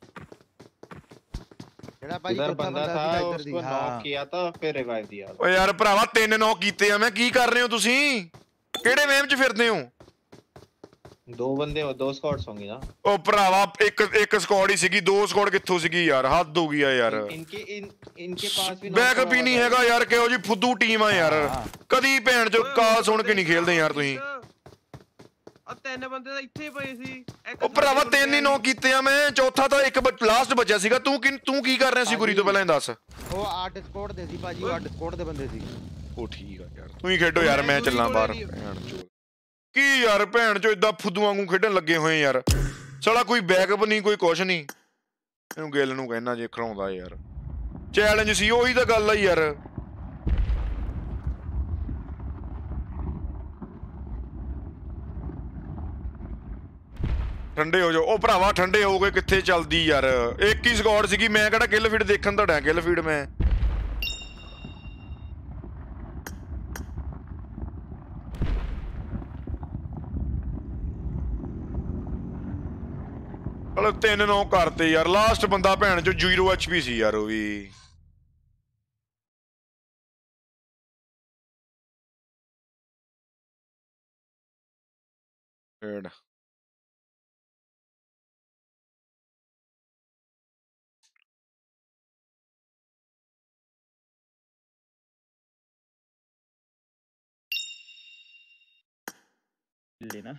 जेड़ा पाजी इधर चौथा बंदा बंदा था सीधा इधर दी उसको हां नॉक किया था फिर रिवाइव दिया ਓ ਯਾਰ ਭਰਾਵਾ ਤਿੰਨ ਨੌਕ ਕੀਤੇ ਆ ਮੈਂ ਕੀ ਕਰ ਰਹੇ ਹੋ ਤੁਸੀਂ ਕਿਹੜੇ ਵੇਮ 'ਚ ਫਿਰਦੇ ਹੋ दो बंदे दो स्क्वाड्स होंगे ना ਉਹ ਭਰਾਵਾ ਇੱਕ ਇੱਕ ਸਕੁਆਡ ਹੀ ਸੀਗੀ ਦੋ ਸਕੁਆਡ ਕਿੱਥੋਂ ਸੀਗੀ ਯਾਰ ਹੱਦ ਹੋ ਗਈ ਆ ਯਾਰ इनके इन इनके पास भी ਬੈਕਅਪ ਹੀ ਨਹੀਂ ਹੈਗਾ ਯਾਰ ਕਿਹੋ ਜੀ ਫੁੱਦੂ ਟੀਮ ਆ ਯਾਰ ਕਦੀ ਭੈਣ ਚੋ ਕਾਲ ਸੁਣ ਕੇ ਨਹੀਂ ਖੇਲਦੇ ਯਾਰ ਤੁਸੀਂ ਆ ਤਿੰਨ ਬੰਦੇ ਤਾਂ ਇੱਥੇ ਪਏ ਸੀ ਇੱਕ ਉਹ ਭਰਾਵਾ ਤਿੰਨ ਹੀ ਨੌ ਕੀਤੇ ਆ ਮੈਂ ਚੌਥਾ ਤਾਂ ਇੱਕ ਲਾਸਟ ਬਚਿਆ ਸੀਗਾ ਤੂੰ ਕੀ ਤੂੰ ਕੀ ਕਰ ਰਿਹਾ ਸੀ ਗੁਰੀ ਤੋਂ ਪਹਿਲਾਂ ਇਹ ਦੱਸ वो आठ स्क्वाड दे सी पाजी वो आठ स्क्वाड दे बंदे सी ਉਹ ਠੀਕ ਆ ਯਾਰ ਤੂੰ ਹੀ ਖੇਡੋ ਯਾਰ ਮੈਂ ਚੱਲਾਂ ਬਾਹਰ ਭੈਣ ਚੋ ਕੀ ਯਾਰ ਭੈਣ ਚੋ ਇਦਾਂ ਫੁੱਦੂ ਵਾਂਗੂ ਖੇਡਣ ਲੱਗੇ ਹੋਏ ਯਾਰ ਸਾਲਾ ਕੋਈ ਬੈਕਅਪ ਨਹੀਂ ਕੋਈ ਕੁਛ ਨਹੀਂ ਇਹਨੂੰ ਗਿੱਲ ਨੂੰ ਕਹਿਣਾ ਜੇ ਖਰਾਉਂਦਾ ਯਾਰ ਚੈਲੰਜ ਸੀ ਉਹੀ ਤਾਂ ਗੱਲ ਆ ਯਾਰ ਠੰਡੇ ਹੋ ਜਾਓ ਉਹ ਭਰਾਵਾ ਠੰਡੇ ਹੋ ਗਏ ਕਿੱਥੇ ਚੱਲਦੀ ਯਾਰ ਇੱਕ ਹੀ ਸਕੌਡ ਸੀਗੀ ਮੈਂ ਕਿਹੜਾ ਕਿੱਲ ਫੀਡ ਦੇਖਣ ਤੁਹਾਡਾ ਕਿੱਲ ਫੀਡ ਮੈਂ ਚਲੋ ਤਿੰਨ ਨੌ ਕਰਤੇ ਯਾਰ ਲਾਸਟ ਬੰਦਾ ਭੈਣ ਚੋ ਜ਼ੀਰੋ ਐਚਪੀ ਸੀ ਯਾਰ ਉਹ ਵੀ ਡੇਢ लेना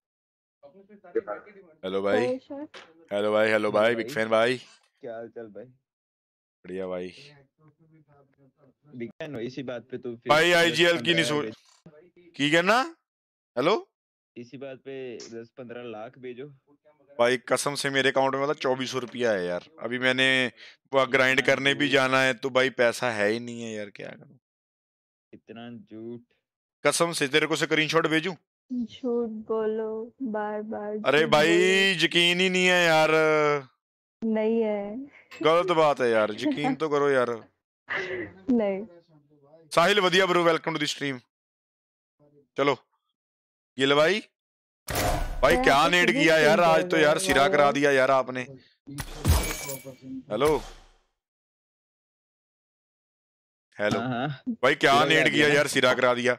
हेलो भाई हेलो भाई हेलो भाई बिग फैन भाई क्या हाल चाल भाई बढ़िया भाई बिग फैन हो इसी बात पे तो फिर भाई आईजीएल की नहीं सोच की कहना हेलो इसी बात पे दस पंद्रह लाख भेजो भाई कसम से मेरे अकाउंट में मतलब चौबीस सौ रुपया है यार अभी मैंने ग्राइंड करने भी जाना है तो भाई पैसा है ही नहीं है यार क्या करूं इतना झूठ कसम से तेरे को स्क्रीनशॉट भेजूं झूठ बोलो बार बार अरे झूठ भाई बोलो। यकीन ही नहीं है यार नहीं है गलत बात है यार यकीन तो करो यार नहीं साहिल वधिया bro welcome to the stream चलो गिल भाई भाई क्या नेट किया यार आज तो यार सिरा करा दिया यार आपने हेलो हेलो हाँ, भाई क्या सिरा नेट करा किया दिया यार सिरा करा दिया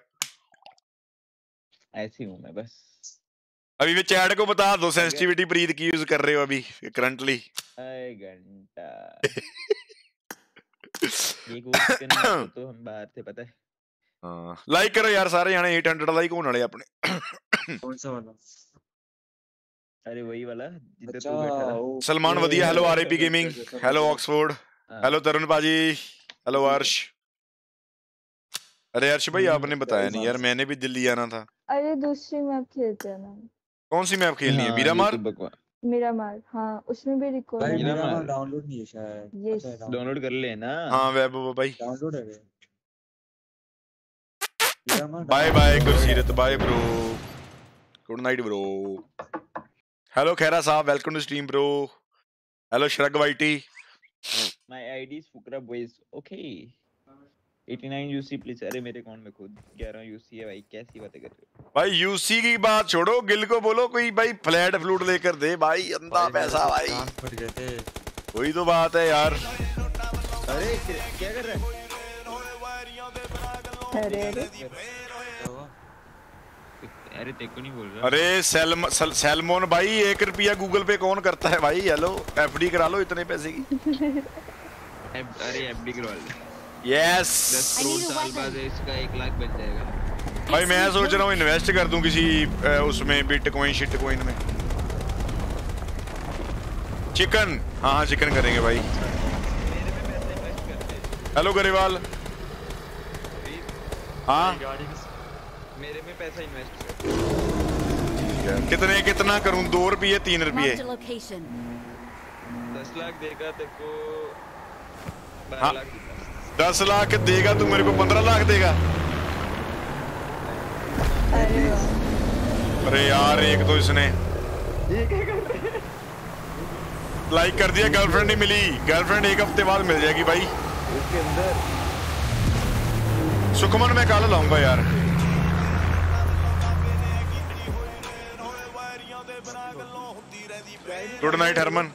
ऐसी हूँ मैं बस अभी वे चैट को बता दो सेंसिटिविटी प्रीत की यूज कर रहे हो अभी करंटली आए घंटा ये कोशिश करना तो, तो हम बाहर थे पता है हाँ लाइक करो यार सारे जाने आठ सौ लाइक होने वाले अपने कौन सा वाला? अरे वही वाला जिधर अच्छा तू बैठा था। वो सलमान वधिया, hello RIP gaming, hello Oxford, hello Tarun पाजी, हेलो अर्श। अरे अर्श भाई आपने बताया नहीं यार, मैंने भी दिल्ली आना था। अरे दूसरी मैप खेलते हैं ना। कौन सी मैप खेलनी है? मीरामार? मीरामार, हाँ उसमें भी रिकॉर्ड भाई है। मीरामार डाउनलोड नहीं है शायद। यस डाउनलोड कर ले ना। हाँ वैब भाई डाउनलोड है वे। Miramar bye bye Gursirat, bye bro, good night bro. Hello Khaira Sahab, welcome to stream bro. Hello shrug YT. My ID is Fukra boys. Okay eighty-nine UC please. अरे मेरे अकाउंट में खुद ग्यारह यूसी है भाई, कैसी बातें कर रहे हो भाई? यूसी की बात छोड़ो, गिल को बोलो कोई भाई फ्लैट फ्लूट लेकर दे भाई, अंधा पैसा भाई। फट गए थे। वही तो बात है यार। अरे क्या कर रहा है? अरे अरे अरे तेको नहीं बोल रहा। अरे सैलम सल, सैलमोन भाई, एक रुपया गूगल पे कौन करता है भाई? हेलो एफडी करा लो इतने पैसे की। अरे एफडी करवा ले। यस दस करोड़ साल बाद इसका एक लाख बन जाएगा भाई। मैं सोच रहा हूँ इन्वेस्ट कर दूं किसी उसमें, बिटकॉइन शिटकॉइन में। चिकन, हाँ हाँ चिकन करेंगे भाई। हेलो गरेवाल। हाँ मेरे में पैसा इन्वेस्ट कर। कितने कितना करूं? दो रुपये तीन रुपये? Marked a location. दस लाख देगा तेरे को, बारह हाँ। लाख देगा। दस लाख देगा तू मेरे को, पंद्रह लाख देगा? अरे वाह। अरे यार एक तो इसने लाइक कर दिया, गर्लफ्रेंड नहीं मिली। गर्लफ्रेंड एक हफ्ते बाद मिल जाएगी भाई। उसके अंदर सुखमन मैं कल लाऊंगा यार। Good night Harman.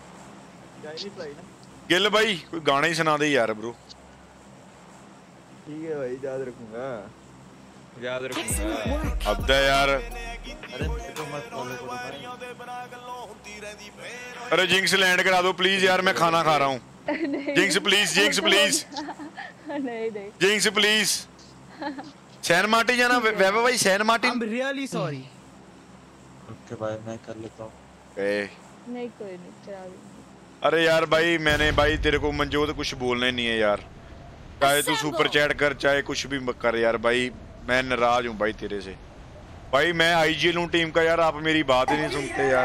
गिल भाई कोई गाना ही सुना दे यार ब्रो। ठीक है भाई, याद रखूंगा याद रखूंगा। अब दे यार। अरे मेरे को मत फॉलो करो भाई। अरे जिंक्स लैंड करा दो प्लीज यार, मैं खाना खा रहा हूँ। जिंक्स प्लीज, जिंक्स प्लीज, नहीं नहीं जिंक्स प्लीज। सैन मार्टिन जाना वैभव भाई, San Martin. I'm really sorry. Okay भाई मैं कर लेता हूँ। ए नहीं कोई नहीं, करा दूंगी। अरे यार भाई मैंने भाई तेरे को मंजोत कुछ बोलना ही नहीं है यार। चाहे तू सुपर चैट कर चाहे कुछ भी कर यार भाई, मैं नाराज हूँ भाई तेरे से। भाई मैं आईजीएल हूँ टीम का यार, आप मेरी बात ही नहीं सुनते यार।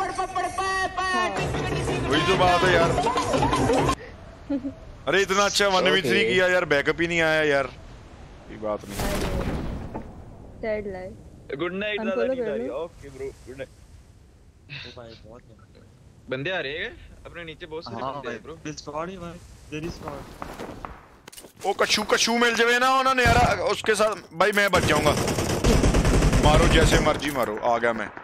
वही तो बात है यार। अरे इतना अच्छा वन वी थ्री किया यार, बैकअप ही नहीं आया यार। कोई बात नहीं। Sad life. गुड नाइट हम दादा follow की कर दादी। लो। Okay bro, good night. ओ भाई बहुत बंदे आ रहे हैं अपने नीचे, बहुत सारे बंदे हैं ब्रो। दिस स्क्वाड ही भाई, देयर इज स्क्वाड। ओ कछू कछू मिल जावे ना उन्होंने यार, उसके साथ भाई मैं बच जाऊंगा। मारो जैसे मर्जी मारो, आ गया मैं।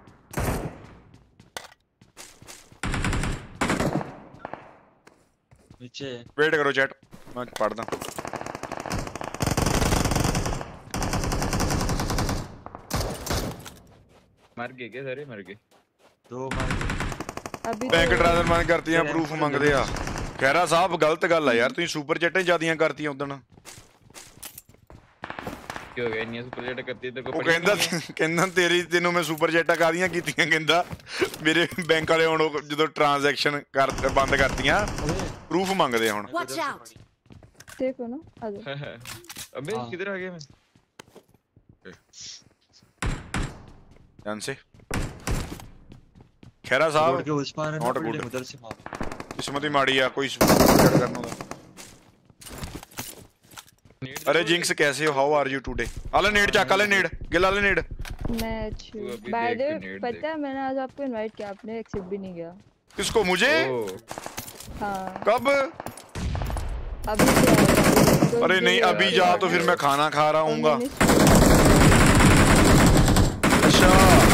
नीचे वेट करो चैट, मैं पढ़दा। मर गए क्या सारे? मर गए दो मार अभी बैंक तो ट्रांसफर मांग करती हैं, प्रूफ मंगदे आ। खैरा साहब गलत गल है यार, तुम सुपर चैटां ज्यादियां करती उदन। क्यों गए नहीं सुपर चैट करती है? ਉਹ ਕਹਿੰਦਾ ਕਹਿੰਦਾ ਤੇਰੀ ਤੈਨੂੰ ਮੈਂ ਸੁਪਰ ਚੈਟਾਂ ਕਾਦੀਆਂ ਕੀਤੀਆਂ, ਕਹਿੰਦਾ ਮੇਰੇ ਬੈਂਕ ਵਾਲੇ ਹੁਣ ਜਦੋਂ ਟ੍ਰਾਂਜੈਕਸ਼ਨ ਕਰ ਬੰਦ ਕਰਤੀਆਂ ਪ੍ਰੂਫ ਮੰਗਦੇ ਹੁਣ। Watch out. देखो ना, आ जाओ। अबे किधर आ गया मैं? जान से खैरा साहब के उस पार है ना, नॉट बिल्डिंग गुड। उधर से मारो। किस्मत ही माड़ी आ, कोई सुपर चैट करना होगा। अरे जिंक्स कैसे हो, हाउ आर यू टुडे? आले नेड चक, आले नेड गिल, आले नेड। मैं अच्छी हूँ। बाय द वे पता है मैंने आज आपको इनवाइट किया, आपने एक्सेप्ट भी नहीं किया। किसको? मुझे? हाँ कब? अभी क्या? अरे नहीं अभी जा तो फिर मैं खाना खा रहा हूँगा। अच्छा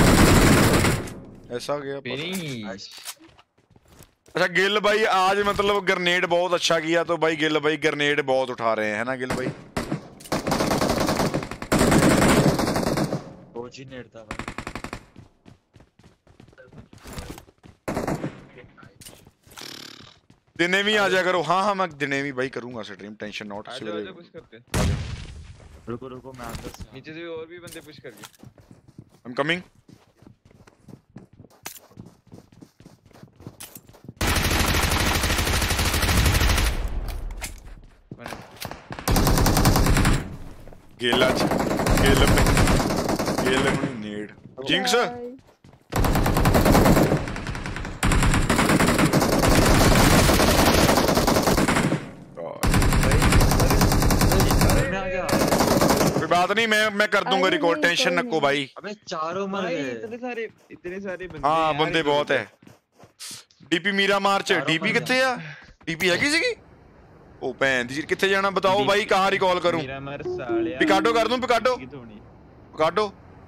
ऐसा गया। अच्छा गिल भाई आज मतलब ग्रेनेड बहुत अच्छा किया, तो भाई गिल भाई ग्रेनेड बहुत उठा रहे हैं, है ना गिल भाई? ओजी नेट था भाई। दिने भी आ जाया करो। हाँ हाँ मैं दिने भी भाई करूंगा स्ट्रीम, टेंशन नॉट। आजा आजा पुश करते। रुको रुको मैं अंदर से नीचे से और भी बंदे पुश कर गए। I'm coming. Gale ach. Gale me. Gale me need. Jinx. कोई बात नहीं, मैं मैं कर दूंगा रिकॉर्ड, टेंशन नको भाई। अबे चारों मर गए। इतने सारे इतने सारे बंदे। हाँ बंदे बहुत है। डीपी मीरा मार्च, डीपी कितने आ? डीपी है किसी की? ओ भैन दी कितने जाना बताओ भाई, कहाँ रिकॉल करूं? पिकाडो कर दूं? पिकाडो पिकाडो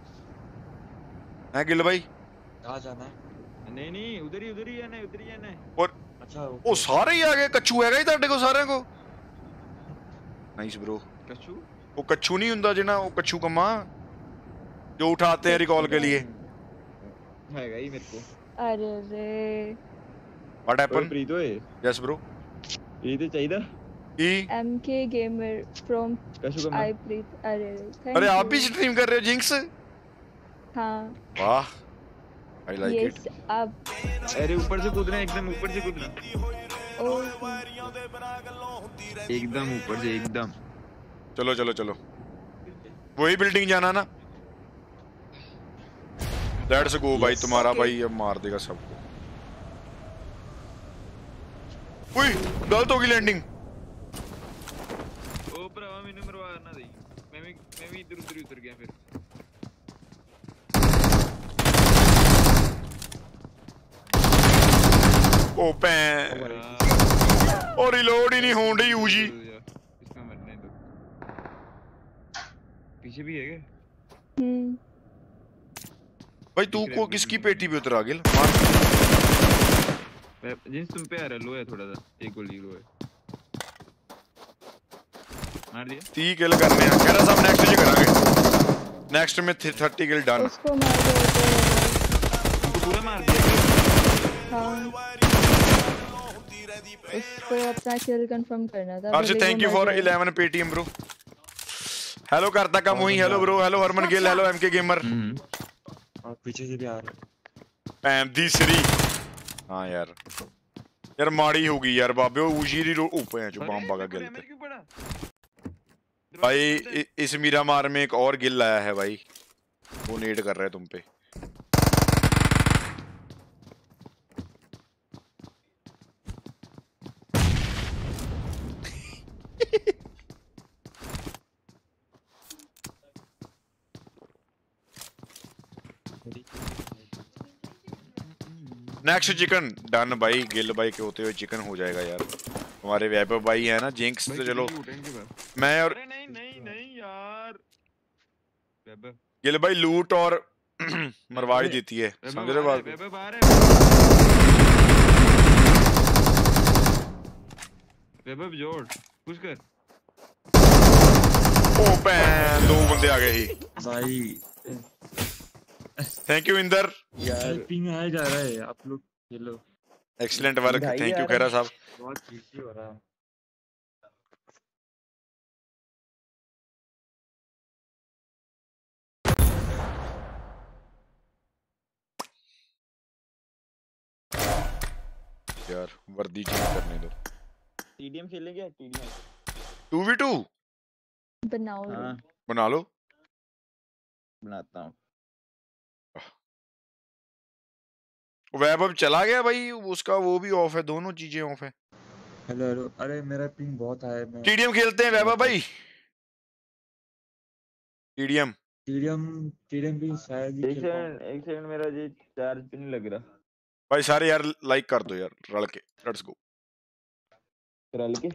है गिल भाई? कहाँ जाना है? नहीं नहीं उधर ही उधर ही जाना है, उधर ही जाना है। और अच्छा ओ सारे ही आ गए। कच्चू हैगा ही ਤੁਹਾਡੇ को सारे को? Nice bro. कच्चू? वो कच्चू नहीं हुंदा जिना, वो कच्चू कम्मा जो उठाते हैं रिकॉल के लिए हैगा ही मेरे को। अरे रे व्हाट हैपन? प्रीतो है? Yes bro. ये तो चाहिए ई MK gamer from I Preet. अरे रे अरे आप भी स्ट्रीम कर रहे हो जिंक्स? हाँ वाह आई लाइक इट। आप अरे ऊपर से कूदना, एकदम ऊपर से कूदना, एकदम ऊपर से एकदम। चलो चलो चलो वही बिल्डिंग जाना ना। लेट्स गो भाई। तुम्हारा भाई अब मार देगा सबको। उई गलत होगी लैंडिंग। ओ भरावा मैंने मरवा ना दे। मैं भी मैं भी इधर उधर उतर गया फिर। ओ पैन और रिलोड ही नहीं होन रही यूजी। इसमें मरने दो। पीछे भी है क्या? हम्म भाई तू को किसकी पेटी पे उतरा गिल? जिस तुम पे आ रहा लो है थोड़ा सा, एक गोली लो है। मार दिया। तीस किल करने हैं कह रहा सब नेक्स्ट जी करांगे। नेक्स्ट में तीस किल डन। उसको मार दिया तो पूरा मार दिया। हाँ उसको अपना किल कंफर्म करना था। Arsh thank you for eleven Paytm bro. Hello करता का मोही, hello bro, hello Harman Gill, hello MK gamer. और पीछे से भी आ रहा है एम दी श्री। हां यार यार माड़ी होगी यार बाबे। उजीरी रो ऊपर है जो बम बागा गिल पे भाई। इ, इस मीरा मार में एक और गिल आया है भाई, वो नेड कर रहा है तुम पे। नेक्स्ट चिकन डन भाई। गिल भाई के होते हुए चिकन हो जाएगा यार। हमारे वैभव भाई है ना जिंक्स तो चलो मैं और नहीं नहीं नहीं यार वैभव गिल भाई लूट और मरवाड़ी देती है, समझ रहे हो बात? वैभव आ रहा है। वैभव जोड़ पुश कर। ओ पैन दो बंदे आ गए ही भाई। थैंक यू इंदर यार। पिंग आया जा रहा है आप लोग। ये लो excellent work, thank you Khaira Sahab. बहुत इजी हो रहा है। यार वर्दी चेंज करने दो। टीडीएम खेलेंगे? टीडीएम टू वी टू बनाओ। हाँ बना लो। बनाता हूँ। वैभव चला गया भाई, उसका वो भी ऑफ है, दोनों चीजें ऑफ है। Hello hello. अरे मेरा पिंग बहुत हाई है। मैं टीडीएम खेलते हैं वैभव भाई। टीडीएम टीडीएम टीडीएम भी शायद एक सेकंड एक सेकंड मेरा जी चार्ज भी नहीं लग रहा भाई। सारे यार लाइक कर दो यार रल के। लेट्स गो रल के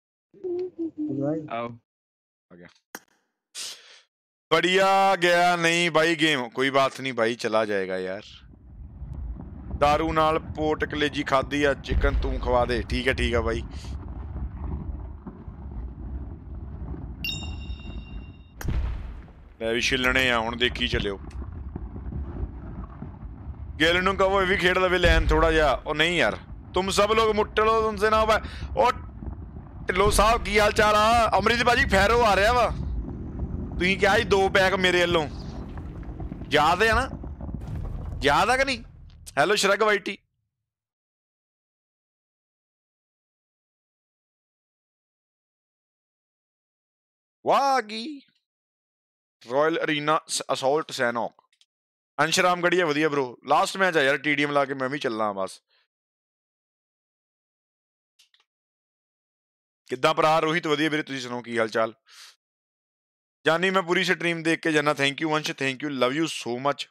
आओ। आ गया बढ़िया गया नहीं भाई गेम। कोई बात नहीं भाई चला जाएगा यार। दारू नाल पोट कलेजी खादी या चिकन तू खवा दे। ठीक है ठीक है भाई। मैं भी छिलने आ हुण देखी चलियो। गेल नूं कहो ये भी खेड लवे लैन थोड़ा जा। ओ नहीं यार तुम सब लोग मुट्टे लो तुमसे ना। ओ ढिल्लो साहब की हाल चाल आ? अमृत भाजी फैरो आ रहा वा। तुसीं क्या ही दो पैक मेरे वल्लों याद है ना, याद है कि नहीं? हेलो श्रग वाइटी, वागी royal arena assault Sanhok. Anshram गढ़िया वधिया ब्रो, लास्ट मैच है यार टीडीएम ला के मैं भी चल रहा बस। किद्दां भरा रोहित वधिया वीरे, तुसीं सुनाओ की हाल चाल? जानी मैं पूरी स्ट्रीम देख के जाना, thank you Vansh, thank you, love you so much.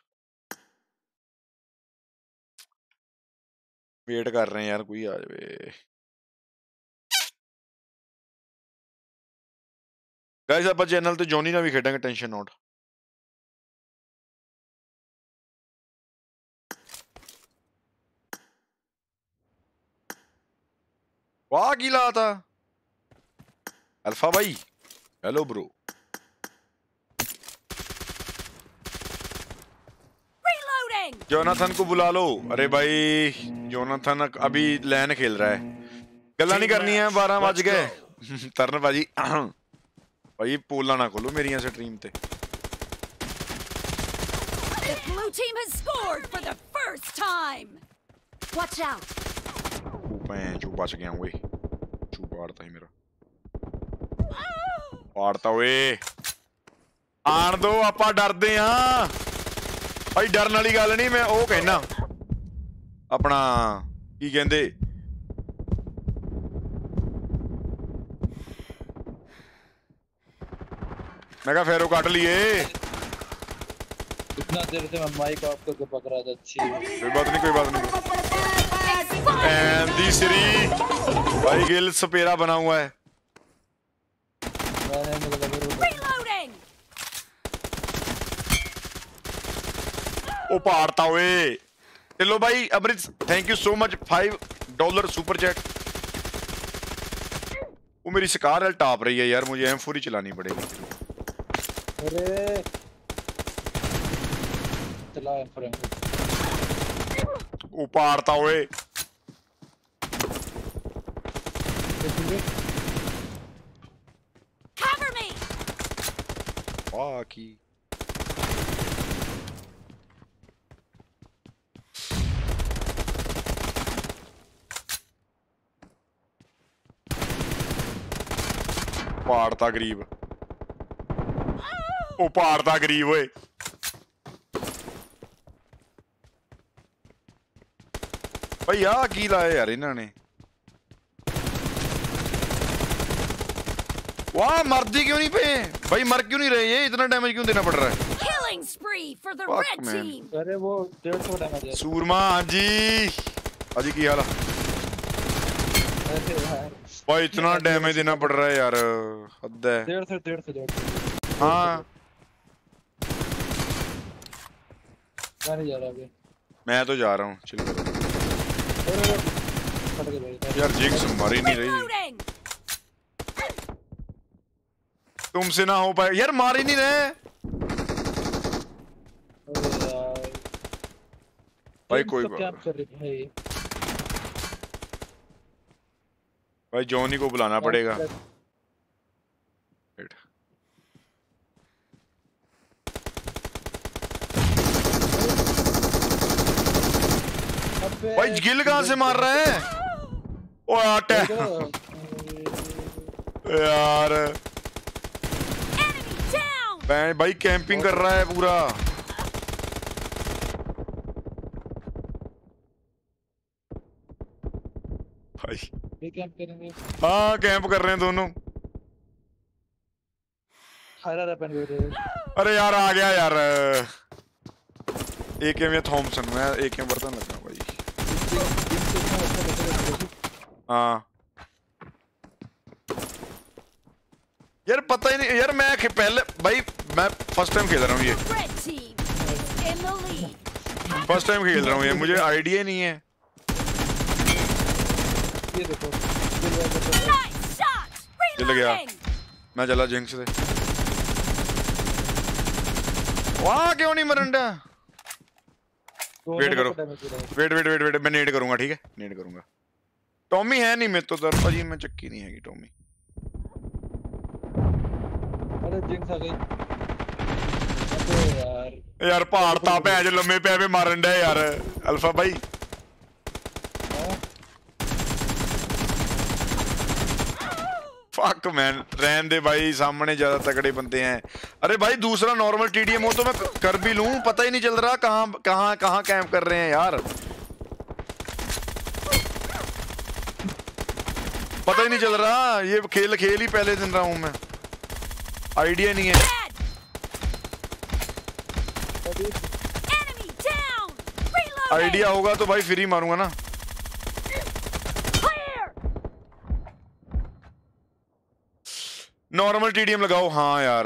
Wait कर रहे हैं यार कोई आ जाए। गाइस आप चैनल ते जॉनी ना भी खेडेंगे, टेंशन नॉट। वाह की ला था अल्फा भाई, हेलो ब्रो। जोनाथन को बुला लो। अरे भाई जोनाथन अभी लैन खेल रहा है, गल्ला नहीं करनी है, बारह बज गए। तरन भाजी भाई पोला ना खोलो मेरी स्ट्रीम ते। The blue team has scored for the first time. Watch out. मैं चू बच गया ओए, चू पाड़ता ही मेरा, पाड़ता ओए। आन दो, आपा डरदे हां भाई, डरन वाली गल नहीं। मैं ਉਹ ਕਹਿਣਾ अपना की कहंदे मैं कहा फेरो काट लिए। इतना देर से मैं माइक ऑफ करके पक रहा था। अच्छी कोई बात नहीं, कोई बात नहीं। एंड दी श्री भाई गिल सपेरा बना हुआ है। ओ पाड़ता हुए। चलो भाई Amrit thank you so much, five dollar super chat. वो मेरी स्कार एल टॉप रही है यार, मुझे एम फोर ही चलानी पड़ेगी। अरे चला एम फोर। ओ पाड़ता हुए। Cover me. वाह की पाड़ता गरीब, ओ पाड़ता गरीब ओए। भाई आ की लाए यार इन्होंने। वाह मर्दी क्यों नहीं पे भाई, मर क्यों नहीं रहे ये, इतना डैमेज क्यों देना पड़ रहा है? Killing spree for the Fuck, red man. team. अरे वो डेढ़ सौ डैमेज है। सूरमा हाँ जी, हाजी की हाल है? अरे यार भाई इतना डैमेज देना पड़ रहा है यार, हद है। डेढ़ सौ डेढ़ सौ डेढ़ सौ। हाँ मैं नहीं जा रहा अभी। मैं तो जा रहा हूँ, चिल करो यार। जिंक्स मर ही नहीं रही, तुमसे ना हो पाए यार, मार ही नहीं रहे भाई। कोई बात नहीं भाई, जॉनी को बुलाना पड़ेगा। भाई गिल कहां से मार रहा है? ओ आटे यार भाई, भाई कैंपिंग कर रहा है पूरा। भाई कैंप करेंगे। हाँ कैंप कर रहे हैं दोनों। अरे यार आ गया यार, एक में थॉमसन, मैं एक में बर्तन लगा भाई। हाँ यार पता ही नहीं यार, मैं पहले भाई मैं फर्स्ट टाइम खेल रहा हूँ ये, फर्स्ट टाइम खेल रहा हूँ ये, मुझे आइडिया नहीं है। ये देखो चल गया मैं, चला जिंक्स से। वाह क्यों नहीं मरन डा? वेट करो, वेट वेट वेट वेट मैं नेड करूंगा, ठीक है नेड करूंगा। टॉमी है नहीं मेरे तो तरफा जी, मैं चक्की नहीं हैगी टॉमी। अरे जिंक्स आ गई। अबे यार यार पहाड़ता भैन जो लम्मे पे मारन डे यार अल्फा भाई। फक मैन रहन दे भाई, सामने ज्यादा तगड़े बंदे हैं। अरे भाई दूसरा नॉर्मल टीडीएम हो तो मैं कर भी लूं, पता ही नहीं चल रहा कहां कहां कहां कैंप कर रहे हैं यार, पता ही नहीं चल रहा। ये खेल खेल ही पहले दिन रहा हूं मैं, आइडिया नहीं है। आइडिया होगा तो भाई फिर ही मारूंगा ना। नॉर्मल टीडीएम लगाओ। हाँ यार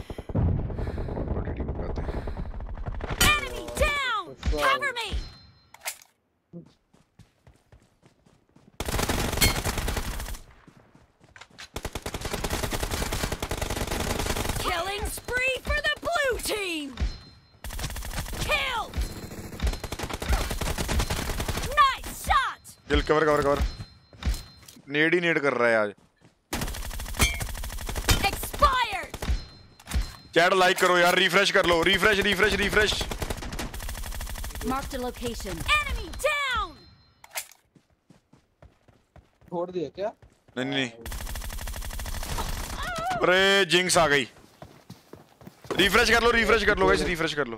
Killing spree for the blue team. Kill. Nice shot. दिल कवर कवर कवर नेड ही नेड कर रहा है आज। चैट लाइक करो यार, रिफ्रेश कर लो, refresh refresh refresh. Marked a location. Enemy down. छोड़ दिया क्या? नहीं नहीं अरे जिंक्स आ गई। रिफ्रेश कर लो रिफ्रेश कर लो गाइस, रिफ्रेश कर लो।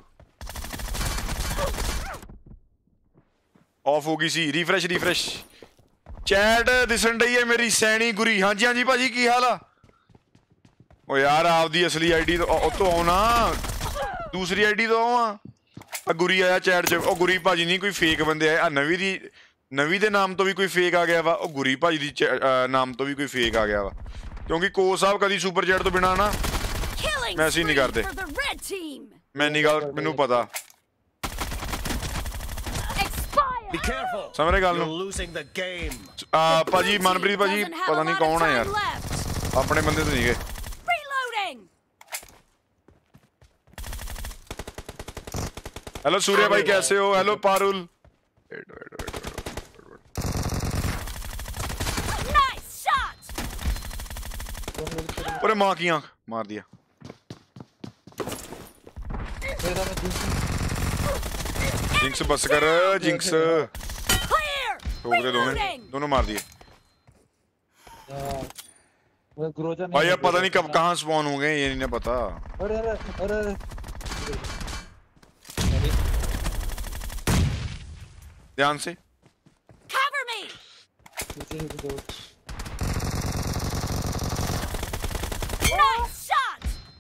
ऑफ होगी सी, रिफ्रेश रिफ्रेश। चैट दिसन रही है मेरी सैनी गुरी। हाँ जी हाँ जी भाजी की हाल आ? ओ यार आपदी असली आईडी तो ओ तो आओ ना, दूसरी आईडी तो आओ। आ गुरी आया चैट च। ओ गुरी भाजी नहीं कोई फेक बंदे आए। आ नवी दी नवी दे नाम तो भी कोई फेक आ गया वा। ओ गुरी भाजी दी नाम तो भी कोई फेक आ गया वा, क्योंकि को साहब कभी सुपर चैट तो बिना ना मैसेज नहीं करते। मैं नहीं गल मैनू पता। समझ रहे गल नू? आ भाजी मनप्रीत भाजी पता नहीं कौन है यार, अपने बंदे तो नहीं गए। हेलो सूर्य भाई कैसे हो? हेलो पारुल। अरे माँ की आंख मार दिया। जिंक्स बस कर, जिंक्स ठोक दे दोनों दोनों मार दिए भाई। अब पता नहीं कब कहाँ स्पॉन हो गए, ये नहीं पता। अरे अरे अरे ध्यान से। Cover me. Nice shot.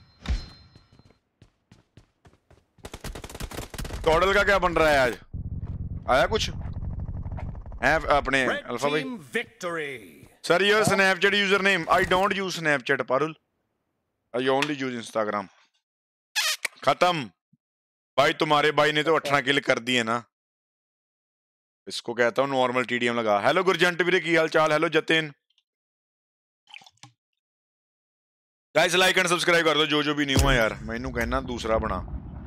टॉडल का क्या बन रहा है आज? आया कुछ है अपने अल्फा भाई? Sir your Snapchat user name? I don't use Snapchat Parul, I only use Instagram. खत्म भाई, तुम्हारे भाई ने तो अठारह किल कर दिए ना। इसको कहता हूँ नॉर्मल टीडीएम लगा। हेलो गुरजंट वीरे की हाल चाल? Hello Jatin. Guys like and subscribe कर दो जो जो भी न्यू है यार। मैनू कहना दूसरा बना।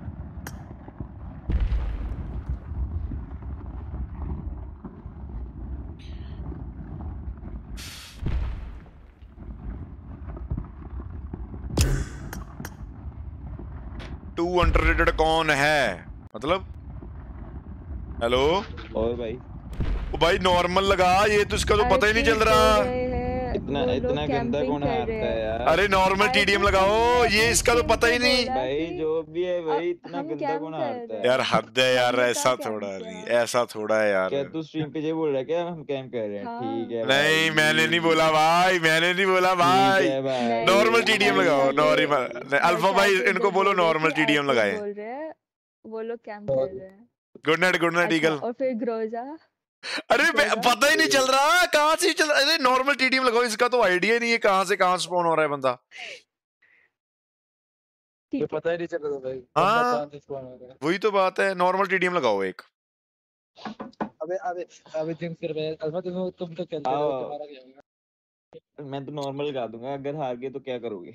टू अंडररेटेड कौन है मतलब? हेलो और भाई ओ भाई नॉर्मल लगा, ये तो इसका तो पता ही नहीं चल रहा। इतना इतना गंदा कौन हारता है यार? अरे नॉर्मल टीडीएम लगाओ, ये इसका तो पता ही नहीं। भाई जो भी है भाई इतना गंदा कौन हारता है यार? हद है यार, ऐसा थोड़ा नहीं, ऐसा थोड़ा है यार। क्या तू स्ट्रीम पे ये बोल रहा है क्या हम कैंप कर रहे हैं? ठीक है नहीं मैंने नहीं बोला भाई, मैंने नहीं बोला भाई। नॉर्मल टीडीएम लगाओ, नॉर्मल। अल्फा भाई इनको बोलो नॉर्मल टीडीएम लगाए। वो लोग कैंप कर रहे हैं। Good night good night eagle. और फिर ग्रोजा। अरे पता ही नहीं चल रहा कहाँ से चल रहा है। नॉर्मल टीडीएम लगाओ, इसका तो आइडिया नहीं है कहाँ से कहाँ स्पॉन हो रहा है बंदा। ये पता ही नहीं चल रहा भाई। हाँ वही तो बात है, नॉर्मल टीडीएम लगाओ एक। अबे अबे अबे जिंक्स कर रहे हैं अल्फा, तुम तुम तो खेलते हो, तुम्हारा क्या होगा? मैं तो नॉर्मल लगा दूंगा। अगर हार गए तो क्या करोगे?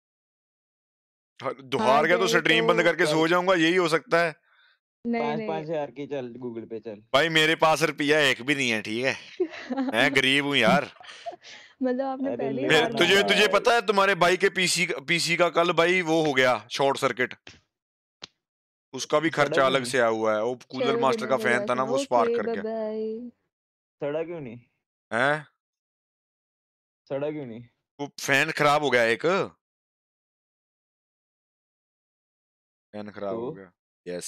हार गया तो स्ट्रीम बंद करके सो जाऊंगा, यही हो सकता है। पाँच पाँच हजार की चल गूगल पे चल। भाई मेरे पास रुपया एक भी नहीं है, ठीक है मैं गरीब हूँ यार। मतलब आपने पहले मैं, तुझे तुझे पता है तुम्हारे भाई के पीसी पीसी का कल भाई वो हो गया शॉर्ट सर्किट। उसका भी खर्चा अलग से आया हुआ है। वो कूलर चलो मास्टर का डिनर फैन था ना, वो स्पार्क कर गया। बाय। सड़ा क्यों नहीं? हैं? सड़ा क्यों नहीं? वो फैन खराब हो गया, एक फैन खराब हो तो गया। यस।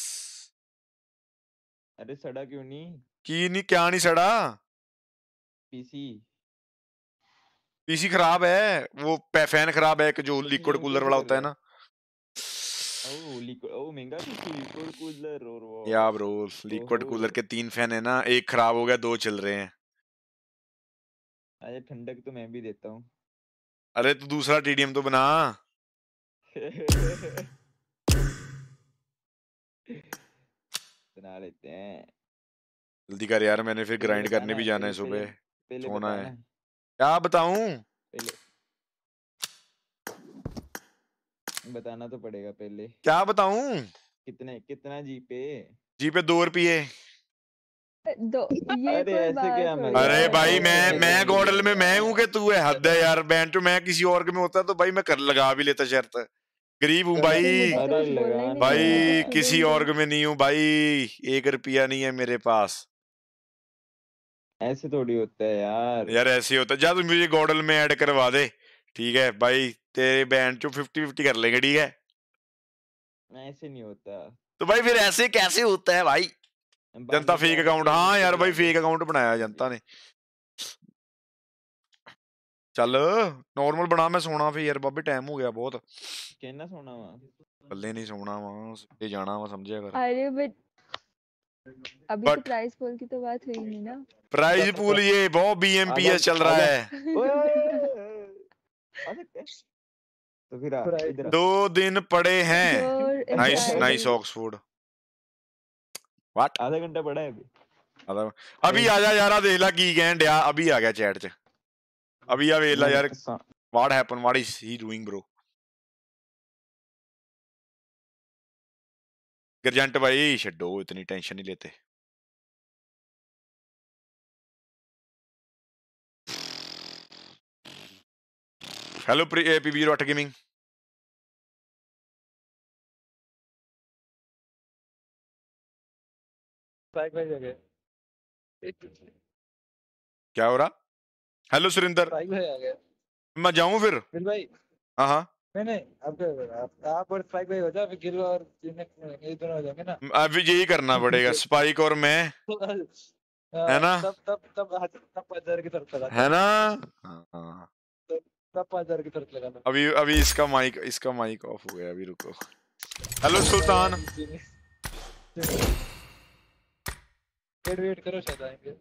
अरे सड़ा क्यों नहीं? की नहीं, क्या नहीं सड़ा? पीसी पीसी खराब है, वो पे- फैन खराब है, कि जो तो लिक्विड गेम कूलर कैसे वाला कर होता रहा है है? ना। ओ लिक्विड, ओ महंगा पीसी लिक्विड कूलर और वो। या ब्रो, लिक्विड कूलर ओहो के तीन फैन है ना, एक खराब हो गया, दो चल रहे हैं। अरे ठंडक तो मैं भी देता हूँ। अरे तो दूसरा टीडीएम तो बना। बना लेते हैं। जल्दी कर यार, मैंने फिर पहले ग्राइंड करने बताना भी जाना है पहले पहले सुबह, पहले सोना है। बताना क्या बताऊं? पहले बताना तो पड़ेगा पहले। क्या बताऊं? कितने कितना जीपे? जी पे दो रुपये। दो ये अरे कोई ऐसे बात क्या थोड़ी मजाक? अरे है। भाई, ऐसे मैं क्या मैं करेंगे गॉडल में यार? मैं हूं कि तू है? हद है यार, बैंड जो मैं किसी और के में होता तो भाई मैं कर लगा भी लेता शर्त। गरीब हूँ तो फिर भाई। मुझे तो अरे कुछ बोलना ही लगा नहीं चाहिए था भाई यार। किसी स्टूडेंट और को। में नहीं हूँ भाई, एक रुपया नहीं है मेरे पास। ऐसे थोड़ी होता है यार। यार ऐसे होता, जा तू मुझे गॉडल में ऐड करवा दे, ठीक है भाई? तेरे बैंड चो फिफ्टी फिफ्टी कर लेंगे, ठीक है? ऐसे नहीं होता। तो भाई फिर ऐसे कैसे होता है भाई? जनता बांधो फेक प्यार अकाउंट, के हाँ रिश्ते यार भाई, बुला दो। फेक अकाउंट बनाया जनता ने। चल नॉर्मल बना, मैं सोना फिर यार बाबे, टाइम हो गया बहुत। कहना सोना वहाँ। पल्ले नहीं सोना वहां, ये जाना वहां, समझे अगर। अरे बट अभी तो बट प्राइस पोल की तो बात हुई नहीं ना। प्राइज पूल ये बहुत आजा बीएमपीएस चल रहा आजा। है। ओए ओए ओए, आ सकते हैं? तो फिर आ इधर आ। दो दिन पड़े हैं। Your nice nice inside Oxford. What? आधा घंटा पड़ा है अभी। अभी आ जा यार, देख ला की कहन डया, अभी आ गया चैट च। अभी आ वेला यार, what happen, what is he doing bro? Gurjant भाई छड्डो, इतनी टेंशन नहीं लेते। Hello PB rot gaming. क्या हो रहा? हेलो सुरिंदर, मैं जाऊं फिर? फिर भाई हाँ हाँ, नहीं नहीं, अब आप आप और स्पाइक भाई हो जाओ, फिर गिल और ये दोनों हो जाएंगे ना। अभी यही करना पड़ेगा, स्पाइक और मैं, है ना? तब तब तब तब पाँच हजार की तरफ लगा, है ना? हाँ। तब पाँच हजार की तरफ लगाना। अभी अभी इसका माइक इसका माइक ऑफ हो गया, अभी रुको। हेलो सुल्तान। वेट वेट करो, शायद आएंगे।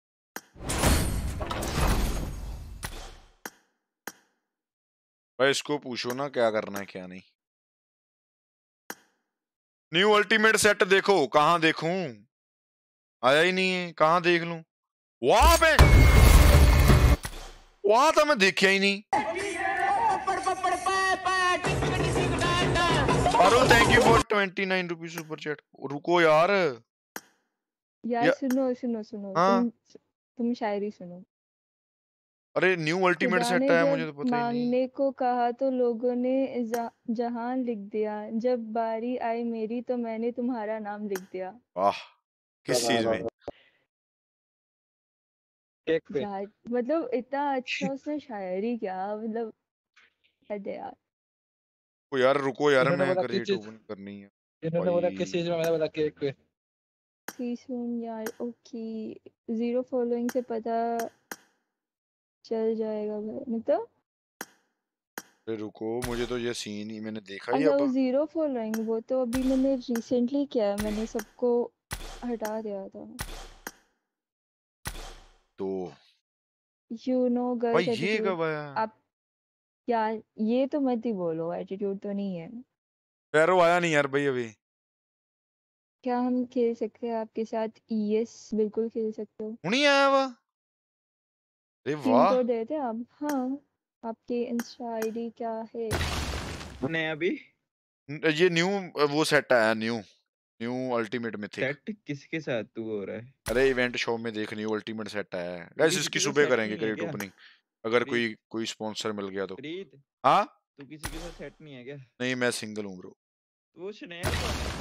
भाई इसको पूछो ना क्या करना है क्या नहीं। न्यू अल्टीमेट सेट देखो, कहाँ देखूं? आया ही नहीं है, कहाँ देख लूं? वहां पे, वहां तो मैं देखा ही नहीं। Arun thank you for twenty nine rupees super chat. रुको यार यार या, सुनो सुनो सुनो हाँ? तुम तुम शायरी सुनो। अरे न्यू अल्टीमेट खुदा सेट ने है, जब मुझे तो पता ही नहीं। मांगने को कहा तो लोगों ने जहां लिख दिया, जब बारी आई मेरी तो मैंने तुम्हारा नाम लिख दिया। वाह, किस चीज में? एक पे यार मतलब इतना अच्छा उसने शायरी क्या, मतलब हद है यार। ओ यार रुको यार, इन्होंने मैं बोला किस क्रेट चीज, ओपन करनी है इन्होंने बोला भाई। किस चीज में, मैंने बोला केक पे। सी सून यार, ओके। जीरो फॉलोइंग से पता चल जाएगा भाई, मतलब अरे रुको, मुझे तो ये सीन ही मैंने देखा ही अच्छा वो अब। जीरो फॉलोइंग वो तो अभी मैंने रिसेंटली किया है, मैंने सबको हटा दिया था। तो यू नो भाई गर्ल्स ये एटीट्यूड। कब आया? आप यार ये तो मत ही बोलो, एटीट्यूड तो नहीं है। पैरो आया नहीं यार भाई अभी। क्या हम खेल सकते हैं आपके साथ? यस बिल्कुल खेल सकते हो। नहीं आया हुआ? अरे पिन वाह, कोड देते हैं आप? हाँ, आपकी इंस्टा आईडी क्या है? नया भी न- ये न्यू वो सेट आया, new new ultimate mythic. Set किसके साथ तू हो रहा है? अरे इवेंट शो में देख, न्यू अल्टीमेट सेट आया है गाइस, तू इसकी किसी के सुबह साथ करेंगे नहीं है क्रेट क्या? ओपनिंग, अगर प्रीत कोई कोई स्पॉन्सर मिल गया तो। प्रीत हाँ तू किसी के साथ सेट नहीं है क्या? नहीं, मैं सिंगल हूँ ब्रो। वो स्नेहा कौन है?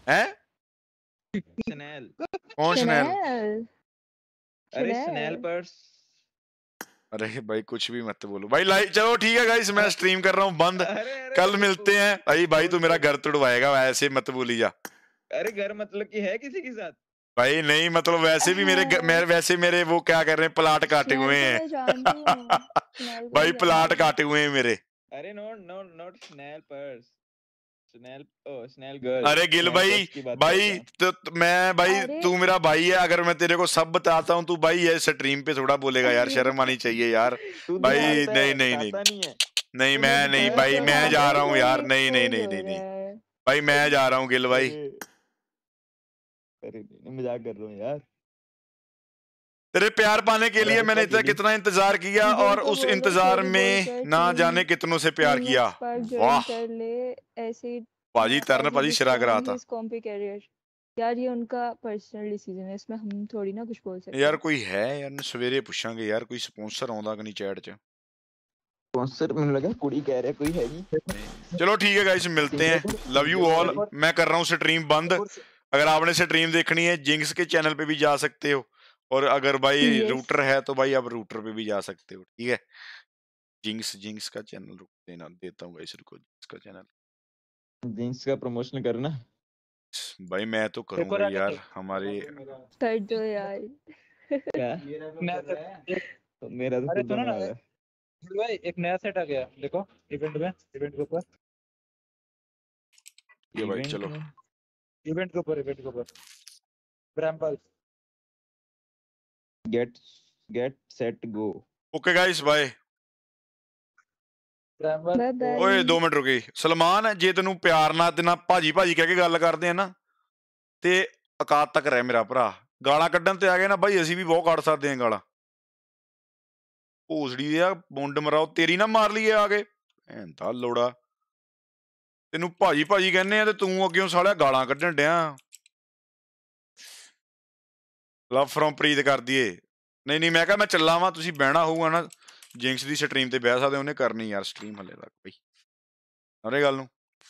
हैं? स्नेल। कौन स्नेल? शनेल अरे स्नेल शनेल पर्स। अरे भाई कुछ भी मत बोलो भाई। लाइक चलो ठीक है गाइस, मैं स्ट्रीम कर रहा हूँ बंद। अरे अरे कल रुको, मिलते हैं भाई। भाई तू छोड़ मेरा दे। घर तुड़वाएगा, ऐसे मत बोली जा अरे घर मतलब कि है किसी के साथ? भाई। नहीं मतलब वैसे भी मेरे ग- हाँ मेरे वैसे मेरे वो क्या कर रहे हैं, प्लाट काटे स्नेल हुए को हैं। मैं जानती हूँ स्नेल को भाई मैं प्लाट जानती हूँ काटे हुए हैं मेरे। अरे no no not snail purse, snail ओ स्नेल गर्ल, अरे गिल स्नेल भाई, पर्स की बात कर भाई रहा हूँ। तो, तो मैं भाई अरे तू मेरा भाई है, अगर मैं तेरे को सब बताता हूँ तू भाई ये स्ट्रीम पे थोड़ा बोलेगा यार, शर्म आनी चाहिए यार तू भाई। दिखाता नहीं है नहीं नहीं बताता नहीं है। नहीं, तूने मैं नहीं दिखाया भाई, क्या मैं मुझे? जा अबे रहा हूँ कोई यार। नहीं नहीं एक्सपोज नहीं हो नहीं नहीं रहा है भाई, मैं जा रहा हूँ गिल भाई। अरे अरे नहीं, मजाक कर रहा हूँ यार। तेरे प्यार पाने के लिए मैंने इतना कितना इंतजार किया, गिल और को उस बोल दो इंतजार स्टोरी में बोलकर ना टीम जाने कितनों से प्यार टीम किया। एक्सपर्ट ज्वाइन वाह कर ले ऐसे पाजी, तरन एज पाजी शिराग रहा था हिज कॉम्पी कैरियर। यार ये उनका पर्सनल डिसीजन है, इसमें हम थोड़ी ना कुछ बोल सकते यार। हैं। कोई है यार, सवेरे पूछांगे यार कोई स्पॉन्सर आਉਂਦਾ कि नहीं चैट च। स्पॉन्सर ਮੈਨੂੰ लगा कुड़ी कह रहा कोई है नहीं। नहीं चलो ठीक है गाइस, मिलते हैं। Love you all. मैं कर रहा हूँ स्ट्रीम बंद। अगर आपने स्ट्रीम देखनी है जिंक्स के चैनल पे भी जा सकते हो, और अगर भाई यस रूटर है तो भाई आप रूटर पे भी जा सकते हो, ठीक है। जिंक्स जिंक्स का चैनल रुक देना देता हूँ गाइस, रुको जिंक्स का चैनल। जींस का प्रमोशन करना। भाई मैं तो करूंगा यार, हमारे कर दो यार क्या? नया सेट तो मेरा तो अरे खुद सुनो बनवा ना है। भाई, एक नया सेट आ गया देखो इवेंट में, इवेंट के ऊपर, ये भाई इवेंट चलो में इवेंट के ऊपर, इवेंट के ऊपर ब्रैम्पल। Get get set go. Okay guys bye. ब्रैम्पल बाय बाय ਓਏ ਦੋ ਮਿੰਟ ਰੁਕੀ। ਸਲਮਾਨ ਜੇ ਤੈਨੂੰ ਪਿਆਰ ਨਾਲ ਤੇ ਨਾ ਭਾਜੀ ਭਾਜੀ ਕਹਿ ਕੇ ਗੱਲ ਕਰਦੇ ਆ ਨਾ, ਤੇ ਔਕਾਤ ਤੱਕ ਰਹਿ ਮੇਰਾ ਭਰਾ। ਗਾਲਾਂ ਕੱਢਣ ਤੇ ਆ ਗਏ ਨਾ ਬਾਈ, ਅਸੀਂ ਵੀ ਬਹੁਤ ਕੱਢ ਸਕਦੇ ਹਾਂ ਗਾਲਾਂ। ਭੋਸੜੀ ਦੇ ਆ ਮੁੰਡ ਮਰਾਓ, ਤੇਰੀ ਨਾ ਮਾਰ ਲਈਏ ਆ ਕੇ ਐਂਦਾ ਲੋੜਾ। ਤੈਨੂੰ ਭਾਜੀ ਭਾਜੀ ਕਹਿੰਦੇ ਆ ਤੇ ਤੂੰ ਅੱਗਿਓਂ ਸਾਲਿਆ ਗਾਲਾਂ ਕੱਢਣ ਡਿਆ। ਲਵ ਫਰੋਮ ਪ੍ਰੀਤ ਕਰ ਦਈਏ। ਨਹੀਂ ਨਹੀਂ ਮੈਂ ਕਿਹਾ ਮੈਂ ਚੱਲਾਂ ਵਾਂ, ਤੁਸੀਂ ਬਹਿਣਾ ਹੋਊਗਾ ਨਾ ਜਿੰਕਸ ਦੀ ਸਟਰੀਮ ਤੇ ਬਹਿ ਸਕਦੇ, ਉਹਨੇ ਕਰਨੀ ਯਾਰ ਸਟਰੀਮ ਹਲੇ ਤੱਕ ਬਈ। ਸਾਰੇ ਗੱਲ ਨੂੰ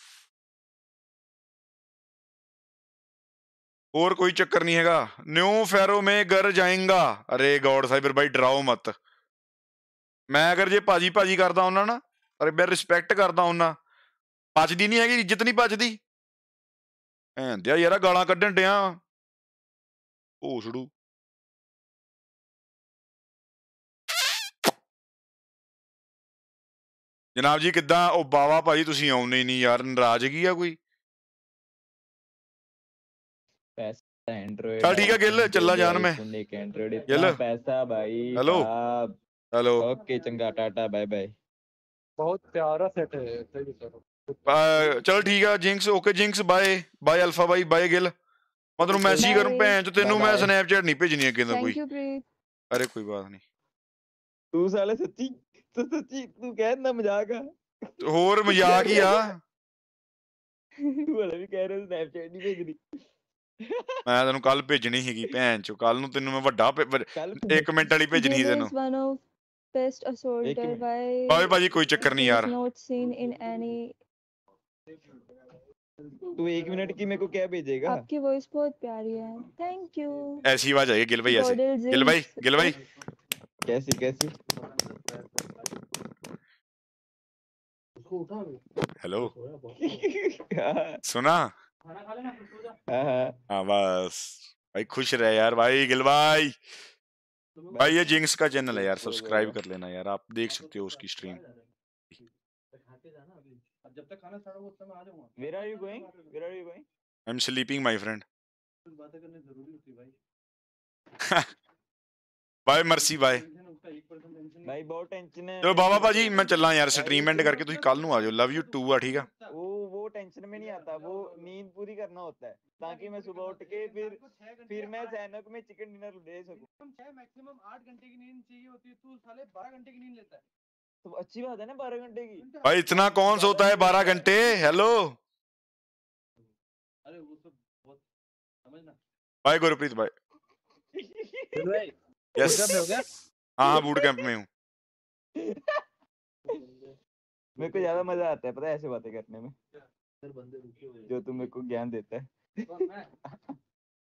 और कोई चक्कर नहीं हैगा। न्यू फेरो में घर जाएगा। अरे गॉड साइबर भाई डराओ मत। मैं अगर जे भाजी भाजी करदा हुन्ना ना, अरे मैं रिस्पेक्ट करदा हुन्ना, पचदी नहीं हैगी, इज्जत नहीं पचदी। भैन दिया यार गालां कड्ढन डिया भोसड़ू। जनाब जी किद्दां? ओ बावा भाजी तुसीं आउंदे ही नहीं यार, नाराजगी आ कोई? पैसा एंड्रॉइड चल ठीक है गिल, आईफोन चला दे दे, जान में। आईफोन एक एंड्रॉइड, गिल इतना पैसा भाई हेलो साहब। हेलो ओके चंगा टाटा बाय बाय। बहुत प्यारा सेट है, सही करो। आ, चल ठीक है jinx. Okay jinx bye bye alpha भाई बाय गिल। मैं तेनों मैसेज करूं बाय भैन च, तेनों मैं बाय स्नैपचैट नहीं भेजनी अगे तो कोई। Thank you Preet. अरे कोई बात नहीं। तू साले सच्ची तू सच्ची तू कहना मजाक आ। तो होर मजाक ही आ। तू वाला भी कह रहा स्नैपचैट नहीं भेजनी। मैं तेनों कल भेजनी सीगी भैन चो, कल नूं तेनों मैं वड्डा कल एक मिनट वाली भेजनी Gil सी तेनों। is one of best एक assaulter. मिनट बाय Why भाजी कोई चक्कर नहीं he is यार। not seen in any? तू एक मिनट की मेरे को क्या भेजेगा? आपकी वॉइस बहुत प्यारी है। थैंक यू ऐसी आवाज आई गिल भाई, ऐसे गॉडल गिल भाई जिंक्स। गिल भाई कैसी कैसी? हेलो हाँ सुना? हाँ हाँ। हाँ बस भाई खुश रहे यार भाई गिल भाई। भाई ये जिंक्स का चैनल है यार, सब्सक्राइब कर लेना यार, आप देख सकते हो उसकी stream. Where are you going? Where are you going? I am sleeping my friend. Bye Mercy bye. भाई बहुत टेंशन है चलो मेरे बाबा को भाजी मैं चलना यार, भाई स्ट्रीम एंड करके तुम कल नूं आ जाओ। लव यू टू आ ठीक है। वो वो टेंशन में नहीं आता, वो नींद पूरी करना होता है ताकि मैं सुबह उठ के फिर फिर मैं सैनक में चिकन डिनर ले सकूं। मैक्सिमम आठ घंटे की नींद चाहिए होती है, तू साले बारह घंटे की नींद लेता है। तो अच्छी बात है ना बारह घंटे की। भाई इतना कौन सोता है बारह घंटे? हेलो अरे वो सब बहुत समझना। Bye Gurpreet bye. यस हो गया। हाँ हाँ बूट कैंप में हूँ। मेरे को ज्यादा मजा आता है पता है ऐसे बातें करने में, जो तुम मेरे को ज्ञान देता है।